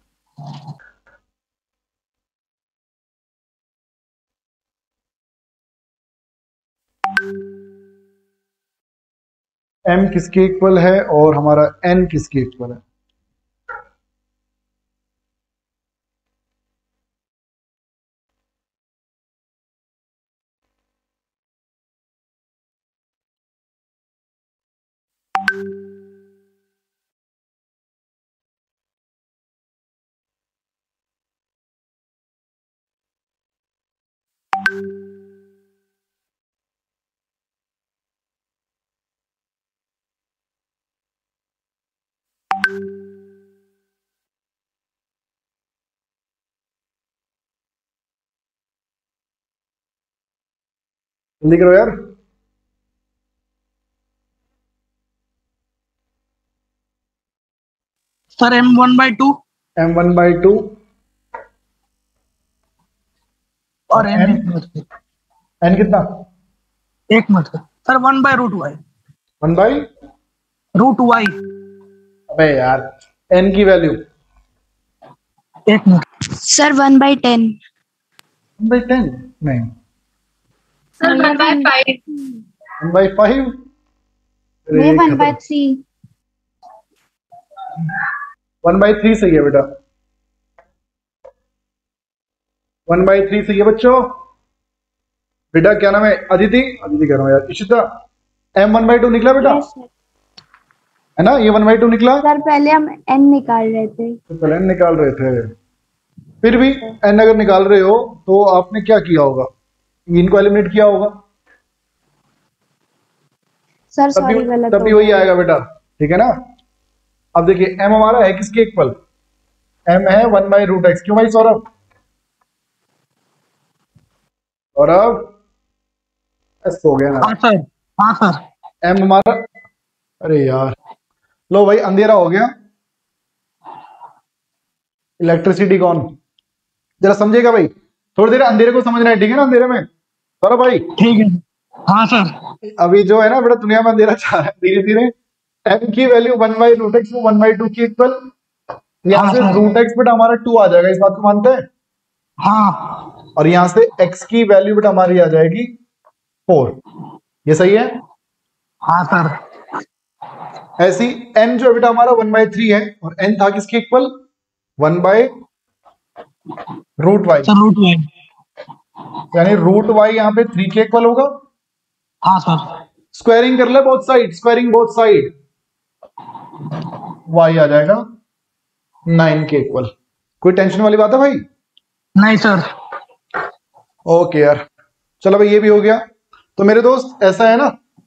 m किसके इक्वल है और हमारा n किसके इक्वल है? जल्दी करो यार। Sir m one by two m one by two और n n एक मिनट n कितना? एक minute sir, one by root y. One by root y. अबे यार n की वैल्यू एक minute sir one by ten. One by ten नहीं, sir one by five. One by five, ये one by three. One by three सही है बेटा, one by three सही है बच्चों। बेटा क्या नाम है? अदिति, अदिति कह रहा हूँ यार, Ishita. M one by two निकला बेटा, है ना? ये वन बाई टू निकला। सर पहले हम एन निकाल रहे थे। तो पहले एन निकाल रहे थे, फिर भी एन अगर निकाल रहे हो तो आपने क्या किया होगा? इनको एलिमिनेट किया होगा। सर तभी सॉरी गलत तभी हो वही गया। आएगा बेटा, ठीक है ना? अब देखिए एम हमारा है किसके इक्वल? एम है वन बाई रूट एक्स। क्यों भाई सौरभ? सौरभ एस हो गया ना? हाँ सर, हाँ सर। एम हमारा, अरे यार लो भाई अंधेरा हो गया, इलेक्ट्रिसिटी कौन? जरा समझेगा भाई, थोड़ी देर अंधेरे को समझना है, ठीक है ना? अंधेरे में सौरभ भाई, ठीक है। हाँ सर। अभी जो है ना बेटा दुनिया में अंधेरा छा रहा है धीरे धीरे। एम की value one by root x one by two की इक्वल, यहाँ हाँ, से सर। रूट एक्स बेटा हमारा टू आ जाएगा, इस बात को मानते हैं? हाँ और यहाँ से x की वैल्यू बेटा हमारी आ जाएगी फोर। ये सही है? हाँ सर। ऐसी n जो है बेटा हमारा वन बाई थ्री है, और n था किसके equal? One by root y, sir root y. यानी रूट वाई यहाँ पे थ्री के इक्वल होगा। हाँ सर। स्क्वायरिंग कर ले both side, squaring both side, y आ जाएगा नाइन के इक्वल। कोई टेंशन वाली बात है भाई? नहीं सर। ओके यार, चलो भाई ये भी हो गया। तो मेरे दोस्त ऐसा है ना,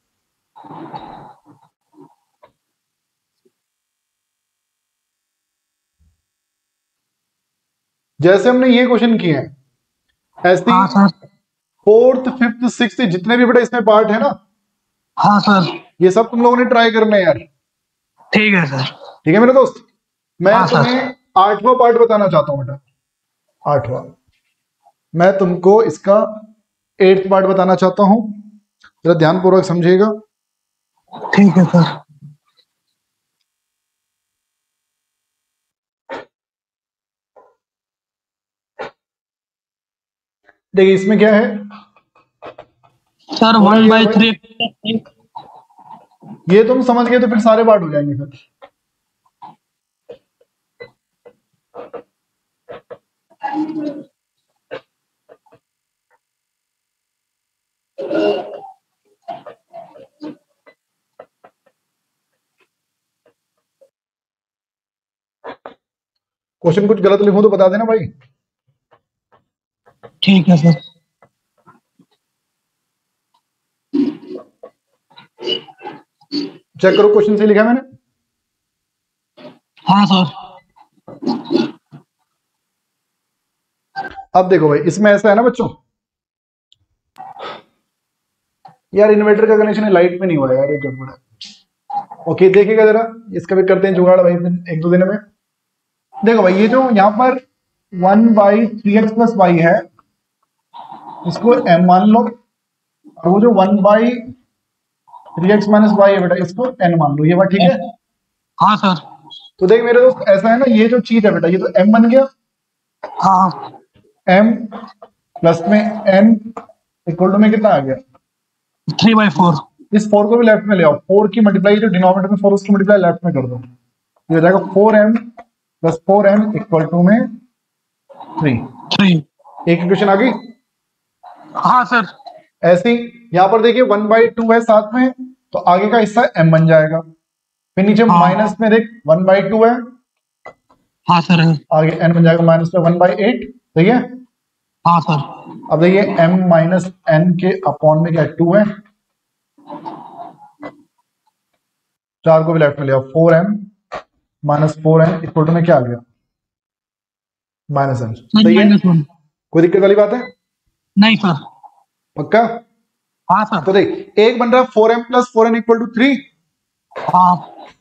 जैसे हमने ये क्वेश्चन किए हैं, ऐसे हाँ सर। फोर्थ फिफ्थ सिक्स्थ जितने भी बेटा इसमें पार्ट है ना, हाँ सर। ये सब तुम लोगों ने ट्राई करना है यार, ठीक है सर। ठीक है मेरे दोस्त? मैं हाँ, सर। तुम्हें आठवां पार्ट बताना चाहता हूं बेटा, आठवां। मैं तुमको इसका एट्थ पार्ट बताना चाहता हूं, जरा ध्यानपूर्वक समझिएगा। ठीक है सर। देखिए इसमें क्या है, सर वन बाई थ्री। ये तुम समझ गए तो फिर सारे पार्ट हो जाएंगे फिर। क्वेश्चन कुछ गलत लिखूं तो बता देना भाई। ठीक है सर। चेक करो क्वेश्चन से लिखा है मैंने। हाँ सर। अब देखो भाई इसमें ऐसा है ना बच्चों, यार इन्वर्टर का कनेक्शन है, लाइट में नहीं हुआ यार, ये गड़बड़ है। ओके देखिएगा जरा, इसका भी करते हैं जुगाड़ भाई एक दो दिन में। देखो भाई ये जो यहाँ पर one by three x plus y है, इसको m मान लो, और वो जो one by three x minus y है बेटा, इसको n मान लो। ये बात ठीक है? हाँ सर। तो देख मेरे दोस्त ऐसा है ना, ये जो चीज है बेटा ये तो m बन गया, हाँ। m प्लस में n इक्वल टू में कितना आ गया? Three by four. इस फोर को भी लेफ्ट में ले आओ, फोर की मल्टीप्लाई जो डिनोमिनेटर में फोर उसकी मल्टीप्लाई लेफ्ट में कर दो, ये हो जाएगा four m plus four m equal to में थ्री। थ्री। एक इक्वेशन आ गई। हाँ सर। ऐसे ही यहाँ पर देखिए वन बाई टू है साथ में, तो आगे का हिस्सा m बन जाएगा, फिर नीचे हाँ। माइनस में देख वन बाई टू है, हाँ सर। आगे n बन जाएगा माइनस में वन बाई एट, सही है? हाँ सर। अब देखिए m माइनस n के अपॉन में क्या टू है, चार को भी लेफ्ट में लिया, four m minus four m equal to में क्या आ गया? Minus n. सही है? Minus one. कोई दिक्कत वाली बात है? नहीं सर। पक्का? हाँ सर। तो देख एक बन रहा है four m plus four n equal to three, हाँ।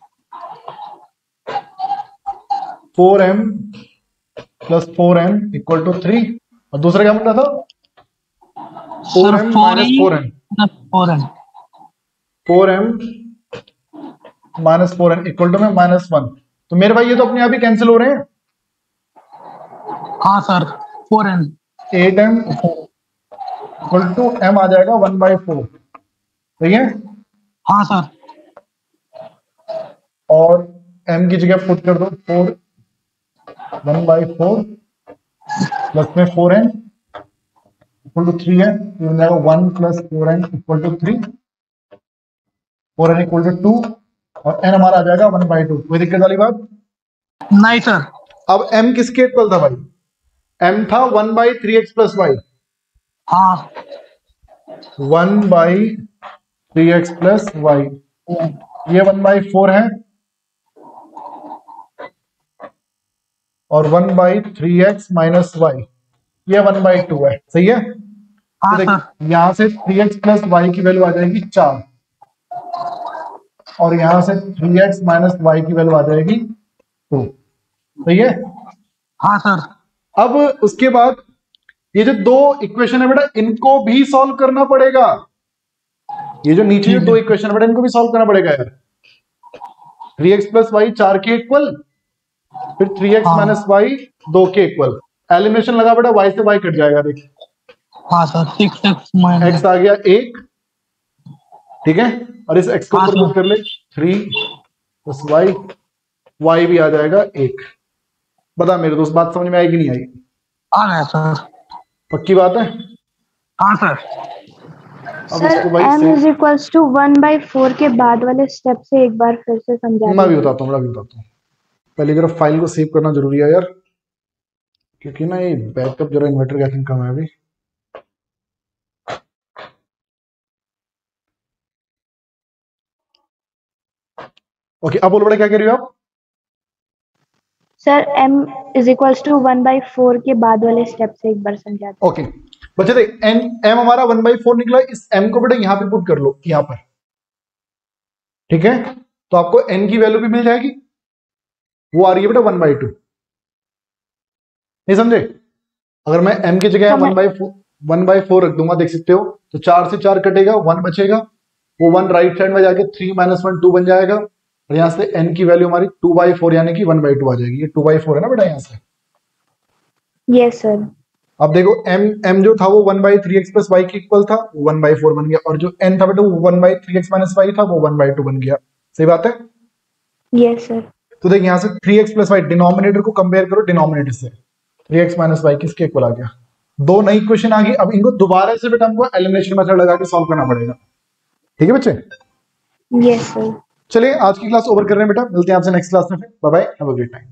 Four m plus four n equal to three, और दूसरा क्या बन रहा था? Four m minus four n, four n four m minus four n equal to में माइनस वन। तो मेरे भाई ये तो अपने आप ही कैंसिल हो रहे हैं, हाँ sir, four n. Eight m equal to m आ जाएगा वन बाई फोर, सही है। हाँ सर। और m की जगह पुट कर दो four, one by four plus में four n equal to three है, तो हो जाएगा one plus four n equal to three, four n equal to two, और n हमारा आ जाएगा वन बाई टू। कोई दिक्कत वाली बात नहीं सर। अब m किसके इक्वल था भाई? m था one by three x plus Y. हाँ, one by three x plus y, ये वन बाई फोर है और one by three x minus y ये वन बाई टू है, सही है। हाँ तो सर। यहां से थ्री एक्स प्लस वाई की वैल्यू आ जाएगी चार, और यहां से थ्री एक्स माइनस वाई की वैल्यू आ जाएगी टू, सही है। हाँ सर। अब उसके बाद ये जो दो इक्वेशन है बेटा, इनको भी सॉल्व करना पड़ेगा। ये जो नीचे जो दो इक्वेशन है बेटा, इनको भी सॉल्व करना पड़ेगा यार। थ्री एक्स प्लस वाई चार के इक्वल, फिर थ्री एक्स माइनस वाई दो के इक्वल। एलिमिनेशन लगा बेटा, वाई से वाई कट जाएगा, देख। हाँ sir, six x minus x आ गया एक, ठीक है, और इस एक्स को हाँ, ऊपर पुट कर ले, थ्री प्लस वाई, वाई भी आ जाएगा एक। बता मेरे दोस्त, बात समझ में आएगी नहीं आई? आ गया सर। पक्की बात है? हाँ सर। अब सर इसको भाई m is equals to one by four के बाद वाले स्टेप से एक बार फिर से समझा मैं भी दीजिए। बताता हूँ मैं भी बताता हूँ पहले जरा फाइल को सेव करना जरूरी है यार, क्योंकि ना ये बैकअप जरा इन्वर्टर का कम है अभी। ओके, अब बोलो बेटा क्या कह रही हो आप? Sir m is equals to one by four के बाद वाले स्टेप से एक बार समझा दीजिए। ओके बच्चे देख, एन एम हमारा वन बाई फोर निकला, इस एम को बेटा यहां पे पुट कर लो, यहां पर, ठीक है। तो आपको एन की वैल्यू भी मिल जाएगी, वो आ रही है बेटा वन बाई टू। नहीं समझे? अगर मैं m की जगह one by four one by four रख दूंगा, देख सकते हो, तो चार से चार कटेगा, वन बचेगा, वो वन राइट साइड में जाके थ्री माइनस वन टू बन जाएगा, और यहां से n की वैल्यू हमारी टू बाई फोर यानी कि वन बाई टू आ जाएगी। ये टू बाई फोर है ना बेटा यहां से। Yes sir. अब देखो m m जो था वो one by three x plus y के इक्वल था, वो वन बाई फोर बन गया, और जो n था बेटा वो one by three x minus y था, वो वन बाई टू बन गया। सही बात है? Yes sir. तो देख यहां से three x plus y, denominator को कंपेयर करो डिनोमिनेटर से, थ्री एक्स माइनस वाई किसके इक्वल आ गया? दो नई इक्वेशन आ गई। अब इनको दोबारा से बेटा हमको एलिमिनेशन मेथड लगा के सॉल्व करना पड़ेगा, ठीक है बच्चे? Yes sir. चलिए आज की क्लास ओवर कर रहे हैं बेटा, मिलते हैं आपसे नेक्स्ट क्लास में, फिर bye bye, have a great time.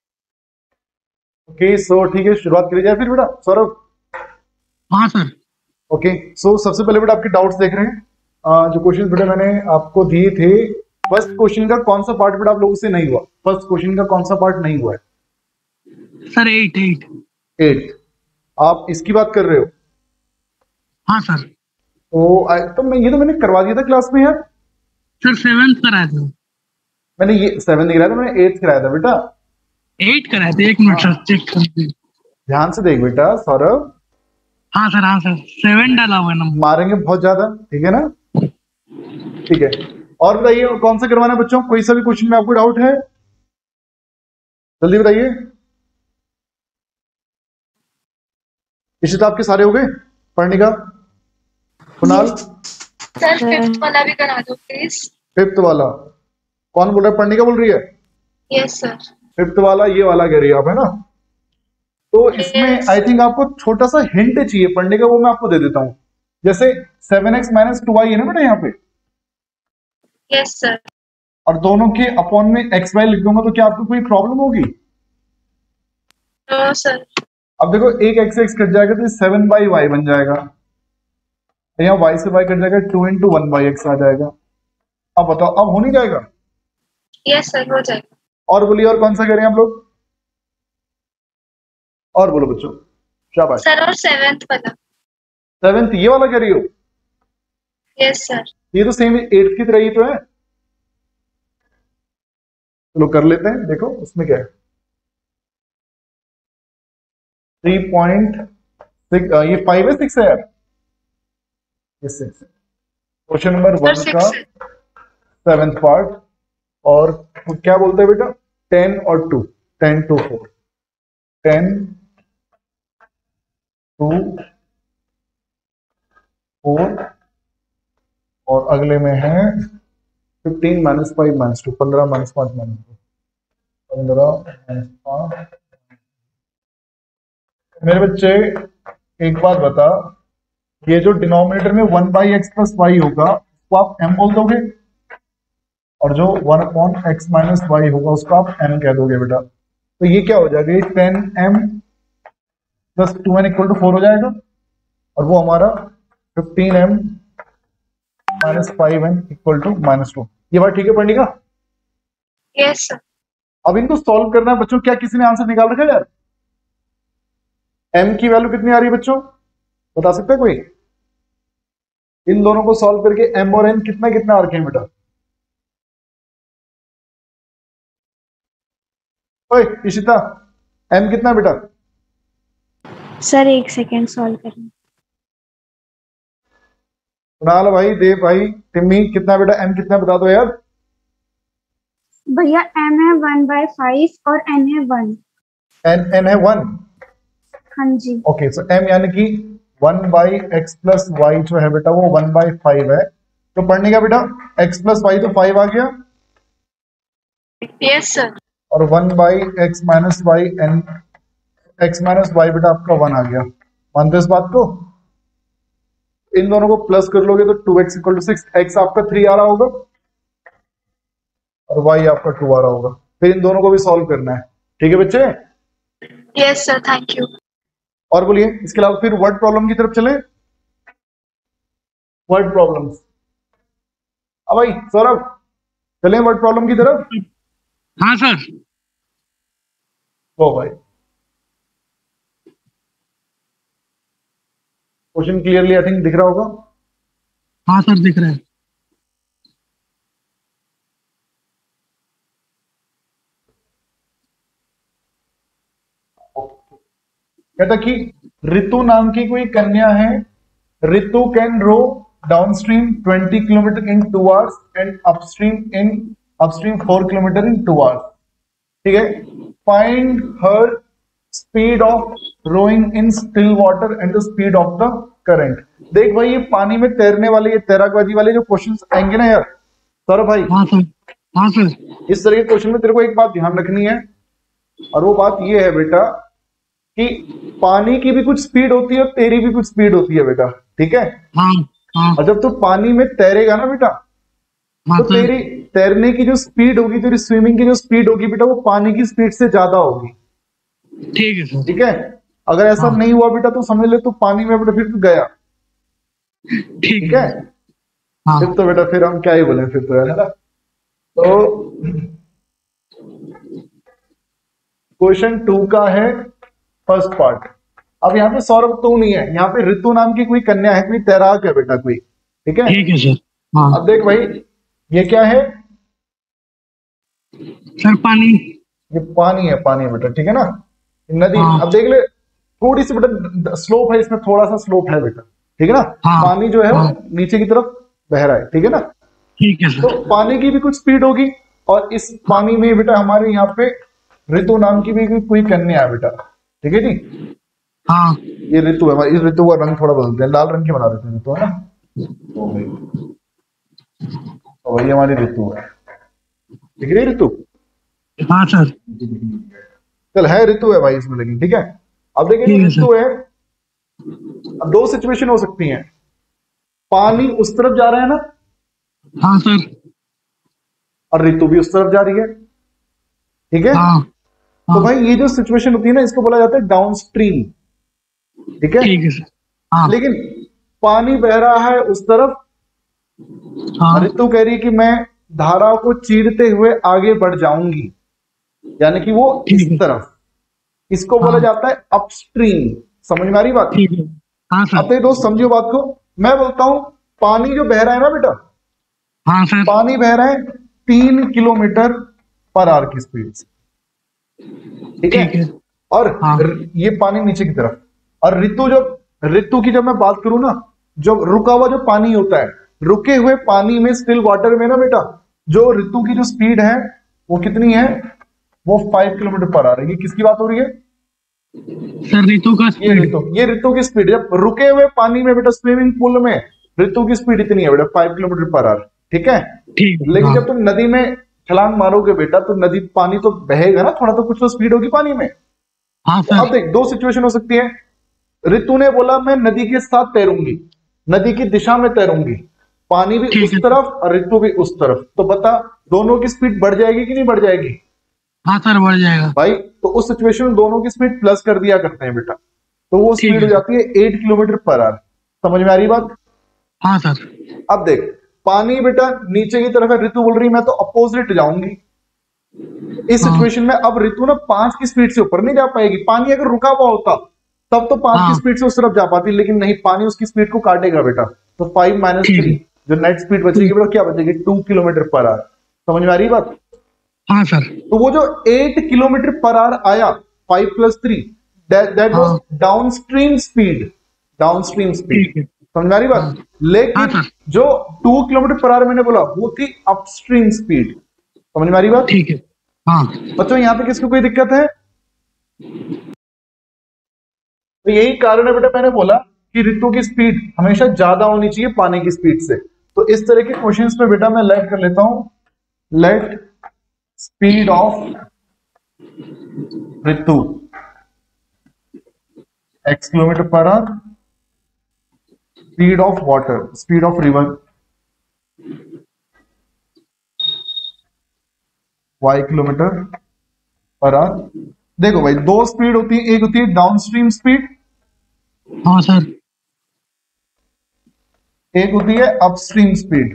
Okay so ठीक है, शुरुआत करी जाए फिर बेटा। सौरभ? हाँ सर। ओके सो सबसे पहले बेटा आपके डाउट्स देख रहे हैं। uh, जो क्वेश्चन बेटा मैंने आपको दिए थे, फर्स्ट क्वेश्चन का कौन सा पार्ट बेटा आप लोगों से नहीं हुआ? फर्स्ट क्वेश्चन का कौन सा पार्ट नहीं हुआ है? Sir eight eight eight. आप इसकी बात कर रहे हो? हाँ सर। तो I- तो मैं ये तो मैंने करवा दिया था क्लास में यार। सर सेवेंथ कराया था। मैंने ये सेवन दिख रहा था, मैंने एट्थ कराया था बेटा। एट कराया था, एक मिनट सर चेक करते हैं। ध्यान से देख बेटा सौरभ, हाँ सर, हाँ सर, सेवन डाला हुआ है नंबर। मारेंगे बहुत ज्यादा, ठीक है ना? ठीक है, और बताइए कौन सा करवाना है बच्चों? कोई सा भी क्वेश्चन में आपको डाउट है जल्दी बताइए। इसी तो आपके सारे हो गए पढ़ने का? कुणाल? सर फिफ्थ वाला भी करा दो प्लीज। फिफ्थ वाला कौन बोल रहा है? पढ़ने का बोल रही है? Yes sir. फिफ्थ वाला ये वाला कह रही है आप, है ना? तो इसमें Yes. आई थिंक आपको छोटा सा हिंट चाहिए पढ़ने का, वो मैं आपको दे देता हूं। जैसे seven x minus two y है ना बेटा यहाँ पे, यस सर। और दोनों के अपॉन में एक्स वाई लिख दूंगा, तो क्या आपको कोई प्रॉब्लम होगी? No sir. अब देखो एक एक्स एक्स कट जाएगा तो सेवन बाई वाई बन जाएगा, यहाँ वाई से वाई कट जाएगा, two into one by x आ जाएगा। अब बताओ, अब हो नहीं जाएगा? यस सर हो जाएगा। और बोलिए और कौन सा कह रहे हैं आप लोग? और बोलो बच्चों, शाबाश। सर और सेवेंथ वाला। सेवेंथ ये वाला कह रही हो? Yes sir. ये तो सेम एट्थ की तरह ही तो है। चलो कर लेते हैं, देखो उसमें क्या है। थ्री पॉइंट सिक्स, ये फाइव है सिक्स है यार? ये सिक्स। क्वेश्चन नंबर वन का सेवेंथ पार्ट, और क्या बोलते हैं बेटा? टेन और two, ten two four, ten two, four, और अगले में है fifteen minus five minus to, पंद्रह माइनस पांच माइनस टू, पंद्रह माइनस पांच। मेरे बच्चे एक बात बता, ये जो डिनोमिनेटर में one by x plus y होगा उसको आप एम बोल दोगे, और जो one upon x minus y होगा उसको आप एन कह दोगे बेटा। तो ये क्या हो जाएगा, ये ten m plus two n equal to four हो जाएगा, और वो हमारा fifteen m minus five n equal to minus two. ये बात ठीक है पढ़ने का? Yes sir. अब इनको सॉल्व करना है बच्चों। क्या किसी ने आंसर निकाल रखा है यार? एम की वैल्यू कितनी आ रही है बच्चों, बता सकते हैं कोई? इन दोनों को सॉल्व करके एम और एन कितना कितना आ रखे हैं बेटा? ओए इशिता, एम कितना बेटा? सर एक सेकेंड सॉल्व करें। कुणाल भाई, देव भाई, टिम्मी, कितना बेटा एम कितना बता दो यार। भैया एम है वन बाय फाइव और एन है वन। एन एन है वन। हाँ जी। ओके, सो एम यानी कि one by x plus y जो है बेटा वो वन बाई फाइव है। तो पढ़ने का बेटा एक्स प्लस वाई तो फाइव आ गया, यस सर। और one by x minus y n, x minus y बेटा आपका वन आ गया। मानते हो इस बात को? इन दोनों को प्लस कर लोगे तो two x equal to six, x आपका थ्री आ रहा होगा और वाई आपका टू आ रहा होगा। फिर इन दोनों को भी सॉल्व करना है, ठीक है बच्चे? Yes sir, thank you. और बोलिए, इसके अलावा फिर वर्ड प्रॉब्लम की तरफ चले। वर्ड प्रॉब्लम्स, अब भाई सौरभ चले वर्ड प्रॉब्लम की तरफ। हाँ सर। ओ भाई, क्वेश्चन क्लियरली आई थिंक दिख रहा होगा। हाँ सर दिख रहा है। कहता कि ऋतु नाम की कोई कन्या है। Ritu can row downstream twenty kilometre in two hours and upstream in upstream four kilometre in two hours. ठीक है, find her speed of rowing in still water and the speed of the current. देख भाई, ये पानी में तैरने वाले, ये तैराकबाजी वाले जो क्वेश्चंस आएंगे ना यार सौरभ भाई। हाँ सर। हाँ सर। इस तरह के क्वेश्चन में तेरे को एक बात ध्यान रखनी है, और वो बात ये है बेटा कि पानी की भी कुछ स्पीड होती है और तेरी भी कुछ स्पीड होती है बेटा। ठीक है? हाँ हाँ। और जब तू पानी में तैरेगा ना बेटा, हाँ तो सर। तेरी तैरने की जो स्पीड होगी, तेरी स्विमिंग की जो स्पीड होगी बेटा, वो पानी की स्पीड से ज्यादा होगी। ठीक है सर। ठीक है? अगर ऐसा हाँ। नहीं हुआ बेटा तो समझ ले तू पानी में बेटा फिर तू गया। ठीक ठीक है। है? हाँ। फिर तो बेटा फिर हम क्या ही बोले फिर तो यार, है ना? तो क्वेश्चन टू का है फर्स्ट पार्ट। अब यहाँ पे सौरभ तो नहीं है, यहाँ पे ऋतु नाम की कोई कन्या है, कोई तैराक है बेटा कोई। ठीक है? ठीक है सर। हाँ। अब देख भाई, ये क्या है? सर पानी। ये पानी है, पानी है बेटा। ठीक है ना? नदी। हाँ। अब देख ले, थोड़ी सी बेटा स्लोप है इसमें, थोड़ा सा स्लोप है बेटा। ठीक है ना? हाँ। पानी जो है वो हाँ। नीचे की तरफ बह रहा है। ठीक है ना? ठीक है तो सर। पानी की भी कुछ स्पीड होगी, और इस पानी में बेटा हमारे यहाँ पे ऋतु नाम की भी कोई कन्या है बेटा। ठीक है जी? हाँ। ये ऋतु है, इस ऋतु का रंग थोड़ा बदलते हैं, लाल रंग की बना देते हैं ऋतु, है ना? तो भाई, तो भाई हमारी ऋतु है। दिख रही है ऋतु? हाँ सर। चल है ऋतु है भाई इसमें, लेकिन ठीक है। अब देखिए ठीक है ऋतु है, अब दो सिचुएशन हो सकती हैं। पानी उस तरफ जा रहा है ना, हाँ सर। और ऋतु भी उस तरफ जा रही है। ठीक है? हाँ। तो हाँ। भाई ये जो सिचुएशन होती है ना, इसको बोला जाता है डाउन स्ट्रीम। ठीक है? ठीक है सर। हाँ। लेकिन पानी बह रहा है उस तरफ, हाँ। ऋतु कह रही है कि मैं धारा को चीरते हुए आगे बढ़ जाऊंगी, यानी कि वो इस ठीक है। तरफ। इसको बोला हाँ। जाता है अपस्ट्रीम। समझ में आ रही बात? ठीक है। हाँ अब सर। तो दोस्त समझियो बात को। मैं बोलता हूं पानी जो बह रहा है ना बेटा, हाँ सर। पानी बह रहा है तीन किलोमीटर पर आवर की स्पीड से। ठीक है? ठीक है। और हाँ। र- ये पानी नीचे की तरफ, और ऋतु जब ऋतु की जब मैं बात करूं ना, जो रुका हुआ जो पानी होता है, रुके हुए पानी में, स्टिल वाटर में ना बेटा, जो ऋतु की जो स्पीड है वो कितनी है? वो फाइव किलोमीटर पर आ रही है। किसकी बात हो रही है? सर ऋतु का ये स्पीड। ऋतु ये ऋतु की स्पीड, जब रुके हुए पानी में बेटा स्विमिंग पूल में ऋतु की स्पीड इतनी है बेटा फाइव किलोमीटर पर आवर, ठीक है। ठीक है। लेकिन हाँ। जब तुम नदी में छलांग मारोगे बेटा तो नदी पानी तो बहेगा ना, थोड़ा तो कुछ तो स्पीड होगी पानी में। हाँ तो सर। अब देख, दो सिचुएशन हो सकती है। ऋतु ने बोला मैं नदी के साथ तैरूंगी, नदी की दिशा में तैरूंगी, पानी भी ठीक उस है। तरफ और ऋतु भी उस तरफ, तो बता दोनों की स्पीड बढ़ जाएगी कि नहीं बढ़ जाएगी हाँ सर बढ़ जाएगा। भाई। तो उस सिचुएशन में दोनों की स्पीड प्लस कर दिया करते हैं बेटा, तो वो ठीक स्पीड हो है। जाती है एट किलोमीटर पर आवर। समझ में आ रही बात? हाँ सर। अब देख, पानी बेटा नीचे की तरफ है, ऋतु बोल रही मैं तो अपोजिट जाऊंगी। इस हाँ। सिचुएशन में अब ऋतु ना पांच की स्पीड से ऊपर नहीं जा पाएगी। पानी अगर रुका हुआ होता तब तो पांच हाँ। की स्पीड से उस तरफ जा पाती, लेकिन नहीं, पानी उसकी स्पीड को काटेगा बेटा। तो फाइव माइनस ठीक थ्री है। जो नेट स्पीड बचेगी बेटा क्या बचेगी, टू किलोमीटर पर आवर। समझ में आ रही बात? हाँ सर। तो वो जो एट किलोमीटर पर आवर आया, फाइव प्लस थ्री, दैट हाँ। Was downstream speed, downstream speed. ठीक है। समझ में आ रही बात? हाँ। हाँ लेकिन सर। जो टू किलोमीटर पर आवर मैंने बोला वो थी अपस्ट्रीम स्पीड। समझ में आ रही बात? ठीक है। हाँ। बच्चों यहाँ पे किसको कोई दिक्कत है? तो यही कारण है बेटा, मैंने बोला कि ऋतु की स्पीड हमेशा ज्यादा होनी चाहिए पानी की स्पीड से। तो इस तरह के क्वेश्चंस में बेटा मैं लेट कर लेता हूं, let speed of Ritu x kilometre per hour, speed of water, speed of river y kilometre per hour. देखो भाई, दो स्पीड होती है, एक होती है डाउनस्ट्रीम स्पीड, हाँ सर। एक होती है अपस्ट्रीम स्पीड।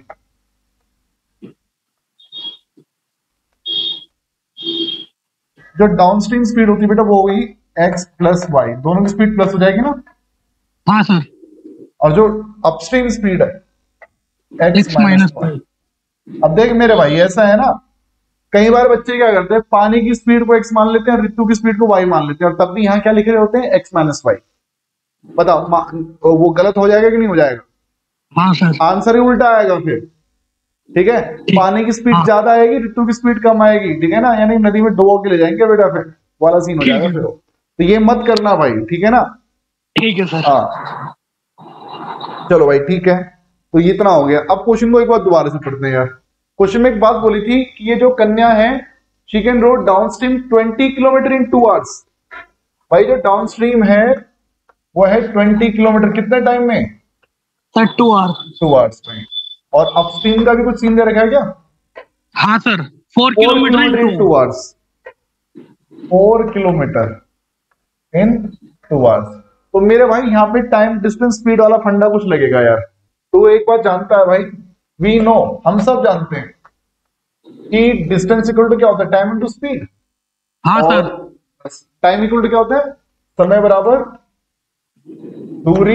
जो डाउनस्ट्रीम स्पीड होती है बेटा वो हुई एक्स प्लस वाई, दोनों की स्पीड प्लस हो जाएगी ना। हाँ सर। और जो अपस्ट्रीम स्पीड है x x minus minus y. अब देख मेरे भाई, ऐसा है ना, कई बार बच्चे क्या करते हैं, पानी की स्पीड को एक्स मान लेते हैं, ऋतु की स्पीड को वाई मान लेते हैं, और तब भी यहाँ क्या लिख रहे होते हैं, एक्स माइनस वाई। बताओ वो गलत हो जाएगा कि नहीं हो जाएगा? हाँ सर। आंसर ही उल्टा आएगा फिर, ठीक है। पानी की स्पीड हाँ। ज्यादा आएगी, ऋतु की स्पीड कम आएगी, ठीक है ना, यानी नदी में डुबो के ले जाएंगे बेटा, फिर वाला सीन हो ठीक जाएगा है। फिर। तो ये मत करना भाई, ठीक है ना। ठीक है सर। हाँ चलो भाई ठीक है, तो ये इतना हो गया। अब क्वेश्चन को एक बार दोबारा से पढ़ते हैं यार। क्वेश्चन में एक बात बोली थी कि ये जो कन्या है she can row downstream twenty kilometre in two hours. भाई जो डाउनस्ट्रीम है वो है ट्वेंटी किलोमीटर, कितने टाइम में? Sir two hours. Two hours में। और अपस्ट्रीम का भी कुछ सीन दे रखा है क्या? हाँ sir, four kilometre in two hours, four kilometre in two hours. तो मेरे भाई यहाँ पे टाइम डिस्टेंस स्पीड वाला फंडा कुछ लगेगा यार। तो एक बात जानता है भाई, वी नो, हम सब जानते हैं कि डिस्टेंस इक्वल टू क्या होता है, टाइम इनटू स्पीड। हाँ सर। टाइम इक्वल टू क्या होता है, समय बराबर दूरी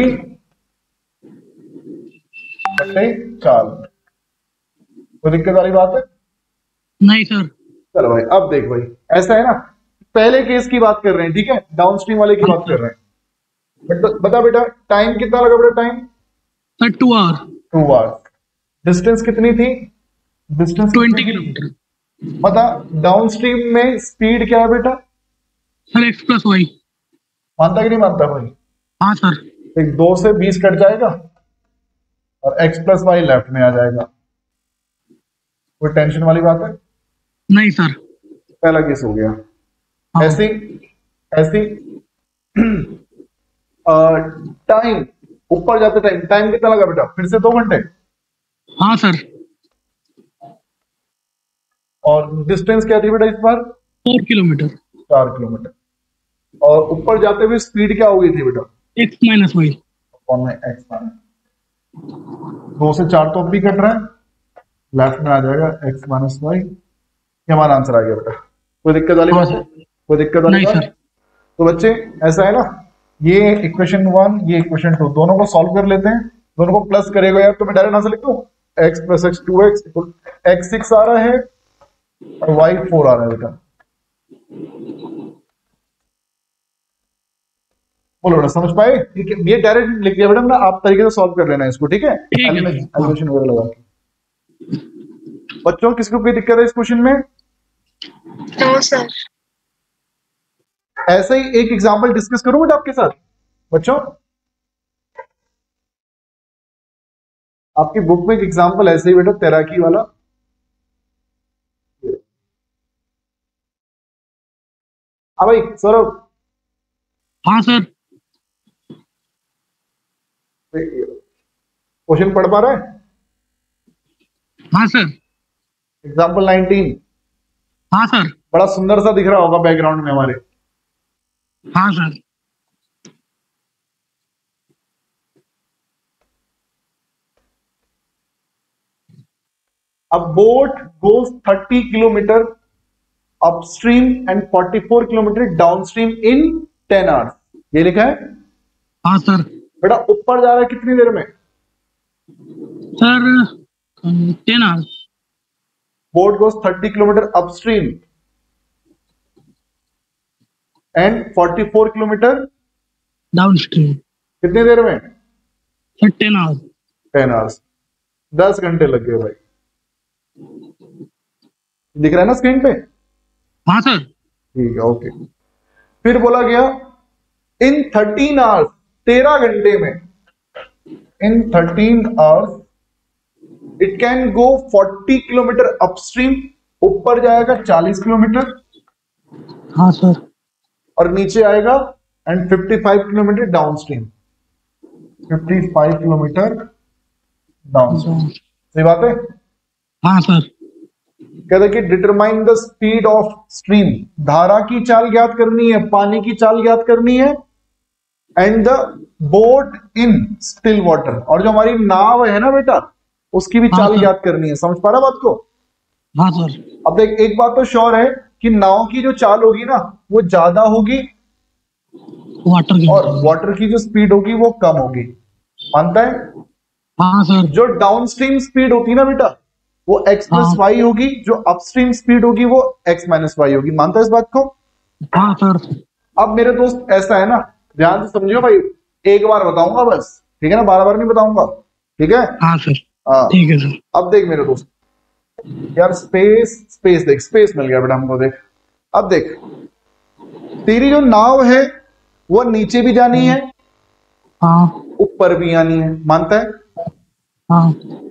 बटे चाल। कोई दिक्कत वाली बात है? नहीं सर। चलो भाई, अब देख भाई, ऐसा है ना, पहले केस की बात कर रहे हैं, ठीक है, डाउनस्ट्रीम वाले की बात कर रहे हैं। बट बता बेटा टाइम कितना लगा बेटा? Time sir two hour. Two hours. Distance कितनी थी? Distance twenty kilometer. बता डाउनस्ट्रीम में स्पीड क्या है बेटा? Sir x plus Y. मानता कि नहीं मानता भाई? हाँ सर। एक दो से बीस कट जाएगा और एक्स प्लस वाई लेफ्ट में आ जाएगा। कोई टेंशन वाली बात है? नहीं सर। पहला केस हो गया। हाँ। ऐसी ऐसी टाइम ऊपर जाते टाइम टाइम कितना लगा बेटा? फिर से दो घंटे। हाँ सर। और डिस्टेंस क्या थी बेटा इस बार? Four kilometer. चार किलोमीटर। और ऊपर जाते हुए स्पीड क्या हो गई थी बेटा? X minus Y. कौन में एक्स माइनस, दो से चार तो अब भी कट रहा है, लेफ्ट में आ जाएगा एक्स माइनस वाई। ये हमारा आंसर आ गया बेटा। कोई दिक्कत वाली हाँ बात है? कोई दिक्कत वाली नहीं बात? सर। तो बच्चे ऐसा है ना, ये इक्वेशन वन ये इक्वेशन टू दोनों को सॉल्व कर लेते हैं। दोनों को प्लस करेगा यार तो मैं डायरेक्ट आंसर लिख दूं, X plus x two X X six आ रहा है और वाई फोर आ रहा है बेटा। बोलो बेटा समझ पाए? ठीक है, ये डायरेक्ट लिख दिया बेटा ना, आप तरीके से सॉल्व कर लेना इसको, ठीक है, एलिमिनेशन वगैरह लगा के। बच्चों किसको कोई दिक्कत है इस क्वेश्चन में? No sir. ऐसा ही एक एग्जांपल डिस्कस करूं बेटा आपके साथ बच्चों। आपकी बुक में एक एग्जांपल ऐसे ही बेटा तैराकी वाला, हाँ भाई सौरभ। हाँ सर। क्वेश्चन पढ़ पा रहा है? हाँ सर। Example nineteen. हाँ सर। बड़ा सुंदर सा दिख रहा होगा बैकग्राउंड में हमारे। हाँ sir. A boat goes thirty kilometer upstream and forty-four kilometer downstream in ten hours. ये लिखा है? हाँ सर। बेटा ऊपर जा रहा है कितनी देर में? Sir ten hours. Boat goes thirty kilometer upstream and forty-four kilometer downstream. कितनी देर में? Sir ten hours. Ten hours. दस घंटे लग गए भाई। दिख रहा है ना स्क्रीन पे? हाँ सर। ठीक है, ओके। फिर बोला गया इन थर्टीन आवर्स, तेरह घंटे में, in thirteen hours it can go forty kilometer upstream, ऊपर जाएगा चालीस किलोमीटर। हाँ सर। और नीचे आएगा and fifty five kilometer downstream, fifty five kilometer downstream. सही बात है? हाँ सर। कहते कि determine the speed of stream, धारा की चाल ज्ञात करनी है, पानी की चाल ज्ञात करनी है, and the boat in still water, और जो हमारी नाव है ना बेटा उसकी भी चाल ज्ञात करनी है। समझ पा रहा बात को? हाँ सर। अब देख, एक बात तो श्योर है कि नाव की जो चाल होगी ना वो ज्यादा होगी वाटर की, और वाटर की जो स्पीड होगी वो कम होगी। मानता है? हाँ सर। जो डाउनस्ट्रीम स्पीड होती है ना बेटा वो x प्लस वाई होगी, जो अपस्ट्रीम स्पीड होगी वो x माइनस वाई होगी। मानता है इस बात को? हाँ सर। अब मेरे दोस्त ऐसा है ना, ध्यान से समझियो भाई, एक बार बताऊंगा बस, ठीक है ना, बार बार नहीं बताऊंगा, ठीक है? हाँ सर। हाँ ठीक है सर। अब देख मेरे दोस्त, यार स्पेस स्पेस देख, स्पेस मिल गया बेटा हमको। देख अब देख, तेरी जो नाव है वो नीचे भी जानी है, हाँ ऊपर भी आनी है। मानता है? हाँ।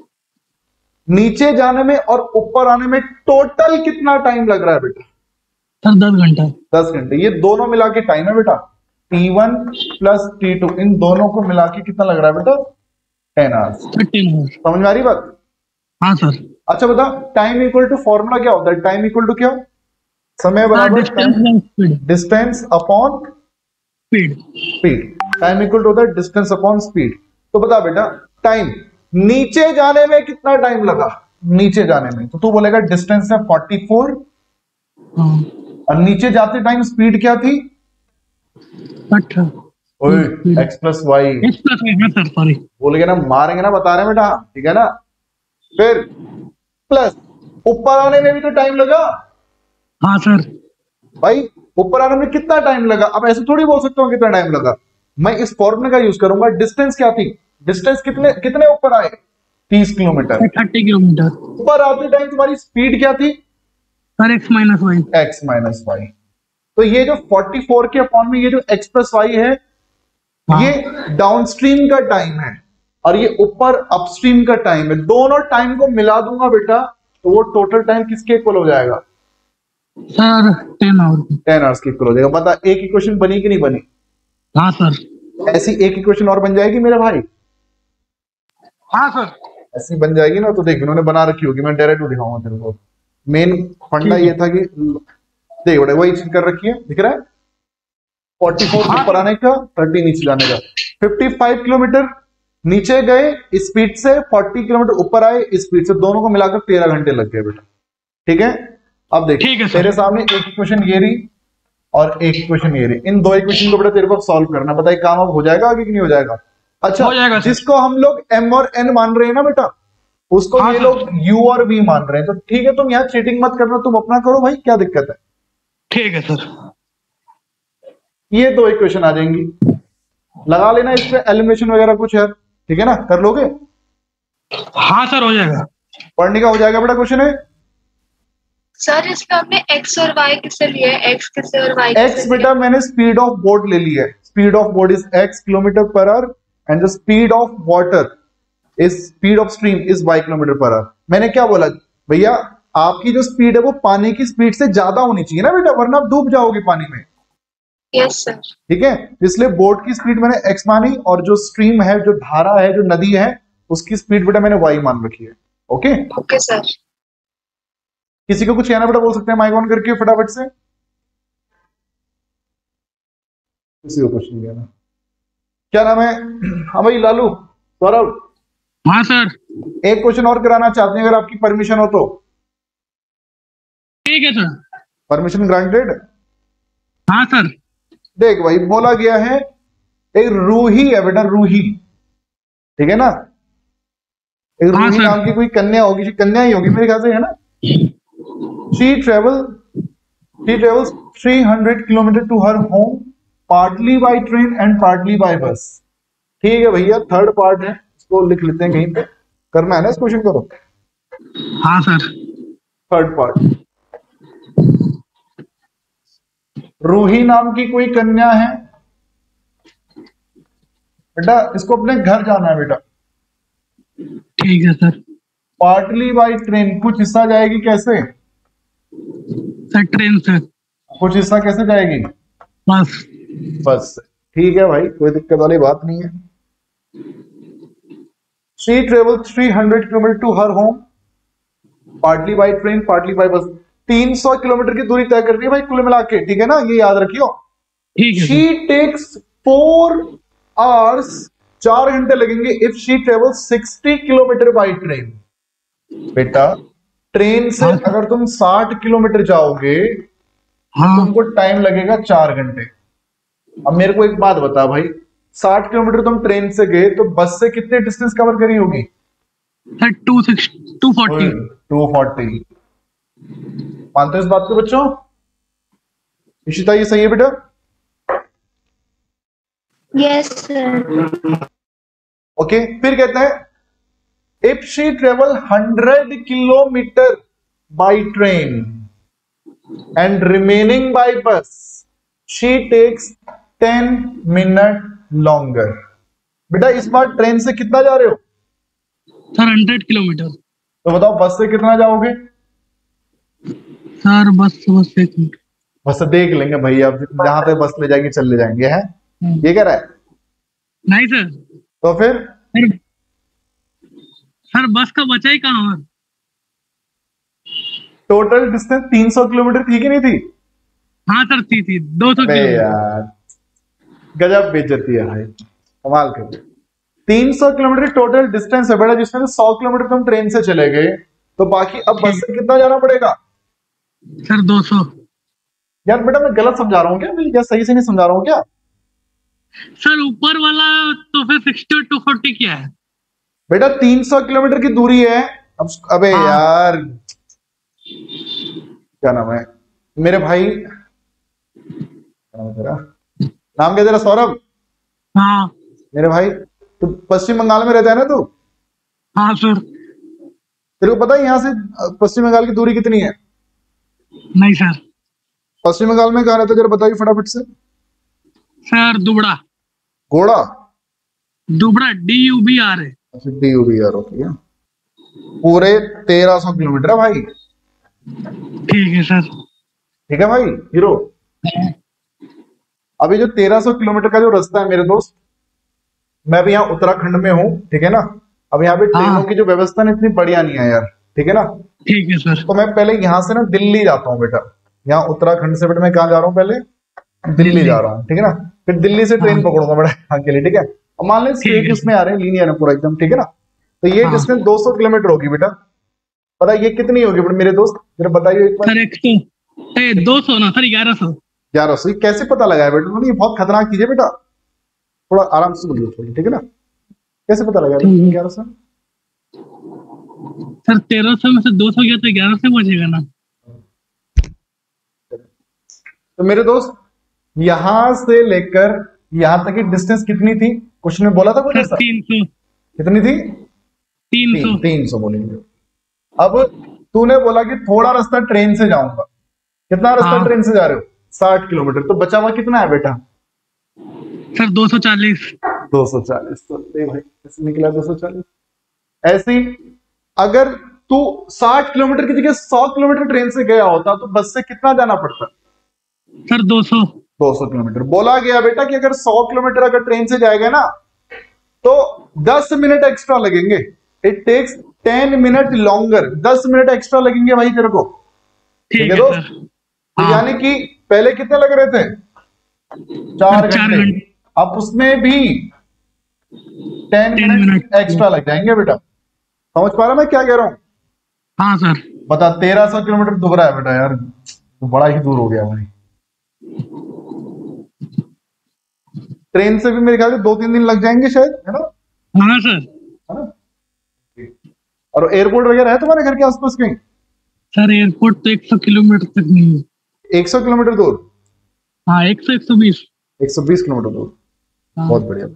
नीचे जाने में और ऊपर आने में टोटल कितना टाइम लग रहा है बेटा? सर दस घंटा। दस घंटे। ये दोनों मिला के टाइम है बेटा, T one plus T two, इन दोनों को मिला के कितना लग रहा है बेटा? Ten hours. Ten hours. समझ में आ रही बात? हाँ सर। अच्छा बता, टाइम इक्वल टू फॉर्मूला क्या होता है? टाइम इक्वल टू क्या? समय बराबर distance upon speed. Speed. Time equal to होता है डिस्टेंस अपॉन स्पीड। तो बता बेटा, टाइम नीचे जाने में कितना टाइम लगा? नीचे जाने में तो तू बोलेगा डिस्टेंस है फोर्टी फोर, हाँ। और नीचे जाते टाइम स्पीड क्या थी? ओए X plus Y. X plus Y, हाँ सर सॉरी। बोलेगा ना, मारेंगे ना, बता रहे हैं बेटा, ठीक है ना? फिर प्लस ऊपर आने में भी तो टाइम लगा। हाँ सर। भाई ऊपर आने में कितना टाइम लगा? अब ऐसे थोड़ी बोल सकता हूँ कितना टाइम लगा, मैं इस फॉर्मूले का यूज करूंगा। डिस्टेंस क्या थी? डिस्टेंस कितने कितने ऊपर आए? तीस किलोमीटर। Thirty kilometre. ऊपर आते टाइम तुम्हारी स्पीड क्या थी? Sir X minus Y. X minus Y. तो ये जो फोर्टी फोर के अपॉन में ये जो एक्स प्लस वाई है, हाँ। ये डाउनस्ट्रीम का टाइम है और ये ऊपर अपस्ट्रीम का टाइम है। दोनों टाइम को मिला दूंगा बेटा तो वो टोटल टाइम किसके इक्वल हो जाएगा? Sir ten hours. Ten hours के इक्वल हो जाएगा। बता, एक इक्वेशन बनी कि नहीं बनी? हाँ सर। ऐसी एक इक्वेशन और बन जाएगी मेरे भाई। हाँ सर। ऐसी बन जाएगी ना, तो देख इन्होंने बना रखी होगी, मैं डायरेक्ट दिखाऊंगा तेरे को। मेन फंडा ये था कि देख बेटा वही चीज कर रखी है, दिख रहा है? फोर्टी फोर ऊपर आने का, थर्टी नीचे जाने का। फिफ्टी फाइव किलोमीटर नीचे गए स्पीड से, फोर्टी किलोमीटर ऊपर आए स्पीड से, दोनों को मिलाकर तेरह घंटे लग गए बेटा। ठीक है? अब देख, तेरे सामने एक इक्वेशन ये रही और एक इक्वेशन ये रही। इन दो इक्वेशन को बेटा तेरे को सॉल्व करना। पता है काम अब हो जाएगा आगे कि नहीं हो जाएगा? अच्छा, हो जाएगा। जिसको हम लोग m और n मान रहे हैं ना बेटा, उसको हाँ ये सर। लोग u और v मान रहे हैं। तो ठीक है, तुम यहाँ चीटिंग मत करना, तुम अपना करो भाई, क्या दिक्कत है? ठीक है सर। ये दो इक्वेशन आ जाएंगी, लगा लेना इस पे एलिमिनेशन वगैरह कुछ है, ठीक है ना? कर लोगे? हाँ सर हो जाएगा। पढ़ने का हो जाएगा बेटा क्वेश्चन है। सर इसमें हमने x और y किससे लिया है? x किससे और y किससे? x बेटा मैंने स्पीड ऑफ बोट ले ली है, speed of boat is x kilometer per hour and the speed of water is speed of stream is y kilometer per hour. मैंने क्या बोला भैया, आपकी जो स्पीड है वो पानी की स्पीड से ज्यादा होनी चाहिए ना बेटा, वरना आप डूब जाओगे पानी में। Yes sir. ठीक है, इसलिए बोट की स्पीड मैंने x मानी और जो स्ट्रीम है, जो धारा है, जो नदी है, उसकी स्पीड बेटा मैंने y मान रखी है। Okay okay sir. किसी को कुछ कहना बेटा बोल सकते हैं माइक ऑन करके फटाफट से। किसी को कुछ नहीं कहना। क्या नाम है? हाँ भाई लालू, सौरभ। हाँ सर। एक क्वेश्चन और कराना चाहते हैं अगर आपकी परमिशन हो तो। ठीक है सर। Permission granted. हाँ सर। देख भाई, बोला गया है एक रूही है बेटा, रूही, ठीक है ना? एक हाँ रूही सर। नाम की कोई कन्या होगी, कन्या ही होगी मेरे ख्याल से, है ना? She travel, she travels three hundred kilometer to her home, partly by train and partly by bus. ठीक है भैया, थर्ड पार्ट है, इसको लिख लेते हैं कहीं पे, करना है ना इस क्वेश्चन को। हाँ सर। थर्ड पार्ट, रूही नाम की कोई कन्या है बेटा, इसको अपने घर जाना है बेटा। ठीक है सर। पार्टली बाई ट्रेन, कुछ हिस्सा जाएगी कैसे? सर ट्रेन से। कुछ हिस्सा कैसे जाएगी? बस। बस। ठीक है भाई, कोई दिक्कत वाली बात नहीं है। She travels three hundred kilometer to her home, partly by train, partly by bus. तीन सौ किलोमीटर की दूरी तय कर रही है भाई कुल मिला के, ठीक है ना? ये याद रखियो। ठीक है। She takes four hours, चार घंटे लगेंगे if she travels sixty kilometer by train. बेटा ट्रेन से हाँ। अगर तुम साठ किलोमीटर जाओगे हाँ। तुमको टाइम लगेगा चार घंटे। अब मेरे को एक बात बता भाई, साठ किलोमीटर तुम ट्रेन से गए तो बस से कितने डिस्टेंस कवर करी होगी? Sir two six two forty. Two forty. मानते हो इस बात को बच्चों? इशिता ये सही है बेटा? Yes sir. ओके, फिर कहते हैं if she travel one hundred kilometer by train and remaining by bus, she takes ten minute longer. बेटा इस बार ट्रेन से कितना जा रहे हो? Sir hundred kilometer. तो बताओ बस से कितना जाओगे? सर बस बस एक मिनट। बस से देख लेंगे भाई, अब जहां तक बस ले जाएगी चल ले जाएंगे, है ये कह रहा है? नहीं सर। तो फिर सर, सर बस का बचा ही कहाँ है? टोटल डिस्टेंस तीन सौ किलोमीटर थी कि नहीं थी? हाँ सर थी थी दो सौ अबे किलोमीटर। यार गजब बेइज्जती है भाई, कमाल कर। तीन सौ किलोमीटर टोटल डिस्टेंस है बेटा, जिसमें से सौ किलोमीटर तुम ट्रेन से चले गए, तो बाकी अब बस से कितना जाना पड़ेगा? सर दो सौ। यार बेटा मैं गलत समझा रहा हूँ क्या? मैं क्या सही से नहीं समझा रहा हूँ क्या? सर ऊपर वाला तो फिर सिक्सटी टू फोर्टी क्या है? बेटा तीन सौ किलोमीटर की दूरी है। अब अबे हाँ। यार क्या नाम है मेरे भाई, क्या नाम है तेरा? नाम क्या तेरा? सौरभ। हाँ। मेरे भाई तू पश्चिम बंगाल में रहता है ना तू? हाँ सर। तेरे को पता है यहाँ से पश्चिम बंगाल की दूरी कितनी है? नहीं सर। पश्चिम बंगाल में कहाँ रहता है जरा बताइए फटाफट से। सर दुबड़ा। घोड़ा? Dubra D U B R है। अच्छा D U B R, okay. पूरे तेरह सौ किलोमीटर है भाई। ठीक है सर। ठीक है भाई हीरो। अभी जो तेरह सौ किलोमीटर का जो रास्ता है मेरे दोस्त, मैं भी यहाँ उत्तराखंड में हूँ, ठीक है ना? अब यहाँ पे ट्रेनों की जो व्यवस्था है इतनी बढ़िया नहीं है यार, ठीक है ना? ठीक है सर। तो मैं पहले यहाँ से ना दिल्ली जाता हूँ बेटा, यहाँ उत्तराखंड से बेटा मैं कहाँ जा रहा हूँ? पहले दिल्ली जा रहा हूँ, ठीक है ना? फिर दिल्ली से ट्रेन पकड़ूंगा बेटा यहाँ के लिए, ठीक है? और मान लें स्ट्रेट उसमें आ रहे हैं, लीनियर है पूरा एकदम, ठीक है ना? तो ये डिस्टेंस दो सौ किलोमीटर होगी बेटा। पता ये कितनी होगी बेटा मेरे दोस्त, जरा बताइए एक बार। सर एक सौ दो सौ ना सर ग्यारह सौ। ग्यारह सौ कैसे पता लगा है बेटा? ये बहुत खतरनाक चीज है बेटा, थोड़ा आराम से बोलिए थोड़ी, ठीक है ना? कैसे पता लगा ग्यारह सौ? सर तेरह सौ में से दो सौ गया तो ग्यारह सौ बचेगा ना। तो मेरे दोस्त यहां से लेकर यहां तक की डिस्टेंस कितनी थी? क्वेश्चन में बोला था कुछ ऐसा? तीन सौ। कितनी थी? तीन सौ। तीन सौ बोलेंगे। अब तूने बोला कि थोड़ा रास्ता ट्रेन से जाऊंगा, कितना रास्ता हाँ। ट्रेन से जा रहे हो? साठ किलोमीटर, तो बचा हुआ कितना है बेटा? सर दो सौ चालीस। दो सौ चालीस। तो दे भाई, कैसे निकला दो सौ चालीस? ऐसे ही अगर तू साठ किलोमीटर की जगह सौ किलोमीटर ट्रेन से गया होता तो बस से कितना जाना पड़ता? सर दो सौ। दो सौ किलोमीटर। बोला गया बेटा कि अगर सौ किलोमीटर अगर ट्रेन से जाएगा ना तो दस मिनट एक्स्ट्रा लगेंगे। It takes ten minute longer, दस मिनट एक्स्ट्रा लगेंगे भाई तेरे को। ठीक ठीक है है दोस्त? सर। तो हाँ। यानी कि पहले कितने लग रहे थे? चार चार घंटे। घंटे। अब उसमें भी ten ten minute minute extra लग जाएंगे बेटा। समझ पा रहा मैं क्या कह रहा हूँ? हाँ सर। बता, तेरह सौ किलोमीटर दुबरा है बेटा यार, तो बड़ा ही दूर हो गया भाई। ट्रेन से भी मेरे ख्याल से दो तीन दिन लग जाएंगे शायद, है ना? हाँ सर। है ना? और एयरपोर्ट वगैरह है तुम्हारे घर के आसपास कहीं? सर एयरपोर्ट तो एक सौ किलोमीटर तक नहीं है। एक सौ किलोमीटर दूर? हाँ एक सौ एक सौ बीस। एक सौ बीस किलोमीटर दूर। हाँ। बहुत बढ़िया।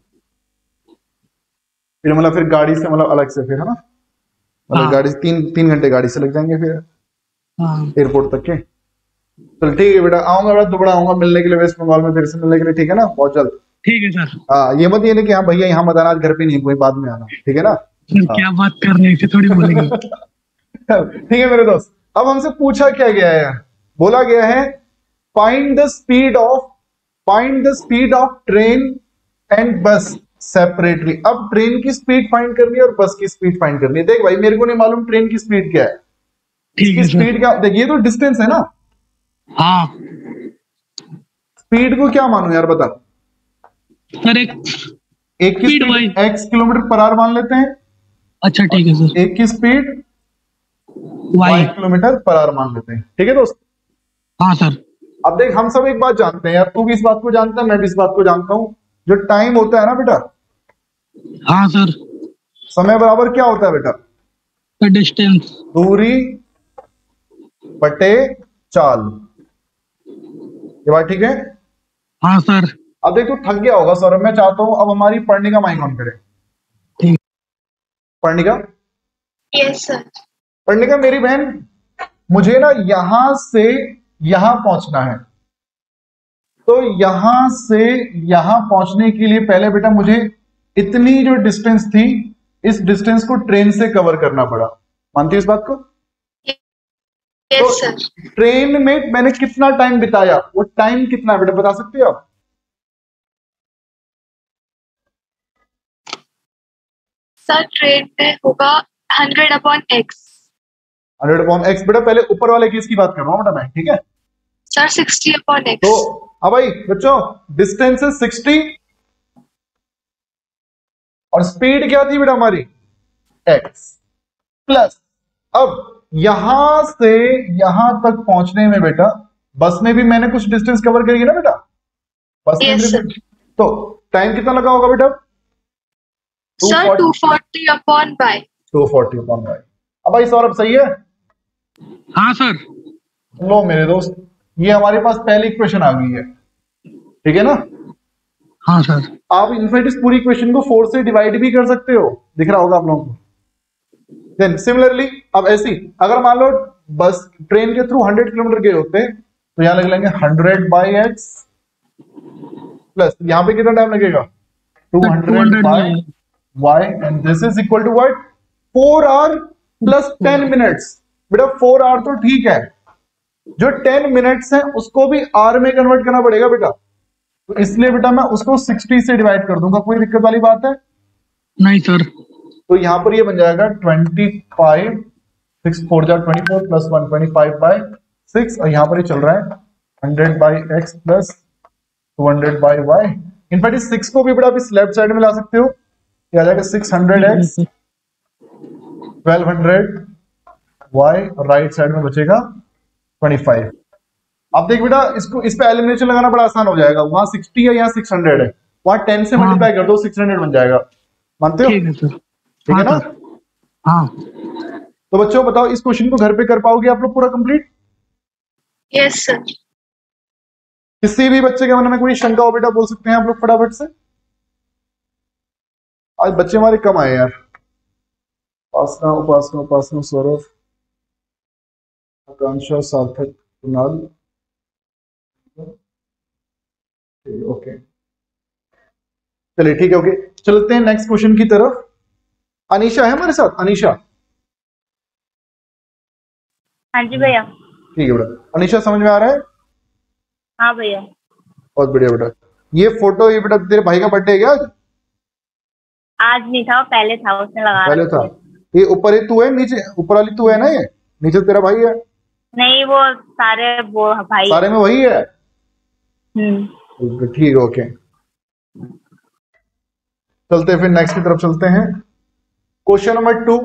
फिर मतलब फिर गाड़ी से मतलब अलग से फिर, है ना? मतलब हाँ। गाड़ी से तीन तीन घंटे गाड़ी से लग जाएंगे फिर हाँ। एयरपोर्ट तक के। चल ठीक है बेटा, आऊंगा बेटा, दुबड़ा आऊंगा मिलने के लिए, वेस्ट बंगाल में फिर से मिलने के लिए, ठीक है ना? बहुत जल्द। ठीक है सर। हाँ, ये मत ये नहीं कि हाँ भैया यहाँ मत आना, आज घर पे नहीं, कोई बाद में आना, ठीक है ना? सर क्या बात कर रहे हैं, ऐसे थोड़ी बोलेंगे। ठीक है मेरे दोस्त। अब हमसे पूछा क्या गया है? बोला गया है find the speed of find the speed of train and bus separately. अब ट्रेन की स्पीड फाइंड करनी है और बस की स्पीड फाइंड करनी है। देख भाई, मेरे को नहीं मालूम ट्रेन की स्पीड क्या है, ठीक है इसकी सर। स्पीड क्या? देख ये तो डिस्टेंस है ना, हाँ स्पीड को क्या मानू यार बता? सर एक एक की Speed speed wise। X kilometre per hour मान लेते हैं, अच्छा ठीक है सर। एक की speed Y. Y kilometre per hour मान लेते हैं, ठीक है दोस्त? हाँ सर। अब देख, हम सब एक बात जानते हैं यार, तू भी इस बात को जानता है, मैं भी इस बात को जानता हूं, जो टाइम होता है ना बेटा, हाँ सर। समय बराबर क्या होता है बेटा? डिस्टेंस। दूरी बटे चाल। ये बात ठीक है? हाँ सर। अब देख, तू थक गया होगा सौरभ, मैं चाहता हूं अब हमारी पढ़ने का माइक ऑन करे। ठीक। पढ़ने का यस सर। पढ़ने का मेरी बहन, मुझे ना यहां से यहां पहुंचना है, तो यहां से यहां पहुंचने के लिए पहले बेटा मुझे इतनी जो डिस्टेंस थी, इस डिस्टेंस को ट्रेन से कवर करना पड़ा। मानती हो इस बात को? Yes sir. ट्रेन में मैंने कितना टाइम बिताया, वो टाइम कितना है बेटा, बता सकते हो आप? सर ट्रेन में होगा hundred upon X. Hundred upon X. बेटा पहले ऊपर वाले केस की बात कर रहा हूं बेटा मैं, ठीक है? सर सिक्सटी अपॉन तो एक्स। अब भाई बच्चों, डिस्टेंस है सिक्सटी और स्पीड क्या थी बेटा हमारी? X plus. अब यहां से यहां तक पहुंचने में बेटा बस में भी मैंने कुछ डिस्टेंस कवर करी है ना बेटा, बस में Yes, भी। तो टाइम कितना लगा होगा बेटा? Sir two forty upon by. Two forty upon by. अब भाई सौरभ सही है? हाँ सर। लो मेरे दोस्त, ये हमारे पास पहली इक्वेशन आ गई है, ठीक है ना? हाँ सर। आप इनफैक्ट इस पूरी इक्वेशन को फोर से डिवाइड भी कर सकते हो, दिख रहा होगा आप लोगों को। देन सिमिलरली अब ऐसी, अगर मान लो बस ट्रेन के थ्रू हंड्रेड किलोमीटर गए होते तो यहां लग लेंगे हंड्रेड बाई एक्स प्लस, यहां पे कितना टाइम लगेगा? Two hundred by Y, and this is equal to what? Four hour plus ten minutes. बेटा फोर आवर तो ठीक है, जो टेन मिनट्स है उसको भी आर में कन्वर्ट करना पड़ेगा बेटा, तो इसलिए बेटा मैं उसको सिक्सटी से डिवाइड कर दूंगा। कोई दिक्कत वाली बात है? नहीं सर। तो यहां पर ये बन जाएगा ट्वेंटी फाइव, सिक्स फोर जा twenty four plus one twenty five by six, और यहां पर ये चल रहा है hundred by x plus two hundred by Y. In fact इस सिक्स को भी बेटा आप इस लेफ्ट साइड में ला सकते हो, ये आ जाएगा six hundred X twelve hundred Y, और राइट साइड में बचेगा ट्वेंटी फाइव। अब देख बेटा, इसको इस पे एलिमिनेशन लगाना बड़ा आसान हो जाएगा, वहां सिक्सटी है यहाँ सिक्स हंड्रेड है, वहां टेन से मल्टीप्लाई कर दो, सिक्स हंड्रेड बन जाएगा। मानते हो? ठीक है सर। ठीक है ना? हाँ। तो बच्चों बताओ, इस क्वेश्चन को घर पे कर पाओगे आप लोग पूरा कंप्लीट? Yes sir. किसी भी बच्चे के मन में कोई शंका हो बेटा, बोल सकते हैं आप लोग फटाफट से। आज बच्चे हमारे कम आए यार, उपासना उपासना उपासना सौरभ आकांक्षा, सार्थक, कुणाल। ओके चलिए ठीक है। ओके चलते हैं नेक्स्ट क्वेश्चन की तरफ। अनीशा है हमारे साथ? अनीशा? हाँ जी भैया। ठीक है बेटा। अनीशा समझ में आ रहा है? हाँ भैया। बहुत बढ़िया बेटा। ये फोटो, ये बेटा तेरे भाई का बर्थडे है क्या आज? आज नहीं था, वो पहले था, उसने लगा पहले रखा था। है। ये ऊपर ही तू है, नीचे ऊपर वाली तू है ना, ये नीचे तेरा भाई है? नहीं, वो सारे वो भाई सारे में वही है। हम्म ठीक है ओके। चलते हैं फिर नेक्स्ट की तरफ चलते हैं। Question number two.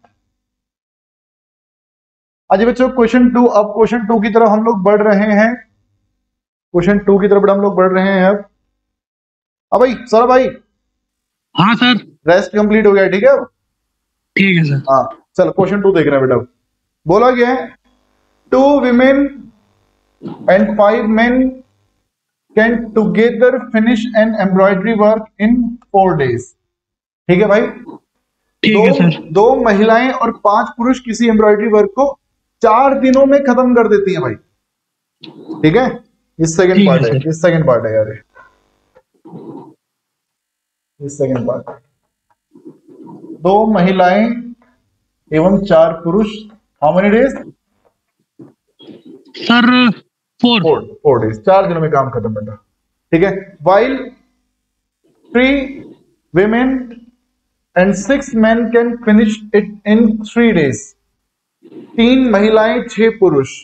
अजी बच्चों क्वेश्चन टू, अब क्वेश्चन टू की तरफ हम लोग बढ़ रहे हैं। क्वेश्चन टू की तरफ हम लोग बढ़ रहे हैं अब। अब भाई सौरभ भाई। हाँ सर। रेस्ट कंप्लीट हो गया, ठीक है? ठीक है सर। हाँ चलो क्वेश्चन टू देख रहे हैं बेटा। बोला गया है two women and five men can together finish an embroidery work in four days. ठीक है भाई? ठीक है सर। दो महिलाएं और पांच पुरुष किसी एम्ब्रॉयडरी वर्क को चार दिनों में खत्म कर देती हैं भाई। ठीक है? इस सेकंड पार्ट है, इस सेकंड पार्ट है यार, इस सेकंड पार्ट। दो महिलाएं एवं चार पुरुष, how many days sir? Four four four days, चार दिनों में काम खत्म बेटा। ठीक है? While three women and six man can finish it in three days. तीन महिलाएं छह पुरुष,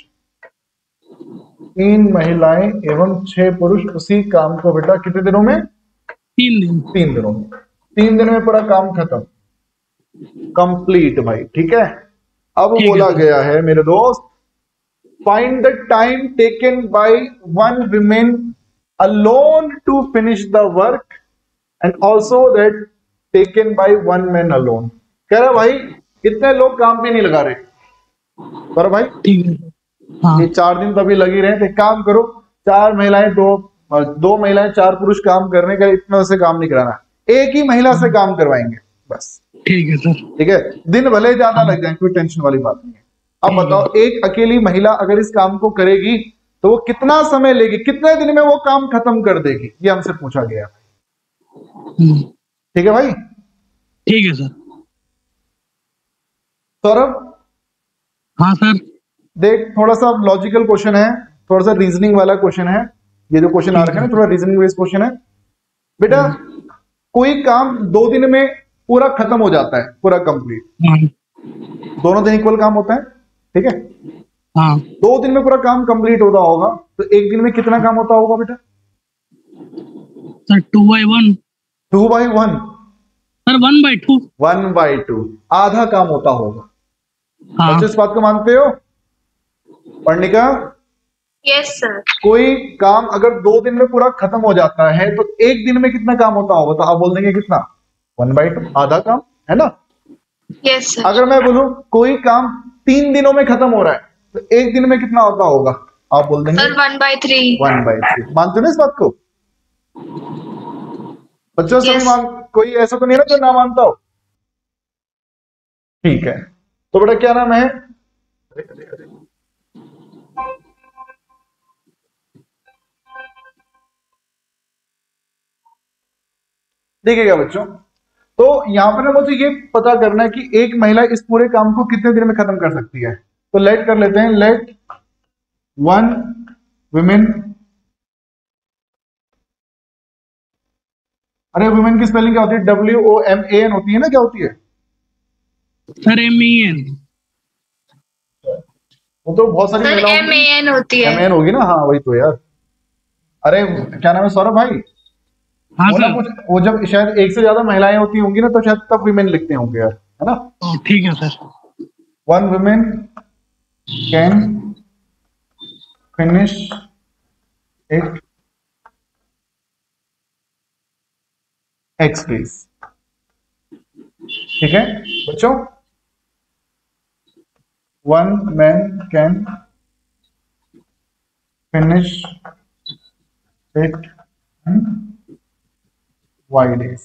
तीन महिलाएं एवं छह पुरुष उसी काम को बेटा कितने दिनों में? तीन दिन। तीन दिनों में। तीन दिनों में पूरा काम खत्म, कंप्लीट भाई। ठीक है? अब बोला गया है मेरे दोस्त, find the time taken by one women alone to finish the work and also that taken by one man alone. कह रहा भाई इतने लोग काम पे नहीं लगा रहे पर भाई। ठीक है। हाँ। ये चार दिन तो अभी लगी रहे, तो काम करो, चार महिलाएं दो दो महिलाएं चार पुरुष काम करने का, इतना से काम नहीं कराना, एक ही महिला से काम करवाएंगे बस। ठीक है सर। ठीक है? दिन भले ज्यादा लग जाए, कोई टेंशन वाली बात नहीं है। अब बताओ एक अकेली महिला अगर इस काम को करेगी तो वो कितना समय लेगी, कितने दिन में वो काम खत्म कर देगी, ये हमसे पूछा गया। ठीक है भाई? ठीक है सर। सौरभ? हाँ सर। देख थोड़ा सा लॉजिकल क्वेश्चन है, थोड़ा सा रीजनिंग वाला क्वेश्चन है। ये जो क्वेश्चन आ रखा है ना, थोड़ा रीजनिंग बेस्ड क्वेश्चन है बेटा। कोई काम दो दिन में पूरा खत्म हो जाता है, पूरा कंप्लीट। दोनों दिन इक्वल काम होता है, ठीक है? हाँ। दो दिन में पूरा काम कंप्लीट होता होगा तो एक दिन में कितना काम होता होगा बेटा? Sir two by one. Two by one? Sir one by two. One by two, आधा काम होता होगा। हाँ। इस बात को मानते हो पर्णिका? Yes sir. कोई काम अगर दो दिन में पूरा खत्म हो जाता है तो एक दिन में कितना काम होता होगा? तो आप बोल देंगे कितना? वन बाई टू, आधा काम, है ना? Yes sir. अगर मैं बोलूं कोई काम तीन दिनों में खत्म हो रहा है तो एक दिन में कितना होता होगा? आप बोल देंगे sir one by three. One by three. मानते हो ना इस बात को बच्चों? सभी Yes. मान, कोई ऐसा तो नहीं है ना जो ना मानता हो? ठीक है। तो बेटा क्या नाम है? अरे, अरे, अरे। देखिएगा बच्चों, तो यहां पर ना मुझे ये पता करना है कि एक महिला इस पूरे काम को कितने दिन में खत्म कर सकती है। तो लेट कर लेते हैं, लेट वन वुमेन, अरे वुमेन की स्पेलिंग क्या होती है? W O M A N होती है ना, क्या होती है? Sir M E N. वो तो बहुत सारी महिलाओं एम ए एन होती है। एम एन होगी ना, हाँ वही तो यार। अरे क्या नाम है सौरभ भाई? हाँ वो ना सर। कुछ, वो जब शायद एक से ज्यादा महिलाएं होती होंगी ना तो शायद तब विमेन लिखते होंगे यार, है ना? ठीक है sir. One women can finish it X days. ठीक है बच्चों? One man can finish it Y days.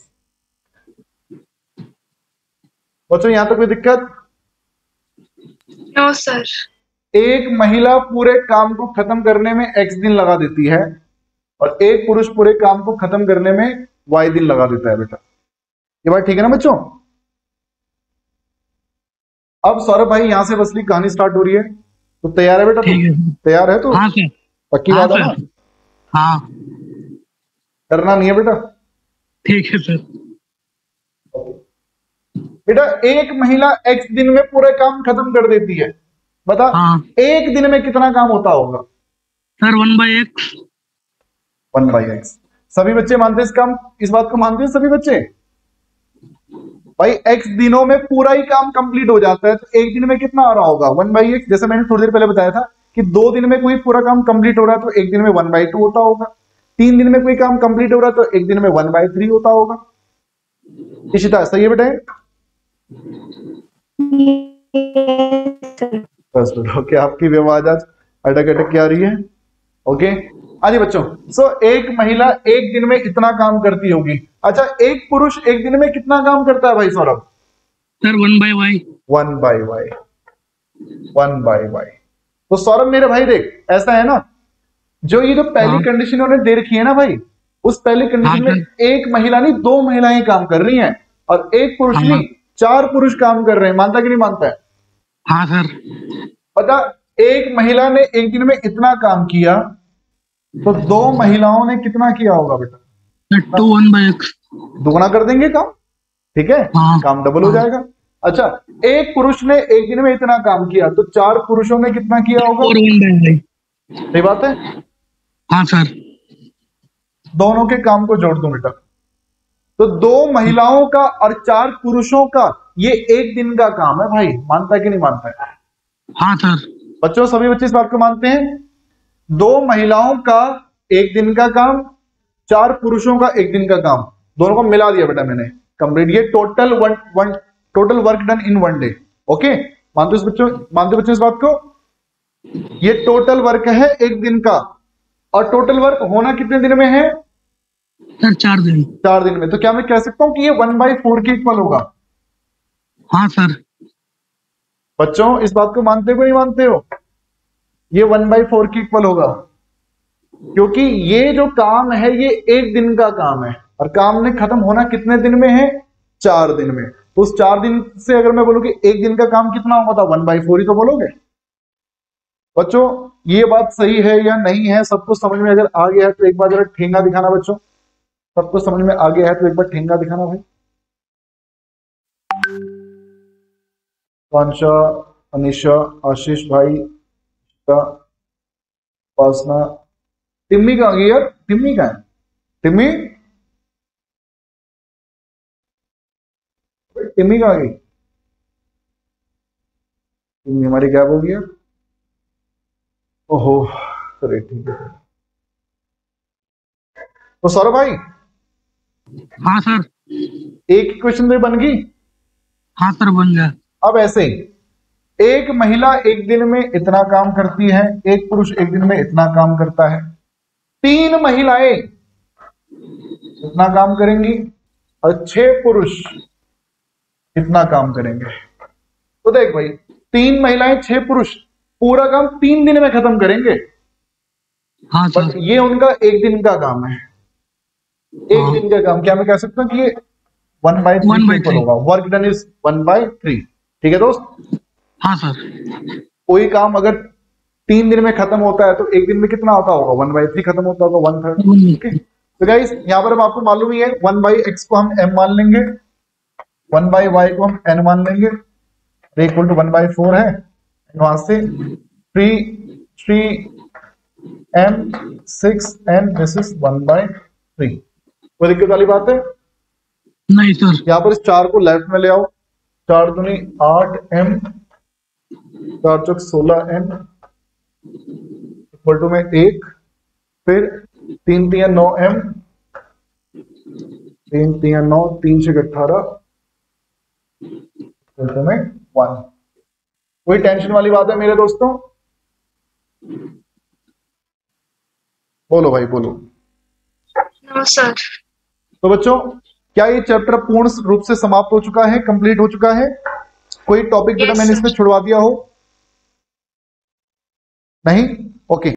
बच्चों यहां तक कोई दिक्कत? No sir. एक महिला पूरे काम को खत्म करने में एक्स दिन लगा देती है और एक पुरुष पूरे काम को खत्म करने में वाई दिन लगा देता है बेटा। ये बात ठीक है ना बच्चों? अब सौरभ भाई यहां से बसली कहानी स्टार्ट हो रही है, तो तैयार है बेटा? तू तैयार है? तो हाँ सर। पक्की बात है ना? हाँ। करना नहीं है बेटा? ठीक है सर। बेटा एक महिला एक्स दिन में पूरे काम खत्म कर देती है, बता हाँ। एक दिन में कितना काम होता होगा? Sir one by x. One by X. सभी बच्चे मानते हैं इस काम, इस बात को मानते हैं सभी बच्चे? भाई एक्स दिनों में पूरा ही काम कंप्लीट हो जाता है, तो एक दिन में कितना आ रहा होगा? One by X. जैसे मैंने थोड़ी देर पहले बताया था कि दो दिन में कोई पूरा काम कंप्लीट हो रहा है तो एक दिन में वन बाई टू होता होगा, तीन दिन में कोई काम कंप्लीट हो रहा है तो एक दिन में वन बाई थ्री होता होगा। इशिता सही है बेटा? बस ओके, आपकी भी आवाज आज अटक अटक के आ रही है। ओके आइए बच्चों, सो एक महिला एक दिन में इतना काम करती होगी। अच्छा एक पुरुष एक दिन में कितना काम करता है भाई Saurabh? Sir one by Y. One by Y, one by Y. तो सौरभ मेरे भाई देख, ऐसा है ना, जो ये जो पहली कंडीशन उन्होंने दे रखी है ना भाई, उस पहली कंडीशन में एक महिला नहीं दो महिलाएं काम कर रही हैं और एक पुरुष नहीं चार पुरुष काम कर रहे हैं। मानता कि नहीं मानता है? हाँ सर। पता एक महिला ने एक दिन में इतना काम किया तो दो महिलाओं ने कितना किया होगा बेटा? Two one by X. दुगना कर देंगे काम, ठीक है? हाँ, काम डबल हाँ, हो जाएगा। अच्छा एक पुरुष ने एक दिन में इतना काम किया तो चार पुरुषों ने कितना किया होगा? सही बात है? हाँ सर। दोनों के काम को जोड़ दो बेटा, तो दो महिलाओं का और चार पुरुषों का ये एक दिन का काम है भाई। मानता है कि नहीं मानता है? हाँ सर। बच्चों सभी बच्चे इस बात को मानते हैं? दो महिलाओं का एक दिन का काम, चार पुरुषों का एक दिन का काम, दोनों को मिला दिया बेटा मैंने, कंप्लीट। ये total one one total work done in one day. Okay मानते हो बच्चों? मानते बच्चों इस बात को? ये टोटल वर्क है एक दिन का, और टोटल वर्क होना कितने दिन में है सर? चार दिन। चार दिन में। तो क्या मैं कह सकता हूं कि ये वन बाई फोर के इक्वल होगा? हाँ सर। बच्चों इस बात को मानते हो नहीं मानते हो? ये वन बाई फोर के इक्वल होगा, क्योंकि ये जो काम है ये एक दिन का काम है और काम ने खत्म होना कितने दिन में है? चार दिन में। तो उस चार दिन से अगर मैं बोलूं कि एक दिन का काम कितना होगा तो वन बाई फोर ही तो बोलोगे। बच्चों ये बात सही है या नहीं है? सबको समझ में अगर आ गया है तो एक बार जरा ठेंगा दिखाना बच्चों। सबको समझ में आ गया है तो एक बार ठेंगा दिखाना भाई। कांशा, अनिशा, आशीष भाई, उपासना, टिम्मी कहाँ गई यार? टिम्मी कहाँ है? टिम्मी टिम्मी कहाँ गई? टिम्मी हमारी गायब हो गई। ओहो चलिए ठीक है। तो सौरभ भाई। हाँ सर। एक क्वेश्चन में बन गई? हाँ सर बन गया। अब ऐसे एक महिला एक दिन में इतना काम करती है, एक पुरुष एक दिन में इतना काम करता है, तीन महिलाएं इतना काम करेंगी और छह पुरुष इतना काम करेंगे। तो देख भाई तीन महिलाएं छह पुरुष पूरा काम तीन दिन में खत्म करेंगे। हाँ सर। बट ये उनका एक दिन का काम है, एक हाँ। दिन का काम। क्या मैं कह सकता हूँ कि ये वन बाई थ्री होगा? Work done is one by three. ठीक है दोस्त? हाँ सर। कोई काम अगर तीन दिन में खत्म होता है तो एक दिन में कितना होता होगा? वन बाई थ्री खत्म होता होगा, वन थर्ड। okay? तो गाइस यहाँ पर हम आपको मालूम ही है, वन बाई एक्स को हम एम मान लेंगे, वन बाई वाई को हम एन मान लेंगे, equal to one by four है। वहां से three three M six N, this is one by three. कोई दिक्कत वाली बात है? नहीं सर। यहाँ पर इस चार को लेफ्ट में ले आओ, चार दूनी आठ एम, चार चौक सोलह एन, इक्वल टू में एक, फिर तीन तीन नौ एम, तीन तीन नौ, तीन छह अठारह, इक्वल टू में वन। कोई टेंशन वाली बात है मेरे दोस्तों? बोलो भाई बोलो। No sir. तो बच्चों क्या ये चैप्टर पूर्ण रूप से समाप्त हो चुका है, कंप्लीट हो चुका है? कोई टॉपिक बेटा मैंने इसमें छुड़वा दिया हो? नहीं? ओके